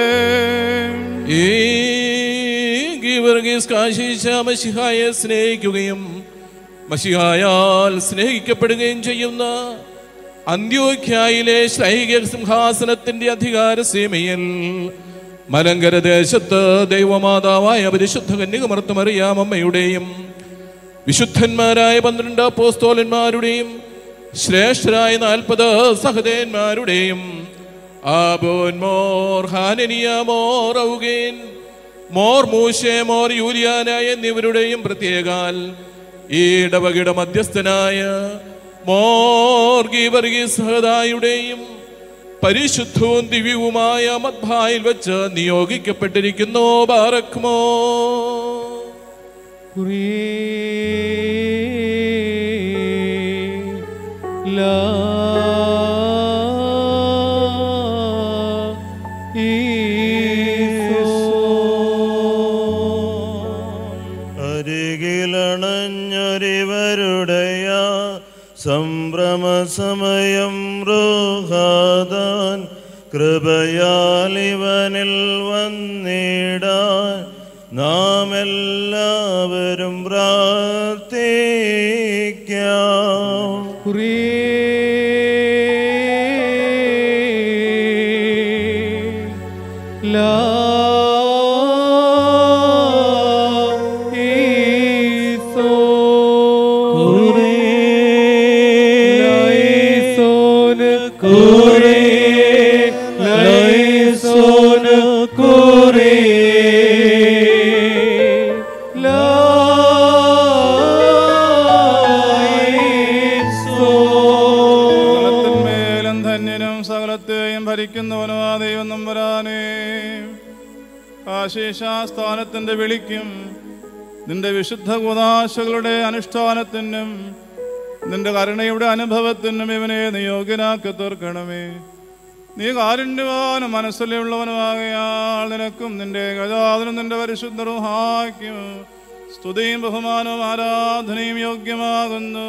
ഈ ഗീവർഗീസ് കാശീശ മശിഹായെ സ്നേഹിക്കുകയും മശിഹായാൽ സ്നേഹിക്കപ്പെടുകയും ചെയ്യുന്ന അന്ത്യോഖ്യയിലെ ശ്ലൈഹിക സിംഹാസനത്തിന്റെ അധികാര സീമയിൽ മലങ്കര ദേശത്ത് ദൈവമാതാവായ പരിശുദ്ധ കന്യകമർത്ത മറിയാം അമ്മയുടെയും വിശുദ്ധന്മാരായ 12 അപ്പോസ്തലന്മാരുടെയും ശ്രേഷ്ഠരായ 40 സഹദേന്മാരുടെയും ആബോൻ മോർ ഹാനനിയ മോർ ഔഗേൻ മോർ മൂശെ മോർ യൂലിയാനായ എന്നിവരുടെയും പ്രത്യേകാൽ ഈ ഇടവകയുടെ മധ്യസ്ഥനായ മോർ ഗീവർഗീസ് സഹദായുടെയും പരിശുദ്ധവും ദിവ്യവുമായ മദ്ഭായിൽ വെച്ച് നിയോഗിക്കപ്പെട്ടിരിക്കുന്നു. ബാറക്മോ അരികില ഇവരുടയ സംഭ്രമസമയം റോഹാദാൻ കൃപയാൽ ഇവനിൽ വന്നിടാൻ നാം എല്ലാവരും പ്രാർത്ഥിക്കാം. ദൈവം നമ്പരാനേ, ആശീഷാസ്ഥാനത്തിന്റെ വിളിക്കും നിന്റെ വിശുദ്ധ കൂദാശകളുടെ അനുഷ്ഠാനത്തിനും നിന്റെ കരുണയുടെ അനുഭവത്തിനും ഇവനെ നീ യോഗ്യനാക്കി തീർക്കണമേ. നീ കാരുണ്യവാനും മനസ്സിലുള്ളവനുമാകയാൽ നിനക്കും നിന്റെ ഗജാതനും നിന്റെ പരിശുദ്ധ റൂഹായ്ക്കും സ്തുതിയും ബഹുമാനവും ആരാധനയും യോഗ്യമാകുന്നു.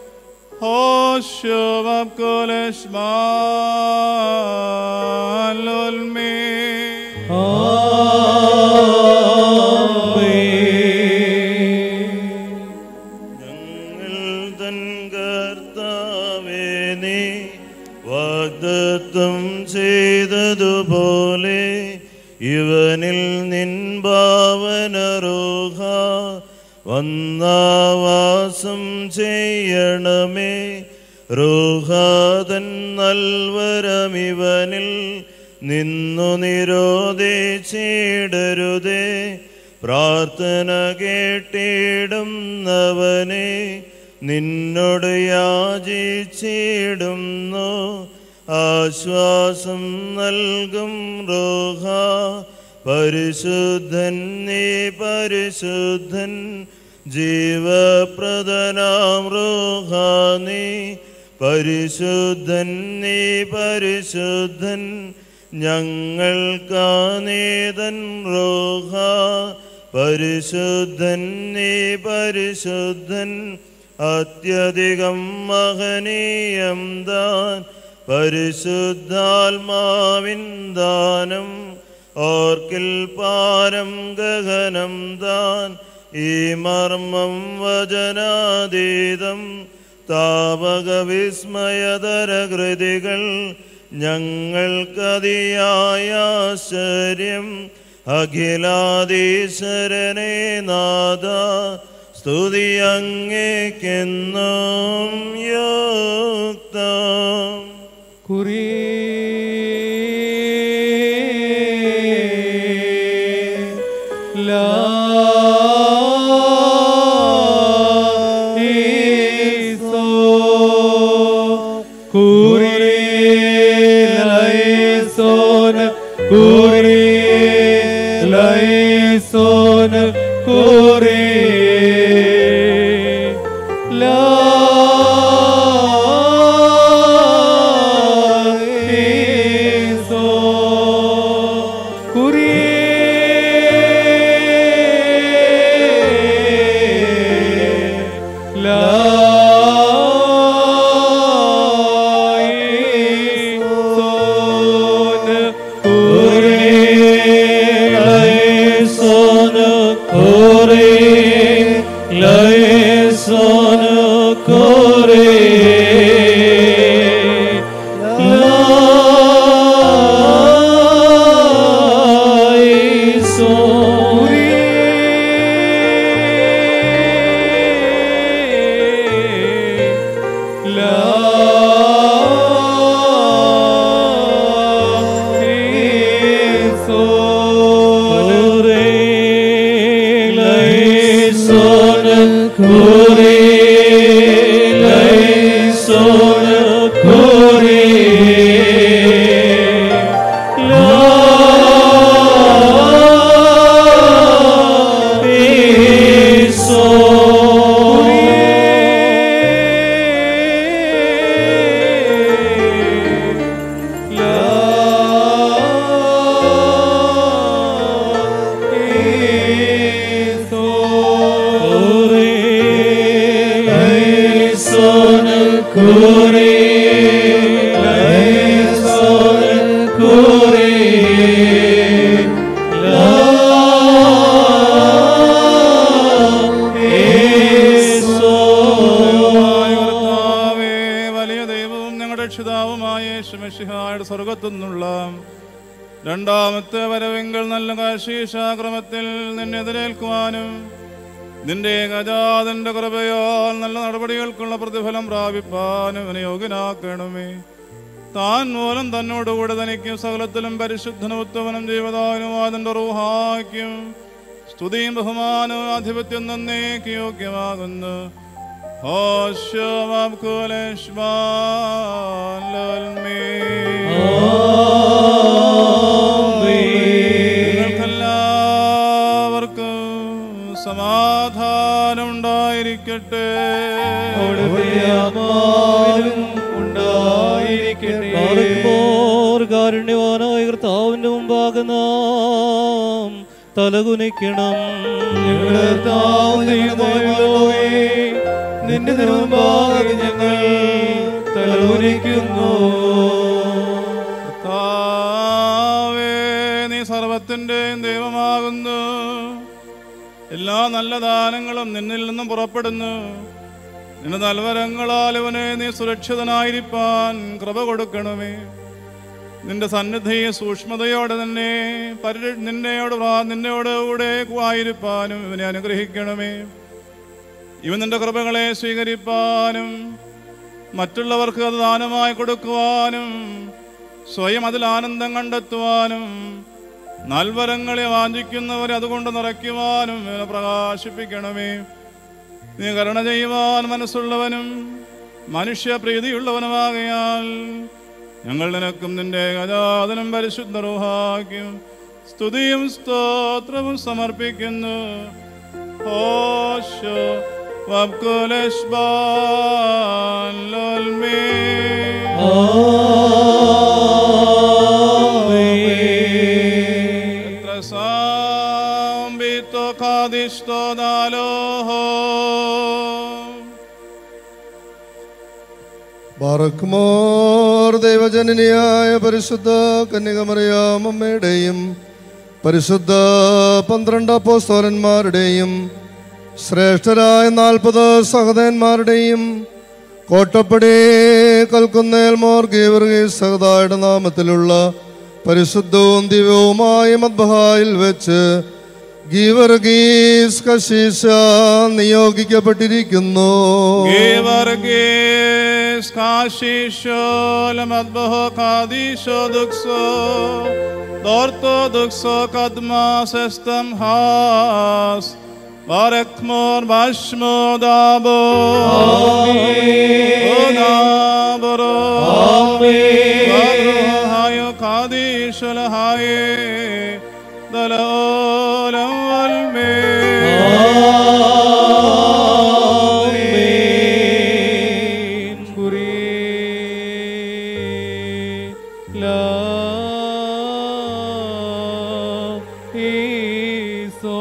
ഞങ്ങൾ തൻ കർത്താവേ നീ വാഗ്ദത്തം ചെയ്തതുപോലെ ഇവനിൽ നിൻ ഭാവനരോഹ വന്നാവാസം ചെയ്യണമേ. റോഹാതൻ നൽവരമിവനിൽ നിന്നു നിരോധിച്ചിടരുതേ. പ്രാർത്ഥന കേട്ടിടുന്നവനെ നിന്നോട് യാചിച്ചിടുന്നു. ആശ്വാസം നൽകും റോഹ പരിശുദ്ധൻ നീ പരിശുദ്ധൻ. ജീവപ്രദനാം റോഹ നീ പരിശുദ്ധൻ നീ പരിശുദ്ധൻ. ഞങ്ങൾക്കാനേതൻ റോഹ പരിശുദ്ധൻ നീ പരിശുദ്ധൻ. അത്യധികം മഹനീയം ദാൻ പരിശുദ്ധാത്മാവിൻ ദാനം. ഓർക്കിൽ പാരം ഗഹനം താൻ ഈ മർമ്മം വചനാതീതം. താപക വിസ്മയതര കൃതികൾ ഞങ്ങൾക്കതിയായ ആശ്ചര്യം. അഖിലാധീശ്വരനെ നാഥ സ്തുതി അങ്ങേക്കെന്നും യുക്തം. Kore സ്വർഗത്തുനിന്നുള്ള രണ്ടാമത്തെ വരവെങ്കിൽ നല്ല കാശീശാക്രമത്തിൽ നിന്നെതിരേൽക്കുവാനും നിന്റെ ഗജാതന്റെ കൃപയാൽ നല്ല നടപടികൾക്കുള്ള പ്രതിഫലം പ്രാപിപ്പാനും അവനെ യോഗ്യനാക്കണമേ. താൻ മൂലം തന്നോടുകൂടെ തനിക്കും സകലത്തിലും പരിശുദ്ധനും ഉത്തമനും ജീവദായനും അതിന്റെ റൂഹായ്ക്കും സ്തുതിയും ബഹുമാനവും ആധിപത്യം നന്നേക്ക് യോഗ്യമാകുന്നു. നിങ്ങൾക്കെല്ലാവർക്കും സമാധാനം ഉണ്ടായിരിക്കട്ടെ. കാരുണ്യവാനായ കർത്താവിന്റെ മുമ്പാകെ നാം തലകുനിക്കണം. നിന്റെ തിരുമുമ്പാകെ ഞങ്ങൾ തലകുനിക്കുന്നു. നീ സർവത്തിൻ്റെയും ദൈവമാകുന്നു. എല്ലാ നല്ല ദാനങ്ങളും നിന്നിൽ നിന്നും പുറപ്പെടുന്നു. നിന്റെ നൽവരങ്ങളാൽ അവനെ നീ സുരക്ഷിതനായിരിക്കാൻ കൃപ കൊടുക്കണമേ. നിന്റെ സന്നിധിയെ സൂക്ഷ്മതയോടെ തന്നെ നിന്നോട് കൂടെ ആയിരിക്കാനും ഇവനെ അനുഗ്രഹിക്കണമേ. ഇവൻ നിന്റെ കൃപകളെ സ്വീകരിപ്പാനും മറ്റുള്ളവർക്ക് അത് ദാനമായി കൊടുക്കുവാനും സ്വയം അതിൽ ആനന്ദം കണ്ടെത്തുവാനും നൽവരങ്ങളെ വാഞ്ചിക്കുന്നവരെ അതുകൊണ്ട് നിറയ്ക്കുവാനും ഇവനെ പ്രകാശിപ്പിക്കണമേ. നീ കരുണ ചെയ്യുവാൻ മനസ്സുള്ളവനും മനുഷ്യപ്രീതിയുള്ളവനുമാകയാൽ ഞങ്ങൾ നിനക്കും നിന്റെ ഗജാതനും പരിശുദ്ധ റൂഹായ്ക്കും സ്തുതിയും സ്തോത്രവും സമർപ്പിക്കുന്നു. ബാറക്കുമോർ ദൈവജനനിയായ പരിശുദ്ധ കന്യകമറിയാം അമ്മയുടെയും പരിശുദ്ധ 12 അപ്പോസ്തലന്മാരുടെയും ശ്രേഷ്ഠരായ 40 സഹോദരന്മാരുടെയും കോട്ടപ്പടി കൽക്കുന്നേൽ മോർ ഗീവർഗീസ് സഹദായുടെ നാമത്തിലുള്ള പരിശുദ്ധവും ദിവ്യവുമായ മദ്ബഹായിൽ വെച്ച് Geevarghese കശീശ നിയോഗിക്കപ്പെട്ടിരിക്കുന്നു. Barakmor bashmodabo Odaboro Baruhayo kadishalahaye Dalolam walme Amen Kuri La Iso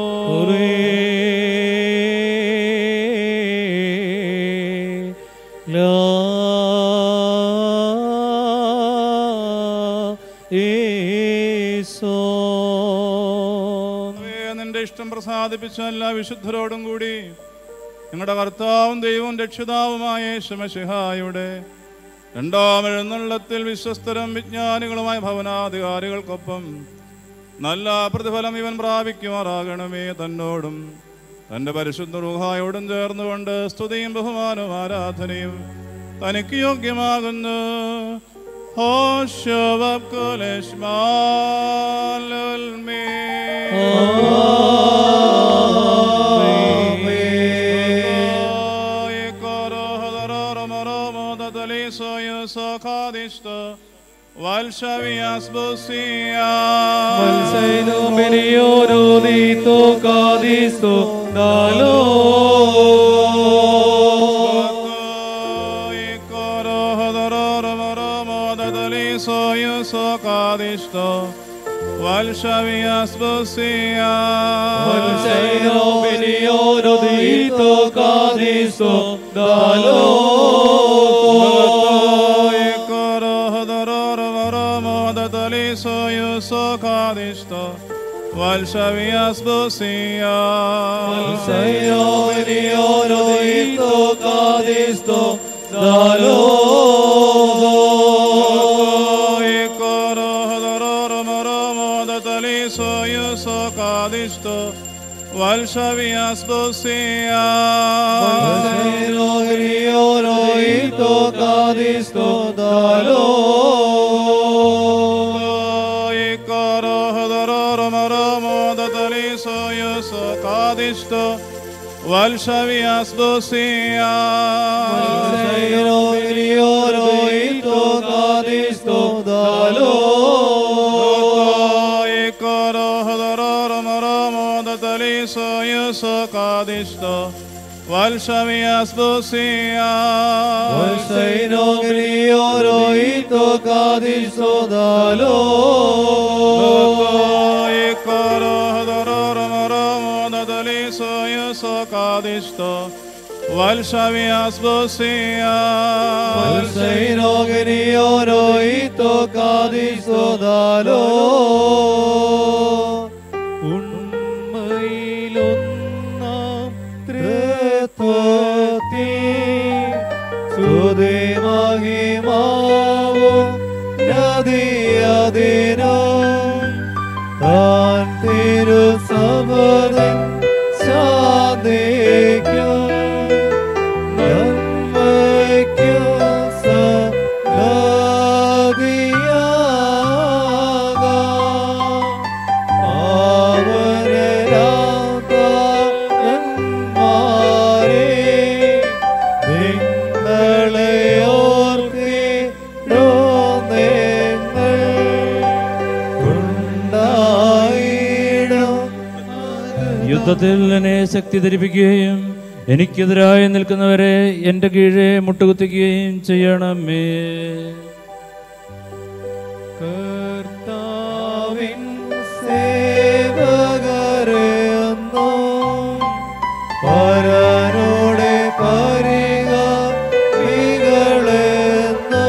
നിന്റെ ഇഷ്ടം പ്രസാദിപ്പിച്ച എല്ലാ വിശുദ്ധരോടും കൂടി ഞങ്ങളുടെ കർത്താവും ദൈവവും രക്ഷിതാവുമായ യേശുമിശിഹായുടെ രണ്ടാം എഴുന്നള്ളത്തിൽ വിശ്വസ്തരും വിജ്ഞാനികളുമായ ഭവനാധികാരികൾക്കൊപ്പം നല്ല പ്രതിഫലം ഇവൻ പ്രാപിക്കുമാറാകണമേ. തന്നോടും തൻ്റെ പരിശുദ്ധ റൂഹായോടും ചേർന്നുകൊണ്ട് സ്തുതിയും ബഹുമാനവും ആരാധനയും തനിക്ക് യോഗ്യമാകുന്നു. Valshavias Bosia Valsaido Beniono Dito Cadisto Dalo Ikoro Hodororo Moromo Dadali Soyuso Cadisto Valshavias Bosia Valseino Vinioro Dito Cadisto Dalo Ikoro Hodoror Varomo Dataliso Yuso Cadisto Valshavias Bosia Valseino Vinioro Dito Cadisto Dalo Valshavias Bosia Valseino Griolo Ito Cadisto Dalo Ikoro Hodoror Maramo Dataliso Yuso Cadisto Valshavias Bosia Valseino Griolo Ito Cadisto Dalo Cadisto Valshavias Bosia Valseino Griolo Ito Cadisto Dalo Ikoro Hodoror Maramo Dataliso Yuso Cadisto Valshavias Bosia Valseino Griolo Ito Cadisto Dalo Sudi Mahimavu Nadiyadinam Tan Tiru Sabadin Sadikam Nammaikya Sadadiyaga Avarerata Nmare യുദ്ധത്തിൽ എന്നെ ശക്തി ധരിപ്പിക്കുകയും എനിക്കെതിരായി നിൽക്കുന്നവരെ എൻ്റെ കീഴെ മുട്ടുകുത്തിക്കുകയും ചെയ്യണമേ. കർത്താവിൻ സേവകരെന്നോ പരനോടെ പരിഗണികളെന്നോ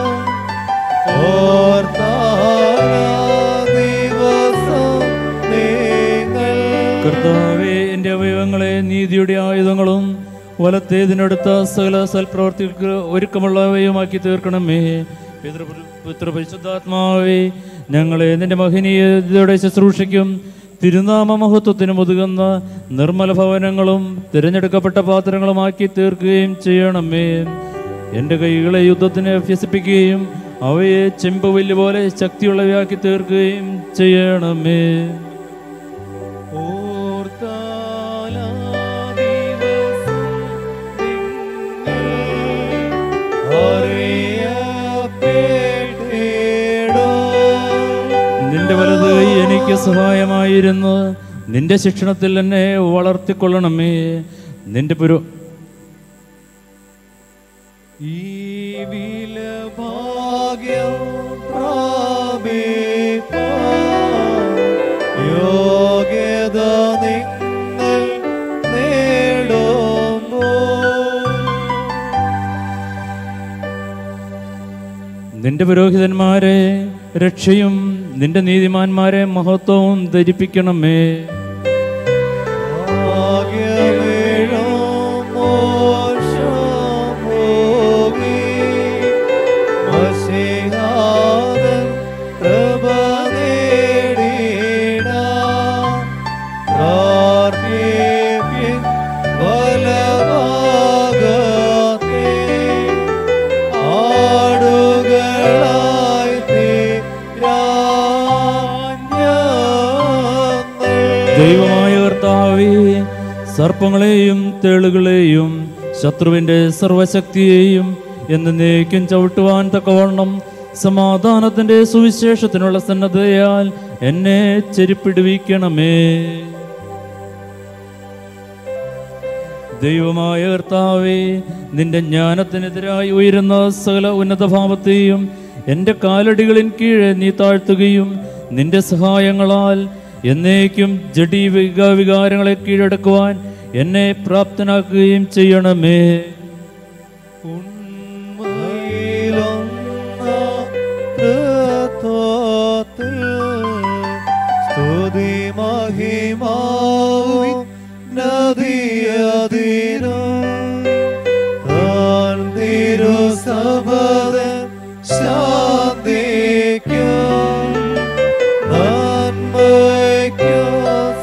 കർത്താവേ, എൻ്റെ അവയവങ്ങളെ നീതിയുടെ ആയുധങ്ങളും വലത്തേതിനടുത്ത സകല സൽപ്രവർത്തികൾക്ക് ഒരുക്കമുള്ളവയുമാക്കി തീർക്കണമേ. പിതൃപരിശുദ്ധാത്മാവേ, ഞങ്ങളെ നിന്റെ മഹനീയതയുടെ ശുശ്രൂഷയ്ക്കും തിരുനാമ മഹത്വത്തിനും ഒതുങ്ങുന്ന നിർമ്മല ഭവനങ്ങളും തിരഞ്ഞെടുക്കപ്പെട്ട പാത്രങ്ങളുമാക്കി തീർക്കുകയും ചെയ്യണമേ. എൻ്റെ കൈകളെ യുദ്ധത്തിന് അഭ്യസിപ്പിക്കുകയും അവയെ ചെമ്പുവില്ല് പോലെ ശക്തിയുള്ളവയാക്കി തീർക്കുകയും ചെയ്യണമേ. നിന്റെ വലത് കൈ എനിക്ക് സഹായമായിരുന്നു, നിന്റെ ശിക്ഷണത്തിൽ എന്നെ വളർത്തിക്കൊള്ളണമേ. നിന്റെ ഈ വിലഭാഗ്യം പ്രാപിപ്പാൻ യോഗ്യത നിങ്ങൾ നേടുമ്പോൾ നിന്റെ പുരോഹിതന്മാരെ രക്ഷയും നിന്റെ നീതിമാന്മാരെ മഹത്വവും ധരിപ്പിക്കണമേ. ദൈവമായ കർത്താവേ, സർപ്പങ്ങളെയും തേളുകളെയും ശത്രുവിൻ്റെ സർവശക്തിയെയും എന്നേക്കും ചവിട്ടുവാൻ തക്കവണ്ണം സമാധാനത്തിൻ്റെ സുവിശേഷത്തിനുള്ള സന്നദ്ധതയാൽ എന്നെ ചെരുപ്പിടുവിക്കണമേ. ദൈവമായ കർത്താവേ, നിന്റെ ജ്ഞാനത്തിനെതിരായി ഉയരുന്ന സകല ഉന്നതഭാവത്തെയും എൻ്റെ കാലടികളിൻ കീഴെ നീ താഴ്ത്തുകയും നിന്റെ സഹായങ്ങളാൽ എന്നേക്കും ജഡീവിക വികാരങ്ങളെ കീഴടക്കുവാൻ എന്നെ പ്രാപ്തനാക്കുകയും ചെയ്യണമേ. സ്തുതി മഹിമാവും നദിയതിനും താൻ തിരുസഭതൻ ശാന്തിക്കും നന്മയ്ക്കും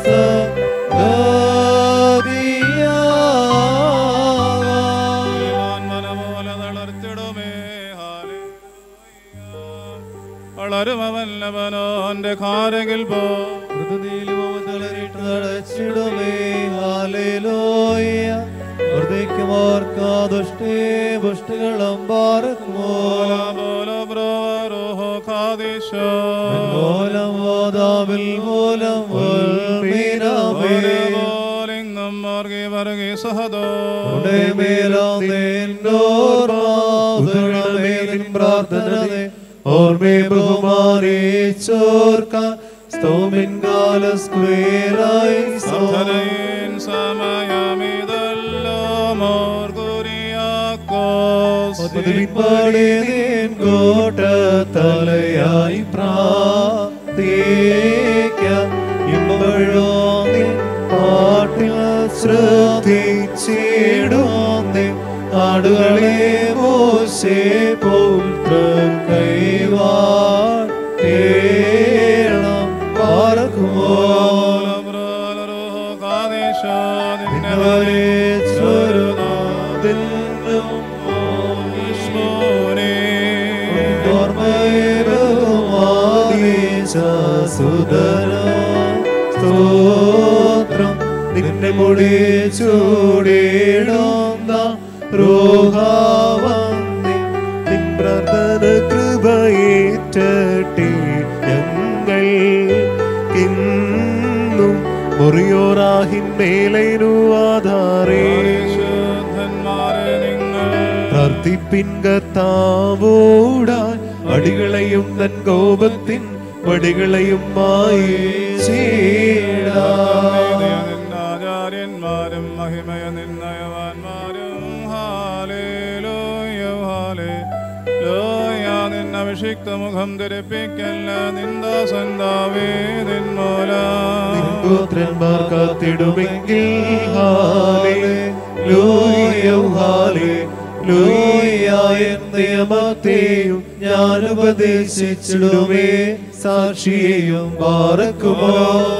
വളരുമവല്ലവനോന്റെ കാരകിൽ പോടച്ചിടുമേ. ഹല്ലേലൂയ. വർദ്ധിക്കുമാർക്കാദുഷ്ടേ പുഷ്ടികളും പാർക്കുമോ. മൂലം വാതാവിൽ മൂലം ലിംഗം മാർഗി വർഗി സഹദോ പ്രാർത്ഥന ഓർമ്മേ ബഹുമാനിച്ചോർക്ക സ്തോമിൻ കാലസ്ക്വേറായി സമയമിതല്ലോ മോർഗുരിയാക്കോസ് കോട്ട തലയായി പ്രാർത്ഥിക്കാം ഇമ്പോഴോ പാട്ടിൽ ശ്രദ്ധിച്ചിടുന്നേ ആടുകളെ മോശെ പുത്ര കൈവാട്ടേണം പാർക്കുമോ. സ്തോത്രം നിന്നെ മുടി ചൂടിടുന്ന റോഹാവന്ദി നിൻ പ്രാർത്ഥന കൃപയേറ്റട്ടെ ഞങ്ങൾ ഇന്നും മുറിയോറാഹിന്മേലു ആധാരേ പ്രാർത്ഥിപ്പിൻ കർത്താവോടാൻ അടികളെയും തൻ കോപത്തിൻ വടികളെയും ആചാര്യന്മാരും മഹിമയ നിർണയവാന്മാരും ഹാലേലൂയ ഹാലേലൂയ. നിന്ന അഭിഷിക്ത മുഖം ധരിപ്പിക്കല്ല നിന്ദാസന്താവേ പുത്രന്മാർ കാത്തിടുമെങ്കിൽ ഹാലേലൂയ ഹാലേലൂയ നിയമത്തെയും ഞാൻ ഉപദേശിച്ചിടുമേ സാക്ഷിയെയും പാർക്കുമോ.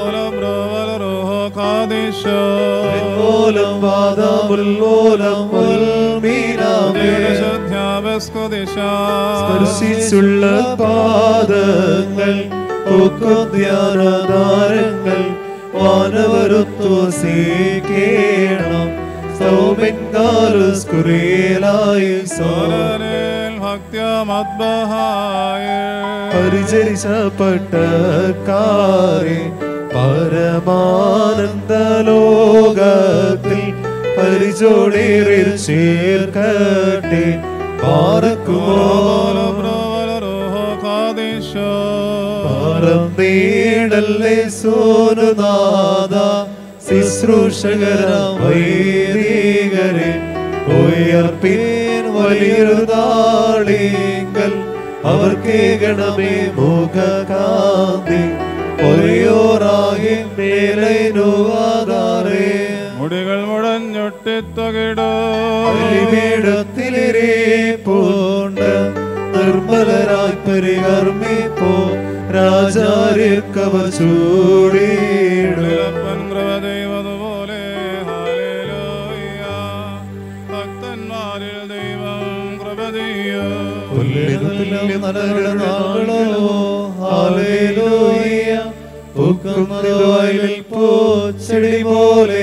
സ്പർശിച്ചുള്ള പാദങ്ങൾ ധ്യാനധാരങ്ങൾ വാനവരുത്വ സേക്കേണം പരിചരിച്ചപ്പെട്ട കാരെ പരമാനന്ദ ലോകത്തിൽ പരിചോടേറിൽ ചേർക്കട്ടെ പാർക്കുമോ. നീടല്ലേ സോനുനാഥ ശുശ്രൂഷകരം വൈദികരെ ഉയർപ്പിൻ വലിയൊരു താളിങ്കൽ അവർക്കേകണമേ മുഖകാന്തി ഒരേയോറാകെ മേലൈനുവാതാറേ. മുടികൾ മുടഞ്ഞൊട്ടിത്തൊകിടത്തിലിരേ പൂണ്ട് നിർമ്മലരായി പരികർമ്മിപ്പോ രാജാര്യക്കവർ ചൂടിയിടും ദൈവതുപോലെ ഹാലേലൂയ. ഭക്തന്മാരിൽ ദൈവം കൃപതീയ ഹാലേലൂയ. പൂക്കുന്നതുവയലിൽ പൂച്ചെടി പോലെ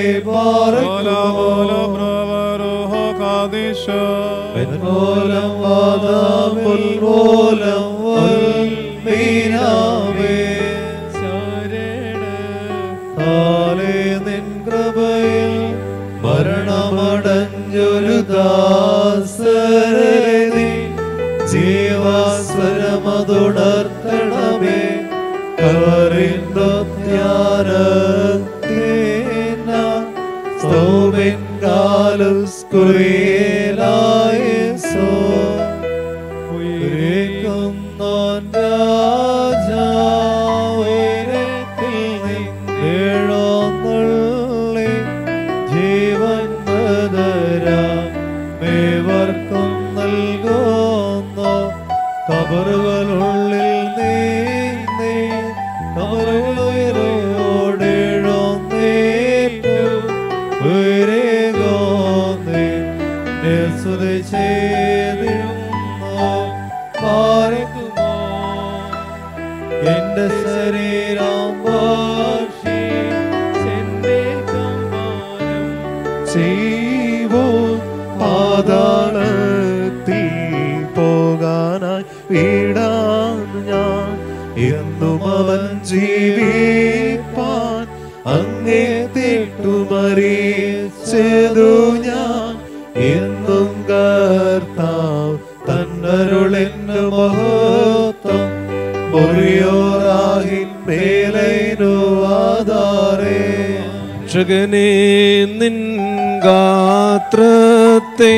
ോലം വാദാമുൽമൂലം വൽമീനാവേ ഹാലേ നിൻ കൃപയിൽ മരണമടഞ്ഞൊരു ദാസരേ ജീവാസ്വരമതുണർത്തണമേ. ഇവർക്കും നൽകുന്നു. കബറുകളുള്ളിൽ നീ കബറുകളുയരോടെഴുന്നേറ്റു ഉയരുകോന്നേ സ്തുതി ചെയ്തിരുന്നു. പാർക്കുമോ എന്റെ ശരീരം ചെയ്വോ പാതാളത്തിൽ പോകാനായി വീടാണ് ഞാൻ. എന്നും അവൻ ജീവിപ്പാൻ അങ്ങേ തെറ്റുമറിച്ചതു ഞാൻ. എന്നും കർത്താവ് തന്നരുളെന്നു മഹത്വം മുറിയോറാഹിൻ മേലൈനു ആധാരേ. രക്ഷകനേ നിൻ ഗാത്രത്തെ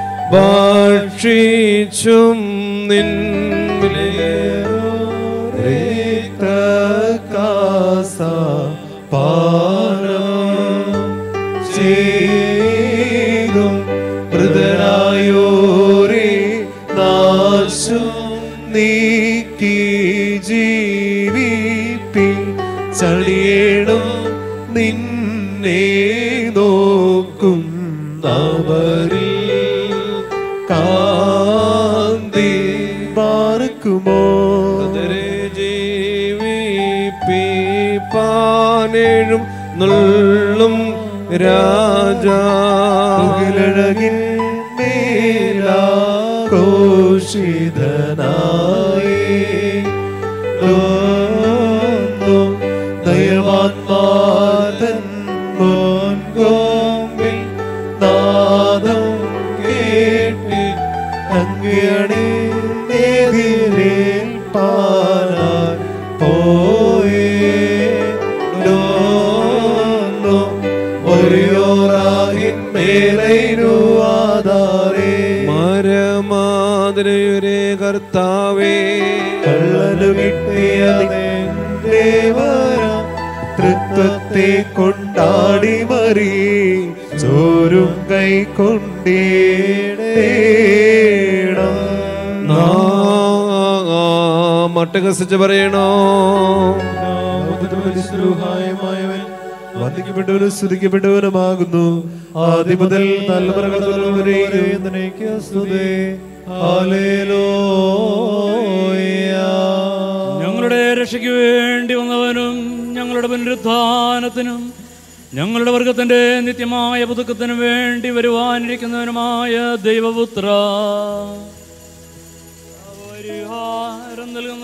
ഭക്ഷിച്ചും നിൻ പാനം ചെയ്തും മൃതനായോരേ നാശം നീക്കി ജീവിപ്പി ചളിയേണം നിന്നെ നോക്കും അവരിൽ കാന്തി പാർക്കുമോ ജീവിപ്പിപ്പാനേഴും നുള്ളും രാജാകിലഴകിൻ മേലാഘോഷിതനായി ദയവാന്മാതൻ മോൻകോമ്പിൽ നാദം കേട്ടി അങ്ങേണേതിരേൽപ്പാനായി പോയേണ്ടോന്നു ഒരിയോറാഹിൻ മേലൈനു ആധാരേ. മരമാതിരയൊരേ കർത്താവേ കള്ളനു കിട്ടിയ ദേവരാ തൃത്വത്തെ കൊണ്ടാടി മറി ചോരും കൈ കൊണ്ടേടേണം. മട്ടകസിച്ച് പറയണോ വന്ദിക്കപ്പെട്ടവനും സ്തുതിക്കപ്പെട്ടവനുമാകുന്നു ആദ്യം മുതൽ തലമുറകൾ ഞങ്ങളുടെ രക്ഷയ്ക്ക് വേണ്ടി വന്നവനും ഞങ്ങളുടെ പുനരുത്ഥാനത്തിനും ഞങ്ങളുടെ വർഗത്തിന്റെ നിത്യമായ പുതുക്കത്തിനും വേണ്ടി വരുവാനിരിക്കുന്നവനുമായ ദൈവപുത്ര പരിഹാരം നൽകുന്ന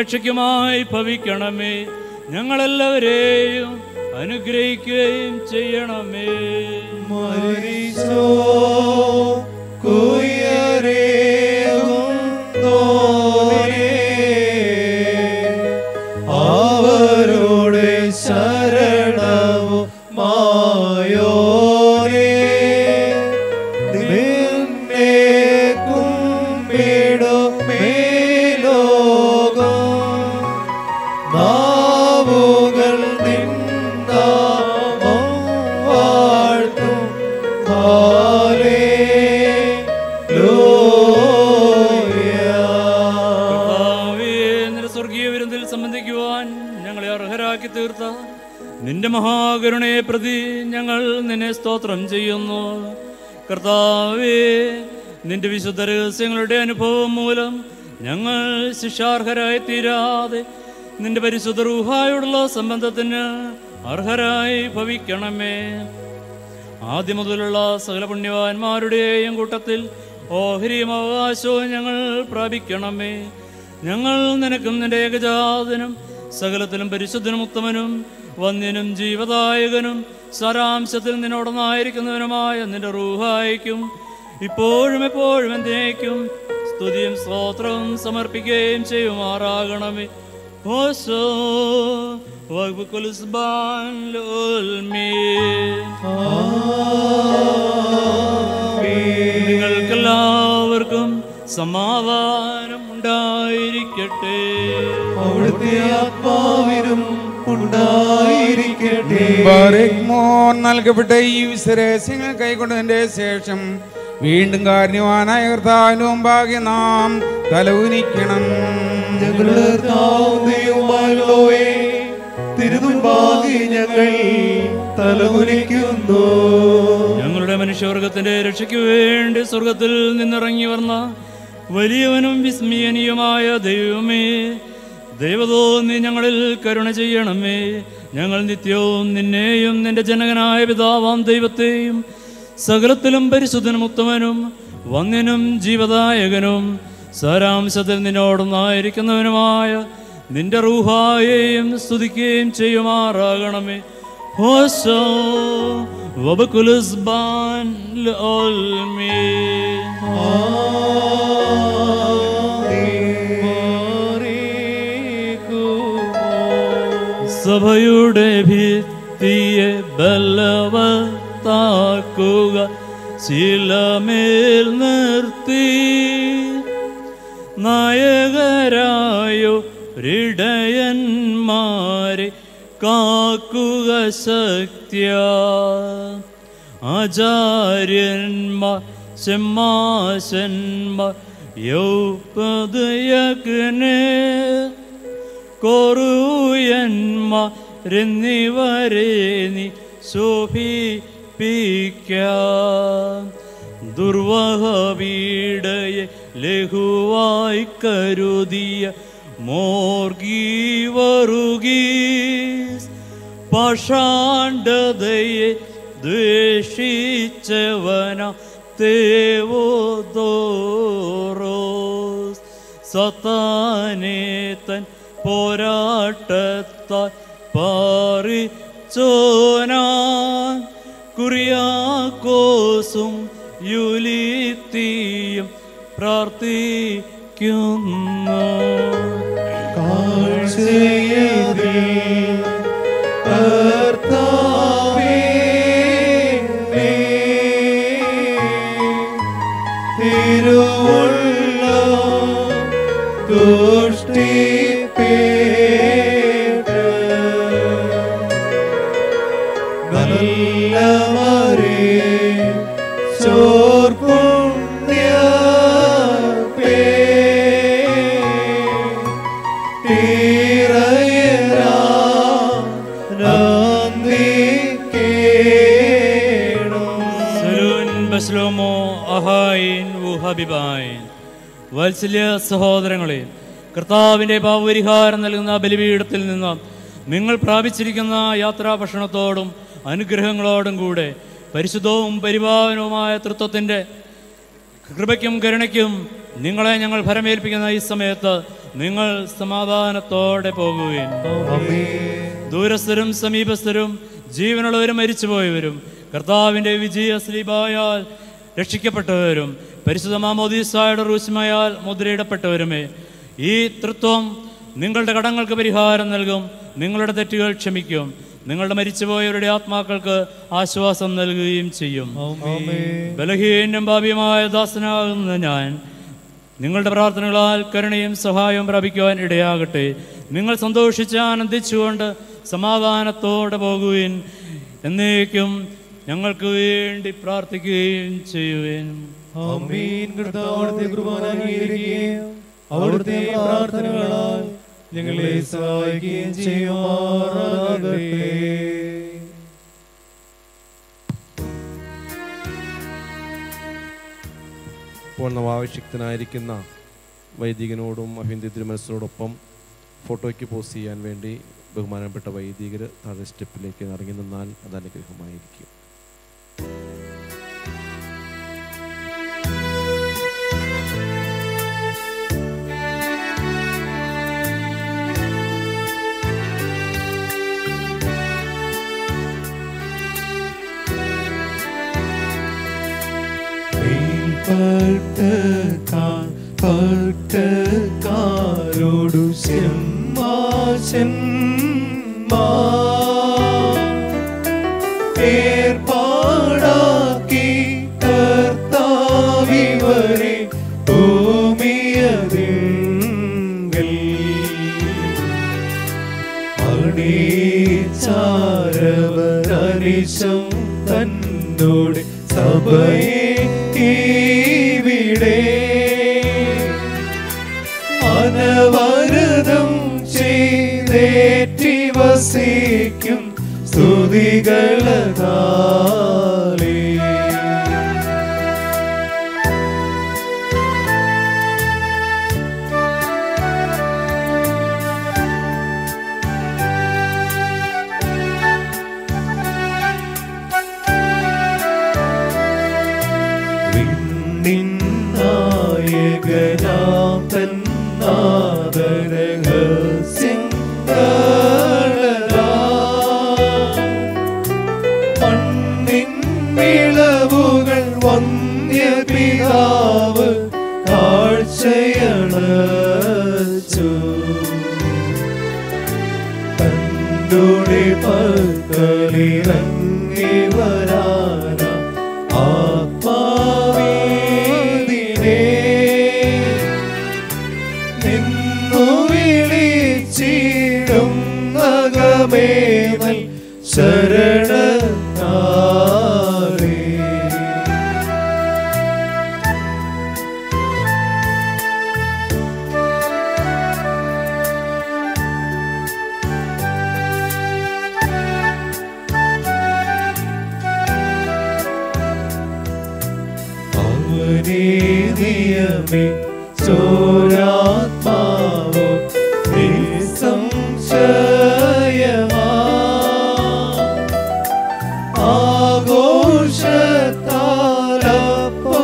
രക്ഷയ്ക്കുമായി ഭവിക്കണമേ. ഞങ്ങളെല്ലാവരെയും അനുഗ്രഹിക്കുകയും ചെയ്യണമേ. അവരുടെ ശരണവും മായോരേ നിന്നെ കുമ്പിടുമേ ലോകം നാവുകൾ നിന്നാമം വാഴ്ത്തും സ്വർഗീയ വിരുന്നിൽ സംബന്ധിക്കുവാൻ ഞങ്ങളെ അർഹരാക്കി തീർത്ത നിന്റെ മഹാകരുണയെ പ്രതി ഞങ്ങൾ നിന്നെ സ്തോത്രം ചെയ്യുന്നു. കർത്താവേ, നിന്റെ വിശുദ്ധ രഹസ്യങ്ങളുടെ അനുഭവം മൂലം ഞങ്ങൾ ശിക്ഷാർഹരായി തീരാതെ നിന്റെ പരിശുദ്ധ റൂഹായോടുള്ള സംബന്ധത്തിന് അർഹരായി ഭവിക്കണമേ. ആദ്യം മുതലുള്ള സകല പുണ്യവാന്മാരുടെയും കൂട്ടത്തിൽ ഓഹരിയും അവകാശവും ഞങ്ങൾ പ്രാപിക്കണമേ. ഞങ്ങൾ നിനക്കും നിന്റെ ഏകജാതനും സകലത്തിലും പരിശുദ്ധനും ഉത്തമനും വന്യനും ജീവദായകനും സാരാംശത്തിൽ നിന്നോടൊന്നായിരിക്കുന്നവനുമായ നിന്റെ റൂഹായിക്കും ഇപ്പോഴും എപ്പോഴും എന്നേക്കും സ്തുതിയും സ്തോത്രവും സമർപ്പിക്കുകയും ചെയ്യുമാറാകണമേ. ഓശോ നിങ്ങൾക്കെല്ലാവർക്കും സമാധാനം ഉണ്ടായിരിക്കട്ടെ. അവിടുത്തെ ആത്മാവിനും ഉണ്ടായിരിക്കട്ടെ. നൽകപ്പെട്ട ഈ വിശ്വരഹസ്യങ്ങൾ കൈക്കൊണ്ടതിന്റെ ശേഷം വീണ്ടും കാരുണ്യവാനായ കർത്താവിന്റെ മുമ്പാകെ നാം തലകുനിക്കണം. ഞങ്ങളുടെ തിരുമുൻപാകെ ഞങ്ങൾ തലകുനിക്കുന്നു. ഞങ്ങളുടെ മനുഷ്യവർഗത്തിന്റെ രക്ഷയ്ക്ക് വേണ്ടി സ്വർഗത്തിൽ നിന്നിറങ്ങി വന്ന വലിയവനും വിസ്മയനീയമായ ദൈവമേ, ദൈവതോന്നി ഞങ്ങളിൽ കരുണ ചെയ്യണമേ. ഞങ്ങൾ നിത്യവും നിന്നെയും നിന്റെ ജനകനായ പിതാവാം ദൈവത്തെയും സകലത്തിലും പരിശുദ്ധനും ഉത്തമനും വന്യനും ജീവദായകനും സാരാംശത്തിൽ നിന്നോടൊന്നായിരിക്കുന്നവനുമായ നിന്റെ റൂഹായെയും സ്തുതിക്കുകയും ചെയ്യുമാറാകണമേ. ഹോശോ വബകുലുസ്ബാൻ ലൽമീ സഭയുടെ ഭിത്തിയെ ബലവത്താക്കുക, ശിലമേൽ നിർത്തി നായകരായൊരിടയന്മാരെ കാക്കുക ശക്തിയാ. ആചാര്യന്മാർ ശമ്മാശന്മാർ യൗപദയജ്ഞേ കൊറുയന്മാരെന്നിവരെ നീ ശോഭിപ്പിക്കാം. ദുർവഹവീടയെ ലഘുവായി കരുതിയ മോർഗീവറുഗീസ് പാഷാണ്ഡതയെ ദ്വേഷിച്ചവന തേവോദോറോസ് സത്താനേതൻ പോരാട്ടത്താൽ പാറിച്ചോനാൻ കുറിയാക്കോസും യുലിത്തിയും പ്രാർത്ഥിക്കുന്നു. വത്സല്യ സഹോദരങ്ങളെ, കർത്താവിൻ്റെ പാപപരിഹാരം നൽകുന്ന ബലിപീഠത്തിൽ നിന്ന് നിങ്ങൾ പ്രാപിച്ചിരിക്കുന്ന യാത്രാഭക്ഷണത്തോടും അനുഗ്രഹങ്ങളോടും കൂടെ പരിശുദ്ധവും പരിപാവനവുമായ തൃത്വത്തിൻ്റെ കൃപയ്ക്കും കരുണയ്ക്കും നിങ്ങളെ ഞങ്ങൾ ഭരമേൽപ്പിക്കുന്ന ഈ സമയത്ത് നിങ്ങൾ സമാധാനത്തോടെ പോകുകയും ദൂരസ്ഥരും സമീപസ്ഥരും ജീവനുള്ളവരും മരിച്ചുപോയവരും കർത്താവിൻ്റെ വിജയ സ്ലീബായാൽ രക്ഷിക്കപ്പെട്ടവരും പരിശുദ്ധ മാമോദീസായുടെ റൂസ്മയാൽ മുദ്രയിടപ്പെട്ടവരുമേ, ഈ തൃത്വം നിങ്ങളുടെ കടങ്ങൾക്ക് പരിഹാരം നൽകും, നിങ്ങളുടെ തെറ്റുകൾ ക്ഷമിക്കും, നിങ്ങളുടെ മരിച്ചുപോയവരുടെ ആത്മാക്കൾക്ക് ആശ്വാസം നൽകുകയും ചെയ്യും. ബലഹീനം പാപിയുമായ ദാസനാകുന്ന ഞാൻ നിങ്ങളുടെ പ്രാർത്ഥനകളാൽ കരുണയും സഹായവും പ്രാപിക്കുവാൻ ഇടയാകട്ടെ. നിങ്ങൾ സന്തോഷിച്ച് ആനന്ദിച്ചുകൊണ്ട് സമാധാനത്തോടെ പോകുകയും എന്നേക്കും ഞങ്ങൾക്ക് വേണ്ടി പ്രാർത്ഥിക്കുകയും ചെയ്യുവേൻ. അവിടുത്തെ പ്രാർത്ഥനകളാൽ ഞങ്ങളെ സഹായിക്കുകയും ചെയ്യുമാറാകട്ടെ. ഇപ്പോൾ നവാഭിഷിക്തനായിരിക്കുന്ന വൈദികനോടും അഭിനന്ദ തിരുമനസിനോടൊപ്പം ഫോട്ടോയ്ക്ക് പോസ്റ്റ് ചെയ്യാൻ വേണ്ടി ബഹുമാനപ്പെട്ട വൈദികർ താഴെ സ്റ്റെപ്പിലേക്ക് ഇറങ്ങി നിന്നാൽ അത് അനുഗ്രഹമായിരിക്കും. പട്ടക്കാരോടു ഏർപ്പാടാക്കി കർത്താവിവരെ ഭൂമിയതിങ്കൽ അണിച്ചാരവരനിശം തന്നോട് സഭയെ ഇവിടെ അനവരതം ചെയ്തേറ്റി വസിക്കും സ്തുതികളതാലേ. നായകനാം മണ്ണിൻ വിളവുകൾ വന്യപിതാവ് കാഴ്ചയണച്ചു തന്നുടെ പക്കലിറങ്ങി വരാന ആത്മാവീതിനെ നിന്നു വിളിച്ചിടും നഗമേനൽ ശരണാരേ. അവനേ നിയമേ ചോരാത്മാവോ നിസ്സംശയമാ ആഘോഷത്താലപ്പം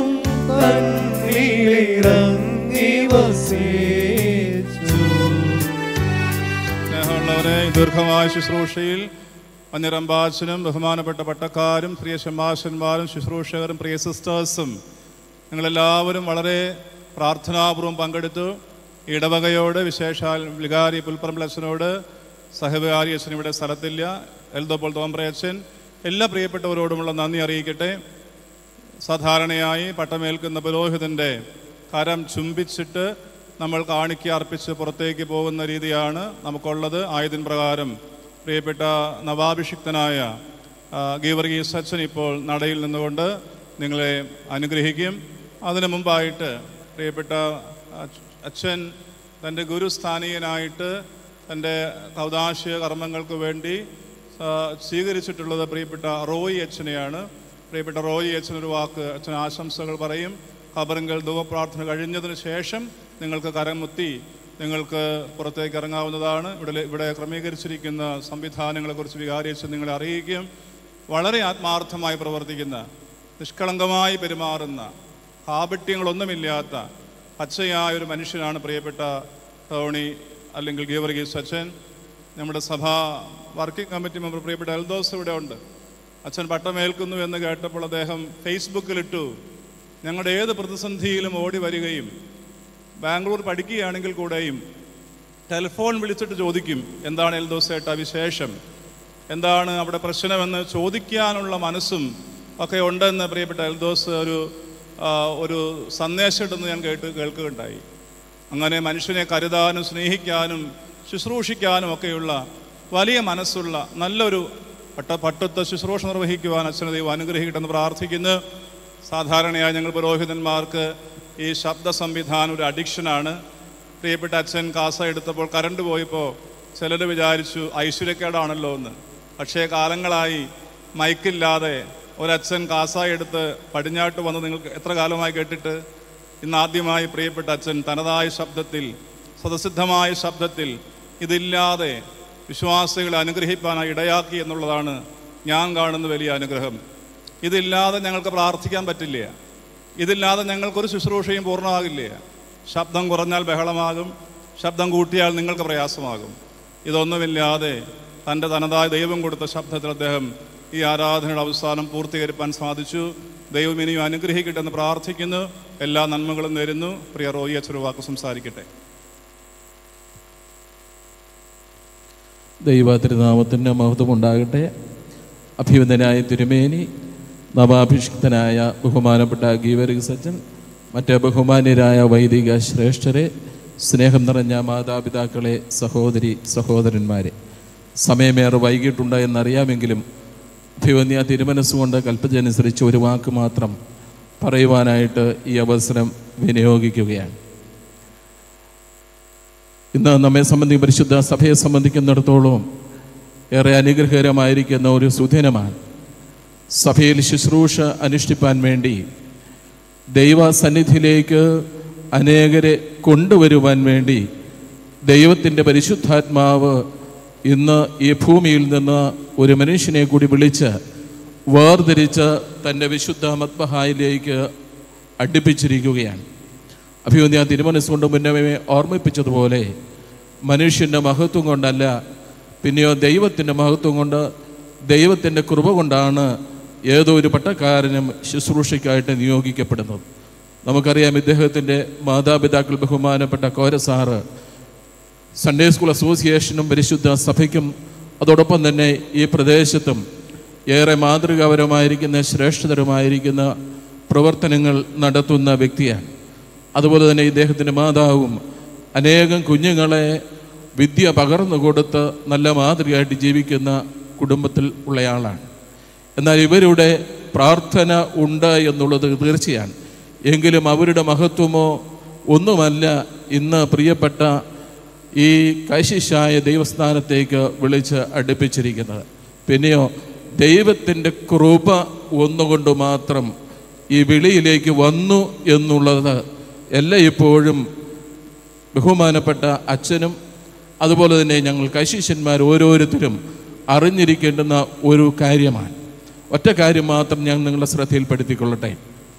തന്നിലിറങ്ങി വസിച്ചു. സ്നേഹമുള്ളവരെ, ദീർഘമായ ശുശ്രൂഷയിൽ അന്യറമ്പാച്ചനും ബഹുമാനപ്പെട്ട പട്ടക്കാരും പ്രിയ ശമാശന്മാരും ശുശ്രൂഷകരും പ്രിയ സിസ്റ്റേഴ്സും നിങ്ങളെല്ലാവരും വളരെ പ്രാർത്ഥനാപൂർവ്വം പങ്കെടുത്തു. ഇടവകയോട്, വിശേഷാൽ വികാരി പുൽപ്പറമ്പിലച്ഛനോട്, സഹവികാരി അച്ഛൻ ഇവിടെ സ്ഥലത്തില്ല, എൽദോപ്പോൾ തോമ്പ്രയച്ഛൻ, എല്ലാ പ്രിയപ്പെട്ടവരോടുമുള്ള നന്ദി അറിയിക്കട്ടെ. സാധാരണയായി പട്ടമേൽക്കുന്ന പുരോഹിതൻ്റെ കരം ചുംബിച്ചിട്ട് നമ്മൾ കാണിക്ക അർപ്പിച്ച് പുറത്തേക്ക് പോകുന്ന രീതിയാണ് നമുക്കുള്ളത്. ആയതിൻ പ്രകാരം പ്രിയപ്പെട്ട നവാഭിഷിക്തനായ ഗീവർഗീസ് അച്ഛൻ ഇപ്പോൾ നടയിൽ നിന്നുകൊണ്ട് നിങ്ങളെ അനുഗ്രഹിക്കും. അതിനു മുമ്പായിട്ട് പ്രിയപ്പെട്ട അച്ഛൻ തൻ്റെ ഗുരുസ്ഥാനീയനായിട്ട് തൻ്റെ കൗദാശിക കർമ്മങ്ങൾക്ക് വേണ്ടി സ്വീകരിച്ചിട്ടുള്ളത് പ്രിയപ്പെട്ട റോയി അച്ഛനെയാണ്. പ്രിയപ്പെട്ട റോയി അച്ഛനൊരു വാക്ക്, അച്ഛൻ ആശംസകൾ പറയും. ഖബറിങ്കൽ ധൂപപ്രാർത്ഥന കഴിഞ്ഞതിന് ശേഷം നിങ്ങൾക്ക് കരമുത്തി നിങ്ങൾക്ക് പുറത്തേക്ക് ഇറങ്ങാവുന്നതാണ്. ഇവിടെ ക്രമീകരിച്ചിരിക്കുന്ന സംവിധാനങ്ങളെക്കുറിച്ച് വികാരി അച്ഛൻ നിങ്ങളെ അറിയിക്കും. വളരെ ആത്മാർത്ഥമായി പ്രവർത്തിക്കുന്ന, നിഷ്കളങ്കമായി പെരുമാറുന്ന, കാപട്യങ്ങളൊന്നുമില്ലാത്ത പച്ചയായ ഒരു മനുഷ്യനാണ് പ്രിയപ്പെട്ട ടോണി അല്ലെങ്കിൽ ഗീവർഗീസ് അച്ഛൻ. നമ്മുടെ സഭാ വർക്കിംഗ് കമ്മിറ്റി മെമ്പർ പ്രിയപ്പെട്ട എൽദോസ് ഇവിടെ ഉണ്ട്. അച്ഛൻ പട്ടമേൽക്കുന്നു എന്ന് കേട്ടപ്പോൾ അദ്ദേഹം ഫേസ്ബുക്കിലിട്ടു, ഞങ്ങളുടെ ഏത് പ്രതിസന്ധിയിലും ഓടി വരികയും ബാംഗ്ലൂർ പഠിക്കുകയാണെങ്കിൽ കൂടെയും ടെലിഫോൺ വിളിച്ചിട്ട് ചോദിക്കും, എന്താണ് എൽദോസ് ഏട്ടാ വിശേഷം, എന്താണ് അവിടെ പ്രശ്നമെന്ന് ചോദിക്കാനുള്ള മനസ്സും ഒക്കെ ഉണ്ടെന്ന് പ്രിയപ്പെട്ട എൽദോസ് ഒരു സന്ദേശം ഇട്ടെന്ന് ഞാൻ കേൾക്കുകയുണ്ടായി. അങ്ങനെ മനുഷ്യനെ കരുതാനും സ്നേഹിക്കാനും ശുശ്രൂഷിക്കാനും ഒക്കെയുള്ള വലിയ മനസ്സുള്ള നല്ലൊരു പട്ടത്വ ശുശ്രൂഷ നിർവഹിക്കുവാൻ അച്ഛനെ ദൈവം അനുഗ്രഹിക്കട്ടെന്ന് പ്രാർത്ഥിക്കുന്നു. സാധാരണയായി ഞങ്ങൾ പുരോഹിതന്മാർക്ക് ഈ ശബ്ദ സംവിധാനം ഒരു അഡിക്ഷനാണ്. പ്രിയപ്പെട്ട അച്ഛൻ കാസ എടുത്തപ്പോൾ കറണ്ട് പോയപ്പോൾ ചിലർ വിചാരിച്ചു ഐശ്വര്യക്കേടാണല്ലോ എന്ന്. പക്ഷേ കാലങ്ങളായി മൈക്കില്ലാതെ ഒരച്ഛൻ കാസായി എടുത്ത് പടിഞ്ഞാട്ട് വന്ന് നിങ്ങൾക്ക് എത്ര കാലമായി കേട്ടിട്ട്? ഇന്നാദ്യമായി പ്രിയപ്പെട്ട അച്ഛൻ തനതായ ശബ്ദത്തിൽ, സ്വതസിദ്ധമായ ശബ്ദത്തിൽ ഇതില്ലാതെ വിശ്വാസികളെ അനുഗ്രഹിക്കാനായി ഇടയാക്കി എന്നുള്ളതാണ് ഞാൻ കാണുന്ന വലിയ അനുഗ്രഹം. ഇതില്ലാതെ ഞങ്ങൾക്ക് പ്രാർത്ഥിക്കാൻ പറ്റില്ല. ഇതില്ലാതെ ഞങ്ങൾക്കൊരു ശുശ്രൂഷയും പൂർണ്ണമാകില്ല. ശബ്ദം കുറഞ്ഞാൽ ബഹളമാകും, ശബ്ദം കൂട്ടിയാൽ നിങ്ങൾക്ക് പ്രയാസമാകും. ഇതൊന്നുമില്ലാതെ തൻ്റെ തനതായ ദൈവം കൊടുത്ത ശബ്ദത്തിൽ അദ്ദേഹം ഈ ആരാധനയുടെ അവസാനം പൂർത്തീകരിക്കാൻ സാധിച്ചു. ദൈവം ഇനിയും അനുഗ്രഹിക്കട്ടെ എന്ന് പ്രാർത്ഥിക്കുന്നു. എല്ലാ നന്മകളും നേരുന്നു. പ്രിയ റോയി അച്ഛൻ വാക്ക് സംസാരിക്കട്ടെ. ദൈവ തിരുനാമത്തിൻ്റെ മഹത്വം ഉണ്ടാകട്ടെ. അഭിവന്ദനായ തിരുമേനി, നവാഭിഷിക്തനായ ബഹുമാനപ്പെട്ട ഗീവർഗീസ് അച്ഛൻ, മറ്റ് ബഹുമാന്യരായ വൈദിക ശ്രേഷ്ഠരെ, സ്നേഹം നിറഞ്ഞ മാതാപിതാക്കളെ, സഹോദരി സഹോദരന്മാരെ, സമയമേറെ വൈകിട്ടുണ്ട് എന്നറിയാമെങ്കിലും അഭിവന്യ തിരുമനസ്സുകൊണ്ട് കൽപ്പനയനുസരിച്ച് ഒരു വാക്ക് മാത്രം പറയുവാനായിട്ട് ഈ അവസരം വിനിയോഗിക്കുകയാണ്. ഇന്ന് നമ്മെ പരിശുദ്ധ സഭയെ സംബന്ധിക്കുന്നിടത്തോളം ഏറെ അനുഗ്രഹകരമായിരിക്കുന്ന ഒരു സുദിനമാണ്. സഭയിൽ ശുശ്രൂഷ അനുഷ്ഠിപ്പാൻ വേണ്ടി ദൈവസന്നിധിയിലേക്ക് അനേകരെ കൊണ്ടുവരുവാൻ വേണ്ടി ദൈവത്തിൻ്റെ പരിശുദ്ധാത്മാവ് ഇന്ന് ഈ ഭൂമിയിൽ നിന്ന് ഒരു മനുഷ്യനെ കൂടി വിളിച്ച് വേർതിരിച്ച് തൻ്റെ വിശുദ്ധ മദ്ബഹായിലേക്ക് അടുപ്പിച്ചിരിക്കുകയാണ്. അഭിവന്യ തിരുമനസ്സുകൊണ്ട് മുന്നമേ ഓർമ്മിപ്പിച്ചതുപോലെ മനുഷ്യൻ്റെ മഹത്വം കൊണ്ടല്ല, പിന്നെയോ ദൈവത്തിൻ്റെ മഹത്വം കൊണ്ട്, ദൈവത്തിൻ്റെ കൃപ കൊണ്ടാണ് ഏതോ ഒരു പട്ടക്കാരനും ശുശ്രൂഷയ്ക്കായിട്ട് നിയോഗിക്കപ്പെടുന്നത്. നമുക്കറിയാം, ഇദ്ദേഹത്തിൻ്റെ മാതാപിതാക്കൾ ബഹുമാനപ്പെട്ട കോരസാറ് സൺഡേ സ്കൂൾ അസോസിയേഷനും പരിശുദ്ധ സഭയ്ക്കും അതോടൊപ്പം തന്നെ ഈ പ്രദേശത്തും ഏറെ മാതൃകാപരമായിരിക്കുന്ന ശ്രേഷ്ഠതരമായിരിക്കുന്ന പ്രവർത്തനങ്ങൾ നടത്തുന്ന വ്യക്തിയാണ്. അതുപോലെ തന്നെ ഇദ്ദേഹത്തിൻ്റെ മാതാവും അനേകം കുഞ്ഞുങ്ങളെ വിദ്യ പകർന്നു കൊടുത്ത് നല്ല മാതൃകയായിട്ട് ജീവിക്കുന്ന കുടുംബത്തിൽ ഉള്ളയാളാണ്. എന്നാൽ ഇവരുടെ പ്രാർത്ഥന ഉണ്ട് എന്നുള്ളത് തീർച്ചയാണ്. എങ്കിലും അവരുടെ മഹത്വമോ ഒന്നുമല്ല ഇന്ന് പ്രിയപ്പെട്ട ഈ കൈശിശായ ദൈവസ്ഥാനത്തേക്ക് വിളിച്ച് അടുപ്പിച്ചിരിക്കുന്നത്. പിന്നെയോ ദൈവത്തിൻ്റെ കൃപ ഒന്നുകൊണ്ട് മാത്രം ഈ വിളിയിലേക്ക് വന്നു എന്നുള്ളത് എല്ലായ്പ്പോഴും ബഹുമാനപ്പെട്ട അച്ഛനും അതുപോലെ തന്നെ ഞങ്ങൾ കൈശിഷ്യന്മാർ ഓരോരുത്തരും അറിഞ്ഞിരിക്കേണ്ടുന്ന ഒരു കാര്യമാണ്. ഒറ്റ കാര്യം മാത്രം ഞാൻ നിങ്ങളുടെ ശ്രദ്ധയിൽപ്പെടുത്തിക്കൊള്ളട്ടെ.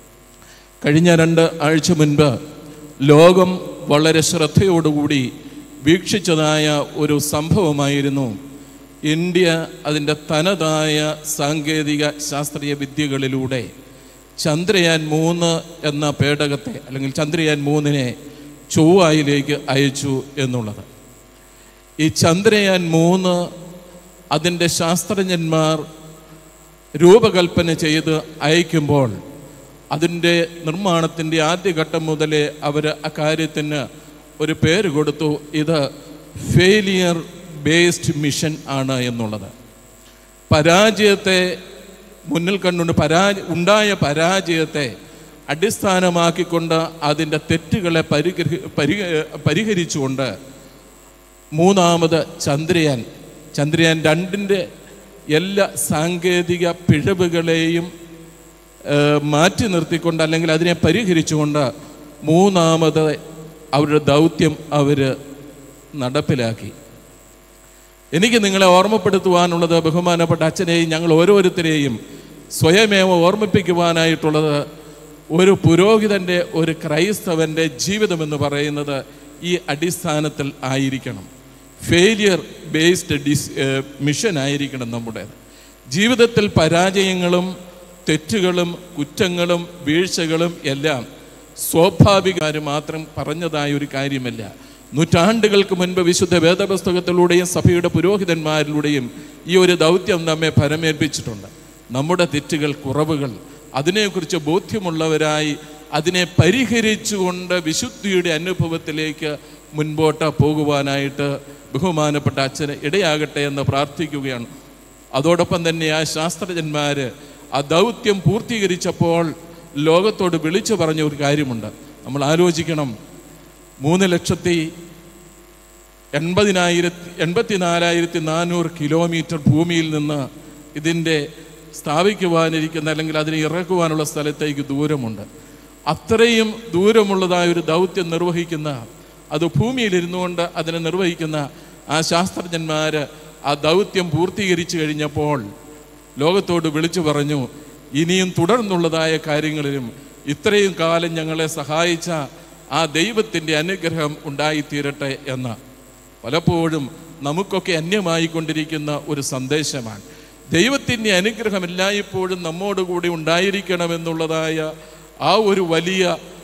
കഴിഞ്ഞ 2 ആഴ്ച മുൻപ് ലോകം വളരെ ശ്രദ്ധയോടുകൂടി വീക്ഷിച്ചതായ ഒരു സംഭവമായിരുന്നു ഇന്ത്യ അതിൻ്റെ തനതായ സാങ്കേതിക ശാസ്ത്രീയ വിദ്യകളിലൂടെ ചന്ദ്രയാൻ 3 എന്ന പേടകത്തെ അല്ലെങ്കിൽ ചന്ദ്രയാൻ 3-നെ ചൊവ്വയിലേക്ക് അയച്ചു എന്നുള്ളത്. ഈ ചന്ദ്രയാൻ 3 അതിൻ്റെ ശാസ്ത്രജ്ഞന്മാർ രൂപകൽപ്പന ചെയ്ത് അയക്കുമ്പോൾ അതിൻ്റെ നിർമ്മാണത്തിൻ്റെ ആദ്യഘട്ടം മുതലേ അവർ അക്കാര്യത്തിന് ഒരു പേര് കൊടുത്തു. ഇത് ഫെയിലിയർ ബേസ്ഡ് മിഷൻ ആണ് എന്നുള്ളത്. പരാജയത്തെ മുന്നിൽ കണ്ടുകൊണ്ട് ഉണ്ടായ പരാജയത്തെ അടിസ്ഥാനമാക്കിക്കൊണ്ട് അതിൻ്റെ തെറ്റുകളെ പരിഹരിച്ചുകൊണ്ട് മൂന്നാമത് ചന്ദ്രയാൻ 2-ൻ്റെ എല്ലാ സാങ്കേതിക പിഴവുകളെയും മാറ്റി നിർത്തിക്കൊണ്ട് അല്ലെങ്കിൽ അതിനെ പരിഹരിച്ചുകൊണ്ട് മൂന്നാമത് അവരുടെ ദൗത്യം അവർ നടപ്പിലാക്കി. എനിക്ക് നിങ്ങളെ ഓർമ്മപ്പെടുത്തുവാനുള്ളത്, ബഹുമാനപ്പെട്ട അച്ഛനെയും ഞങ്ങൾ ഓരോരുത്തരെയും സ്വയമേവ ഓർമ്മിപ്പിക്കുവാനായിട്ടുള്ളത്, ഒരു പുരോഹിതൻ്റെ, ഒരു ക്രൈസ്തവൻ്റെ ജീവിതമെന്ന് പറയുന്നത് ഈ അടിസ്ഥാനത്തിൽ ആയിരിക്കണം. ഫെയിലിയർ ബേസ്ഡ് മിഷൻ ആയിരിക്കണം നമ്മുടേത്. ജീവിതത്തിൽ പരാജയങ്ങളും തെറ്റുകളും കുറ്റങ്ങളും വീഴ്ചകളും എല്ലാം സ്വാഭാവികമായി മാത്രം പറഞ്ഞതായ ഒരു കാര്യമല്ല. നൂറ്റാണ്ടുകൾക്ക് മുൻപ് വിശുദ്ധ വേദപുസ്തകത്തിലൂടെയും സഭയുടെ പുരോഹിതന്മാരിലൂടെയും ഈ ഒരു ദൗത്യം നമ്മെ ഫലമേൽപ്പിച്ചിട്ടുണ്ട്. നമ്മുടെ തെറ്റുകൾ, കുറവുകൾ, അതിനെക്കുറിച്ച് ബോധ്യമുള്ളവരായി അതിനെ പരിഹരിച്ചുകൊണ്ട് വിശുദ്ധിയുടെ അനുഭവത്തിലേക്ക് മുൻപോട്ട് പോകുവാനായിട്ട് ബഹുമാനപ്പെട്ട അച്ഛന് ഇടയാകട്ടെ എന്ന് പ്രാർത്ഥിക്കുകയാണ്. അതോടൊപ്പം തന്നെ ആ ശാസ്ത്രജ്ഞന്മാർ ആ ദൗത്യം പൂർത്തീകരിച്ചപ്പോൾ ലോകത്തോട് വിളിച്ചു പറഞ്ഞ ഒരു കാര്യമുണ്ട്. നമ്മൾ ആലോചിക്കണം, 3,84,400 കിലോമീറ്റർ ഭൂമിയിൽ നിന്ന് ഇതിൻ്റെ സ്ഥാപിക്കുവാനിരിക്കുന്ന അല്ലെങ്കിൽ അതിനെ ഇറക്കുവാനുള്ള സ്ഥലത്തേക്ക് ദൂരമുണ്ട്. അത്രയും ദൂരമുള്ളതായ ഒരു ദൗത്യം നിർവഹിക്കുന്ന, അത് ഭൂമിയിലിരുന്നു കൊണ്ട് അതിനെ നിർവഹിക്കുന്ന ആ ശാസ്ത്രജ്ഞന്മാർ ആ ദൗത്യം പൂർത്തീകരിച്ചു കഴിഞ്ഞപ്പോൾ ലോകത്തോട് വിളിച്ചു പറഞ്ഞു, ഇനിയും തുടർന്നുള്ളതായ കാര്യങ്ങളിലും ഇത്രയും കാലം ഞങ്ങളെ സഹായിച്ച ആ ദൈവത്തിൻ്റെ അനുഗ്രഹം ഉണ്ടായിത്തീരട്ടെ എന്ന്. പലപ്പോഴും നമുക്കൊക്കെ അന്യമായിക്കൊണ്ടിരിക്കുന്ന ഒരു സന്ദേശമാണ്. ദൈവത്തിൻ്റെ അനുഗ്രഹം എല്ലായ്പ്പോഴും നമ്മോടുകൂടി ഉണ്ടായിരിക്കണമെന്നുള്ളതായ ആ ഒരു വലിയ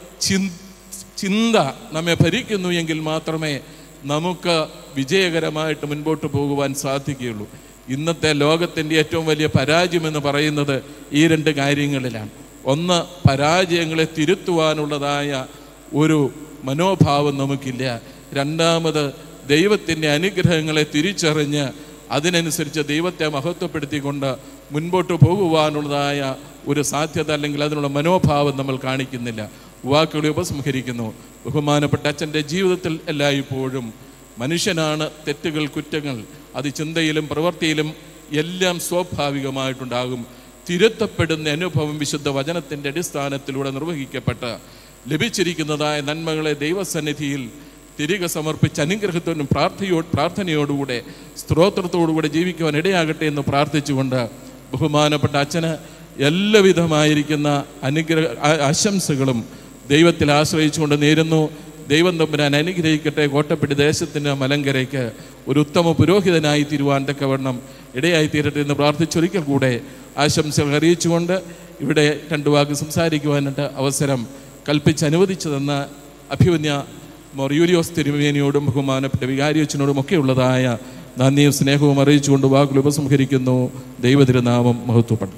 ചിന്ത നമ്മെ ഭരിക്കുന്നു എങ്കിൽ മാത്രമേ നമുക്ക് വിജയകരമായിട്ട് മുൻപോട്ട് പോകുവാൻ സാധിക്കുകയുള്ളൂ. ഇന്നത്തെ ലോകത്തിൻ്റെ ഏറ്റവും വലിയ പരാജയമെന്ന് പറയുന്നത് ഈ രണ്ട് കാര്യങ്ങളിലാണ്. ഒന്ന്, പരാജയങ്ങളെ തിരുത്തുവാനുള്ളതായ ഒരു മനോഭാവം നമുക്കില്ല. രണ്ടാമത്, ദൈവത്തിൻ്റെ അനുഗ്രഹങ്ങളെ തിരിച്ചറിഞ്ഞ് അതിനനുസരിച്ച് ദൈവത്തെ മഹത്വപ്പെടുത്തിക്കൊണ്ട് മുൻപോട്ട് പോകുവാനുള്ളതായ ഒരു സാധ്യത അല്ലെങ്കിൽ അതിനുള്ള മനോഭാവം നമ്മൾ കാണിക്കുന്നില്ല. വാക്കുകളെ ഉപസംഹരിക്കുന്നു. ബഹുമാനപ്പെട്ട അച്ഛൻ്റെ ജീവിതത്തിൽ എല്ലായ്പ്പോഴും മനുഷ്യനാണ് തെറ്റുകൾ, കുറ്റങ്ങൾ, അത് ചിന്തയിലും പ്രവൃത്തിയിലും എല്ലാം സ്വാഭാവികമായിട്ടുണ്ടാകും. തിരുത്തപ്പെടുന്ന അനുഭവം വിശുദ്ധ വചനത്തിൻ്റെ അടിസ്ഥാനത്തിലൂടെ നിർവഹിക്കപ്പെട്ട് ലഭിച്ചിരിക്കുന്നതായ നന്മകളെ ദൈവസന്നിധിയിൽ തിരികെ സമർപ്പിച്ച് അനുഗ്രഹത്തോടും പ്രാർത്ഥനയോടുകൂടെ സ്തോത്രത്തോടുകൂടെ ജീവിക്കുവാൻ ഇടയാകട്ടെ എന്ന് പ്രാർത്ഥിച്ചുകൊണ്ട് ബഹുമാനപ്പെട്ട അച്ഛന് എല്ലാവിധമായിരിക്കുന്ന ആശംസകളും ദൈവത്തിൽ ആശ്രയിച്ചുകൊണ്ട് നേരുന്നു. ദൈവം തമ്പുരാൻ അനുഗ്രഹിക്കട്ടെ. കോട്ടപ്പെട്ടി ദേശത്തിൻ്റെ മലങ്കരയ്ക്ക് ഒരു ഉത്തമ പുരോഹിതനായി തീരുവാൻ തക്കവണ്ണം ഇടയായിത്തീരട്ടെ എന്ന് പ്രാർത്ഥിച്ചൊരിക്കൽ കൂടെ ആശംസകൾ അറിയിച്ചുകൊണ്ട് ഇവിടെ രണ്ടു വാക്ക് സംസാരിക്കുവാനായിട്ട് അവസരം കൽപ്പിച്ച് അനുവദിച്ചതെന്ന അഭിമന്യ മോർ യൂലിയോസ് തിരുമേനിയോടും ബഹുമാനപ്പെട്ട വികാരിയച്ഛനോടും ഒക്കെയുള്ളതായ നന്ദിയും സ്നേഹവും അറിയിച്ചുകൊണ്ട് വാക്കുകൾ ഉപസംഹരിക്കുന്നു. ദൈവതിരുനാമം മഹത്വപ്പെടട്ടെ.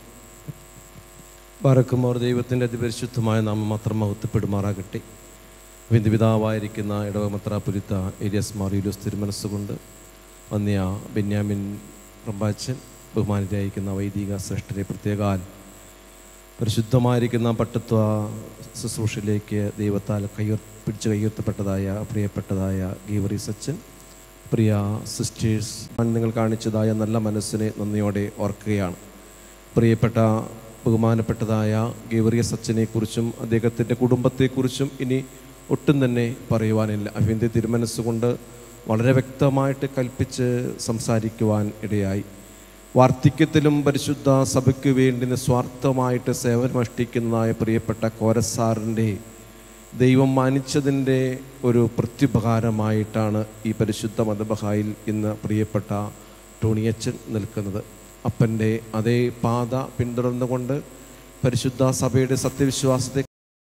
ബാറക്കുമോർ ദൈവത്തിൻ്റെ അതിപരിശുദ്ധമായ നാമം മാത്രം മഹത്വപ്പെടുമാറാകട്ടെ. പിതാവായിരിക്കുന്ന ഇടവ മെത്രാപ്പൊലീത്ത ഏലിയാസ് മാർ യൂലിയോസ് തിരുമനസ്സുകൊണ്ട് വന്നിയ ബെന്യാമിൻ റമ്പാച്ചൻ, ബഹുമാനിതയായിരിക്കുന്ന വൈദിക ശ്രേഷ്ഠരെ പ്രത്യേകാൽ പരിശുദ്ധമായിരിക്കുന്ന പട്ടത്വ ശുശ്രൂഷയിലേക്ക് ദൈവത്താൽ പിടിച്ച് കയ്യുയർത്തപ്പെട്ടതായ പ്രിയപ്പെട്ടതായ ഗീവറീസ് അച്ഛൻ, പ്രിയ സിസ്റ്റേഴ്സ്, നിങ്ങൾ കാണിച്ചതായ നല്ല മനസ്സിനെ നന്ദിയോടെ ഓർക്കുകയാണ്. പ്രിയപ്പെട്ട ബഹുമാനപ്പെട്ടതായ ഗീവറീസ് അച്ഛനെക്കുറിച്ചും അദ്ദേഹത്തിൻ്റെ കുടുംബത്തെക്കുറിച്ചും ഇനി ഒട്ടും തന്നെ പറയുവാനില്ല. അഭിൻ്റെ തിരുമനസ്സുകൊണ്ട് വളരെ വ്യക്തമായിട്ട് കൽപ്പിച്ച് സംസാരിക്കുവാൻ ഇടയായി. വാർദ്ധക്യത്തിലും പരിശുദ്ധ സഭയ്ക്ക് വേണ്ടി നിസ്വാർത്ഥമായിട്ട് സേവനമനുഷ്ഠിക്കുന്നതായ പ്രിയപ്പെട്ട കോരസാറിൻ്റെ ദൈവം മാനിച്ചതിൻ്റെ ഒരു പ്രത്യുപകാരമായിട്ടാണ് ഈ പരിശുദ്ധ മദബഹായിൽ ഇന്ന് പ്രിയപ്പെട്ട ടോണിയച്ചൻ നിൽക്കുന്നത്. അപ്പൻ്റെ അതേ പാത പിന്തുടർന്നുകൊണ്ട് പരിശുദ്ധ സഭയുടെ സത്യവിശ്വാസത്തെ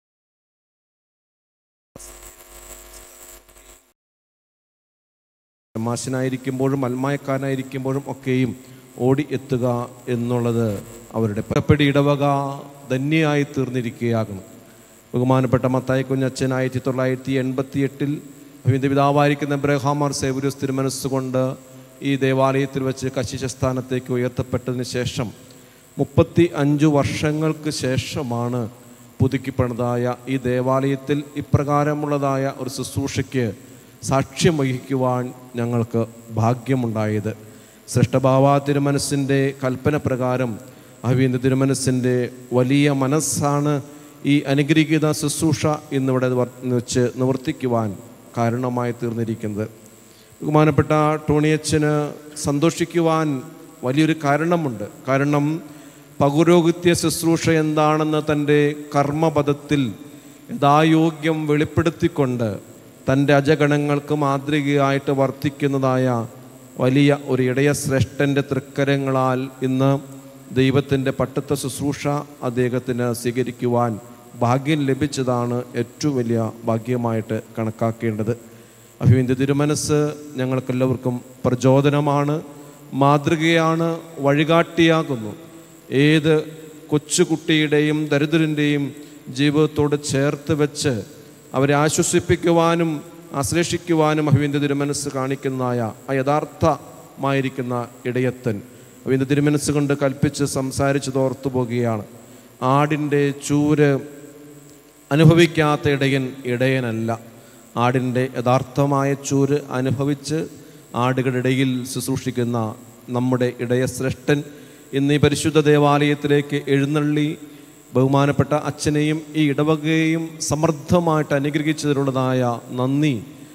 മാശനായിരിക്കുമ്പോഴും അൽമായക്കാരനായിരിക്കുമ്പോഴും ഒക്കെയും ഓടി എത്തുക എന്നുള്ളത് അവരുടെ പപ്പടി ഇടവക ധന്യമായി തീർന്നിരിക്കുകയാകണം. ബഹുമാനപ്പെട്ട മത്തായി കുഞ്ഞച്ഛൻ 1988 അഭിന്റെ പിതാവായിരിക്കുന്ന എബ്രഹാമാർ സേവ്യൂസ് തിരുമനസ്സുകൊണ്ട് ഈ ദേവാലയത്തിൽ വെച്ച് കശിശ സ്ഥാനത്തേക്ക് ഉയർത്തപ്പെട്ടതിന് ശേഷം 35 വർഷങ്ങൾക്ക് ശേഷമാണ് പുതുക്കിപ്പണിതായ ഈ ദേവാലയത്തിൽ ഇപ്രകാരമുള്ളതായ ഒരു ശുശ്രൂഷയ്ക്ക് സാക്ഷ്യം വഹിക്കുവാൻ ഞങ്ങൾക്ക് ഭാഗ്യമുണ്ടായത്. ശ്രേഷ്ഠഭാവ തിരുമനസ്സിൻ്റെ കൽപ്പന പ്രകാരം അഭിന്റെ തിരുമനസ്സിൻ്റെ വലിയ മനസ്സാണ് ഈ അനുഗ്രഹീത ശുശ്രൂഷ ഇന്നിവിടെ വെച്ച് നിവർത്തിക്കുവാൻ കാരണമായി തീർന്നിരിക്കുന്നത്. ബഹുമാനപ്പെട്ട ടോണിയച്ചന് സന്തോഷിക്കുവാൻ വലിയൊരു കാരണമുണ്ട്. കാരണം പൗരോഹിത്യ ശുശ്രൂഷ എന്താണെന്ന് തൻ്റെ കർമ്മപദത്തിൽ യഥായോഗ്യം വെളിപ്പെടുത്തിക്കൊണ്ട് തൻ്റെ അജഗണങ്ങൾക്ക് മാതൃകയായിട്ട് വർത്തിക്കുന്നതായ വലിയ ഒരു ഇടയശ്രേഷ്ഠൻ്റെ തൃക്കരങ്ങളാൽ ഇന്ന് ദൈവത്തിൻ്റെ പട്ടത്ത ശുശ്രൂഷ അദ്ദേഹത്തിന് സ്വീകരിക്കുവാൻ ഭാഗ്യം ലഭിച്ചതാണ് ഏറ്റവും വലിയ ഭാഗ്യമായിട്ട് കണക്കാക്കേണ്ടത്. അഭിവന്ദ്യ തിരുമനസ് ഞങ്ങൾക്കെല്ലാവർക്കും പ്രചോദനമാണ്, മാതൃകയാണ്, വഴികാട്ടിയാകുന്നു. ഏത് കൊച്ചുകുട്ടിയുടെയും ദരിദ്രൻ്റെയും ജീവിതത്തോട് ചേർത്ത് വെച്ച് അവരെ ആശ്വസിപ്പിക്കുവാനും ആശ്ലേഷിക്കുവാനും അഭിവന്ദ്യ തിരുമനസ് കാണിക്കുന്നതായ ആ യഥാർത്ഥമായിരിക്കുന്ന ഇടയത്തൻ അഭിവന്ദ്യ തിരുമനസ് കൊണ്ട് കൽപ്പിച്ച് സംസാരിച്ച് തോർത്തു പോകുകയാണ്. ആടിൻ്റെ ചൂര് അനുഭവിക്കാത്ത ഇടയൻ ഇടയനല്ല. ആടിൻ്റെ യഥാർത്ഥമായ ചൂര് അനുഭവിച്ച് ആടുകളുടെ ഇടയിൽ ശുശ്രൂഷിക്കുന്ന നമ്മുടെ ഇടയശ്രേഷ്ഠൻ ഇന്ന് ഈ പരിശുദ്ധ ദേവാലയത്തിലേക്ക് എഴുന്നള്ളി ബഹുമാനപ്പെട്ട അച്ഛനെയും ഈ ഇടവകയെയും സമൃദ്ധമായിട്ട് അനുഗ്രഹിച്ചതിനുള്ളതായ നന്ദി,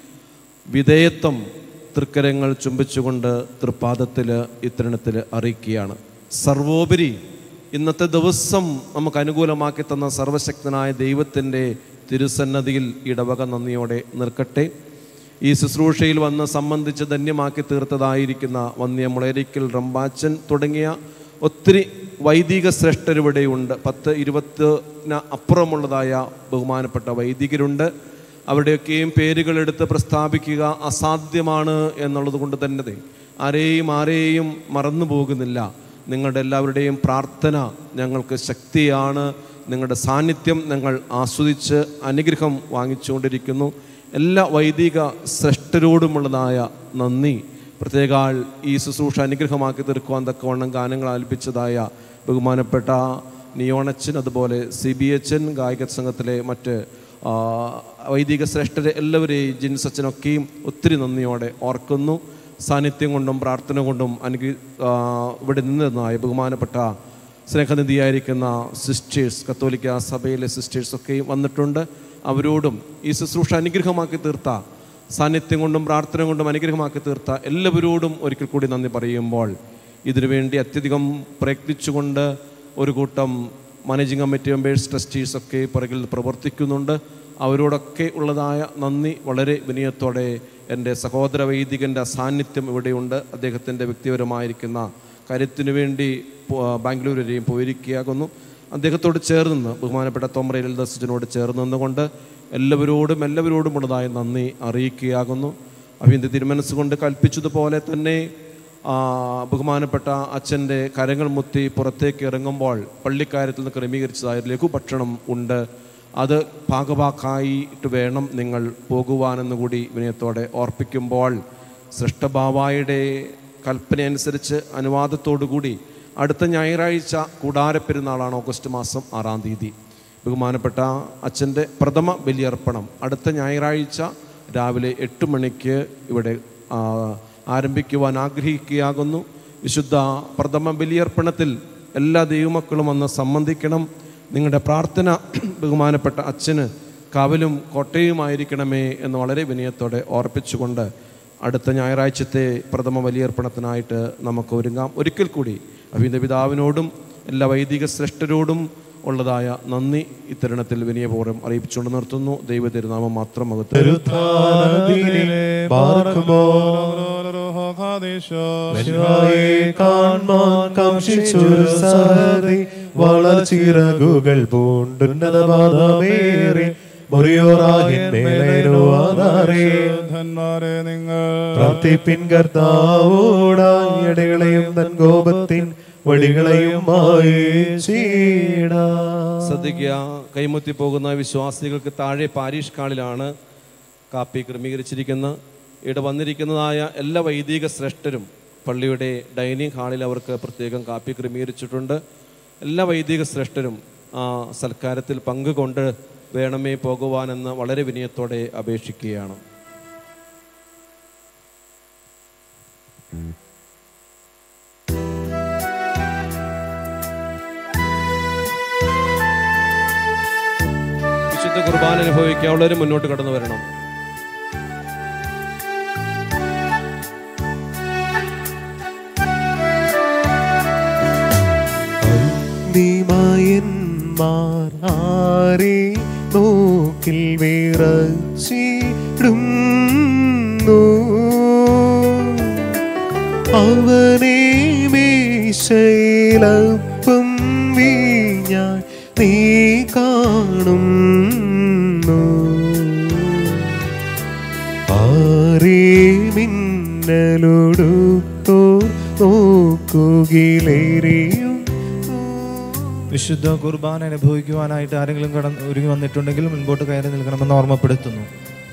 വിധേയത്വം തൃക്കരങ്ങൾ ചുംബിച്ചുകൊണ്ട് തൃപ്പാദത്തിൽ ഇത്തരണത്തിൽ അറിയിക്കുകയാണ്. സർവോപരി ഇന്നത്തെ ദിവസം നമുക്ക് അനുകൂലമാക്കി തന്ന സർവശക്തനായ ദൈവത്തിൻ്റെ തിരുസന്നതിയിൽ ഇടവക നന്ദിയോടെ നിൽക്കട്ടെ. ഈ ശുശ്രൂഷയിൽ വന്ന് സംബന്ധിച്ച് ധന്യമാക്കി തീർത്തതായിരിക്കുന്ന വന്യ മുളയരിക്കൽ റമ്പാച്ചൻ തുടങ്ങിയ ഒത്തിരി വൈദിക ശ്രേഷ്ഠരിവിടെയുണ്ട്. 10-20 അപ്പുറമുള്ളതായ ബഹുമാനപ്പെട്ട വൈദികരുണ്ട്. അവരുടെയൊക്കെയും പേരുകളെടുത്ത് പ്രസ്താവിക്കുക അസാധ്യമാണ് എന്നുള്ളത് കൊണ്ട് തന്നെ ആരെയും മറന്നു പോകുന്നില്ല. നിങ്ങളുടെ എല്ലാവരുടെയും പ്രാർത്ഥന ഞങ്ങൾക്ക് ശക്തിയാണ്. നിങ്ങളുടെ സാന്നിധ്യം ഞങ്ങൾ ആസ്വദിച്ച് അനുഗ്രഹം വാങ്ങിച്ചുകൊണ്ടിരിക്കുന്നു. എല്ലാ വൈദിക ശ്രേഷ്ഠരോടുമുള്ളതായ നന്ദി. പ്രത്യേകാൽ ഈ ശുശ്രൂഷ അനുഗ്രഹമാക്കി തീർക്കുവാൻ തക്കവണ്ണം ഗാനങ്ങൾ ആലപിച്ചതായ ബഹുമാനപ്പെട്ട നിയോണച്ചൻ, അതുപോലെ CBHN ഗായക സംഘത്തിലെ മറ്റ് വൈദിക ശ്രേഷ്ഠരെ എല്ലാവരെയും ജിൻസച്ചനൊക്കെയും ഒത്തിരി നന്ദിയോടെ ഓർക്കുന്നു. സാന്നിധ്യം കൊണ്ടും പ്രാർത്ഥന കൊണ്ടും ഇവിടെ നിന്നതായ ബഹുമാനപ്പെട്ട സ്നേഹനിധിയായിരിക്കുന്ന സിസ്റ്റേഴ്സ്, കത്തോലിക്ക സഭയിലെ സിസ്റ്റേഴ്സൊക്കെയും വന്നിട്ടുണ്ട്. അവരോടും ഈ ശുശ്രൂഷ അനുഗ്രഹമാക്കി തീർത്ത, സാന്നിധ്യം കൊണ്ടും പ്രാർത്ഥന കൊണ്ടും അനുഗ്രഹമാക്കി തീർത്ത എല്ലാവരോടും ഒരിക്കൽ കൂടി നന്ദി പറയുമ്പോൾ, ഇതിനുവേണ്ടി അത്യധികം പ്രയത്നിച്ചുകൊണ്ട് ഒരു കൂട്ടം മാനേജിംഗ് കമ്മിറ്റി മെമ്പേഴ്സ്, ട്രസ്റ്റീസൊക്കെ പുറകിൽ പ്രവർത്തിക്കുന്നുണ്ട്. അവരോടൊക്കെ ഉള്ളതായ നന്ദി വളരെ വിനയത്തോടെ എൻ്റെ സഹോദര വൈദികൻ്റെ സാന്നിധ്യം ഇവിടെയുണ്ട്. അദ്ദേഹത്തിൻ്റെ വ്യക്തിപരമായിരിക്കുന്ന കാര്യത്തിനു വേണ്ടി ബാംഗ്ലൂർ വരെയും പോയിരിക്കുകയാകുന്നു. അദ്ദേഹത്തോട് ചേർന്ന് ബഹുമാനപ്പെട്ട തോമറയിൽ ദർശനോട് ചേർന്ന് നിന്നുകൊണ്ട് എല്ലാവരോടുമുള്ളതായ നന്ദി അറിയിക്കുകയാകുന്നു. അഭിവന്ദ്യ തിരുമനസ്സുകൊണ്ട് കൽപ്പിച്ചതുപോലെ തന്നെ ബഹുമാനപ്പെട്ട അച്ഛൻ്റെ കരങ്ങൾ മുത്തി പുറത്തേക്ക് ഇറങ്ങുമ്പോൾ പള്ളിക്കാര്യത്തിൽ നിന്ന് ക്രമീകരിച്ചതായ ലഘുഭക്ഷണം ഉണ്ട്. അത് ഭാഗഭാക്കായിട്ട് വേണം നിങ്ങൾ പോകുവാനെന്നുകൂടി വിനയത്തോടെ ഓർപ്പിക്കുമ്പോൾ, സൃഷ്ടഭാവായുടെ കൽപ്പന അനുസരിച്ച് അനുവാദത്തോടുകൂടി അടുത്ത ഞായറാഴ്ച കൂടാരപ്പെരുന്നാളാണ് ഓഗസ്റ്റ് മാസം 6-ാം തീയതി. ബഹുമാനപ്പെട്ട അച്ഛൻ്റെ പ്രഥമ ബലിയർപ്പണം അടുത്ത ഞായറാഴ്ച രാവിലെ 8 മണിക്ക് ഇവിടെ ആരംഭിക്കുവാൻ ആഗ്രഹിക്കുകയാകുന്നു. വിശുദ്ധ പ്രഥമ ബലിയർപ്പണത്തിൽ എല്ലാ ദൈവമക്കളും വന്ന് സംബന്ധിക്കണം. നിങ്ങളുടെ പ്രാർത്ഥന ബഹുമാനപ്പെട്ട അച്ഛന് കാവലും കോട്ടയുമായിരിക്കണമേ എന്ന് വളരെ വിനയത്തോടെ ഓർപ്പിച്ചുകൊണ്ട് അടുത്ത ഞായറാഴ്ചത്തെ പ്രഥമ ബലിയർപ്പണത്തിനായിട്ട് നമുക്ക് ഒരുങ്ങാം. ഒരിക്കൽ കൂടി അഭിനന്ദ പിതാവിനോടും എല്ലാ വൈദിക ശ്രേഷ്ഠരോടും ഉള്ളതായ നന്ദി ഇത്തരണത്തിൽ വിനയപൂർവ്വം അറിയിച്ചുകൊണ്ട് നിർത്തുന്നു. ദൈവ തിരുനാമം മാത്രം വളർച്ചിറകുകൾ പൂണ്ടുന്നതമാതമേറി പ്രാർത്ഥിപ്പിൻ കർത്താവോടായി ഇടകളെയും തൻ കോപത്തിൻ വടികളെയും ശ്രദ്ധിക്കുക. കൈമുത്തി പോകുന്ന വിശ്വാസികൾക്ക് താഴെ പാരീഷ് ഹാളിലാണ് കാപ്പി ക്രമീകരിച്ചിരിക്കുന്നത്. ഇവിടെ വന്നിരിക്കുന്നതായ എല്ലാ വൈദിക ശ്രേഷ്ഠരും പള്ളിയുടെ ഡൈനിങ് ഹാളിൽ അവർക്ക് പ്രത്യേകം കാപ്പി ക്രമീകരിച്ചിട്ടുണ്ട്. എല്ലാ വൈദിക ശ്രേഷ്ഠരും ആ സൽക്കാരത്തിൽ പങ്കുകൊണ്ട് വേണമേ പോകുവാനെന്ന് വളരെ വിനയത്തോടെ അപേക്ഷിക്കുകയാണ്. വിശുദ്ധ കുർബാന അനുഭവിക്കാനുള്ളവർ മുന്നോട്ട് കടന്നു വരണം. നീതിമായന്മാർ ആരെ നോക്കിൽ വിറച്ചിടുന്നു. അവനെ മേശയിലപ്പം വീഞ്ഞാൻ നീ കാണുന്നു. ആരേ മിന്നലൊടുത്തോ നോക്കുകിലേറിയും. വിശുദ്ധ കുർബാന അനുഭവിക്കുവാനായിട്ട് ആരെങ്കിലും ഒരുങ്ങി വന്നിട്ടുണ്ടെങ്കിൽ മുൻപോട്ട് കയറി നിൽക്കണമെന്ന് ഓർമ്മപ്പെടുത്തുന്നു.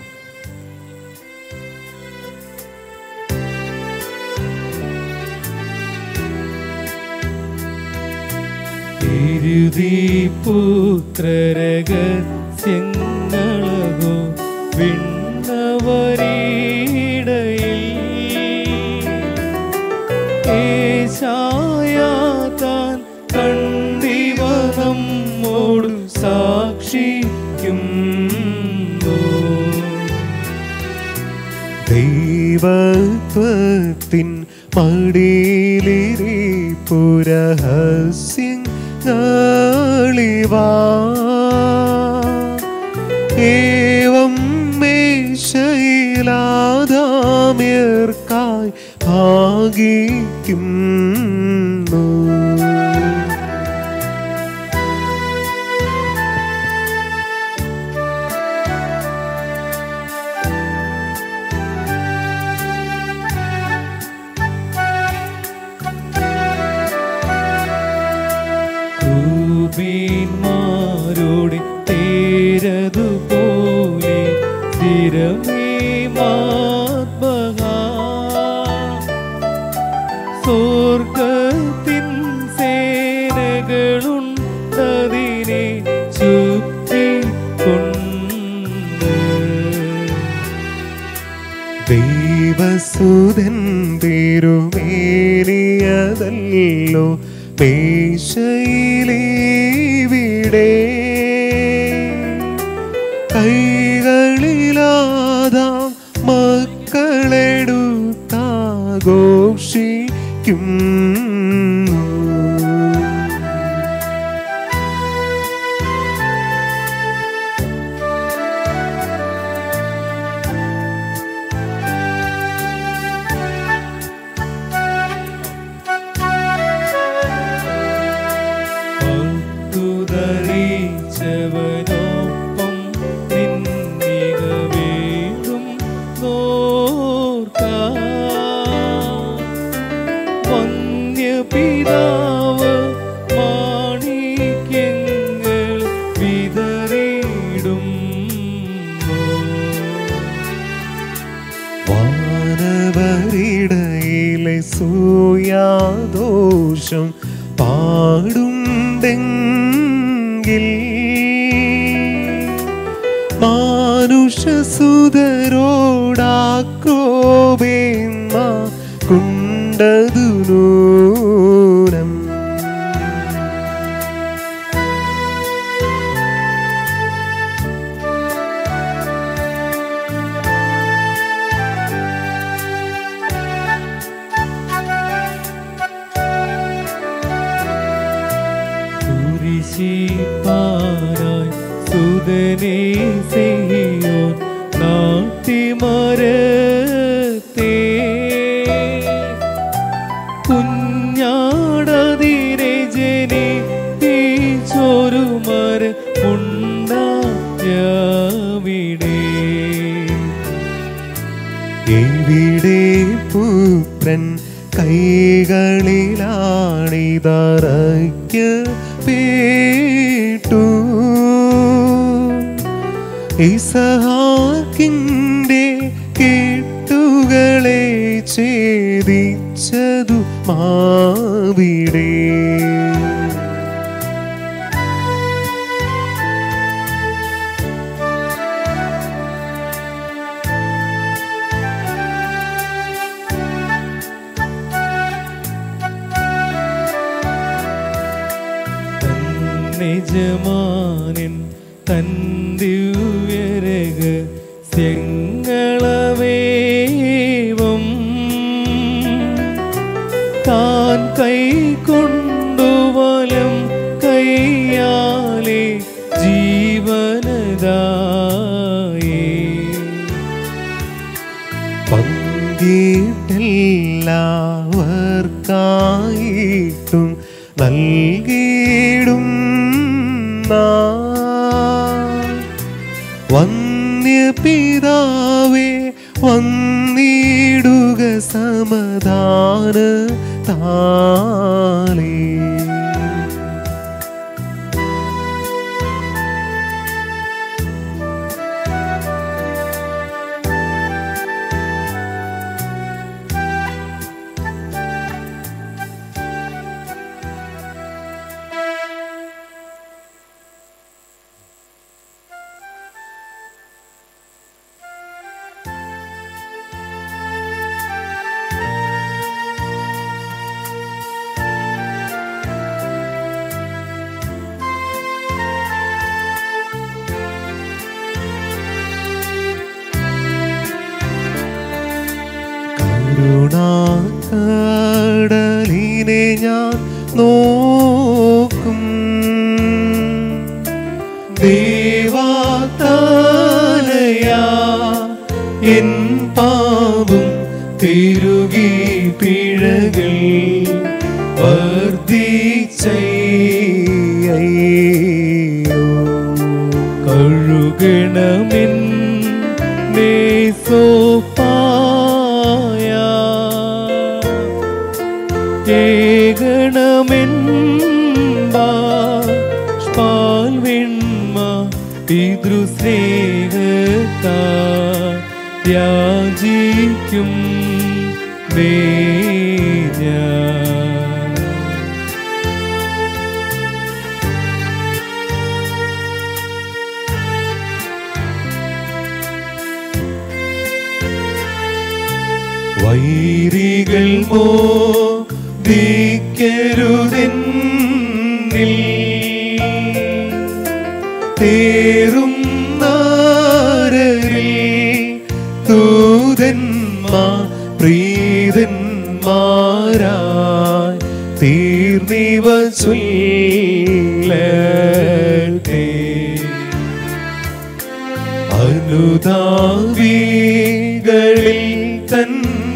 പുത്രരഹസ്യങ്ങളോ വിണ്ണവരീടയിൽ ഏശായാതാൻ കണ്ടിവ നമ്മോട് സാക്ഷിക്കുന്നു. ദൈവത്വത്തിൻ മടിയിലിരിപ്പുരഹസ്യങ്ങളിവാ ഏവം മേശയിലാദാമ്യർക്കായി ഭാഗിക്കുന്നു. ക്രൂബീന്മാരോട് തേരതുപോലെ സ്ഥിരമേമാത്മഹാ സ്വർഗത്തിൻ സേനകളുണ്ടതിനെ ചുറ്റിക്കൊണ്ട് ദൈവസുതൻ തിരുമേനിയതല്ലോ മേശയിലിവിടെ കൈകളിലാദാം മക്കളെടുത്താഘോഷിക്കുന്നു. ധരിച്ചവനൊപ്പം നിന്നിക വീടും നോർക്ക വന്യപിതാവ് മാണിക്യങ്ങൾ വിതറിയിടും. വാനവരിടയിലെ സൂയാദോഷം പാടുണ്ടെങ്കിൽ മാനുഷസുതരോടാക്രോപേന്മ കൊണ്ടതു നൂനം. കുരിശിപ്പാനായി സുതനെ സിയോൻ നാട്ടിമരത്തെ കുഞ്ഞാടതിരെ ജനിപ്പിച്ചൊരു മരമുണ്ടായവിടെ എവിടെ പുത്രൻ കൈകളിലാണിതറയ്ക്കപ്പെട്ടു ഇസഹാക്കിന്റെ കെട്ടുകളെ ഛേദിച്ചതു മാവിടെ യജമാനൻ തന്ദിവ്യരഹസ്യങ്ങളവേവം താൻ കൈക്കൊണ്ടു വലം നൽകിയിടും വന്യപിതാവേ വന്നിടുക സമാധാന താലേ. കരുണാകടലിനെ ഞാൻ നോക്കും ദേവാതനയാ എൻ പാപം തിരുകി പിഴകൾ വർദ്ധിച്ചയ്യോ കഴുകണമെൻ സോപ്പായ ഏകണമെൻ ബാഷ്പാൽ വെണ്മ പിതൃസ്നേഹത്താ യാചിക്കും വൈരികൾ മോദിക്കരുതെന്നിൽ തേറും നാരരിൽ ദൂതന്മാർ പ്രീതന്മാരായി തീർന്നിവ ചൊല്ലട്ടെ അനുതാപികളിൽ തൻ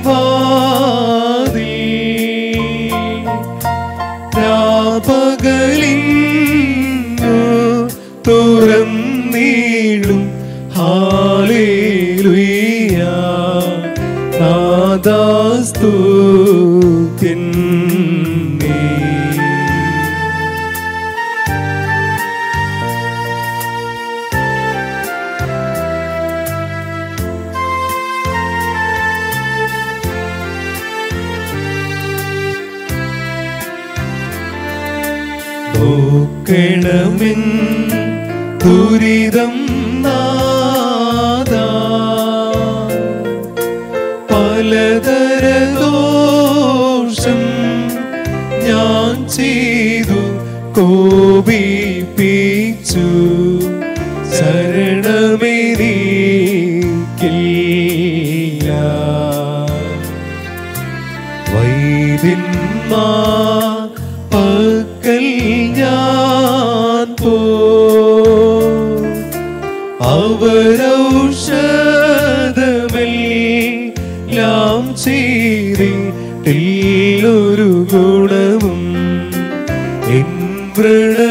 രാപകലിന്നു തുറന്നീളും ഹാലേലുയ്യ നാദാസ്തുതിന്നേ. നോക്കണമെൻ ദുരിതം നാദാ പലതര ദോഷം ഞാൻ ചെയ്തു കോപിപ്പിച്ചു ശരണമെനിക്കില്ല വൈദ്യന്മാർ പക്കൽ ഞാൻ അവരൗഷധമെല്ലാം ചെയ്തിട്ടില്ലൊരു ഗുണവും എൻ വ്രണ